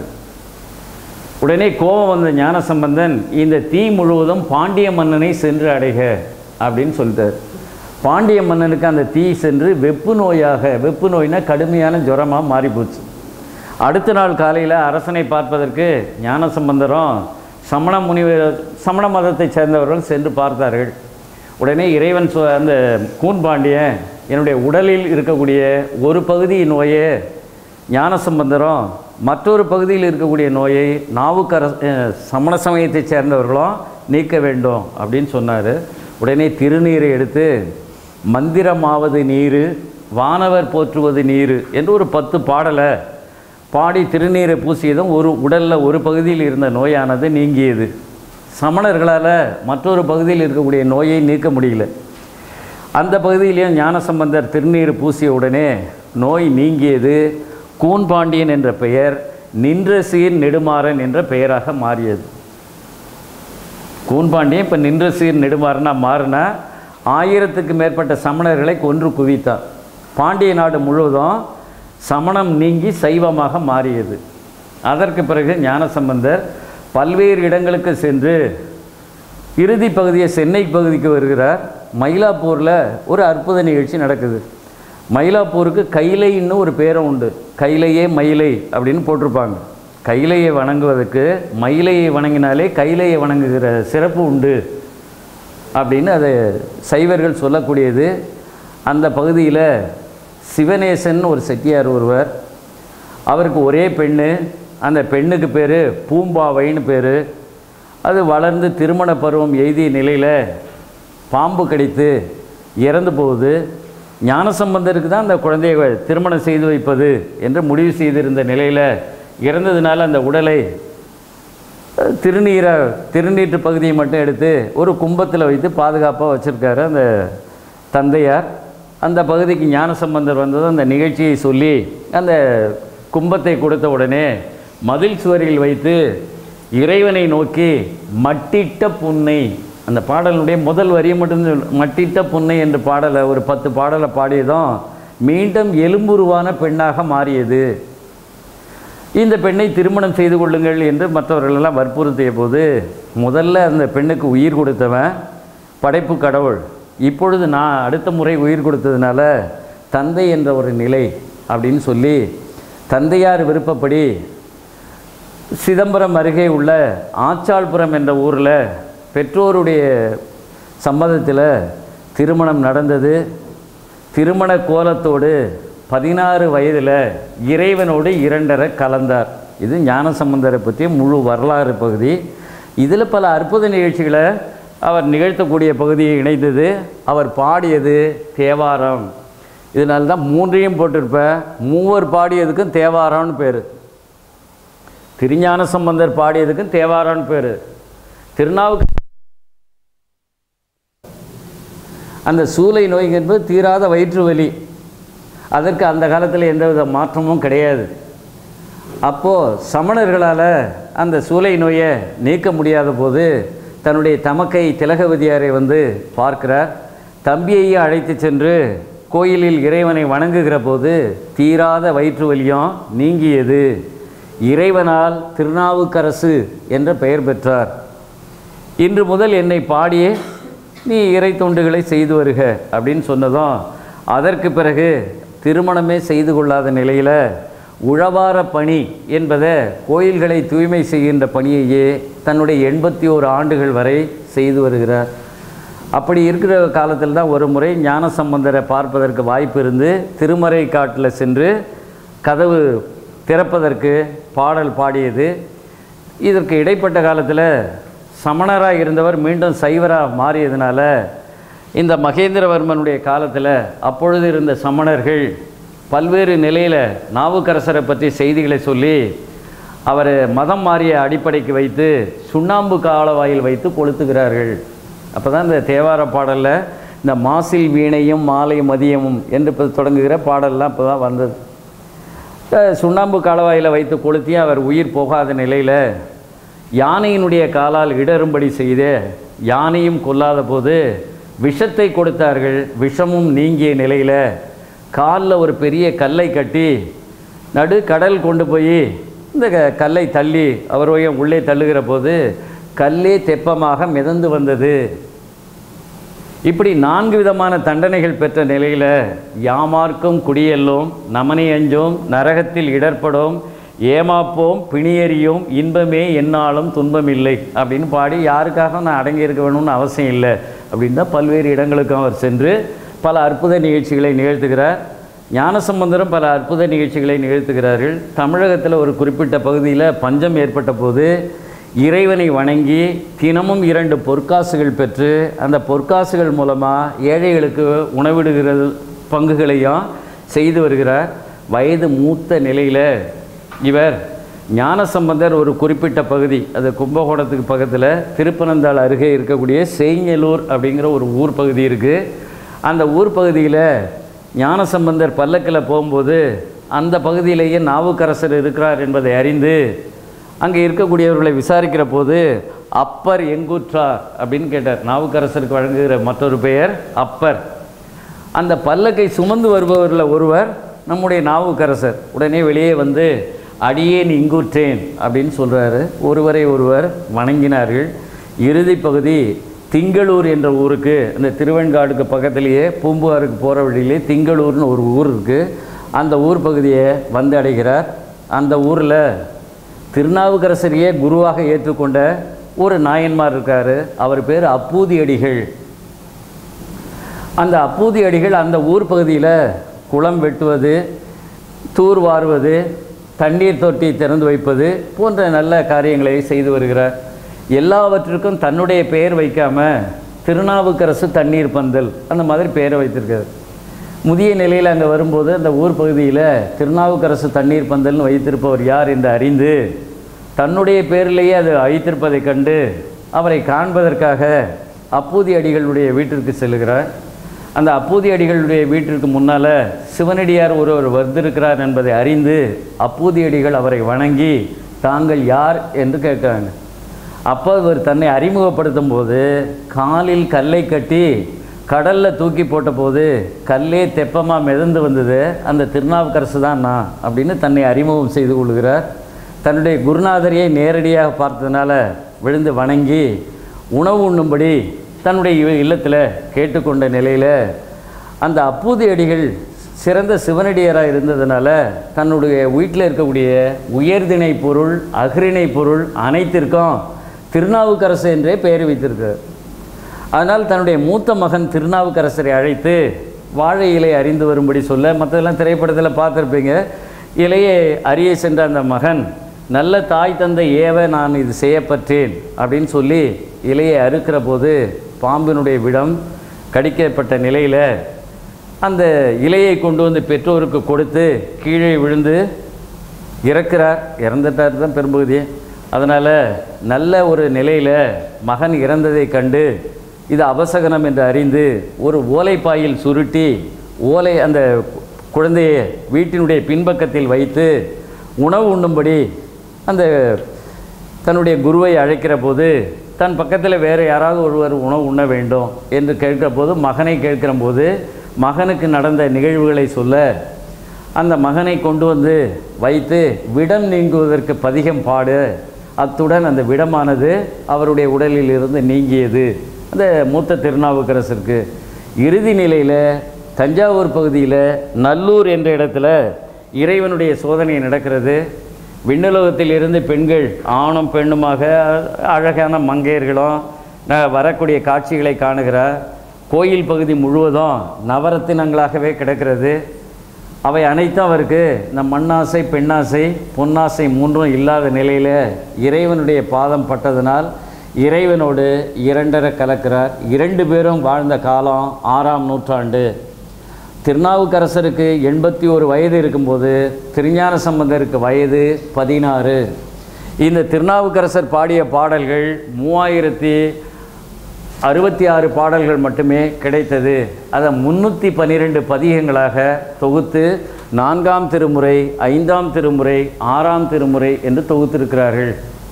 உடனே கோபம் வந்த ஞானசம்பந்தன், இந்த தீ முழுவதும் பாண்டிய மன்னனை சென்று அடைக அப்படின்னு சொல்லிட்டார். பாண்டிய மன்னனுக்கு அந்த தீ சென்று வெப்பு நோயாக, வெப்பு நோயினா கடுமையான ஜுரமாக மாறிப்போச்சு. அடுத்த நாள் காலையில் அரசனை பார்ப்பதற்கு ஞானசம்பந்தரும் சமண முனிவர் சமண மதத்தை சேர்ந்தவர்கள் சென்று பார்த்தார்கள். உடனே இறைவன் சொ அந்த கூன்பாண்டியன், என்னுடைய உடலில் இருக்கக்கூடிய ஒரு பகுதி நோயை ஞானசம்பந்தரும் மற்றொரு பகுதியில் இருக்கக்கூடிய நோயை நாவுக்கர சமண சமயத்தை சேர்ந்தவர்களும் நீக்க வேண்டும் அப்படின்னு சொன்னார். உடனே திருநீரை எடுத்து மந்திரமாவது நீர், வானவர் போற்றுவது நீர் என்று ஒரு பத்து பாடலை பாடி திருநீரை பூசியதும் ஒரு உடலில் ஒரு பகுதியில் இருந்த நோயானது நீங்கியது. சமணர்களால் மற்றொரு பகுதியில் இருக்கக்கூடிய நோயை நீக்க முடியல. அந்த பகுதியிலேயும் ஞானசம்பந்தர் திருநீர் பூசிய உடனே நோய் நீங்கியது. கூன்பாண்டியன் என்ற பெயர் நின்ற சீர் நெடுமாறன் என்ற பெயராக மாறியது. கூன்பாண்டியன் இப்போ நின்ற சீர் நெடுமாறனா மாறினா ஆயிரத்துக்கு மேற்பட்ட சமணர்களை கொன்று குவித்தார். பாண்டிய நாடு முழுவதும் சமணம் நீங்கி சைவமாக மாறியது. அதற்கு பிறகு ஞானசம்பந்தர் பல்வேறு இடங்களுக்கு சென்று இறுதி பகுதியை சென்னை பகுதிக்கு வருகிறார். மயிலாப்பூரில் ஒரு அற்புத நிகழ்ச்சி நடக்குது. மயிலாப்பூருக்கு கைலைன்னு ஒரு பேரும் உண்டு. கைலையே மயிலை அப்படின்னு போட்டிருப்பாங்க. கைலையை வணங்குவதற்கு மயிலையை வணங்கினாலே கைலையை வணங்குகிற சிறப்பு உண்டு அப்படின்னு அதை சைவர்கள் சொல்லக்கூடியது. அந்த பகுதியில் சிவநேசன் ஒரு செட்டியார் ஒருவர், அவருக்கு ஒரே பெண்ணு. அந்த பெண்ணுக்கு பேர் பூம்பாவைன்னு பேர். அது வளர்ந்து திருமண பருவம் எய்திய நிலையில் பாம்பு கடித்து இறந்து போகுது. ஞானசம்பந்தருக்கு தான் அந்த குழந்தையை திருமணம் செய்து வைப்பது என்று முடிவு செய்திருந்த நிலையில் இறந்ததுனால அந்த உடலை திருநீரை திருநீற்று பகுதியை மட்டும் எடுத்து ஒரு கும்பத்தில் வைத்து பாதுகாப்பாக வச்சுருக்காரு அந்த தந்தையார். அந்த பகுதிக்கு ஞானசம்பந்தர் வந்ததும் அந்த நிகழ்ச்சியை சொல்லி அந்த கும்பத்தை கொடுத்த உடனே மதில் சுவரில் வைத்து இறைவனை நோக்கி மட்டிட்ட புன்னை, அந்த பாடலுடைய முதல் வரியை மட்டும் மட்டிட்ட புன்னை என்ற பாடலை ஒரு பத்து பாடலை பாடியதும் மீண்டும் எலும்புருவான பெண்ணாக மாறியது. இந்த பெண்ணை திருமணம் செய்து கொள்ளுங்கள் என்று மற்றவர்களெல்லாம் வற்புறுத்திய போது முதல்ல அந்த பெண்ணுக்கு உயிர் கொடுத்தவன் படைப்பு கடவுள். இப்பொழுது நான் அடுத்த முறை உயிர் கொடுத்ததுனால தந்தை என்ற ஒரு நிலை அப்படின்னு சொல்லி தந்தையார் விருப்பப்படி சிதம்பரம் அருகே உள்ள ஆச்சாள்புரம் என்ற ஊரில் பெற்றோருடைய சம்மதத்தில் திருமணம் நடந்தது. திருமண கோலத்தோடு பதினாறு வயதில் இறைவனோடு இரண்டரை கலந்தார். இது ஞானசம்பந்தரை பற்றிய முழு வரலாறு பகுதி. இதில் பல அற்புத நிகழ்ச்சிகளை அவர் நிகழ்த்தக்கூடிய பகுதியை இணைந்தது. அவர் பாடியது தேவாரம். இதனால்தான் மூன்றையும் போட்டிருப்பேன். மூவர் பாடியதுக்கும் தேவாரம்னு பேர். திருஞான சம்பந்தர் பாடியதுக்கும் தேவாரம்னு பேர். திருநாவுக்கு அந்த சூளை நோய் என்பது தீராத வயிற்று வலி. அதற்கு அந்த காலத்தில் எந்தவித மாற்றமும் கிடையாது. அப்போது சமணர்களால் அந்த சூளை நோயை நீக்க முடியாத போது தன்னுடைய தமக்கை திலகவதியாரை வந்து பார்க்கிறார். தம்பியையும் அழைத்து சென்று கோயிலில் இறைவனை வணங்குகிற போது தீராத வயிற்று வலியும் நீங்கியது. இறைவனால் திருநாவுக்கரசு என்ற பெயர் பெற்றார். இன்று முதல் என்னை பாடியே நீ இறை தொண்டுகளை செய்து வருக அப்படின்னு சொன்னதும் அதற்கு பிறகு திருமணமே செய்து கொள்ளாத நிலையில் உழவார பணி என்பதை கோயில்களை தூய்மை செய்கின்ற பணியையே தன்னுடைய எண்பத்தி ஓரு ஆண்டுகள் வரை செய்து வருகிறார். அப்படி இருக்கிற காலத்தில் தான் ஒரு முறை ஞானசம்பந்தரை பார்ப்பதற்கு வாய்ப்பு இருந்து திருமறை காட்டில் சென்று கதவு திறப்பதற்கு பாடல் பாடியது. இதற்கு இடைப்பட்ட காலத்தில் சமணராக இருந்தவர் மீண்டும் சைவராக மாறியதுனால இந்த மகேந்திரவர்மனுடைய காலத்தில் அப்பொழுது இருந்த சமணர்கள் பல்வேறு நிலையில் நாவுக்கரசரை பற்றி செய்திகளை சொல்லி அவர் மதம் மாறிய அடிப்படைக்கு வைத்து சுண்ணாம்பு காலவாயில் வைத்து கொளுத்துகிறார்கள். அப்போ தான் இந்த தேவார பாடலில் இந்த மாசில் வீணையும் மாலை மதியமும் என்று தொடங்குகிற பாடல்லாம் இப்போ தான் வந்தது. சுண்ணாம்பு காலவாயில் வைத்து கொளுத்தி அவர் உயிர் போகாத நிலையில் யானையினுடைய காலால் இடரும்படி செய்து யானையும் கொல்லாத போது விஷத்தை கொடுத்தார்கள். விஷமும் நீங்கிய நிலையில் காலில் ஒரு பெரிய கல்லை கட்டி நடு கடல் கொண்டு போய் இந்த கல்லை தள்ளி அவர் உள்ளே தள்ளுகிற போது கல்லே தெப்பமாக மிதந்து வந்தது. இப்படி நான்கு விதமான தண்டனைகள் பெற்ற நிலையில் யாமார்க்கும் குடியெல்லோம் நமனை அஞ்சோம் நரகத்தில் இடர்படும் ஏமாப்போம் பிணியறியும் இன்பமே என்னாலும் துன்பமில்லை அப்படின்னு பாடி யாருக்காக நான் அடங்கி இருக்க வேணும்னு அவசியம் இல்லை அப்படின்னு தான் பல்வேறு இடங்களுக்கும் அவர் சென்று பல அற்புத நிகழ்ச்சிகளை நிகழ்த்துகிறார். ஞானசம்பந்தரும் பல அற்புத நிகழ்ச்சிகளை நிகழ்த்துகிறார்கள். தமிழகத்தில் ஒரு குறிப்பிட்ட பகுதியில் பஞ்சம் ஏற்பட்ட போது இறைவனை வணங்கி தினமும் இரண்டு பொற்காசுகள் பெற்று அந்த பொற்காசுகள் மூலமாக ஏழைகளுக்கு உணவிடுகிற பங்குகளையும் செய்து வருகிறார். வயது மூத்த நிலையில் இவர் ஞானசம்பந்தர் ஒரு குறிப்பிட்ட பகுதி, அது கும்பகோணத்துக்கு பக்கத்தில் திருப்பனந்தாள் அருகே இருக்கக்கூடிய செய்ஞலூர் அப்படிங்கிற ஒரு ஊர் பகுதி இருக்குது. அந்த ஊர் பகுதியில் ஞானசம்பந்தர் பல்லக்கில் போகும்போது அந்த பகுதியிலேயே நாவுக்கரசர் இருக்கிறார் என்பதை அறிந்து அங்கே இருக்கக்கூடியவர்களை விசாரிக்கிற போது அப்பர் எங்குற்றார் அப்படின்னு கேட்டார். நாவுக்கரசருக்கு வழங்குகிற மற்றொரு பெயர் அப்பர். அந்த பல்லக்கை சுமந்து வருபவரில் ஒருவர் நம்முடைய நாவுக்கரசர். உடனே வெளியே வந்து அடியேன் இங்குற்றேன் அப்படின்னு சொல்கிறாரு. ஒருவரை ஒருவர் வணங்கினார்கள். இறுதி பகுதி திங்களூர் என்ற ஊருக்கு, அந்த திருவெண்காடுக்கு பக்கத்திலேயே பூம்புகாருக்கு போகிற வழியிலே திங்களூர்னு ஒரு ஊர் இருக்குது. அந்த ஊர் பகுதியை வந்து அடைகிறார். அந்த ஊரில் திருநாவுக்கரசரையே குருவாக ஏற்றுக்கொண்ட ஒரு நாயன்மார் இருக்கார். அவர் பேர் அப்பூதி அடிகள். அந்த அப்பூதி அடிகள் அந்த ஊர் பகுதியில் குளம் வெட்டுவது, தூர் வாருவது, தண்ணீர் தொட்டி திறந்து வைப்பது போன்ற நல்ல காரியங்களை செய்து வருகிறார். எல்லாவற்றிற்கும் தன்னுடைய பெயர் வைக்காமல் திருநாவுக்கரசு தண்ணீர் பந்தல் அந்த மாதிரி பெயரை வைத்திருக்கார். முதிய நிலையில் அங்கே வரும்போது அந்த ஊர் பகுதியில் திருநாவுக்கரசு தண்ணீர் பந்தல்னு வைத்திருப்பவர் யார் என்று அறிந்து தன்னுடைய பேரிலேயே அது வைத்திருப்பதை கண்டு அவரை காண்பதற்காக அப்பூதி அடிகளுடைய வீட்டிற்கு செல்கிறார். அந்த அப்பூதி அடிகளுடைய வீட்டிற்கு முன்னால் சிவனடியார் ஒருவர் வந்திருக்கிறார் என்பதை அறிந்து அப்பூதி அடிகள் அவரை வணங்கி தாங்கள் யார் என்று கேட்குறாங்க. அப்போ இவர் தன்னை அறிமுகப்படுத்தும் போது காலில் கல்லை கட்டி கடலில் தூக்கி போட்ட போது கல்லே தெப்பமாக மிதந்து வந்தது, அந்த திருநாவுக்கரசு தான் நான் அப்படின்னு தன்னை அறிமுகம் செய்து கொள்கிறார். தன்னுடைய குருநாதரையை நேரடியாக பார்த்ததுனால விழுந்து வணங்கி உணவு உண்ணும்படி தன்னுடைய இல்லத்தில் கேட்டுக்கொண்ட நிலையில் அந்த அப்பூதி அடிகள் சிறந்த சிவனடியாராக இருந்ததுனால தன்னுடைய வீட்டில் இருக்கக்கூடிய உயர்திணை பொருள் அகிரிணை பொருள் அனைத்திற்கும் திருநாவுக்கரசு என்றே பெயர் வைத்திருக்கார். அதனால் தன்னுடைய மூத்த மகன் திருநாவுக்கரசரை அழைத்து வாழை இலை அறிந்து வரும்படி சொல்ல, மற்றதெல்லாம் திரைப்படத்தில் பார்த்துருப்பீங்க. இலையை அறிய சென்ற அந்த மகன் நல்ல தாய் தந்தை ஏவ நான் இது செய்யப்பட்டேன் அப்படின்னு சொல்லி இலையை அறுக்கிற போது பாம்பினுடைய விடம் கடிக்கப்பட்ட நிலையில் அந்த இலையை கொண்டு வந்து பெற்றோருக்கு கொடுத்து கீழே விழுந்து இறக்கிறார். இறந்துட்டார் தான் பெரும்பகுதி. அதனால் நல்ல ஒரு நிலையில் மகன் இறந்ததை கண்டு இது அபசகனம் என்று அறிந்து ஒரு ஓலைப்பாயில் சுருட்டி ஓலை அந்த குழந்தையை வீட்டினுடைய பின்பக்கத்தில் வைத்து உணவு உண்ணும்படி அந்த தன்னுடைய குருவை அழைக்கிற போது தன் பக்கத்தில் வேறு யாராவது ஒருவர் உணவு உண்ண வேண்டும் என்று கேட்கிற போது மகனை கேட்கிற போது மகனுக்கு நடந்த நிகழ்வுகளை சொல்ல அந்த மகனை கொண்டு வந்து வைத்து விடம் நீங்குவதற்கு பதிகம் பாடு, அத்துடன் அந்த விடமானது அவருடைய உடலில் இருந்து நீங்கியது அந்த மூத்த திருநாவுக்கரசருக்கு. இறுதி நிலையில் தஞ்சாவூர் பகுதியில் நல்லூர் என்ற இடத்துல இறைவனுடைய சோதனை நடக்கிறது. விண்ணுலகத்தில் இருந்து பெண்கள் ஆணும் பெண்ணுமாக அழகான மங்கையர்களும் வரக்கூடிய காட்சிகளை காணுகிறார். கோயில் பகுதி முழுவதும் நவரத்தினங்களாகவே கிடக்கிறது. அவை அனைத்தும் அவருக்கு இந்த மண்ணாசை பெண்ணாசை பொன்னாசை மூன்றும் இல்லாத நிலையில் இறைவனுடைய பாதம் பட்டதனால் இறைவனோடு இரண்டரை கலக்கிறார். இரண்டு பேரும் வாழ்ந்த காலம் ஆறாம் நூற்றாண்டு. திருநாவுக்கரசருக்கு எண்பத்தி ஒரு வயது இருக்கும்போது திருஞான சம்பந்தருக்கு வயது பதினாறு. இந்த திருநாவுக்கரசர் பாடிய பாடல்கள் மூவாயிரத்தி அறுபத்தி ஆறு பாடல்கள் மட்டுமே கிடைத்தது. அதை முன்னூற்றி பன்னிரெண்டு பதிகங்களாக தொகுத்து நான்காம் திருமுறை, ஐந்தாம் திருமுறை, ஆறாம் திருமுறை என்று தொகுத்திருக்கிறார்கள்.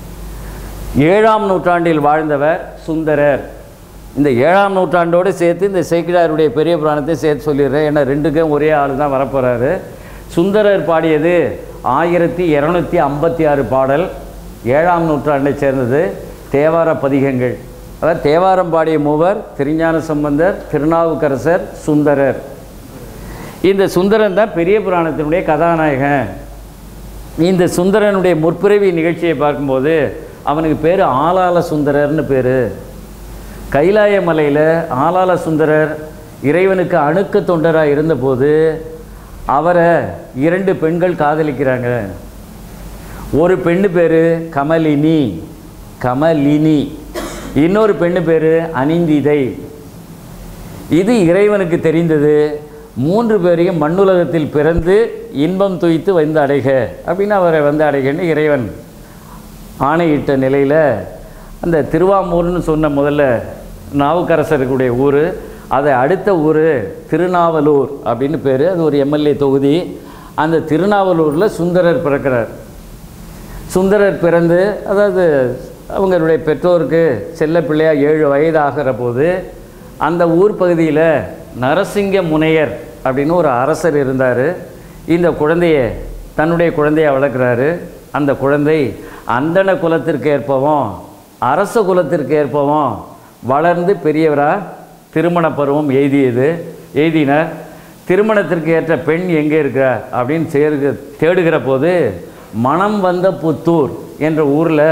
ஏழாம் நூற்றாண்டில் வாழ்ந்தவர் சுந்தரர். இந்த ஏழாம் நூற்றாண்டோடு சேர்த்து இந்த சேக்கிழாருடைய பெரிய புராணத்தை சேர்த்து சொல்லிடுறேன். ஏன்னா ரெண்டுக்கும் ஒரே ஆள் தான் வரப்போகிறாரு. சுந்தரர் பாடியது
ஆயிரத்தி இரநூத்தி ஐம்பத்தி ஆறு பாடல், ஏழாம் நூற்றாண்டை சேர்ந்தது. தேவார பதிகங்கள், அதாவது தேவாரம் பாடிய மூவர் திருஞான சம்பந்தர், திருநாவுக்கரசர், சுந்தரர். இந்த சுந்தரன் தான் பெரிய புராணத்தினுடைய கதாநாயகன். இந்த சுந்தரனுடைய முற்பிறவி நிகழ்ச்சியை பார்க்கும்போது அவனுக்கு பேர் ஆலால சுந்தரர்னு பேர். கைலாய மலையில் ஆலால சுந்தரர் இறைவனுக்கு அணுக்க தொண்டராக இருந்தபோது அவரை இரண்டு பெண்கள் காதலிக்கிறாங்க. ஒரு பெண்ணு பேர் கமலினி கமலினி இன்னொரு பெண்ணு பேர் அனிந்திதை. இது இறைவனுக்கு தெரிந்தது. மூன்று பேரையும் மண்ணுலகத்தில் பிறந்து இன்பம் துய்த்து வந்து அடைக அப்படின்னு அவரை வந்து அடைகன்னு இறைவன் ஆணையிட்ட நிலையில் அந்த திருவாமூர்னு சொன்ன முதல்ல நாவுக்கரசருக்குடைய ஊர், அதை அடுத்த ஊர் திருநாவலூர் அப்படின்னு பேர். அது ஒரு எம்எல்ஏ தொகுதி. அந்த திருநாவலூரில் சுந்தரர் பிறக்கிறார். சுந்தரர் பிறந்து, அதாவது அவங்களுடைய பெற்றோருக்கு செல்ல பிள்ளையாக ஏழு வயது ஆகிற போது அந்த ஊர் பகுதியில் நரசிங்க முனையர் அப்படின்னு ஒரு அரசர் இருந்தார். இந்த குழந்தைய தன்னுடைய குழந்தையை வளர்க்குறாரு. அந்த குழந்தை அந்தண குலத்திற்கு ஏற்பவும் அரச குலத்திற்கு ஏற்பவும் வளர்ந்து பெரியவராக திருமண பருவம் எய்தியது எய்தினார். திருமணத்திற்கு ஏற்ற பெண் எங்கே இருக்கிறார் அப்படின்னு சேர்க தேடுகிற போது மனம் வந்த புத்தூர் என்ற ஊரில்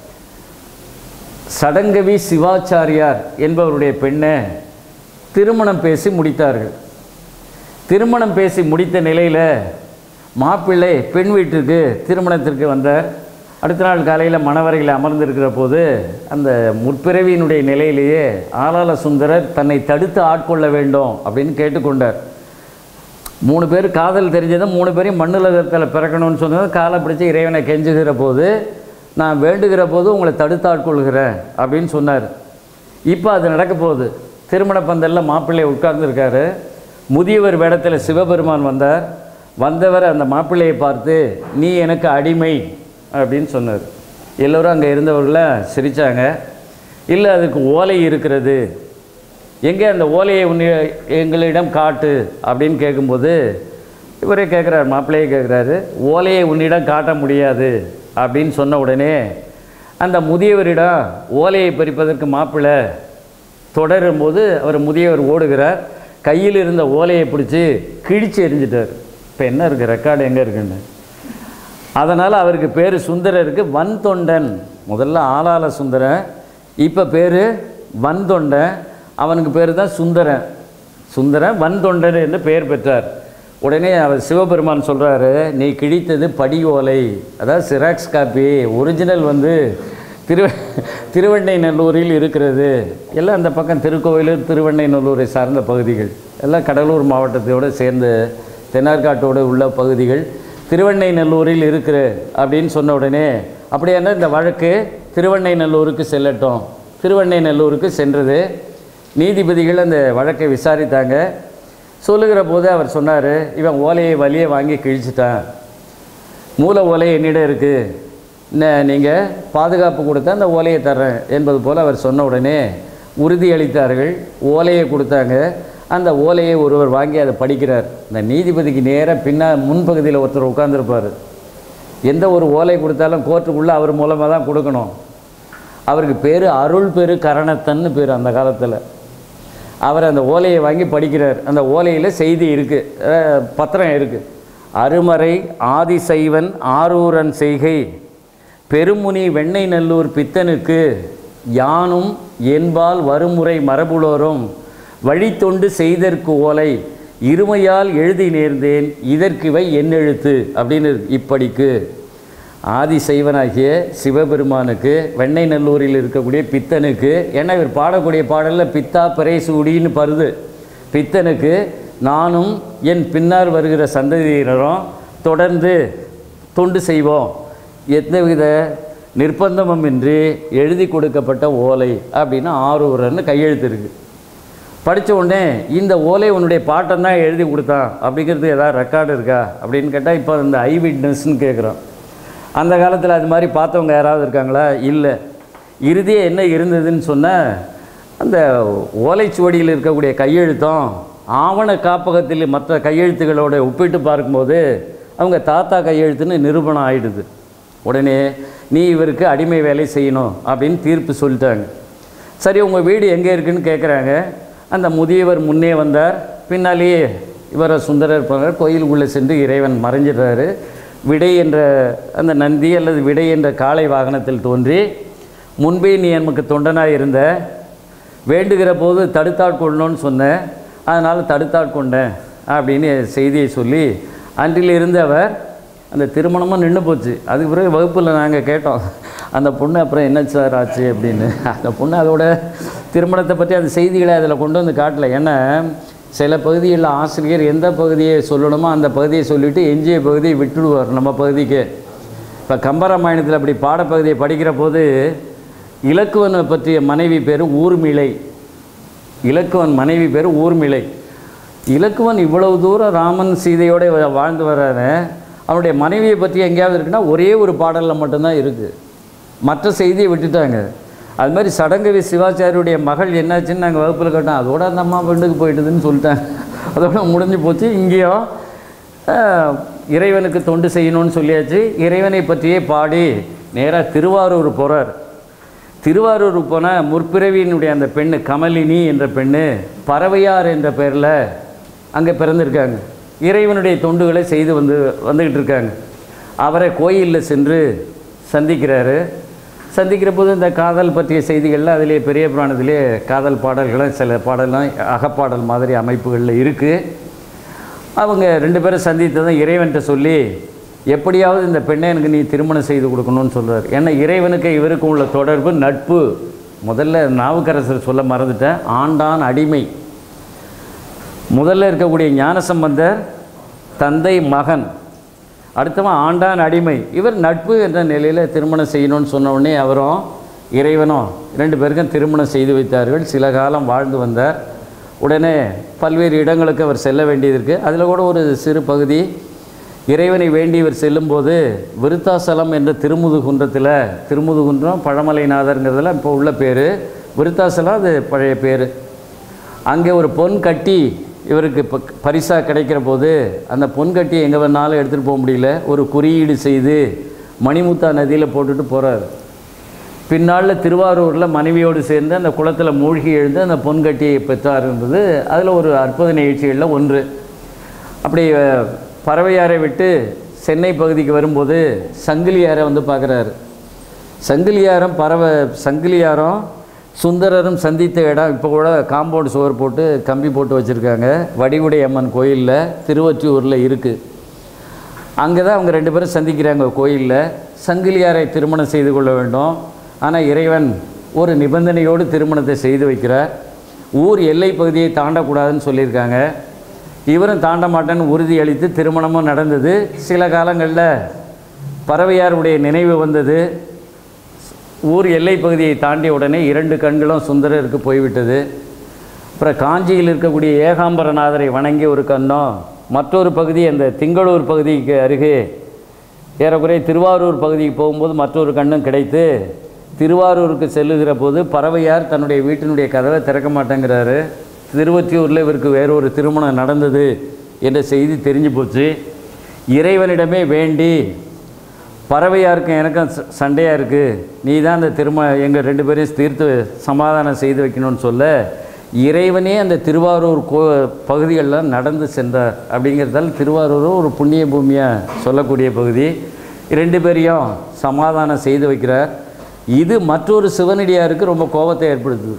சடங்கவி சிவாச்சாரியார் என்பவருடைய பெண்ணை திருமணம் பேசி முடித்தார்கள். திருமணம் பேசி முடித்த நிலையில் மாப்பிள்ளை பெண் வீட்டிற்கு திருமணத்திற்கு வந்தார். அடுத்த நாள் காலையில் மணவரையில் அமர்ந்திருக்கிற போது அந்த முற்பிறவியினுடைய நிலையிலேயே ஆலால சுந்தரர் தன்னை தடுத்து ஆட்கொள்ள வேண்டும் அப்படின்னு கேட்டுக்கொண்டார். மூணு பேர் காதல் தெரிஞ்சதும் மூணு பேரையும் மண்ணுலகத்தில் பிறக்கணும்னு சொன்னது காலை பிடிச்சி இறைவனை கெஞ்சுகிற போது நான் வேண்டுகிற போது உங்களை தடுத்து ஆட்கொள்கிறேன் அப்படின்னு சொன்னார். இப்போ அது நடக்க போகுது. திருமண பந்தலில் மாப்பிள்ளை உட்கார்ந்துருக்காரு. முதியவர் வேடத்தில் சிவபெருமான் வந்தார். வந்தவர் அந்த மாப்பிள்ளையை பார்த்து நீ எனக்கு அடிமை அப்படின்னு சொன்னார். எல்லோரும் அங்கே இருந்தவர்களை சிரித்தாங்க. இல்லை, அதுக்கு ஓலை இருக்கிறது, எங்கே அந்த ஓலையை உன் எங்களிடம் காட்டு அப்படின்னு கேட்கும்போது இவரே கேட்குறாரு, மாப்பிள்ளையே கேட்குறாரு, ஓலையை உன்னிடம் காட்ட முடியாது அப்படின்னு சொன்ன உடனே அந்த முதியவரிடம் ஓலையை பறிப்பதற்கு மாப்பிள்ளை தொடரும்போது அவர் முதியவர் ஓடுகிறார். கையில் இருந்த ஓலையை பிடிச்சி கிழிச்சு எரிஞ்சிட்டார். இப்போ என்ன இருக்குது, ரெக்கார்டு எங்கே இருக்குன்னு. அதனால் அவருக்கு பேர் சுந்தரருக்கு வன் தொண்டன். முதல்ல ஆலால சுந்தரன், இப்போ பேர் வன் தொண்டன். அவனுக்கு பேர் தான் சுந்தரன். சுந்தரன் வன் தொண்டன் என்று பெயர் பெற்றார். உடனே அவர் சிவபெருமான் சொல்கிறாரு, நீ கிழித்தது படி ஓலை, அதாவது சிராக்ஸ் காப்பி. ஒரிஜினல் வந்து திரு திருவெண்ணைநல்லூரில் இருக்கிறது. எல்லாம் அந்த பக்கம் திருக்கோயிலூர் திருவெண்ணைநல்லூரை சார்ந்த பகுதிகள், எல்லாம் கடலூர் மாவட்டத்தோடு சேர்ந்து தென்னார்காட்டோடு உள்ள பகுதிகள். திருவெண்ணைநல்லூரில் இருக்கிற அப்படின்னு சொன்ன உடனே அப்படியான இந்த வழக்கு திருவெண்ணைநல்லூருக்கு செல்லட்டும். திருவெண்ணைநல்லூருக்கு சென்றது. நீதிபதிகள் அந்த வழக்கை விசாரித்தாங்க. சொல்லுகிற போது அவர் சொன்னார், இவன் ஓலையை வலியை வாங்கி கிழிச்சிட்டான், மூல ஓலை என்னிடம் இருக்குது, நீங்கள் பாதுகாப்பு கொடுத்தா அந்த ஓலையை தர்றேன் என்பது போல் அவர் சொன்ன உடனே உறுதியளித்தார்கள். ஓலையை கொடுத்தாங்க. அந்த ஓலையை ஒருவர் வாங்கி அதை படிக்கிறார். இந்த நீதிபதிக்கு நேராக பின்னால் முன்பகுதியில் ஒருத்தர் உட்கார்ந்துருப்பார். எந்த ஒரு ஓலை கொடுத்தாலும் கோர்ட்டுக்குள்ளே அவர் மூலமாக தான் கொடுக்கணும். அவருக்கு பேர் அருள் பெரு கரணத்தன்னு பேர் அந்த காலத்தில். அவர் அந்த ஓலையை வாங்கி படிக்கிறார். அந்த ஓலையில் செய்தி இருக்குது, பத்திரம் இருக்குது. அருமறை ஆதிசைவன் ஆரூரன் செய்கை பெருமுனி வெண்ணெய்நல்லூர் பித்தனுக்கு யானும் என்பால் வருமுறை மரபுளோரும் வழித்தொண்டு செய்தற்கு ஓலை இருமையால் எழுதி நேர்ந்தேன் இதற்கிவை என்னெழுத்து அப்படின்னு இப்படிக்கு ஆதிசைவனாகிய சிவபெருமானுக்கு வெண்ணெய்நல்லூரில் இருக்கக்கூடிய பித்தனுக்கு, ஏன்னா இவர் பாடக்கூடிய பாடலில் பித்தா பரேசூடின்னு பருது, பித்தனுக்கு நானும் என் பின்னால் வருகிற சந்ததியினரும் தொடர்ந்து தொண்டு செய்வோம், எந்தவித நிர்பந்தமுமின்றி எழுதி கொடுக்கப்பட்ட ஓலை அப்படின்னு ஆரூரன்னு கையெழுத்து இருக்குது. படித்த உடனே இந்த ஓலை உன்னுடைய பாட்டம் தான் எழுதி கொடுத்தான் அப்படிங்கிறது ஏதாவது ரெக்கார்டு இருக்கா அப்படின்னு கேட்டால் இப்போ இந்த ஐ விட்னஸ்ன்னு கேட்குறோம். அந்த காலத்தில் அது மாதிரி பார்த்தவங்க யாராவது இருக்காங்களா? இல்லை. இறுதியே என்ன இருந்ததுன்னு சொன்னால் அந்த ஓலைச்சுவடியில் இருக்கக்கூடிய கையெழுத்தும் ஆவண காப்பகத்தில் மற்ற கையெழுத்துக்களோடு ஒப்பிட்டு பார்க்கும்போது அவங்க தாத்தா கையெழுத்துன்னு நிரூபணம் ஆயிடுது. உடனே நீ இவருக்கு அடிமை வேலை செய்யணும் அப்படின்னு தீர்ப்பு சொல்லிட்டாங்க. சரி, உங்கள் வீடு எங்கே இருக்குதுன்னு கேட்குறாங்க. அந்த முதியவர் முன்னே வந்தார். பின்னாலேயே இவரை சுந்தரர் போனார். கோயிலுக்குள்ளே சென்று இறைவன் மறைஞ்சிடுறாரு. விடை என்ற அந்த நந்தி அல்லது விடை என்ற காளை வாகனத்தில் தோன்றி, முன்பே நீ நமக்கு தொண்டனாக இருந்த, வேண்டுகிற போது தடுத்தாட்கொள்ளணும்னு சொன்னேன், அதனால் தடுத்தாட்கொண்டேன் அப்படின்னு செய்தியை சொல்லி அன்றிலிருந்து அவர் அந்த திருமணமும் நின்று போச்சு. அதுக்கு பிறகு வகுப்பில் நாங்கள் கேட்டோம், அந்த பொண்ணு அப்புறம் என்ன சார் ஆச்சு அப்படின்னு. அந்த பொண்ணு அதோட திருமணத்தை பற்றி அந்த செய்திகளை அதில் கொண்டு வந்து காட்டலை. ஏன்னா சில பகுதிகளில் ஆசிரியர் எந்த பகுதியை சொல்லணுமோ அந்த பகுதியை சொல்லிவிட்டு எஞ்சிய பகுதியை விட்டுடுவார் நம்ம பகுதிக்கு. இப்போ கம்பராமாயணத்தில் அப்படி பாடப்பகுதியை படிக்கிற போது இலக்குவனை பற்றிய மனைவி பேர் ஊர்மிளை. இலக்குவன் மனைவி பேர் ஊர்மிளை. இலக்குவன் இவ்வளவு தூரம் ராமன் சீதையோடு வாழ்ந்து வர்றாரு, அவனுடைய மனைவியை பற்றி எங்கேயாவது இருக்குன்னா ஒரே ஒரு பாடலில் மட்டும்தான் இருக்குது, மற்ற செய்தியை விட்டுட்டாங்க. அது மாதிரி சடங்கவி சிவாச்சாரியுடைய மகள் என்னாச்சுன்னு நாங்கள் வகுப்பில் கேட்டோம். அதோட அந்த அம்மா பெண்டுக்கு போயிட்டுதுன்னு சொல்லிட்டாங்க. அதோட முடிஞ்சு போச்சு. இங்கேயும் இறைவனுக்கு தொண்டு செய்யணும்னு சொல்லியாச்சு. இறைவனை பற்றியே பாடி நேராக திருவாரூர் போகிறார். திருவாரூருக்கு போனால் முற்பிறவியினுடைய அந்த பெண்ணு கமலினி என்ற பெண்ணு பறவையார் என்ற பெயரில் அங்கே பிறந்திருக்காங்க. இறைவனுடைய தொண்டுகளை செய்து வந்து வந்துக்கிட்டு இருக்காங்க. அவரை கோயிலில் சென்று சந்திக்கிறாரு. சந்திக்கிற போது இந்த காதல் பற்றிய செய்திகளில் அதிலே பெரிய புராணத்திலே காதல் பாடல்களும் சில பாடலாம் அகப்பாடல் மாதிரி அமைப்புகளில் இருக்குது. அவங்க ரெண்டு பேரும் சந்தித்ததும் இறைவன்கிட்ட சொல்லி, எப்படியாவது இந்த பெண்ணை எனக்கு நீ திருமணம் செய்து கொடுக்கணும்னு சொல்கிறார். ஏன்னா இறைவனுக்கு இவருக்கும் உள்ள தொடர்பு நட்பு. முதல்ல நாவுக்கரசர் சொல்ல மறந்துட்டேன், ஆண்டான் அடிமை. முதல்ல இருக்கக்கூடிய ஞானசம்பந்தர் தந்தை மகன், அடுத்தவன் ஆண்டான் அடிமை. இவர் நட்பு என்ற நிலையில் திருமணம் செய்யணும்னு சொன்ன உடனே அவரும் இறைவனும் ரெண்டு பேருக்கும் திருமணம் செய்து வைத்தார்கள். சில காலம் வாழ்ந்து வந்தார். உடனே பல்வேறு இடங்களுக்கு அவர் செல்ல வேண்டியது இருக்குது. அதில் கூட ஒரு சிறு பகுதி, இறைவனை வேண்டி இவர் செல்லும்போது விருத்தாசலம் என்ற திருமுதுகுன்றத்தில், திருமுதுகுன்றம் பழமலைநாதருங்கிறதுல இப்போ உள்ள பேர், விருத்தாசலம் அது பழைய பேர். அங்கே ஒரு பொன் கட்டி இவருக்கு இப்போ பரிசாக கிடைக்கிற போது அந்த பொன் கட்டி எங்கே வேணாலும் எடுத்துகிட்டு போக முடியல, ஒரு குறியீடு செய்து மணிமுத்தா நதியில் போட்டுட்டு போகிறார். பின்னால் திருவாரூரில் மனைவியோடு சேர்ந்து அந்த குளத்தில் மூழ்கி எழுந்து அந்த பொன் கட்டியை பெற்றார் என்பது அதில் ஒரு அற்புத நிகழ்ச்சிகளில் ஒன்று. அப்படி பறவையாரை விட்டு சென்னை பகுதிக்கு வரும்போது சங்கிலியாரை வந்து பார்க்குறாரு. சங்கிலியாரம் பறவை சங்கிலியாரம் சுந்தரரும் சந்தித்த இடம் இப்போ கூட காம்பவுண்ட் சுவர் போட்டு கம்பி போட்டு வச்சுருக்காங்க. வடிவுடை அம்மன் கோயிலில் திருவொற்றியூரில் இருக்குது. அங்கே தான் அவங்க ரெண்டு பேரும் சந்திக்கிறாங்க கோயிலில். சங்கிலியாரை திருமணம் செய்து கொள்ள வேண்டும். ஆனால் இறைவன் ஒரு நிபந்தனையோடு திருமணத்தை செய்து வைக்கிறார். ஊர் எல்லை பகுதியை தாண்டக்கூடாதுன்னு சொல்லியிருக்காங்க. இவரும் தாண்ட மாட்டேன்னு உறுதியளித்து திருமணமும் நடந்தது. சில காலங்களில் பறவையாருடைய நினைவு வந்தது. ஊர் எல்லை பகுதியை தாண்டிய உடனே இரண்டு கண்களும் சுந்தரருக்கு போய்விட்டது. அப்புறம் காஞ்சியில் இருக்கக்கூடிய ஏகாம்பரநாதரை வணங்கி ஒரு கண்ணும், மற்றொரு பகுதி அந்த திங்களூர் பகுதிக்கு அருகே ஏறக்குறைய திருவாரூர் பகுதிக்கு போகும்போது மற்றொரு கண்ணும் கிடைத்து, திருவாரூருக்கு செல்லுகிற போது பறவையார் தன்னுடைய வீட்டினுடைய கதவை திறக்க மாட்டேங்கிறாரு. திருவொற்றியூரில் இவருக்கு வேறொரு திருமணம் நடந்தது என்ற செய்தி தெரிஞ்சு போச்சு. இறைவனிடமே வேண்டி, பறவையாருக்கும் எனக்கும் சண்டையாக இருக்குது, நீ தான் அந்த திரும எங்கள் ரெண்டு பேரையும் தீர்த்து சமாதானம் செய்து வைக்கணும்னு சொல்ல, இறைவனே அந்த திருவாரூர் கோ பகுதிகளெலாம் நடந்து சென்றார். அப்படிங்கிறதால திருவாரூரும் ஒரு புண்ணிய பூமியாக சொல்லக்கூடிய பகுதி. ரெண்டு பேரையும் சமாதானம் செய்து வைக்கிறார். இது மற்றொரு சிவனடியாருக்கு ரொம்ப கோபத்தை ஏற்படுத்துது.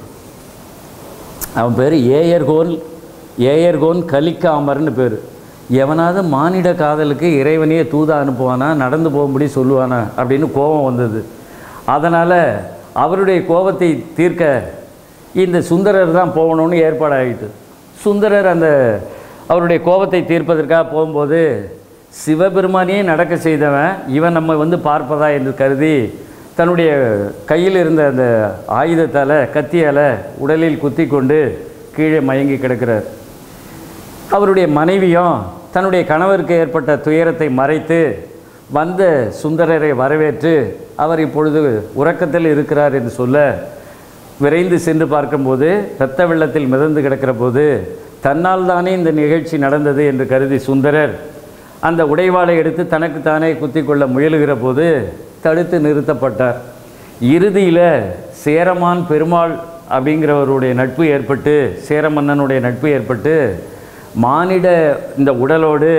அவன் பேர் ஏயர்கோன் ஏயர்கோன் கலிக்காமர்னு பேர். எவனாவது மானிட காதலுக்கு இறைவனையே தூதா அனுப்புவானா, நடந்து போகும்படி சொல்லுவானா அப்படின்னு கோபம் வந்தது. அதனால் அவருடைய கோபத்தை தீர்க்க இந்த சுந்தரர் தான் போகணும்னு ஏற்பாடாகிட்டு. சுந்தரர் அந்த அவருடைய கோபத்தை தீர்ப்பதற்காக போகும்போது சிவபெருமானியே நடக்க செய்தவன் இவன் நம்ம வந்து பார்ப்பதா என்று கருதி தன்னுடைய கையில் இருந்த அந்த ஆயுதத்தால் கத்தியால் உடலில் குத்தி கொண்டு கீழே மயங்கி கிடக்கிறார். அவருடைய மனைவியும் தன்னுடைய கணவருக்கு ஏற்பட்ட துயரத்தை மறைத்து வந்த சுந்தரரை வரவேற்று அவர் இப்பொழுது உறக்கத்தில் இருக்கிறார் என்று சொல்ல, விரைந்து சென்று பார்க்கும்போது இரத்த வெள்ளத்தில் மிதந்து கிடக்கிற போது தன்னால் தானே இந்த நிகழ்ச்சி நடந்தது என்று கருதி சுந்தரர் அந்த உடைவாளை எடுத்து தனக்கு தானே குத்தி கொள்ள முயலுகிற போது தடுத்து நிறுத்தப்பட்டார். இறுதியில் சேரமான் பெருமாள் அப்படிங்கிறவருடைய நட்பு ஏற்பட்டு, சேர மன்னனுடைய நட்பு ஏற்பட்டு, மானிட இந்த உடலோடு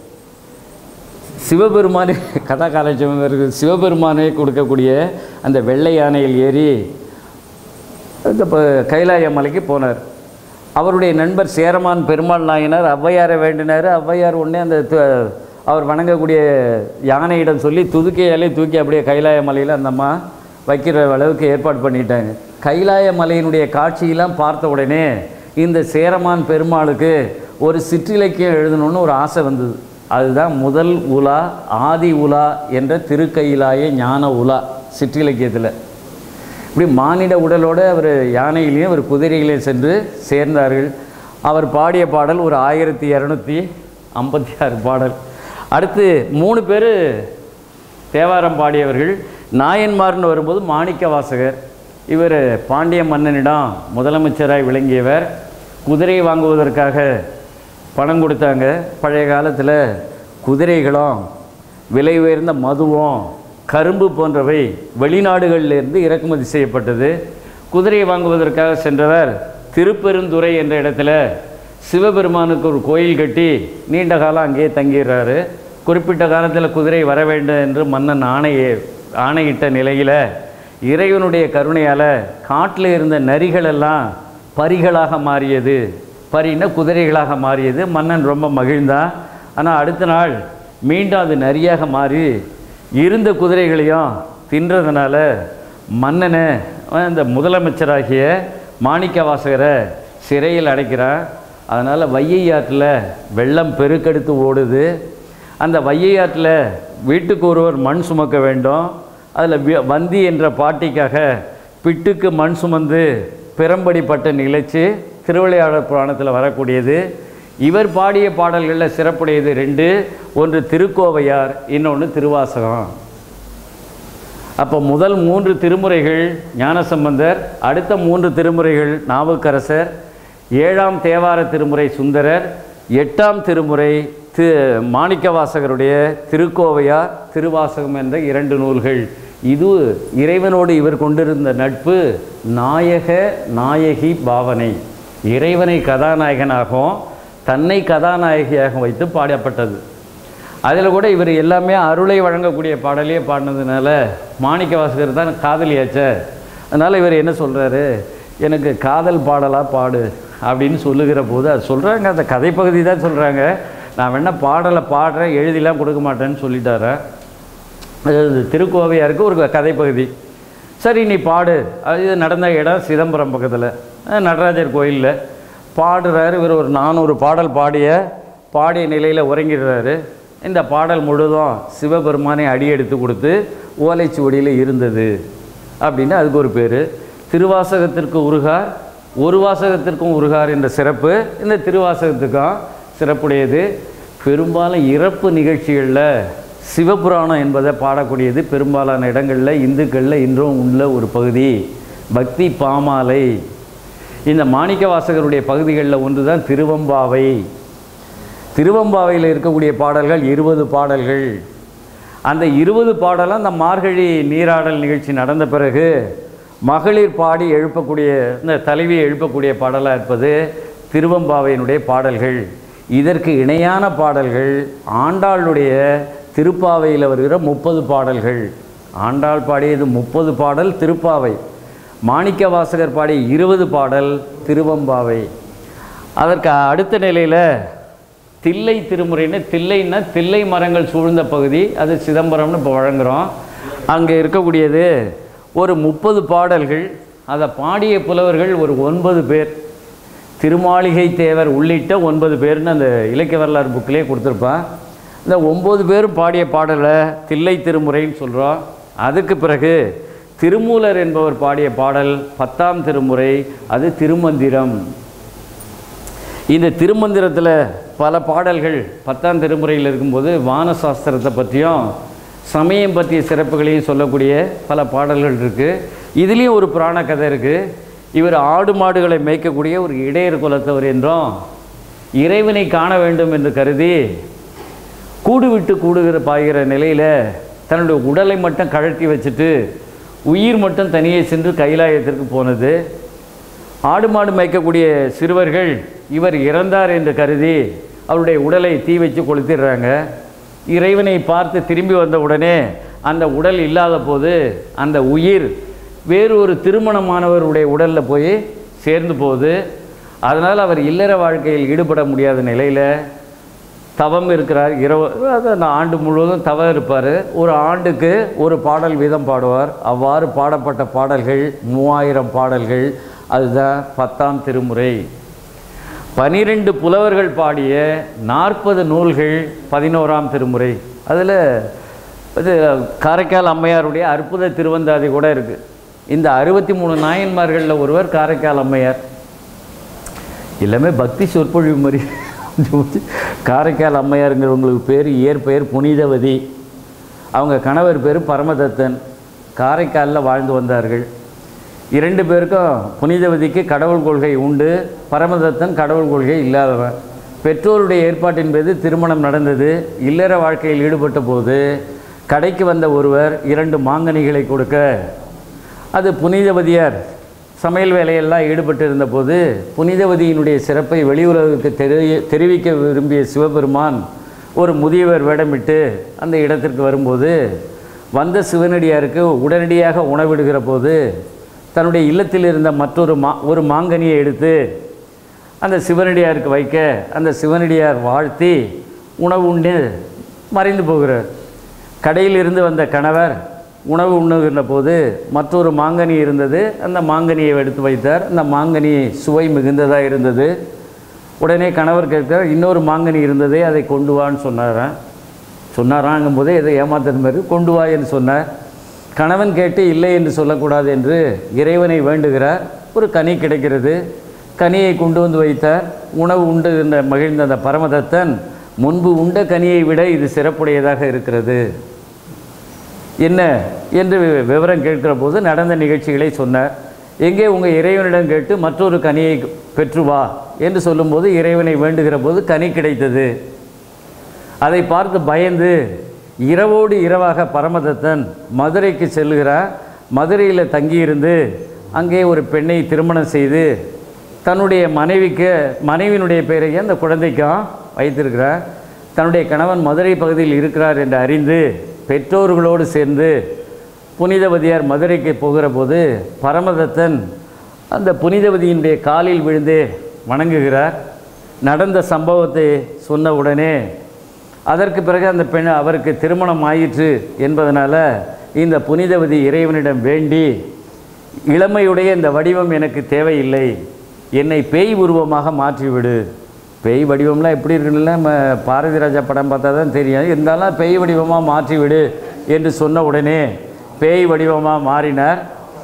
சிவபெருமானே கதா காலட்சேபம் இருக்குது, சிவபெருமானே கொடுக்கக்கூடிய அந்த வெள்ளை யானையில் ஏறி இந்த கைலாய மலைக்கு போனார். அவருடைய நண்பர் சேரமான் பெருமாள் நாயனார் ஔவையாரை வேண்டினார். ஔவையார் உடனே அந்த அவர் வணங்கக்கூடிய யானையிடம் சொல்லி துதுக்கையாலே தூக்கி அப்படியே கைலாய மலையில் அந்த அம்மா வைக்கிற அளவுக்கு ஏற்பாடு பண்ணிட்டாங்க. கைலாய மலையினுடைய காட்சியெல்லாம் பார்த்த உடனே இந்த சேரமான் பெருமாளுக்கு ஒரு சிற்றிலக்கியம் எழுதணும்னு ஒரு ஆசை வந்தது. அதுதான் முதல் உலா ஆதி உலா என்ற திருக்கையிலாய ஞான உலா சிற்றிலக்கியத்தில். இப்படி மானிட உடலோடு அவர் யானையிலையும் ஒரு குதிரையிலையும் சென்று சேர்ந்தார்கள். அவர் பாடிய பாடல் ஒரு ஆயிரத்தி இரநூத்தி ஐம்பத்தி ஆறு பாடல். அடுத்து மூணு பேர் தேவாரம் பாடியவர்கள். நாயன்மார்னு வரும்போது மாணிக்க வாசகர், இவர் பாண்டிய மன்னனிடம் முதலமைச்சராய் விளங்கியவர். குதிரை வாங்குவதற்காக பணம் கொடுத்தாங்க. பழைய காலத்தில் குதிரைகளும் விலை உயர்ந்த மதுவும் கரும்பு போன்றவை வெளிநாடுகளிலிருந்து இறக்குமதி செய்யப்பட்டது. குதிரை வாங்குவதற்காக சென்றவர் திருப்பெருந்துறை என்ற இடத்துல சிவபெருமானுக்கு ஒரு கோயில் கட்டி நீண்ட காலம் அங்கேயே தங்கிடுறாரு. குறிப்பிட்ட காலத்தில் குதிரை வர வேண்டும் என்று மன்னன் ஆணையை ஆணையிட்ட நிலையில் இறைவனுடைய கருணையால் காட்டில் இருந்த நரிகளெல்லாம் பரிகளாக மாறியது. பரின்னா குதிரைகளாக மாறியது. மன்னன் ரொம்ப மகிழ்ந்தான். ஆனால் அடுத்த நாள் மீண்டும் அது நரியாக மாறி இருந்த குதிரைகளையும் தின்றதுனால மன்னனை இந்த முதலமைச்சராகிய மாணிக்க வாசகரை சிறையில் அடைக்கிறான். அதனால் வையை ஆற்றில் வெள்ளம் பெருக்கெடுத்து ஓடுது. அந்த வையை ஆற்றில் வீட்டுக்கு ஒருவர் மண் சுமக்க வேண்டும். அதில் வந்தி என்ற பாட்டிக்காக பிட்டுக்கு மண் சுமந்து பெரம்படிப்பட்ட நிகழ்ச்சி திருவிளையாடற் புராணத்தில் வரக்கூடியது. இவர் பாடிய பாடல்களில் சிறப்புடையது ரெண்டு. ஒன்று திருக்கோவையார், இன்னொன்று திருவாசகம். அப்போ முதல் மூன்று திருமுறைகள் ஞானசம்பந்தர், அடுத்த மூன்று திருமுறைகள் நாவுக்கரசர், ஏழாம் தேவார திருமுறை சுந்தரர், எட்டாம் திருமுறை தி மாணிக்கவாசகருடைய திருக்கோவையார், திருவாசகம் என்ற இரண்டு நூல்கள். இது இறைவனோடு இவர் கொண்டிருந்த நட்பு நாயக நாயகி பாவனை. இறைவனை கதாநாயகனாகவும் தன்னை கதாநாயகியாக வைத்து பாடப்பட்டது. அதில் கூட இவர் எல்லாமே அருளை வழங்கக்கூடிய பாடலையே பாடினதுனால மாணிக்க வாசகர் தான் காதலியாச்ச. அதனால் இவர் என்ன சொல்கிறாரு, எனக்கு காதல் பாடலாக பாடு அப்படின்னு சொல்லுகிற போது அது சொல்கிறாங்க, அந்த கதைப்பகுதி தான் சொல்கிறாங்க. நான் வேணால் பாடலை பாடுறேன், எழுதிலாம் கொடுக்க மாட்டேன்னு சொல்லிட்டாரேன். அது திருக்கோவையாருக்கு ஒரு கதைப்பகுதி. சரி நீ பாடு. அது இது நடந்த இடம் சிதம்பரம் பக்கத்தில் நடராஜர் கோயிலில் பாடுறாரு. இவர் ஒரு நானூறு பாடல் பாடிய பாடிய நிலையில் உறங்கிடுறாரு. இந்த பாடல் முழுதும் சிவபெருமானை அடி எடுத்து கொடுத்து ஓலைச்சுவடியில் இருந்தது அப்படின்னு அதுக்கு ஒரு பேர். திருவாசகத்திற்கு உருகார், ஒரு வாசகத்திற்கும் உருகார் என்ற சிறப்பு இந்த திருவாசகத்துக்கும் சிறப்புடையது. பெரும்பாலும் இறப்பு நிகழ்ச்சிகளில் சிவபுராணம் என்பதை பாடக்கூடியது பெரும்பாலான இடங்களில் இந்துக்களில் இன்றும் உள்ள ஒரு பகுதி. பக்தி பாமாலை. இந்த மாணிக்க வாசகருடைய பகுதிகளில் ஒன்று தான் திருவம்பாவை. திருவம்பாவையில் இருக்கக்கூடிய பாடல்கள் இருபது பாடல்கள். அந்த இருபது பாடலும் அந்த மார்கழி நீராடல் நிகழ்ச்சி நடந்த பிறகு மகளிர் பாடி எழுப்பக்கூடிய இந்த தலைவியை எழுப்பக்கூடிய பாடலாக இருப்பது திருவம்பாவையினுடைய பாடல்கள். இதற்கு இணையான பாடல்கள் ஆண்டாளுடைய திருப்பாவையில் வருகிற முப்பது பாடல்கள். ஆண்டாள் பாடியது முப்பது பாடல் திருப்பாவை. மாணிக்க வாசகர் பாடிய இருபது பாடல் திருவம்பாவை. அதற்கு அடுத்த நிலையில் தில்லை திருமுறைன்னு, தில்லைன்னா தில்லை மரங்கள் சூழ்ந்த பகுதி, அது சிதம்பரம்னு இப்போ வழங்குகிறோம். அங்கே இருக்கக்கூடியது ஒரு முப்பது பாடல்கள். அதை பாடிய புலவர்கள் ஒரு ஒன்பது பேர். திருமாளிகை தேவர் உள்ளிட்ட ஒன்பது பேர்னு அந்த இலக்கிய வரலாறு புக்கிலே கொடுத்துருப்பான். இந்த ஒம்பது பேரும் பாடிய பாடலை தில்லை திருமுறைன்னு சொல்கிறோம். அதுக்கு பிறகு திருமூலர் என்பவர் பாடிய பாடல் பத்தாம் திருமுறை, அது திருமந்திரம். இந்த திருமந்திரத்தில் பல பாடல்கள் பத்தாம் திருமுறையில் இருக்கும்போது வானசாஸ்திரத்தை பற்றியும் சமயம் பற்றிய சிறப்புகளையும் சொல்லக்கூடிய பல பாடல்கள் இருக்குது. இதுலேயும் ஒரு புராண கதை இருக்குது. இவர் ஆடு மாடுகளை மேய்க்கக்கூடிய ஒரு இடையர் குலத்தவர் என்றும் இறைவனை காண வேண்டும் என்று கருதி கூடு விட்டு கூடுகிற பாய்கிற நிலையில் தன்னுடைய உடலை மட்டும் கழட்டி வச்சுட்டு உயிர் மட்டும் தனியே சென்று கைலாயத்திற்கு போனது. ஆடு மாடு மேய்க்கக்கூடிய சிறுவர்கள் இவர் இறந்தார் என்று கருதி அவருடைய உடலை தீ வச்சு கொளுத்திடுறாங்க. இறைவனை பார்த்து திரும்பி வந்த உடனே அந்த உடல் இல்லாத போது அந்த உயிர் வேறு ஒரு திருமணமானவருடைய உடலில் போய் சேர்ந்து போகுது. அதனால் அவர் இல்லற வாழ்க்கையில் ஈடுபட முடியாத நிலையில் தவம் இருக்கிறார். இரவு அந்த ஆண்டு முழுவதும் தவம் இருப்பார். ஒரு ஆண்டுக்கு ஒரு பாடல் வீதம் பாடுவார். அவ்வாறு பாடப்பட்ட பாடல்கள் மூவாயிரம் பாடல்கள். அதுதான் பத்தாம் திருமுறை. பனிரெண்டு புலவர்கள் பாடிய நாற்பது நூல்கள் பதினோராம் திருமுறை. அதில் இது காரைக்கால் அம்மையாருடைய அற்புத திருவந்தாதி கூட இருக்குது. இந்த அறுபத்தி மூணு நாயன்மார்களில் ஒருவர் காரைக்கால் அம்மையார். எல்லாமே பக்தி சொற்பொழிவு மாதிரி. காரைக்கால் அம்மையாருங்கிறவங்களுக்கு பேர் இயற்பெயர் புனிதவதி. அவங்க கணவர் பேர் பரமதத்தன். காரைக்காலில் வாழ்ந்து வந்தார்கள். இரண்டு பேருக்கும் புனிதவதிக்கு கடவுள் கொள்கை உண்டு, பரமதத்தன் கடவுள் கொள்கை இல்லாதவன். பெற்றோருடைய ஏற்பாட்டின் மீது திருமணம் நடந்தது. இல்லற வாழ்க்கையில் ஈடுபட்ட போது கடைக்கு வந்த ஒருவர் இரண்டு மாங்கனிகளை கொடுக்க, அது புனிதவதியார் சமையல் வேலையெல்லாம் ஈடுபட்டு இருந்தபோது புனிதவதியினுடைய சிறப்பை வெளி உலகுக்கு தெரி தெரிவிக்க விரும்பிய சிவபெருமான் ஒரு முதியவர் வேடமிட்டு அந்த இடத்திற்கு வரும்போது வந்த சிவனடியாருக்கு உடனடியாக உணவிடுகிற போது தன்னுடைய இல்லத்தில் இருந்த மற்றொரு மா ஒரு மாங்கனியை எடுத்து அந்த சிவனடியாருக்கு வைக்க அந்த சிவனடியார் வாழ்த்தி உணவு உண்டு மறைந்து போகிறார். கடையில் இருந்து வந்த கணவர் உணவு உண்ணுகின்ற போது மற்றொரு மாங்கனி இருந்தது. அந்த மாங்கனியை எடுத்து வைத்தார். அந்த மாங்கனி சுவை மிகுந்ததாக இருந்தது. உடனே கணவர் கேட்கிறார், இன்னொரு மாங்கனி இருந்ததே, அதை கொண்டு வான்னு சொன்னாரான். சொன்னாராங்கும் போதே எதை ஏமாத்துற மாதிரி கொண்டு வா என்று சொன்னார். கணவன் கேட்டு இல்லை என்று சொல்லக்கூடாது என்று இறைவனை வேண்டுகிறார். ஒரு கனி கிடைக்கிறது. கனியை கொண்டு வந்து வைத்தார். உணவு உண்டு என்ற மகிழ்ந்த அந்த பரமதத்தன் முன்பு உண்ட கனியை விட இது சிறப்புடையதாக இருக்கிறது என்ன என்று விவரம் கேட்கிற போது நடந்த நிகழ்ச்சிகளை சொன்னார். எங்கே உங்கள் இறைவனிடம் கேட்டு மற்றொரு கனியை பெற்று வா என்று சொல்லும்போது இறைவனை வேண்டுகிற போது கனி கிடைத்தது. அதை பார்த்து பயந்து இரவோடு இரவாக பரமதத்தன் மதுரைக்கு செல்லுகிறார். மதுரையில் தங்கியிருந்து அங்கே ஒரு பெண்ணை திருமணம் செய்து தன்னுடைய மனைவிக்கு மனைவியினுடைய பெயரையே அந்த குழந்தைக்கும் வைத்திருக்கிறார். தன்னுடைய கணவன் மதுரை பகுதியில் இருக்கிறார் என்று அறிந்து பெற்றோர்களோடு சேர்ந்து புனிதவதியார் மதுரைக்கு போகிற போது பரமதத்தன் அந்த புனிதவதியினுடைய காலில் விழுந்து வணங்குகிறார். நடந்த சம்பவத்தை சொன்ன உடனே அதற்கு பிறகு அந்த பெண் அவருக்கு திருமணம் ஆயிற்று என்பதனால இந்த புனிதவதி இறைவனிடம் வேண்டி, இளமையுடைய இந்த வடிவம் எனக்கு தேவையில்லை, என்னை பேய் உருவமாக மாற்றிவிடு. பேய் வடிவம்லாம் எப்படி இருக்குன்னு நம்ம பாரதி ராஜா படம் பார்த்தா தான் தெரியும். இருந்தாலும் பேய் வடிவமாக மாற்றிவிடு என்று சொன்ன உடனே பேய் வடிவமாக மாறினார்.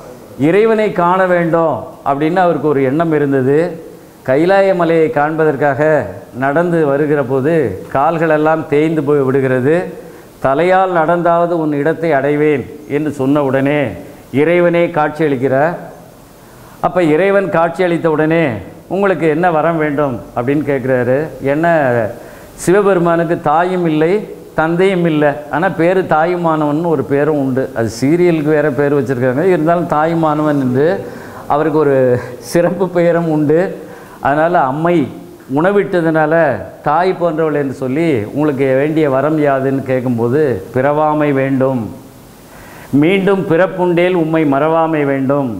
இறைவனை காண வேண்டும் அப்படின்னு அவருக்கு ஒரு எண்ணம் இருந்தது. கைலாய மலையை காண்பதற்காக நடந்து வருகிற போது கால்களெல்லாம் தேய்ந்து போய் விடுகிறது. தலையால் நடந்தாவது உன் இடத்தை அடைவேன் என்று சொன்ன உடனே இறைவனே காட்சியளிக்கிறார். அப்போ இறைவன் காட்சியளித்த உடனே உங்களுக்கு என்ன வரம் வேண்டும் அப்படின்னு கேட்குறாரு. என்ன சிவபெருமானுக்கு தாயும் இல்லை தந்தையும் இல்லை, ஆனால் பேர் தாயுமானவன் ஒரு பேரும் உண்டு. அது சீரியலுக்கு வேறு பேர் வச்சுருக்காங்க. இருந்தாலும் தாயுமானவன் என்று அவருக்கு ஒரு சிறப்பு பெயரும் உண்டு. அதனால் அம்மை உணவிட்டதுனால தாய் போன்றவள் என்று சொல்லி உங்களுக்கு வேண்டிய வரம் யாதுன்னு கேட்கும்போது பிறவாமை வேண்டும், மீண்டும் பிறப்புண்டேல் உம்மை மறவாமை வேண்டும்,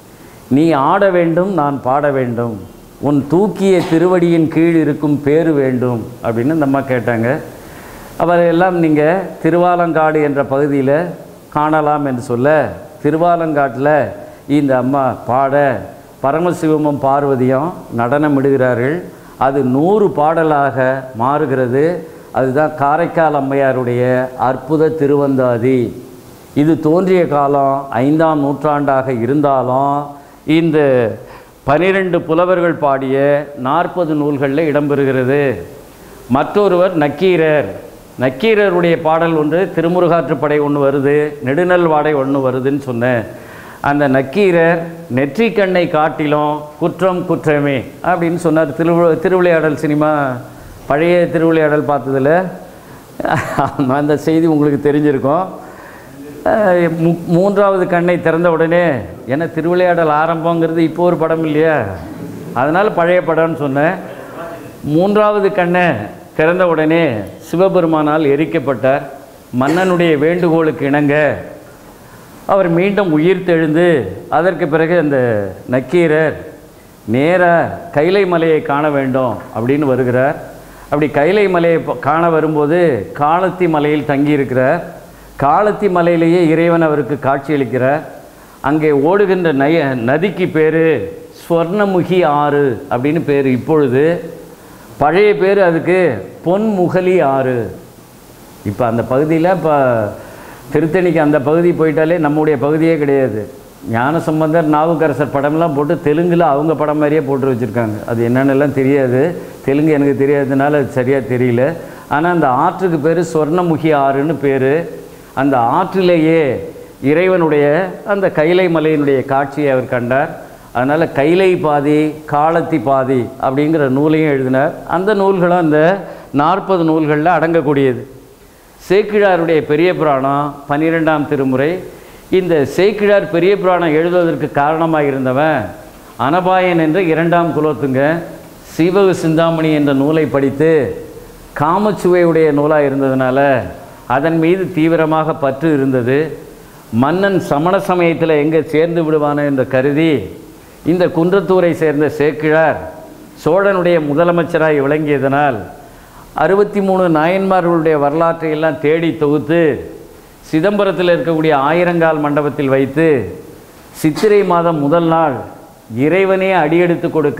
நீ ஆட வேண்டும் நான் பாட வேண்டும், உன் தூக்கிய திருவடியின் கீழ் இருக்கும் பேரு வேண்டும் அப்படின்னு இந்த அம்மா கேட்டாங்க. அவரையெல்லாம் நீங்கள் திருவாலங்காடு என்ற பகுதியில் காணலாம் என்று சொல்ல திருவாலங்காட்டில் இந்த அம்மா பாட பரமசிவமும் பார்வதியும் நடனமிடுகிறார்கள். அது நூறு பாடலாக மாறுகிறது. அதுதான் காரைக்கால் அம்மையாருடைய அற்புத திருவந்தாதி. இது தோன்றிய காலம் ஐந்தாம் நூற்றாண்டாக இருந்தாலும் இந்த பனிரெண்டு புலவர்கள் பாடிய நாற்பது நூல்களில் இடம்பெறுகிறது. மற்றொருவர் நக்கீரர். நக்கீரருடைய பாடல் ஒன்று திருமுருகாற்றுப்படை ஒன்று வருது, நெடுநல் வாடை ஒன்று வருதுன்னு சொன்னேன். அந்த நக்கீரர் நெற்றிக்கண்ணை காட்டிலும் குற்றம் குற்றமே அப்படின்னு சொன்னார். திரு திருவிளையாடல் சினிமா பழைய திருவிளையாடல் பார்த்ததில் அந்த செய்தி உங்களுக்கு தெரிஞ்சிருக்கும். மூன்றாவது கண்ணை திறந்த உடனே, ஏன்னா திருவிளையாடல் ஆரம்பங்கிறது இப்போ ஒரு படம் இல்லையா, அதனால் பழைய படம்னு சொன்னேன். மூன்றாவது கண்ணை திறந்த உடனே சிவபெருமானால் எரிக்கப்பட்டார். மன்னனுடைய வேண்டுகோளுக்கு இணங்க அவர் மீண்டும் உயிர் தெழுந்து, அதற்கு பிறகு அந்த நக்கீரர் நேராக கைலை மலையை காண வேண்டும் அப்படின்னு வருகிறார். அப்படி கைலை மலையை காண வரும்போது காலத்தி மலையில் தங்கியிருக்கிறார். காலத்தி மலையிலேயே இறைவன் அவருக்கு காட்சியளிக்கிறார். அங்கே ஓடுகின்ற நய நதிக்கு பேர் ஸ்வர்ணமுகி ஆறு அப்படின்னு பேர். இப்பொழுது பழைய பேர் அதுக்கு பொன்முகலி ஆறு. இப்போ அந்த பகுதியில் இப்போ திருத்தணிக்கு அந்த பகுதி போயிட்டாலே நம்முடைய பகுதியே கிடையாது. ஞானசம்பந்தர் நாவுக்கரசர் படம்லாம் போட்டு தெலுங்கில் அவங்க படம் மாதிரியே போட்டு வச்சுருக்காங்க. அது என்னென்னலாம் தெரியாது, தெலுங்கு எனக்கு தெரியாததுனால அது சரியாக தெரியல. ஆனால் அந்த ஆற்றுக்கு பேர் ஸ்வர்ணமுகி ஆறுன்னு பேர். அந்த ஆற்றிலேயே இறைவனுடைய அந்த கைலை மலையினுடைய காட்சியை அவர் கண்டார். அதனால் கைலை பாதி காலத்தி பாதி அப்படிங்கிற நூலையும் எழுதினார். அந்த நூல்களும் அந்த நாற்பது நூல்களில் அடங்கக்கூடியது. சேக்கிழாருடைய பெரிய புராணம் பன்னிரெண்டாம் திருமுறை. இந்த சேக்கிழார் பெரிய புராணம் எழுதுவதற்கு காரணமாக இருந்தவன் அனபாயன் என்ற இரண்டாம் குலோத்துங்க. சீவக சிந்தாமணி என்ற நூலை படித்து காமச்சுவையுடைய நூலாக இருந்ததுனால அதன் மீது தீவிரமாக பற்று இருந்தது. மன்னன் சமண சமயத்தில் எங்கே சேர்ந்து விடுவானோ என்று கருதி இந்த குன்றத்தூரை சேர்ந்த சேக்கிழார் சோழனுடைய முதலமைச்சராக விளங்கியதனால் அறுபத்தி மூணு நாயன்மார்களுடைய வரலாற்றை எல்லாம் தேடி தொகுத்து சிதம்பரத்தில் இருக்கக்கூடிய ஆயிரங்கால் மண்டபத்தில் வைத்து சித்திரை மாதம் முதல் நாள் இறைவனே அடியெடுத்து கொடுக்க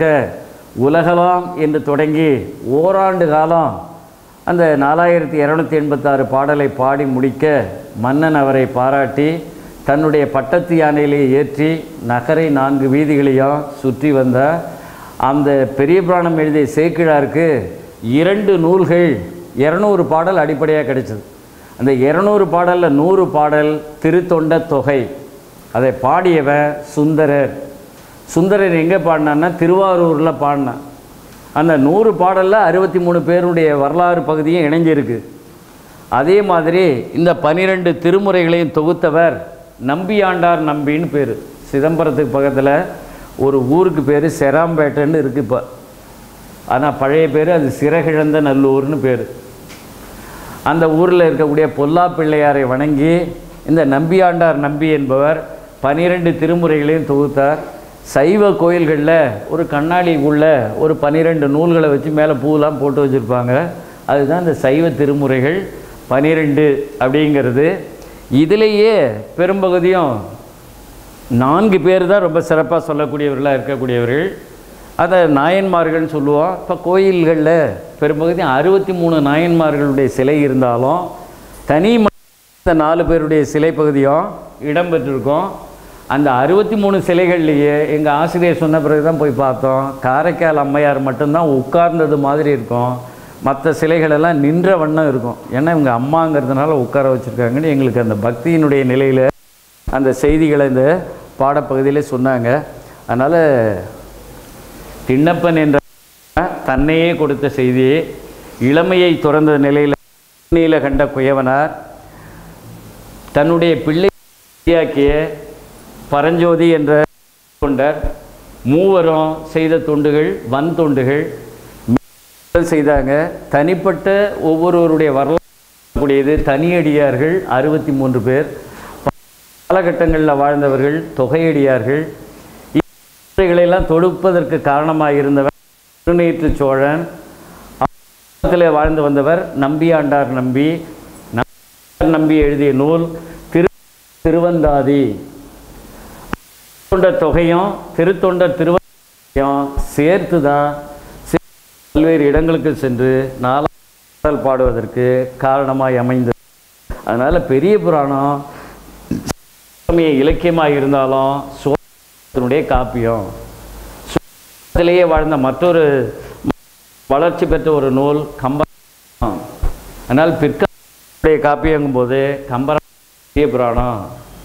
உலகலாம் என்று தொடங்கி ஓராண்டு காலம் அந்த நாலாயிரத்தி இரநூத்தி எண்பத்தாறு பாடலை பாடி முடிக்க மன்னன் அவரை பாராட்டி தன்னுடைய பட்டத்து யானையிலே ஏற்றி நகரை நான்கு வீதிகளையும் சுற்றி வந்த அந்த பெரிய புராணம் எழுதிய சேக்கிழாருக்கு இரண்டு நூல்கள் இரநூறு பாடல் அடிப்படையாக கிடைச்சது. அந்த இரநூறு பாடலில் நூறு பாடல் திருத்தொண்ட தொகை. அதை பாடியவன் சுந்தரர். சுந்தரர் எங்கே பாடினான்னா திருவாரூரில் பாடினான். அந்த நூறு பாடலில் அறுபத்தி மூணு பேருடைய வரலாறு பகுதியும் இணைஞ்சிருக்கு. அதே மாதிரி இந்த பனிரெண்டு திருமுறைகளையும் தொகுத்தவர் நம்பியாண்டார் நம்பின்னு பேர். சிதம்பரத்துக்கு பக்கத்தில் ஒரு ஊருக்கு பேர் செராம்பேட்டைன்னு இருக்குது இப்போ. ஆனால் பழைய பேர் அது சிறகிழந்த நல்லூர்னு பேர். அந்த ஊரில் இருக்கக்கூடிய பொல்லா பிள்ளையாரை வணங்கி இந்த நம்பியாண்டார் நம்பி என்பவர் பனிரெண்டு திருமுறைகளையும் தொகுத்தார். சைவ கோயில்களில் ஒரு கண்ணாடிக்குள்ள ஒரு பனிரெண்டு நூல்களை வச்சு மேலே பூவெலாம் போட்டு வச்சுருப்பாங்க. அதுதான் இந்த சைவ திருமுறைகள் பனிரெண்டு அப்படிங்கிறது. இதிலேயே பெரும்பகுதியும் நான்கு பேர் தான் ரொம்ப சிறப்பாக சொல்லக்கூடியவர்களாக இருக்கக்கூடியவர்கள். அதை நாயன்மார்கள்னு சொல்லுவோம். இப்போ கோயில்களில் பெரும்பகுதி அறுபத்தி மூணு நாயன்மார்களுடைய சிலை இருந்தாலும் தனி இந்த நாலு பேருடைய சிலை பகுதியும் இடம்பெற்றிருக்கும். அந்த அறுபத்தி மூணு சிலைகள்லேயே எங்கள் ஆசிரியர் சொன்ன பிறகு தான் போய் பார்த்தோம். காரைக்கால் அம்மையார் மட்டும்தான் உட்கார்ந்தது மாதிரி இருக்கும். மற்ற சிலைகளெல்லாம் நின்ற வண்ணம் இருக்கும். ஏன்னா இவங்க அம்மாங்கிறதுனால உட்கார வச்சுருக்காங்கன்னு எங்களுக்கு அந்த பக்தியினுடைய நிலையில் அந்த செய்திகளை இந்த பாடப்பகுதியிலே சொன்னாங்க. அதனால் திண்ணப்பன் என்ற தன்னையே கொடுத்த செய்தி, இளமையை துறந்த நிலையில் நீல கண்ட குயவனார் தன்னுடைய பிள்ளையாக்கிய பரஞ்சோதி என்ற கொண்டார். மூவரும் செய்த தொண்டுகள் வன் தொண்டுகள் செய்தாங்க. தனிப்பட்ட ஒவ்வொருவருடைய வரலாறு தனியடியார்கள் அறுபத்தி மூன்று பேர், காலகட்டங்களில் வாழ்ந்தவர்கள் தொகையடியார்கள். இவைகளெல்லாம் தொடுப்பதற்கு காரணமாக இருந்தவர் திருநீற்று சோழன். வாழ்ந்து வந்தவர் நம்பியாண்டார் நம்பி. நம்பி எழுதிய நூல் திரு திருவந்தாதி. தொண்ட தொகையும் திருத்தொண்டர் திருவந்தாதியும் சேர்த்து தான் பல்வேறு இடங்களுக்கு சென்று நாலால் பாடுவதற்கு காரணமாய் அமைந்தது. அதனால் பெரிய புராணம் இலக்கியமாக இருந்தாலும் சோழனுடைய காப்பியம். சோழத்திலேயே வாழ்ந்த மற்றொரு வளர்ச்சி பெற்ற ஒரு நூல் கம்பராமாயணம். அதனால் பிற்காலத்துடைய காப்பியங்கும்போது கம்பராமாயணம் பெரிய புராணம்.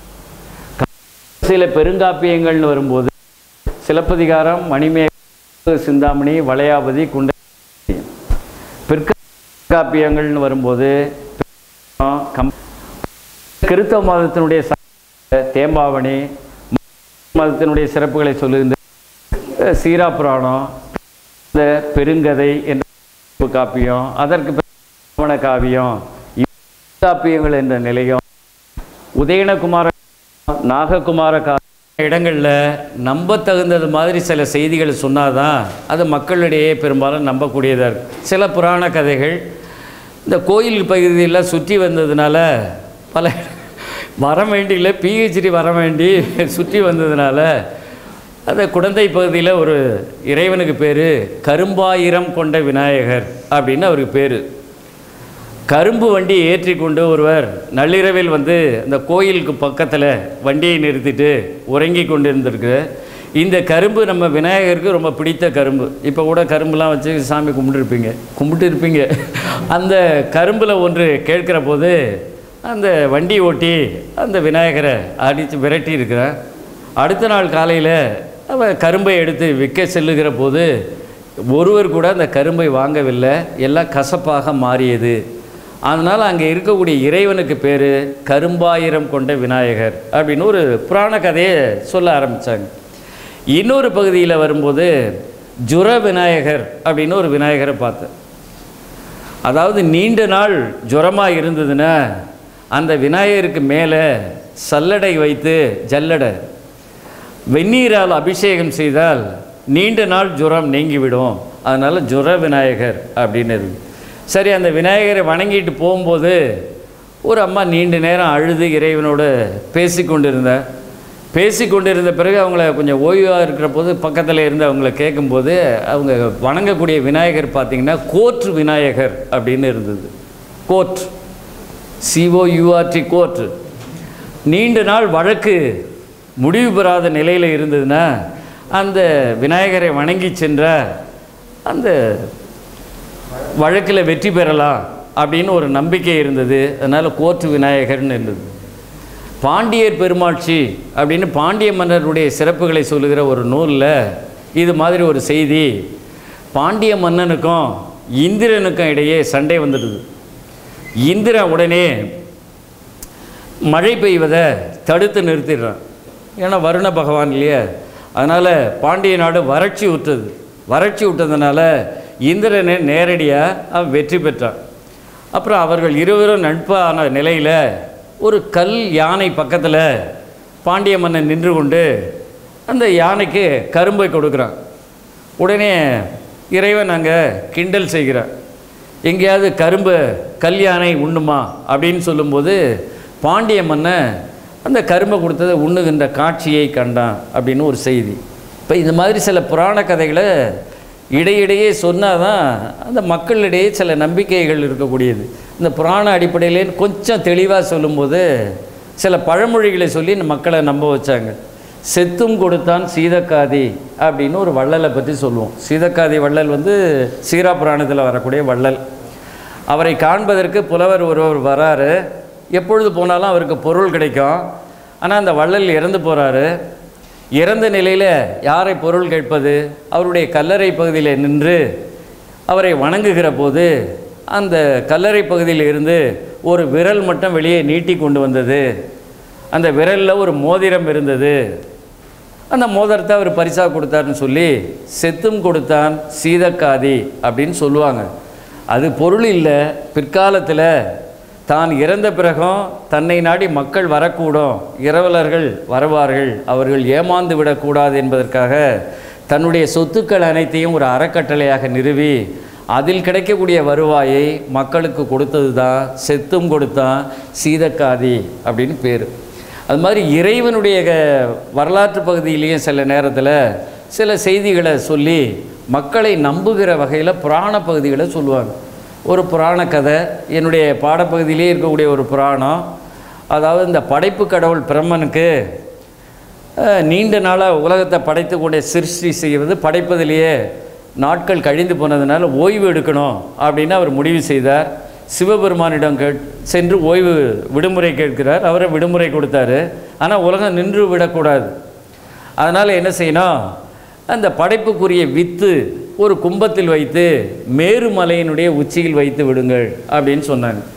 சில பெருங்காப்பியங்கள்னு வரும்போது சிலப்பதிகாரம், மணிமேகலை, சிந்தாமணி, வளையாபதி, குண்டை. பிற்காப்பியங்கள்னு வரும்போது கம் கிறிஸ்தவ மதத்தினுடைய தேம்பாவணி, மதத்தினுடைய சிறப்புகளை சொல்லுகின்ற சீரா புராணம், இந்த பெருங்கதை என்ற காப்பியம், அதற்கு ராவண காவியம், காப்பியங்கள் என்ற நிலையம், உதயனகுமார நாககுமார கா இடங்களில் நம்ப தகுந்தது மாதிரி சில செய்திகளை சொன்னாதான் அது மக்களிடையே பெரும்பாலும் நம்பக்கூடியதாக இருக்குது. சில புராண கதைகள் இந்த கோயில் பகுதியில் சுற்றி வந்ததுனால, பல வர வேண்டியில் பிஹெச்டி வர வேண்டி சுற்றி வந்ததுனால அந்த குடந்தை பகுதியில் ஒரு இறைவனுக்கு பேர் கரும்பாயிரம் கொண்ட விநாயகர் அப்படின்னு அவருக்கு பேர். கரும்பு வண்டி ஏற்றி கொண்டு ஒருவர் நள்ளிரவில் வந்து அந்த கோயிலுக்கு பக்கத்தில் வண்டியை நிறுத்திட்டு உறங்கி கொண்டு இருந்திருக்கு. இந்த கரும்பு நம்ம விநாயகருக்கு ரொம்ப பிடித்த கரும்பு. இப்போ கூட கரும்புலாம் வச்சு சாமி கும்பிட்டுருப்பீங்க கும்பிட்டு இருப்பீங்க அந்த கரும்பில் ஒன்று கேட்குற போது அந்த வண்டி ஓட்டி அந்த விநாயகரை அடித்து விரட்டி இருக்கிறான். அடுத்த நாள் காலையில் அவன் கரும்பை எடுத்து விற்க செல்லுகிற போது ஒருவர் கூட அந்த கரும்பை வாங்கவில்லை, எல்லாம் கசப்பாக மாறியது. அதனால் அங்கே இருக்கக்கூடிய இறைவனுக்கு பேர் கரும்பாயிரம் கொண்ட விநாயகர் அப்படின்னு ஒரு புராண கதையை சொல்ல ஆரம்பித்தாங்க. இன்னொரு பகுதியில் வரும்போது ஜுர விநாயகர் அப்படின்னு ஒரு விநாயகரை பார்த்தேன். அதாவது நீண்ட நாள் ஜுரமாக இருந்ததுன்னா அந்த விநாயகருக்கு மேலே சல்லடை வைத்து, ஜல்லடை வெந்நீரால் அபிஷேகம் செய்தால் நீண்ட நாள் ஜுரம் நீங்கிவிடும். அதனால் ஜுர விநாயகர் அப்படின்னு இருக்கு. சரி, அந்த விநாயகரை வணங்கிட்டு போகும்போது ஒரு அம்மா நீண்ட நேரம் அழுது இறைவனோடு பேசி கொண்டிருந்தார். பேசி கொண்டிருந்த பிறகு அவங்கள கொஞ்சம் ஓய்வாக இருக்கிற போது பக்கத்தில் இருந்து அவங்கள கேட்கும்போது அவங்க வணங்கக்கூடிய விநாயகர் பார்த்திங்கன்னா கோர்ட் விநாயகர் அப்படின்னு இருந்தது. Court, C O U R T court. நீண்ட நாள் வழக்கு முடிவு பெறாத நிலையில் இருந்ததுன்னா அந்த விநாயகரை வணங்கி சென்ற அந்த வழக்கில் வெற்றி பெறலாம் அப்படின்னு ஒரு நம்பிக்கை இருந்தது. அதனால் கோர்ட் விநாயகர்னு இருந்தது. பாண்டியர் பெருமாட்சி அப்படின்னு பாண்டிய மன்னருடைய சிறப்புகளை சொல்லுகிற ஒரு நூலில் இது மாதிரி ஒரு செய்தி. பாண்டிய மன்னனுக்கும் இந்திரனுக்கும் இடையே சண்டை வந்துடுது. இந்திரன் உடனே மழை பெய்வதை தடுத்து நிறுத்திடுறான். ஏன்னா வருண பகவான் இல்லையா, அதனால் பாண்டிய நாடு வறட்சி விட்டது. வறட்சி விட்டதுனால இந்திரனை நேரடியாக அவன் வெற்றி பெற்றான். அப்புறம் அவர்கள் இருவரும் நட்பான நிலையில் ஒரு கல் யானை பக்கத்தில் பாண்டிய மன்னன் நின்று கொண்டு அந்த யானைக்கு கரும்பை கொடுக்குறான். உடனே இறைவன் அங்கே கிண்டல் செய்கிறான். எங்கேயாவது கரும்பு கல் யானை உண்ணுமா அப்படின்னு சொல்லும்போது பாண்டிய மன்னன் அந்த கரும்பை கொடுத்ததை உண்ணுகின்ற காட்சியை கண்டான் அப்படின்னு ஒரு செய்தி. இப்போ இந்த மாதிரி சில புராண கதைகளை இடையிடையே சொன்னால் தான் அந்த மக்களிடையே சில நம்பிக்கைகள் இருக்கக்கூடியது. இந்த புராண அடிப்படையிலே கொஞ்சம் தெளிவாக சொல்லும்போது சில பழமொழிகளை சொல்லி இந்த மக்களை நம்ப வச்சாங்க. செத்தும் கொடுத்தான் சீதக்காதி அப்படின்னு ஒரு வள்ளலை பற்றி சொல்லுவோம். சீதக்காதி வள்ளல் வந்து சீரா புராணத்தில் வரக்கூடிய வள்ளல். அவரை காண்பதற்கு புலவர் ஒருவர் வராரு. எப்பொழுது போனாலும் அவருக்கு பொருள் கிடைக்கும். ஆனால் அந்த வள்ளல் இறந்து போகிறாரு. இறந்த நிலையில் யாரை பொருள் கேட்பது? அவருடைய கல்லறை பகுதியில் நின்று அவரை வணங்குகிற போது அந்த கல்லறை பகுதியில் இருந்து ஒரு விரல் மட்டும் வெளியே நீட்டி கொண்டு வந்தது. அந்த விரலில் ஒரு மோதிரம் இருந்தது. அந்த மோதிரத்தை அவர் பரிசாக கொடுத்தாருன்னு சொல்லி செத்தும் கொடுத்தான் சீதக்காதி அப்படின்னு சொல்லுவாங்க. அது பொருள் இல்லை. பிற்காலத்தில் தான் இறந்த பிறகும் தன்னை நாடி மக்கள் வரக்கூடும், இரவலர்கள் வருவார்கள், அவர்கள் ஏமாந்து விடக்கூடாது என்பதற்காக தன்னுடைய சொத்துக்கள் அனைத்தையும் ஒரு அறக்கட்டளையாக நிறுவி அதில் கிடைக்கக்கூடிய வருவாயை மக்களுக்கு கொடுத்தது தான் செத்தும் கொடுத்தான் சீதக்காதி அப்படின்னு பேர். அது மாதிரி இறைவனுடைய வரலாற்று பகுதியிலையும் சில நேரத்தில் சில செய்திகளை சொல்லி மக்களை நம்புகிற வகையில் புராண பகுதிகளை சொல்லுவாங்க. ஒரு புராண கதை என்னுடைய பாடப்பகுதியிலே இருக்கக்கூடிய ஒரு புராணம். அதாவது இந்த படைப்பு கடவுள் பிரம்மனுக்கு நீண்ட நாளாக உலகத்தை படைத்து கொண்டே சிருஷ்டி செய்வது, படைப்பதிலேயே நாட்கள் கழிந்து போனதுனால ஓய்வு எடுக்கணும் அப்படின்னு அவர் முடிவு செய்தார். சிவபெருமானிடம் கே சென்று ஓய்வு விடுமுறை கேட்கிறார். அவரை விடுமுறை கொடுத்தாரு. ஆனால் உலகம் நின்று விடக்கூடாது. அதனால் என்ன செய்யணும், அந்த படைப்புக்குரிய வித்து ஒரு கும்பத்தில் வைத்து மேருமலையினுடைய உச்சியில் வைத்து விடுங்கள் அப்படின்னு சொன்னாங்க.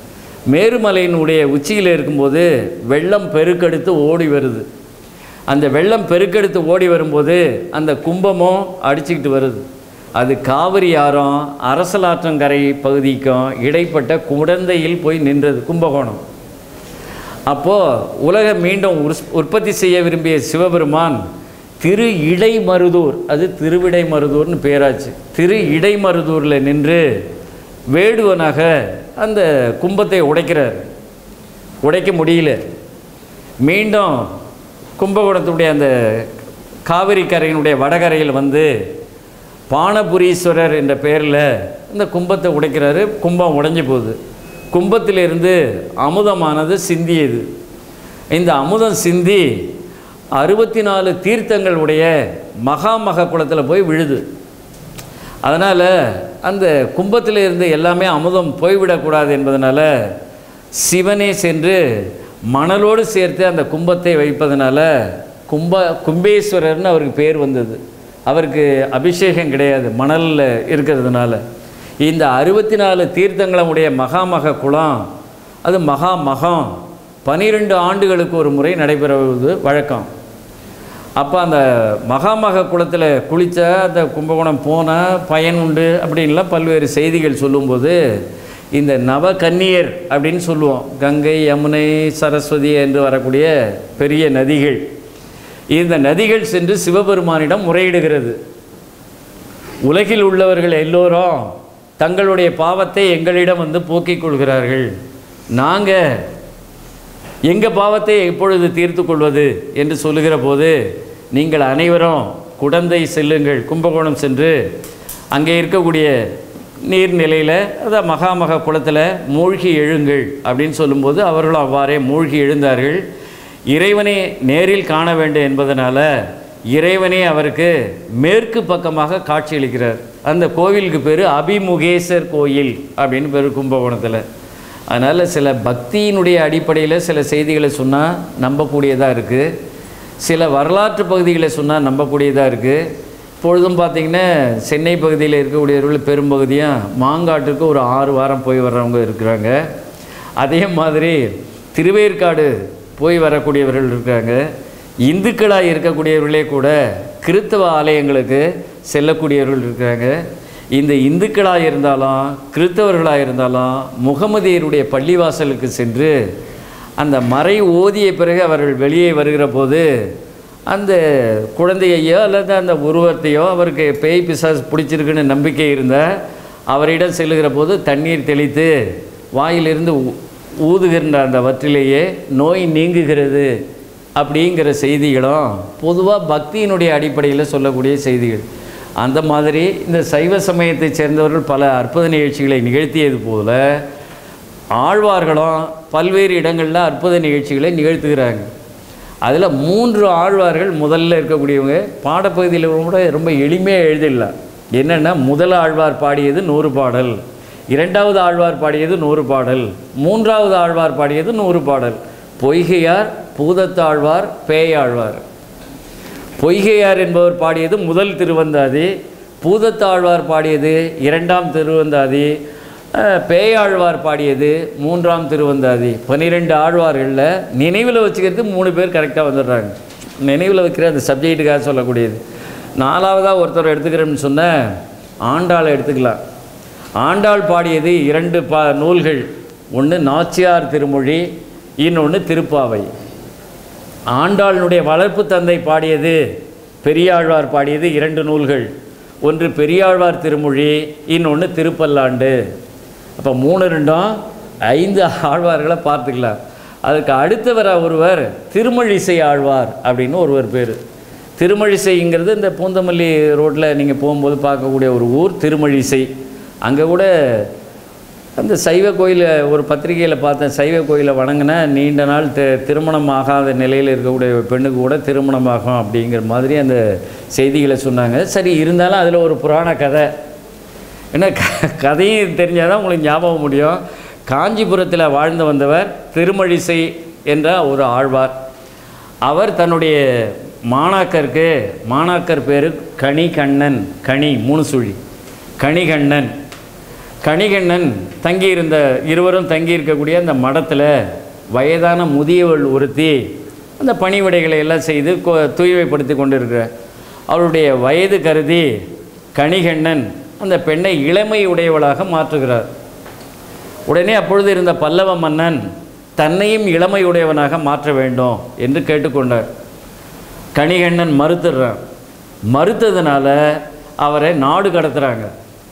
மேருமலையினுடைய உச்சியில் இருக்கும்போது வெள்ளம் பெருக்கெடுத்து ஓடி வருது. அந்த வெள்ளம் பெருக்கெடுத்து ஓடி வரும்போது அந்த கும்பமும் அடிச்சுக்கிட்டு வருது. அது காவிரி ஆறும் அரசலாற்றங்கரை பகுதிக்கும் இடைப்பட்ட குடந்தையில் போய் நின்றது கும்பகோணம். அப்போது உலகம் மீண்டும் உற்பத்தி செய்ய விரும்பிய சிவபெருமான் திரு இடைமருதூர், அது திருவிடைமருதூர்னு பேராச்சு, திரு இடைமருதூரில் நின்று வேடுவனாக அந்த கும்பத்தை உடைக்கிறார். உடைக்க முடியல. மீண்டும் கும்பகோணத்துடைய அந்த காவிரி கரையினுடைய வடகரையில் வந்து பானபுரீஸ்வரர் என்ற பெயரில் இந்த கும்பத்தை உடைக்கிறாரு. கும்பம் உடைஞ்சி போகுது. கும்பத்திலிருந்து அமுதமானது சிந்தியது. இந்த அமுதம் சிந்தி அறுபத்தி நாலு தீர்த்தங்கள் உடைய மகாமக குளத்தில் போய் விழுது. அதனால் அந்த கும்பத்தில் இருந்து எல்லாமே அமுதம் போய்விடக்கூடாது என்பதனால சிவனே சென்று மணலோடு சேர்த்து அந்த கும்பத்தை வைப்பதனால கும்ப கும்பேஸ்வரர்னு அவருக்கு பேர் வந்தது. அவருக்கு அபிஷேகம் கிடையாது, மணலில் இருக்கிறதுனால. இந்த அறுபத்தி நாலு தீர்த்தங்களுடைய மகாமக குளம் அது மகா மகம் பனிரெண்டு ஆண்டுகளுக்கு ஒரு முறை நடைபெறுவது வழக்கம். அப்போ அந்த மகாமக குளத்தில் குளித்த அந்த கும்பகோணம் போனால் பயன் உண்டு அப்படின்லாம் பல்வேறு செய்திகள் சொல்லும்போது இந்த நவகன்னியர் அப்படின்னு சொல்லுவோம். கங்கை, யமுனை, சரஸ்வதி என்று வரக்கூடிய பெரிய நதிகள். இந்த நதிகள் சென்று சிவபெருமானிடம் முறையிடுகிறது. உலகில் உள்ளவர்கள் எல்லோரும் தங்களுடைய பாவத்தை எங்களிடம் வந்து போக்கிக் கொள்கிறார்கள். நாங்கள் எங்கள் பாவத்தை எப்பொழுது தீர்த்து கொள்வது என்று சொல்லுகிற போது நீங்கள் அனைவரும் குடந்தை செல்லுங்கள், கும்பகோணம் சென்று அங்கே இருக்கக்கூடிய நீர்நிலையில் அதாவது மகாமக குளத்தில் மூழ்கி எழுங்கள் அப்படின்னு சொல்லும்போது அவர்களும் அவ்வாறே மூழ்கி எழுந்தார்கள். இறைவனை நேரில் காண வேண்டும் என்பதனால இறைவனே அவருக்கு மேற்கு பக்கமாக காட்சியளிக்கிறார். அந்த கோவிலுக்கு பேர் அபிமுகேசர் கோயில் அப்படின்னு பேர் கும்பகோணத்தில். அதனால் சில பக்தியினுடைய அடிப்படையில் சில செய்திகளை சொன்னால் நம்பக்கூடியதாக இருக்குது, சில வரலாற்று பகுதிகளை சொன்னால் நம்பக்கூடியதாக இருக்குது. இப்பொழுதும் பார்த்திங்கன்னா சென்னை பகுதியில் இருக்கக்கூடியவர்கள் பெரும்பகுதியாக மாங்காட்டுக்கு ஒரு ஆறு வாரம் போய் வர்றவங்க இருக்கிறாங்க. அதே மாதிரி திருவேற்காடு போய் வரக்கூடியவர்கள் இருக்காங்க. இந்துக்களாக இருக்கக்கூடியவர்களே கூட கிறித்தவ ஆலயங்களுக்கு செல்லக்கூடியவர்கள் இருக்கிறாங்க. இந்த இந்துக்களாக இருந்தாலும் கிறித்தவர்களாக இருந்தாலும் முகமதியருடைய பள்ளிவாசலுக்கு சென்று அந்த மறை ஓதிய பிறகு அவர்கள் வெளியே வருகிற போது அந்த குழந்தையையோ அல்லது அந்த உருவத்தையோ அவருக்கு பேய் பிசாசு பிடிச்சிருக்குன்னு நம்பிக்கை இருந்தால் அவரிடம் செல்லுகிற போது தண்ணீர் தெளித்து வாயிலிருந்து ஊதுகின்ற அந்த வற்றிலேயே நோய் நீங்குகிறது அப்படிங்கிற செய்திகளும் பொதுவாக பக்தியினுடைய அடிப்படையில் சொல்லக்கூடிய செய்திகள். அந்த மாதிரி இந்த சைவ சமயத்தை சேர்ந்தவர்கள் பல அற்புத நிகழ்ச்சிகளை நிகழ்த்தியது போல ஆழ்வார்களும் பல்வேறு இடங்களில் அற்புத நிகழ்ச்சிகளை நிகழ்த்துகிறாங்க. அதில் மூன்று ஆழ்வார்கள் முதல்ல இருக்கக்கூடியவங்க பாடப்பகுதியில் கூட ரொம்ப எளிமையாக எழுதிடலாம். என்னென்னா முதல் ஆழ்வார் பாடியது நூறு பாடல், இரண்டாவது ஆழ்வார் பாடியது நூறு பாடல், மூன்றாவது ஆழ்வார் பாடியது நூறு பாடல். பொய்கையார், பூதத்தாழ்வார், பேயாழ்வார். பொய்கையார் என்பவர் பாடியது முதல் திருவந்தாதி, பூதத்தாழ்வார் பாடியது இரண்டாம் திருவந்தாதி, பேயாழ்வார் பாடியது மூன்றாம் திருவந்தாதி. பன்னிரெண்டு ஆழ்வார்களில் நினைவில் வச்சுக்கிறது மூணு பேர் கரெக்டாக வந்துடுறாங்க. நினைவில் வைக்கிற அந்த சப்ஜெக்டுக்காக சொல்லக்கூடியது. நாலாவதாக ஒருத்தர் எடுத்துக்கிறோம்னு சொன்னால் ஆண்டாள் எடுத்துக்கலாம். ஆண்டாள் பாடியது இரண்டு பா நூல்கள். ஒன்று நாச்சியார் திருமொழி, இன்னொன்று திருப்பாவை. ஆண்டாளுடைய வளர்ப்பு தந்தை பாடியது பெரியாழ்வார் பாடியது இரண்டு நூல்கள். ஒன்று பெரியாழ்வார் திருமொழி, இன்னொன்று திருப்பல்லாண்டு. அப்போ மூணு ரெண்டும் ஐந்து ஆழ்வார்களை பார்த்துக்கலாம். அதுக்கு அடுத்தவர ஒருவர் திருமழிசை ஆழ்வார் அப்படின்னு ஒருவர் பேர். திருமழிசைங்கிறது இந்த பூந்தமல்லி ரோட்டில் நீங்கள் போகும்போது பார்க்கக்கூடிய ஒரு ஊர் திருமழிசை. அங்கே கூட அந்த சைவ கோயிலை ஒரு பத்திரிகையில் பார்த்தேன். சைவ கோயிலை வணங்கினா நீண்ட நாள் தி திருமணம் ஆகாத நிலையில் இருக்கக்கூடிய பெண்ணுக்கு கூட திருமணமாகும் அப்படிங்கிற மாதிரி அந்த செய்திகளை சொன்னாங்க. சரி, இருந்தாலும் அதில் ஒரு புராண கதை. ஏன்னா க கதையும் தெரிஞ்சால் தான் உங்களுக்கு ஞாபகம் முடியும். காஞ்சிபுரத்தில் வாழ்ந்து வந்தவர் திருமழிசை என்ற ஒரு ஆழ்வார். அவர் தன்னுடைய மாணாக்கருக்கு, மாணாக்கர் பேர் கணிகண்ணன், கனி மூணு சுழி, கணிகண்ணன். கணிகண்ணன் தங்கியிருந்த இருவரும் தங்கியிருக்கக்கூடிய அந்த மடத்தில் வயதான முதியவள் ஒருத்தி அந்த பணிவிடைகளை எல்லாம் செய்து தூய்மைப்படுத்தி கொண்டிருக்கிறார். அவருடைய வயது கருதி கணிகண்ணன் அந்த பெண்ணை இளமை உடையவளாக மாற்றுகிறார். உடனே அப்பொழுது இருந்த பல்லவ மன்னன் தன்னையும் இளமை உடையவனாக மாற்ற வேண்டும் என்று கேட்டுக்கொண்டார். கணிகண்ணன் மறுத்துடுறான். மறுத்ததுனால அவரை நாடு கடத்துகிறாங்க.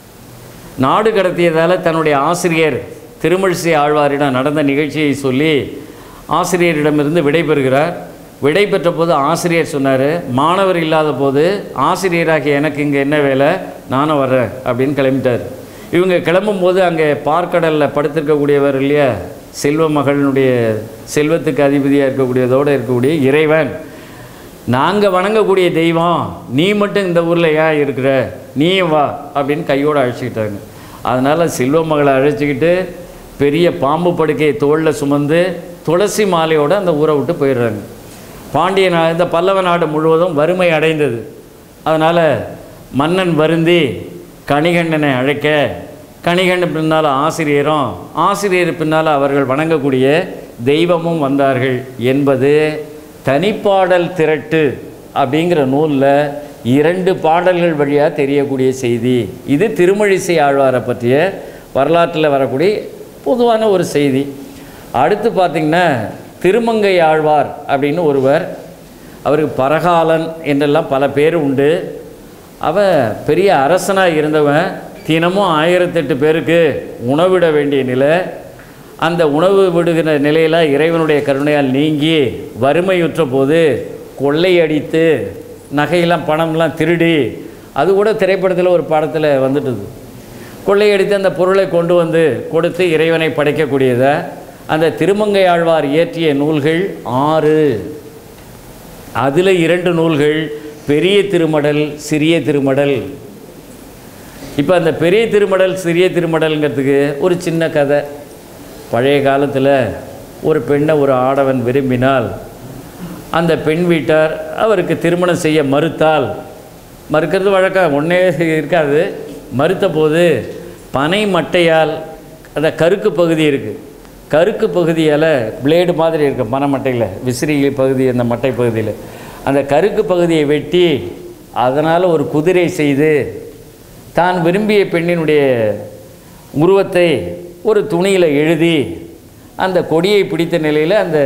நாடு கடத்தியதால் தன்னுடைய ஆசிரியர் திருமழிசை ஆழ்வாரிடம் நடந்த நிகழ்ச்சியை சொல்லி ஆசிரியரிடமிருந்து விடை பெறுகிறார். விடை பெற்ற போது ஆசிரியர் சொன்னார், மாணவர் இல்லாத போது ஆசிரியராகிய எனக்கு இங்கே என்ன வேலை, நானும் வர்றேன் அப்படின்னு கிளம்பிட்டார். இவங்க கிளம்பும்போது அங்கே பார்க்கடலில் படுத்திருக்கக்கூடியவர் இல்லையா, செல்வ மகளினுடைய செல்வத்துக்கு அதிபதியாக இருக்கக்கூடியதோடு இருக்கக்கூடிய இறைவன், நாங்கள் வணங்கக்கூடிய தெய்வம், நீ மட்டும் இந்த ஊரில் ஏன் இருக்கிற, நீயும் வா அப்படின்னு கையோடு அழைச்சிக்கிட்டாங்க. அதனால் செல்வ மகளை அழைச்சிக்கிட்டு பெரிய பாம்பு படுக்கையை தோளில் சுமந்து துளசி மாலையோடு அந்த ஊரை விட்டு போயிடுறாங்க. பாண்டிய நா இந்த பல்லவ நாடு முழுவதும் வறுமை அடைந்தது. அதனால் மன்னன் வருந்தி கணிகண்ணனை அழைக்க, கணிகண்ணன் பின்னால் ஆசிரியரும், ஆசிரியர் பின்னால் அவர்கள் வணங்கக்கூடிய தெய்வமும் வந்தார்கள் என்பது தனிப்பாடல் திரட்டு அப்படிங்கிற நூலில் இரண்டு பாடல்கள் வழியாக தெரியக்கூடிய செய்தி. இது திருமழிசை ஆழ்வாரை பற்றிய வரலாற்றில் வரக்கூடிய பொதுவான ஒரு செய்தி. அடுத்து பார்த்திங்கன்னா திருமங்கை ஆழ்வார் அப்படின்னு ஒருவர், அவருக்கு பரகாலன் என்றெல்லாம் பல பேர் உண்டு. அவன் பெரிய அரசனாக இருந்தவன். தினமும் ஆயிரத்தெட்டு பேருக்கு உணவிட வேண்டிய நிலை. அந்த உணவு விடுகிற நிலையில் இறைவனுடைய கருணையால் நீங்கி வறுமையுற்ற போது கொள்ளையடித்து நகையெல்லாம் பணம்லாம் திருடி, அது கூட திரைப்படத்தில் ஒரு படத்தில் வந்துட்டுது, கொள்ளையடித்து அந்த பொருளை கொண்டு வந்து கொடுத்து இறைவனை படைக்கக்கூடியதை அந்த திருமங்கை ஆழ்வார் இயற்றிய நூல்கள் ஆறு. அதில் இரண்டு நூல்கள் பெரிய திருமடல், சிறிய திருமடல். இப்போ அந்த பெரிய திருமடல் சிறிய திருமடல்ங்கிறதுக்கு ஒரு சின்ன கதை. பழைய காலத்தில் ஒரு பெண்ணை ஒரு ஆடவன் விரும்பினால் அந்த பெண் வீட்டார் அவருக்கு திருமணம் செய்ய மறுத்தால், மறுக்கிறது வழக்கம் ஒன்றே இருக்காது, மறுத்த போது பனை மட்டையால், அந்த கருக்கு பகுதி இருக்குது, கருக்கு பகுதியால் பிளேடு மாதிரி இருக்குது பனை மட்டையில், விசிறி பகுதி அந்த மட்டை பகுதியில், அந்த கருக்கு பகுதியை வெட்டி அதனால் ஒரு குதிரை செய்து தான் விரும்பிய பெண்ணினுடைய உருவத்தை ஒரு துணியில் எழுதி அந்த கொடியை பிடித்த நிலையில் அந்த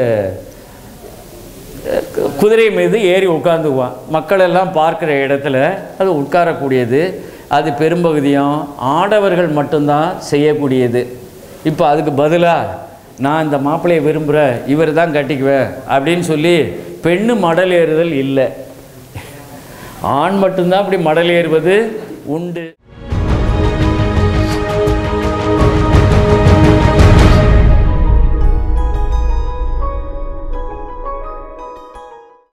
குதிரை மீது ஏறி உட்கார்ந்துக்குவான். மக்கள் எல்லாம் பார்க்குற இடத்துல அது உட்காரக்கூடியது. அது பெரும்பகுதியும் ஆடவர்கள் மட்டும்தான் செய்யக்கூடியது. இப்போ அதுக்கு பதிலாக நான் இந்த மாப்பிள்ளையை விரும்புகிறேன், இவர் தான் கட்டிக்குவேன் அப்படின்னு சொல்லி பெண்ணு மடல் ஏறுதல் இல்லை, ஆண் மட்டும்தான் அப்படி மடல் ஏறுவது உண்டு.